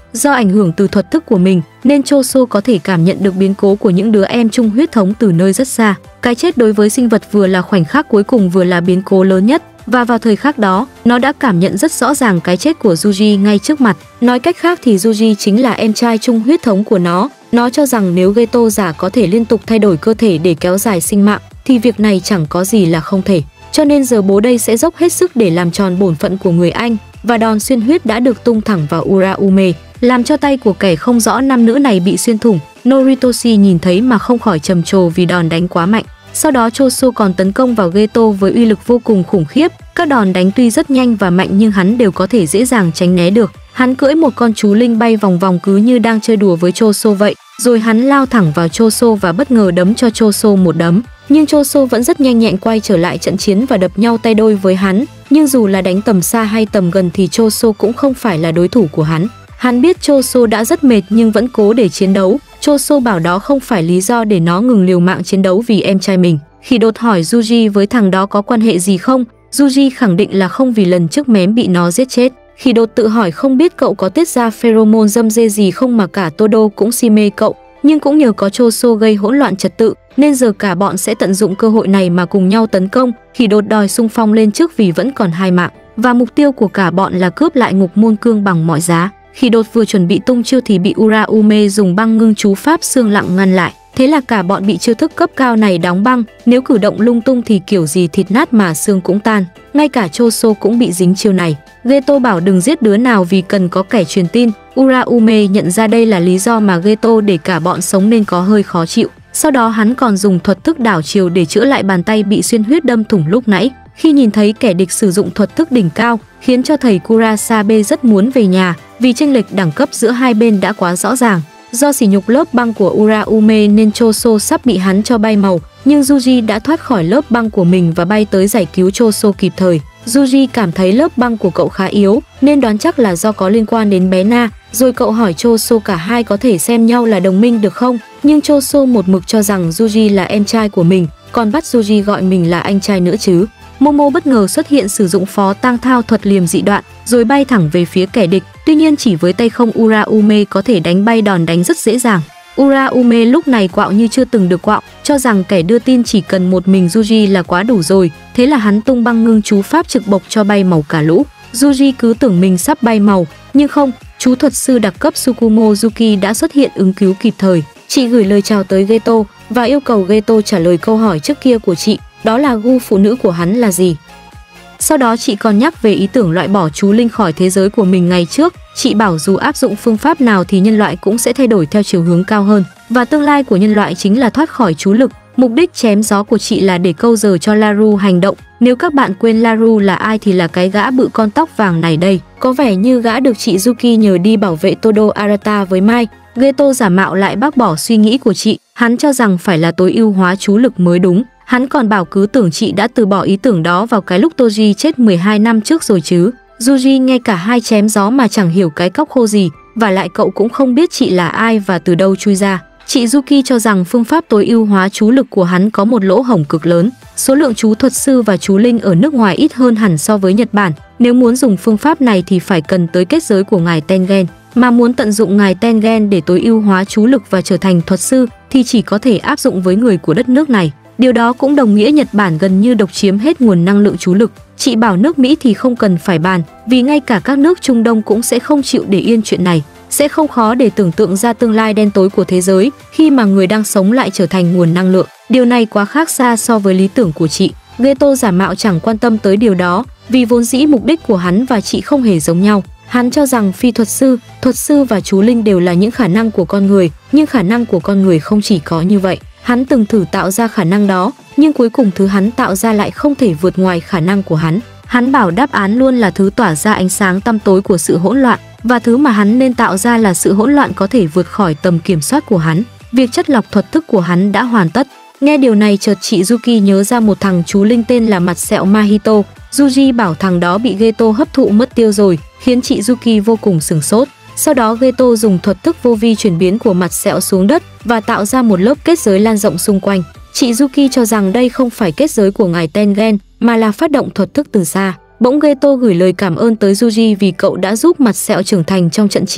Do ảnh hưởng từ thuật thức của mình nên Choso có thể cảm nhận được biến cố của những đứa em chung huyết thống từ nơi rất xa. Cái chết đối với sinh vật vừa là khoảnh khắc cuối cùng vừa là biến cố lớn nhất, và vào thời khắc đó, nó đã cảm nhận rất rõ ràng cái chết của Yuji ngay trước mặt. Nói cách khác thì Yuji chính là em trai chung huyết thống của nó. Nó cho rằng nếu Geto giả có thể liên tục thay đổi cơ thể để kéo dài sinh mạng thì việc này chẳng có gì là không thể. Cho nên giờ bố đây sẽ dốc hết sức để làm tròn bổn phận của người anh, và đòn xuyên huyết đã được tung thẳng vào Uraume, làm cho tay của kẻ không rõ nam nữ này bị xuyên thủng. Noritoshi nhìn thấy mà không khỏi trầm trồ vì đòn đánh quá mạnh. Sau đó Choso còn tấn công vào Geto với uy lực vô cùng khủng khiếp. Các đòn đánh tuy rất nhanh và mạnh nhưng hắn đều có thể dễ dàng tránh né được. Hắn cưỡi một con chú linh bay vòng vòng cứ như đang chơi đùa với Choso vậy. Rồi hắn lao thẳng vào Choso và bất ngờ đấm cho Choso một đấm. Nhưng Choso vẫn rất nhanh nhẹn quay trở lại trận chiến và đập nhau tay đôi với hắn. Nhưng dù là đánh tầm xa hay tầm gần thì Choso cũng không phải là đối thủ của hắn. Hắn biết Choso đã rất mệt nhưng vẫn cố để chiến đấu. Choso bảo đó không phải lý do để nó ngừng liều mạng chiến đấu vì em trai mình. Khi đột hỏi Yuji với thằng đó có quan hệ gì không, Yuji khẳng định là không vì lần trước mém bị nó giết chết. Khi đột tự hỏi không biết cậu có tiết ra pheromone dâm dê gì không mà cả Todo cũng si mê cậu. Nhưng cũng nhờ có Choso gây hỗn loạn trật tự nên giờ cả bọn sẽ tận dụng cơ hội này mà cùng nhau tấn công. Khi đột đòi xung phong lên trước vì vẫn còn hai mạng và mục tiêu của cả bọn là cướp lại ngục môn cương bằng mọi giá. Khi đột vừa chuẩn bị tung chiêu thì bị Uraume dùng băng ngưng chú pháp xương lặng ngăn lại. Thế là cả bọn bị chiêu thức cấp cao này đóng băng, nếu cử động lung tung thì kiểu gì thịt nát mà xương cũng tan. Ngay cả Choso cũng bị dính chiêu này. Geto bảo đừng giết đứa nào vì cần có kẻ truyền tin. Uraume nhận ra đây là lý do mà Geto để cả bọn sống nên có hơi khó chịu. Sau đó hắn còn dùng thuật thức đảo chiều để chữa lại bàn tay bị xuyên huyết đâm thủng lúc nãy. Khi nhìn thấy kẻ địch sử dụng thuật thức đỉnh cao, khiến cho thầy Kurasabe rất muốn về nhà, vì chênh lệch đẳng cấp giữa hai bên đã quá rõ ràng. Do sỉ nhục lớp băng của Uraume nên Choso sắp bị hắn cho bay màu, nhưng Yuji đã thoát khỏi lớp băng của mình và bay tới giải cứu Choso kịp thời. Yuji cảm thấy lớp băng của cậu khá yếu nên đoán chắc là do có liên quan đến bé Na, rồi cậu hỏi Choso cả hai có thể xem nhau là đồng minh được không, nhưng Choso một mực cho rằng Yuji là em trai của mình, còn bắt Yuji gọi mình là anh trai nữa chứ. Momo bất ngờ xuất hiện sử dụng phó tang thao thuật liềm dị đoạn rồi bay thẳng về phía kẻ địch, tuy nhiên chỉ với tay không Uraume có thể đánh bay đòn đánh rất dễ dàng. Uraume lúc này quạo như chưa từng được quạo, cho rằng kẻ đưa tin chỉ cần một mình Yuji là quá đủ rồi, thế là hắn tung băng ngưng chú pháp trực bộc cho bay màu cả lũ. Yuji cứ tưởng mình sắp bay màu, nhưng không, chú thuật sư đặc cấp Tsukumo Yuki đã xuất hiện ứng cứu kịp thời. Chị gửi lời chào tới Geto và yêu cầu Geto trả lời câu hỏi trước kia của chị, đó là gu phụ nữ của hắn là gì. Sau đó chị còn nhắc về ý tưởng loại bỏ chú linh khỏi thế giới của mình ngày trước. Chị bảo dù áp dụng phương pháp nào thì nhân loại cũng sẽ thay đổi theo chiều hướng cao hơn, và tương lai của nhân loại chính là thoát khỏi chú lực. Mục đích chém gió của chị là để câu giờ cho Laru hành động. Nếu các bạn quên Laru là ai thì là cái gã bự con tóc vàng này đây. Có vẻ như gã được chị Yuki nhờ đi bảo vệ Todo Arata với Mai. Geto giả mạo lại bác bỏ suy nghĩ của chị, hắn cho rằng phải là tối ưu hóa chú lực mới đúng. Hắn còn bảo cứ tưởng chị đã từ bỏ ý tưởng đó vào cái lúc Toji chết mười hai năm trước rồi chứ. Yuji nghe cả hai chém gió mà chẳng hiểu cái cóc khô gì, và lại cậu cũng không biết chị là ai và từ đâu chui ra. Chị Yuki cho rằng phương pháp tối ưu hóa chú lực của hắn có một lỗ hổng cực lớn. Số lượng chú thuật sư và chú linh ở nước ngoài ít hơn hẳn so với Nhật Bản. Nếu muốn dùng phương pháp này thì phải cần tới kết giới của ngài Tengen. Mà muốn tận dụng ngài Tengen để tối ưu hóa chú lực và trở thành thuật sư thì chỉ có thể áp dụng với người của đất nước này. Điều đó cũng đồng nghĩa Nhật Bản gần như độc chiếm hết nguồn năng lượng chú lực. Chị bảo nước Mỹ thì không cần phải bàn, vì ngay cả các nước Trung Đông cũng sẽ không chịu để yên chuyện này. Sẽ không khó để tưởng tượng ra tương lai đen tối của thế giới khi mà người đang sống lại trở thành nguồn năng lượng. Điều này quá khác xa so với lý tưởng của chị. Geto giả mạo chẳng quan tâm tới điều đó, vì vốn dĩ mục đích của hắn và chị không hề giống nhau. Hắn cho rằng phi thuật sư, thuật sư và chú linh đều là những khả năng của con người, nhưng khả năng của con người không chỉ có như vậy. Hắn từng thử tạo ra khả năng đó, nhưng cuối cùng thứ hắn tạo ra lại không thể vượt ngoài khả năng của hắn. Hắn bảo đáp án luôn là thứ tỏa ra ánh sáng tăm tối của sự hỗn loạn, và thứ mà hắn nên tạo ra là sự hỗn loạn có thể vượt khỏi tầm kiểm soát của hắn. Việc chất lọc thuật thức của hắn đã hoàn tất. Nghe điều này chợt chị Yuki nhớ ra một thằng chú linh tên là mặt sẹo Mahito. Yuji bảo thằng đó bị Geto hấp thụ mất tiêu rồi, khiến chị Yuki vô cùng sửng sốt. Sau đó Geto dùng thuật thức vô vi chuyển biến của mặt sẹo xuống đất và tạo ra một lớp kết giới lan rộng xung quanh. Chị Yuki cho rằng đây không phải kết giới của ngài Tengen mà là phát động thuật thức từ xa. Bỗng Geto gửi lời cảm ơn tới Yuji vì cậu đã giúp mặt sẹo trưởng thành trong trận chiến,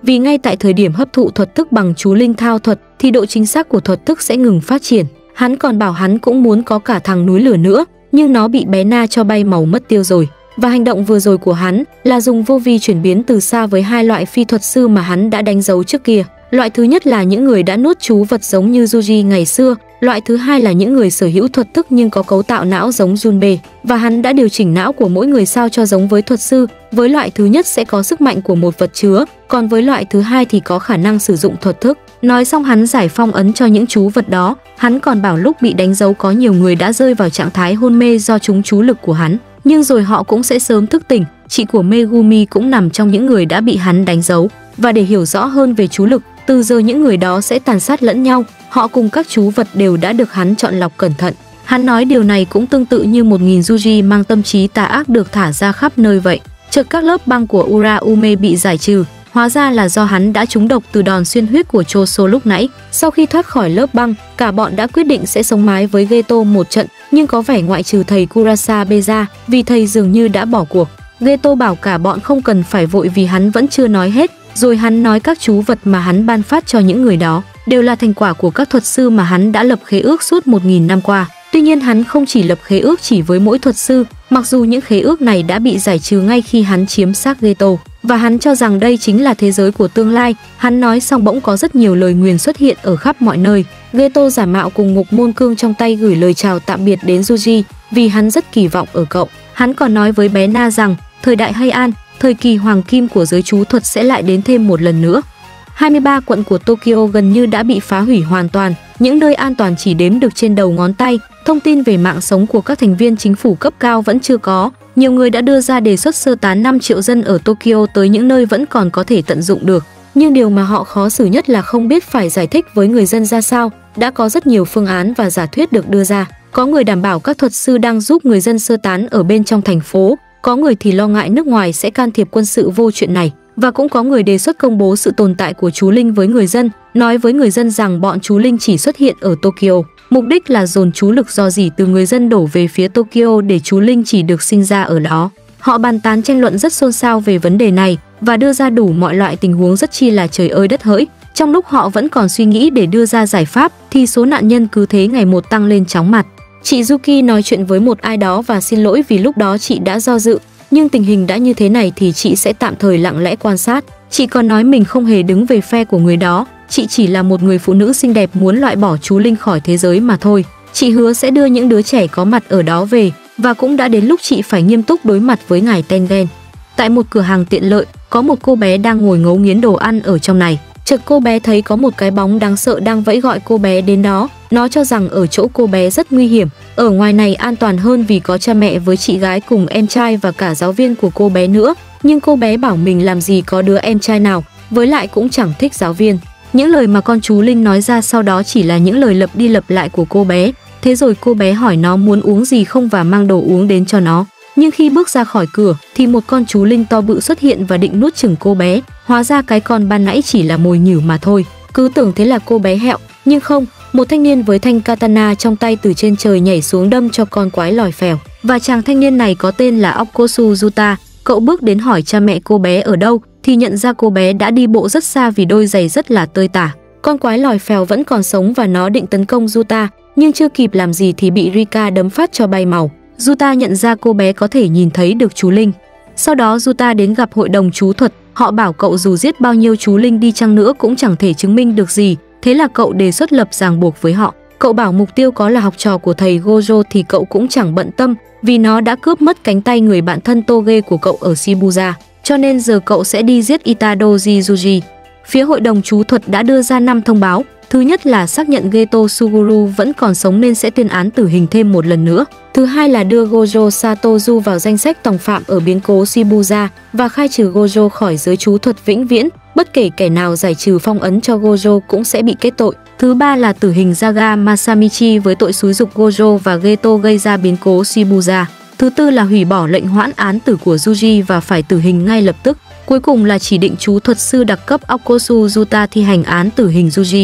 vì ngay tại thời điểm hấp thụ thuật thức bằng chú linh thao thuật thì độ chính xác của thuật thức sẽ ngừng phát triển. Hắn còn bảo hắn cũng muốn có cả thằng núi lửa nữa, nhưng nó bị bé Na cho bay màu mất tiêu rồi. Và hành động vừa rồi của hắn là dùng vô vi chuyển biến từ xa với hai loại phi thuật sư mà hắn đã đánh dấu trước kia. Loại thứ nhất là những người đã nuốt chú vật giống như Yuji ngày xưa, loại thứ hai là những người sở hữu thuật thức nhưng có cấu tạo não giống Junpei, và hắn đã điều chỉnh não của mỗi người sao cho giống với thuật sư. Với loại thứ nhất sẽ có sức mạnh của một vật chứa, còn với loại thứ hai thì có khả năng sử dụng thuật thức. Nói xong hắn giải phong ấn cho những chú vật đó. Hắn còn bảo lúc bị đánh dấu có nhiều người đã rơi vào trạng thái hôn mê do trúng chú lực của hắn, nhưng rồi họ cũng sẽ sớm thức tỉnh. Chị của Megumi cũng nằm trong những người đã bị hắn đánh dấu. Và để hiểu rõ hơn về chú lực, từ giờ những người đó sẽ tàn sát lẫn nhau. Họ cùng các chú vật đều đã được hắn chọn lọc cẩn thận. Hắn nói điều này cũng tương tự như một nghìn Yuji mang tâm trí tà ác được thả ra khắp nơi vậy. Chợt các lớp băng của Uraume bị giải trừ, hóa ra là do hắn đã trúng độc từ đòn xuyên huyết của Choso lúc nãy. Sau khi thoát khỏi lớp băng, cả bọn đã quyết định sẽ sống mái với Geto một trận, nhưng có vẻ ngoại trừ thầy Kurasabe ra, vì thầy dường như đã bỏ cuộc. Geto bảo cả bọn không cần phải vội vì hắn vẫn chưa nói hết, rồi hắn nói các chú vật mà hắn ban phát cho những người đó đều là thành quả của các thuật sư mà hắn đã lập khế ước suốt một nghìn năm qua. Tuy nhiên hắn không chỉ lập khế ước chỉ với mỗi thuật sư, mặc dù những khế ước này đã bị giải trừ ngay khi hắn chiếm xác Geto, và hắn cho rằng đây chính là thế giới của tương lai. Hắn nói xong bỗng có rất nhiều lời nguyền xuất hiện ở khắp mọi nơi. Geto giả mạo cùng ngục môn cương trong tay gửi lời chào tạm biệt đến Yuji vì hắn rất kỳ vọng ở cậu. Hắn còn nói với bé Na rằng thời đại Heian, thời kỳ hoàng kim của giới chú thuật sẽ lại đến thêm một lần nữa. hai mươi ba quận của Tokyo gần như đã bị phá hủy hoàn toàn, những nơi an toàn chỉ đếm được trên đầu ngón tay. Thông tin về mạng sống của các thành viên chính phủ cấp cao vẫn chưa có. Nhiều người đã đưa ra đề xuất sơ tán năm triệu dân ở Tokyo tới những nơi vẫn còn có thể tận dụng được. Nhưng điều mà họ khó xử nhất là không biết phải giải thích với người dân ra sao. Đã có rất nhiều phương án và giả thuyết được đưa ra. Có người đảm bảo các thuật sư đang giúp người dân sơ tán ở bên trong thành phố. Có người thì lo ngại nước ngoài sẽ can thiệp quân sự vô chuyện này. Và cũng có người đề xuất công bố sự tồn tại của chú linh với người dân, nói với người dân rằng bọn chú linh chỉ xuất hiện ở Tokyo. Mục đích là dồn chú lực rò rỉ từ người dân đổ về phía Tokyo để chú linh chỉ được sinh ra ở đó. Họ bàn tán tranh luận rất xôn xao về vấn đề này và đưa ra đủ mọi loại tình huống rất chi là trời ơi đất hỡi. Trong lúc họ vẫn còn suy nghĩ để đưa ra giải pháp thì số nạn nhân cứ thế ngày một tăng lên chóng mặt. Chị Yuki nói chuyện với một ai đó và xin lỗi vì lúc đó chị đã do dự. Nhưng tình hình đã như thế này thì chị sẽ tạm thời lặng lẽ quan sát. Chị còn nói mình không hề đứng về phe của người đó. Chị chỉ là một người phụ nữ xinh đẹp muốn loại bỏ chú linh khỏi thế giới mà thôi. Chị hứa sẽ đưa những đứa trẻ có mặt ở đó về. Và cũng đã đến lúc chị phải nghiêm túc đối mặt với ngài Tengen. Tại một cửa hàng tiện lợi, có một cô bé đang ngồi ngấu nghiến đồ ăn ở trong này. Chợt cô bé thấy có một cái bóng đáng sợ đang vẫy gọi cô bé đến đó. Nó cho rằng ở chỗ cô bé rất nguy hiểm. Ở ngoài này an toàn hơn vì có cha mẹ với chị gái cùng em trai và cả giáo viên của cô bé nữa. Nhưng cô bé bảo mình làm gì có đứa em trai nào, với lại cũng chẳng thích giáo viên. Những lời mà con chú linh nói ra sau đó chỉ là những lời lặp đi lặp lại của cô bé. Thế rồi cô bé hỏi nó muốn uống gì không và mang đồ uống đến cho nó. Nhưng khi bước ra khỏi cửa thì một con chú linh to bự xuất hiện và định nuốt chửng cô bé. Hóa ra cái con ban nãy chỉ là mồi nhử mà thôi. Cứ tưởng thế là cô bé hẹo, nhưng không. Một thanh niên với thanh katana trong tay từ trên trời nhảy xuống đâm cho con quái lòi phèo. Và chàng thanh niên này có tên là Okosu Yuta. Cậu bước đến hỏi cha mẹ cô bé ở đâu thì nhận ra cô bé đã đi bộ rất xa vì đôi giày rất là tơi tả. Con quái lòi phèo vẫn còn sống và nó định tấn công Yuta, nhưng chưa kịp làm gì thì bị Rika đấm phát cho bay màu. Yuta nhận ra cô bé có thể nhìn thấy được chú linh. Sau đó Yuta đến gặp hội đồng chú thuật. Họ bảo cậu dù giết bao nhiêu chú linh đi chăng nữa cũng chẳng thể chứng minh được gì. Thế là cậu đề xuất lập ràng buộc với họ. Cậu bảo mục tiêu có là học trò của thầy Gojo thì cậu cũng chẳng bận tâm, vì nó đã cướp mất cánh tay người bạn thân Toge của cậu ở Shibuya. Cho nên giờ cậu sẽ đi giết Itadoji Yuji. Phía hội đồng chú thuật đã đưa ra năm thông báo. Thứ nhất là xác nhận Geto Suguru vẫn còn sống nên sẽ tuyên án tử hình thêm một lần nữa. Thứ hai là đưa Gojo Satozu vào danh sách tòng phạm ở biến cố Shibuya và khai trừ Gojo khỏi giới chú thuật vĩnh viễn. Bất kể kẻ nào giải trừ phong ấn cho Gojo cũng sẽ bị kết tội. Thứ ba là tử hình Jaga Masamichi với tội xúi giục Gojo và Geto gây ra biến cố Shibuya. Thứ tư là hủy bỏ lệnh hoãn án tử của Yuji và phải tử hình ngay lập tức. Cuối cùng là chỉ định chú thuật sư đặc cấp Okosu Yuta thi hành án tử hình Yuji.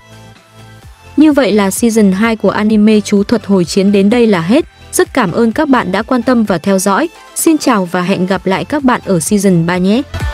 Như vậy là season hai của anime chú thuật hồi chiến đến đây là hết. Rất cảm ơn các bạn đã quan tâm và theo dõi. Xin chào và hẹn gặp lại các bạn ở season ba nhé.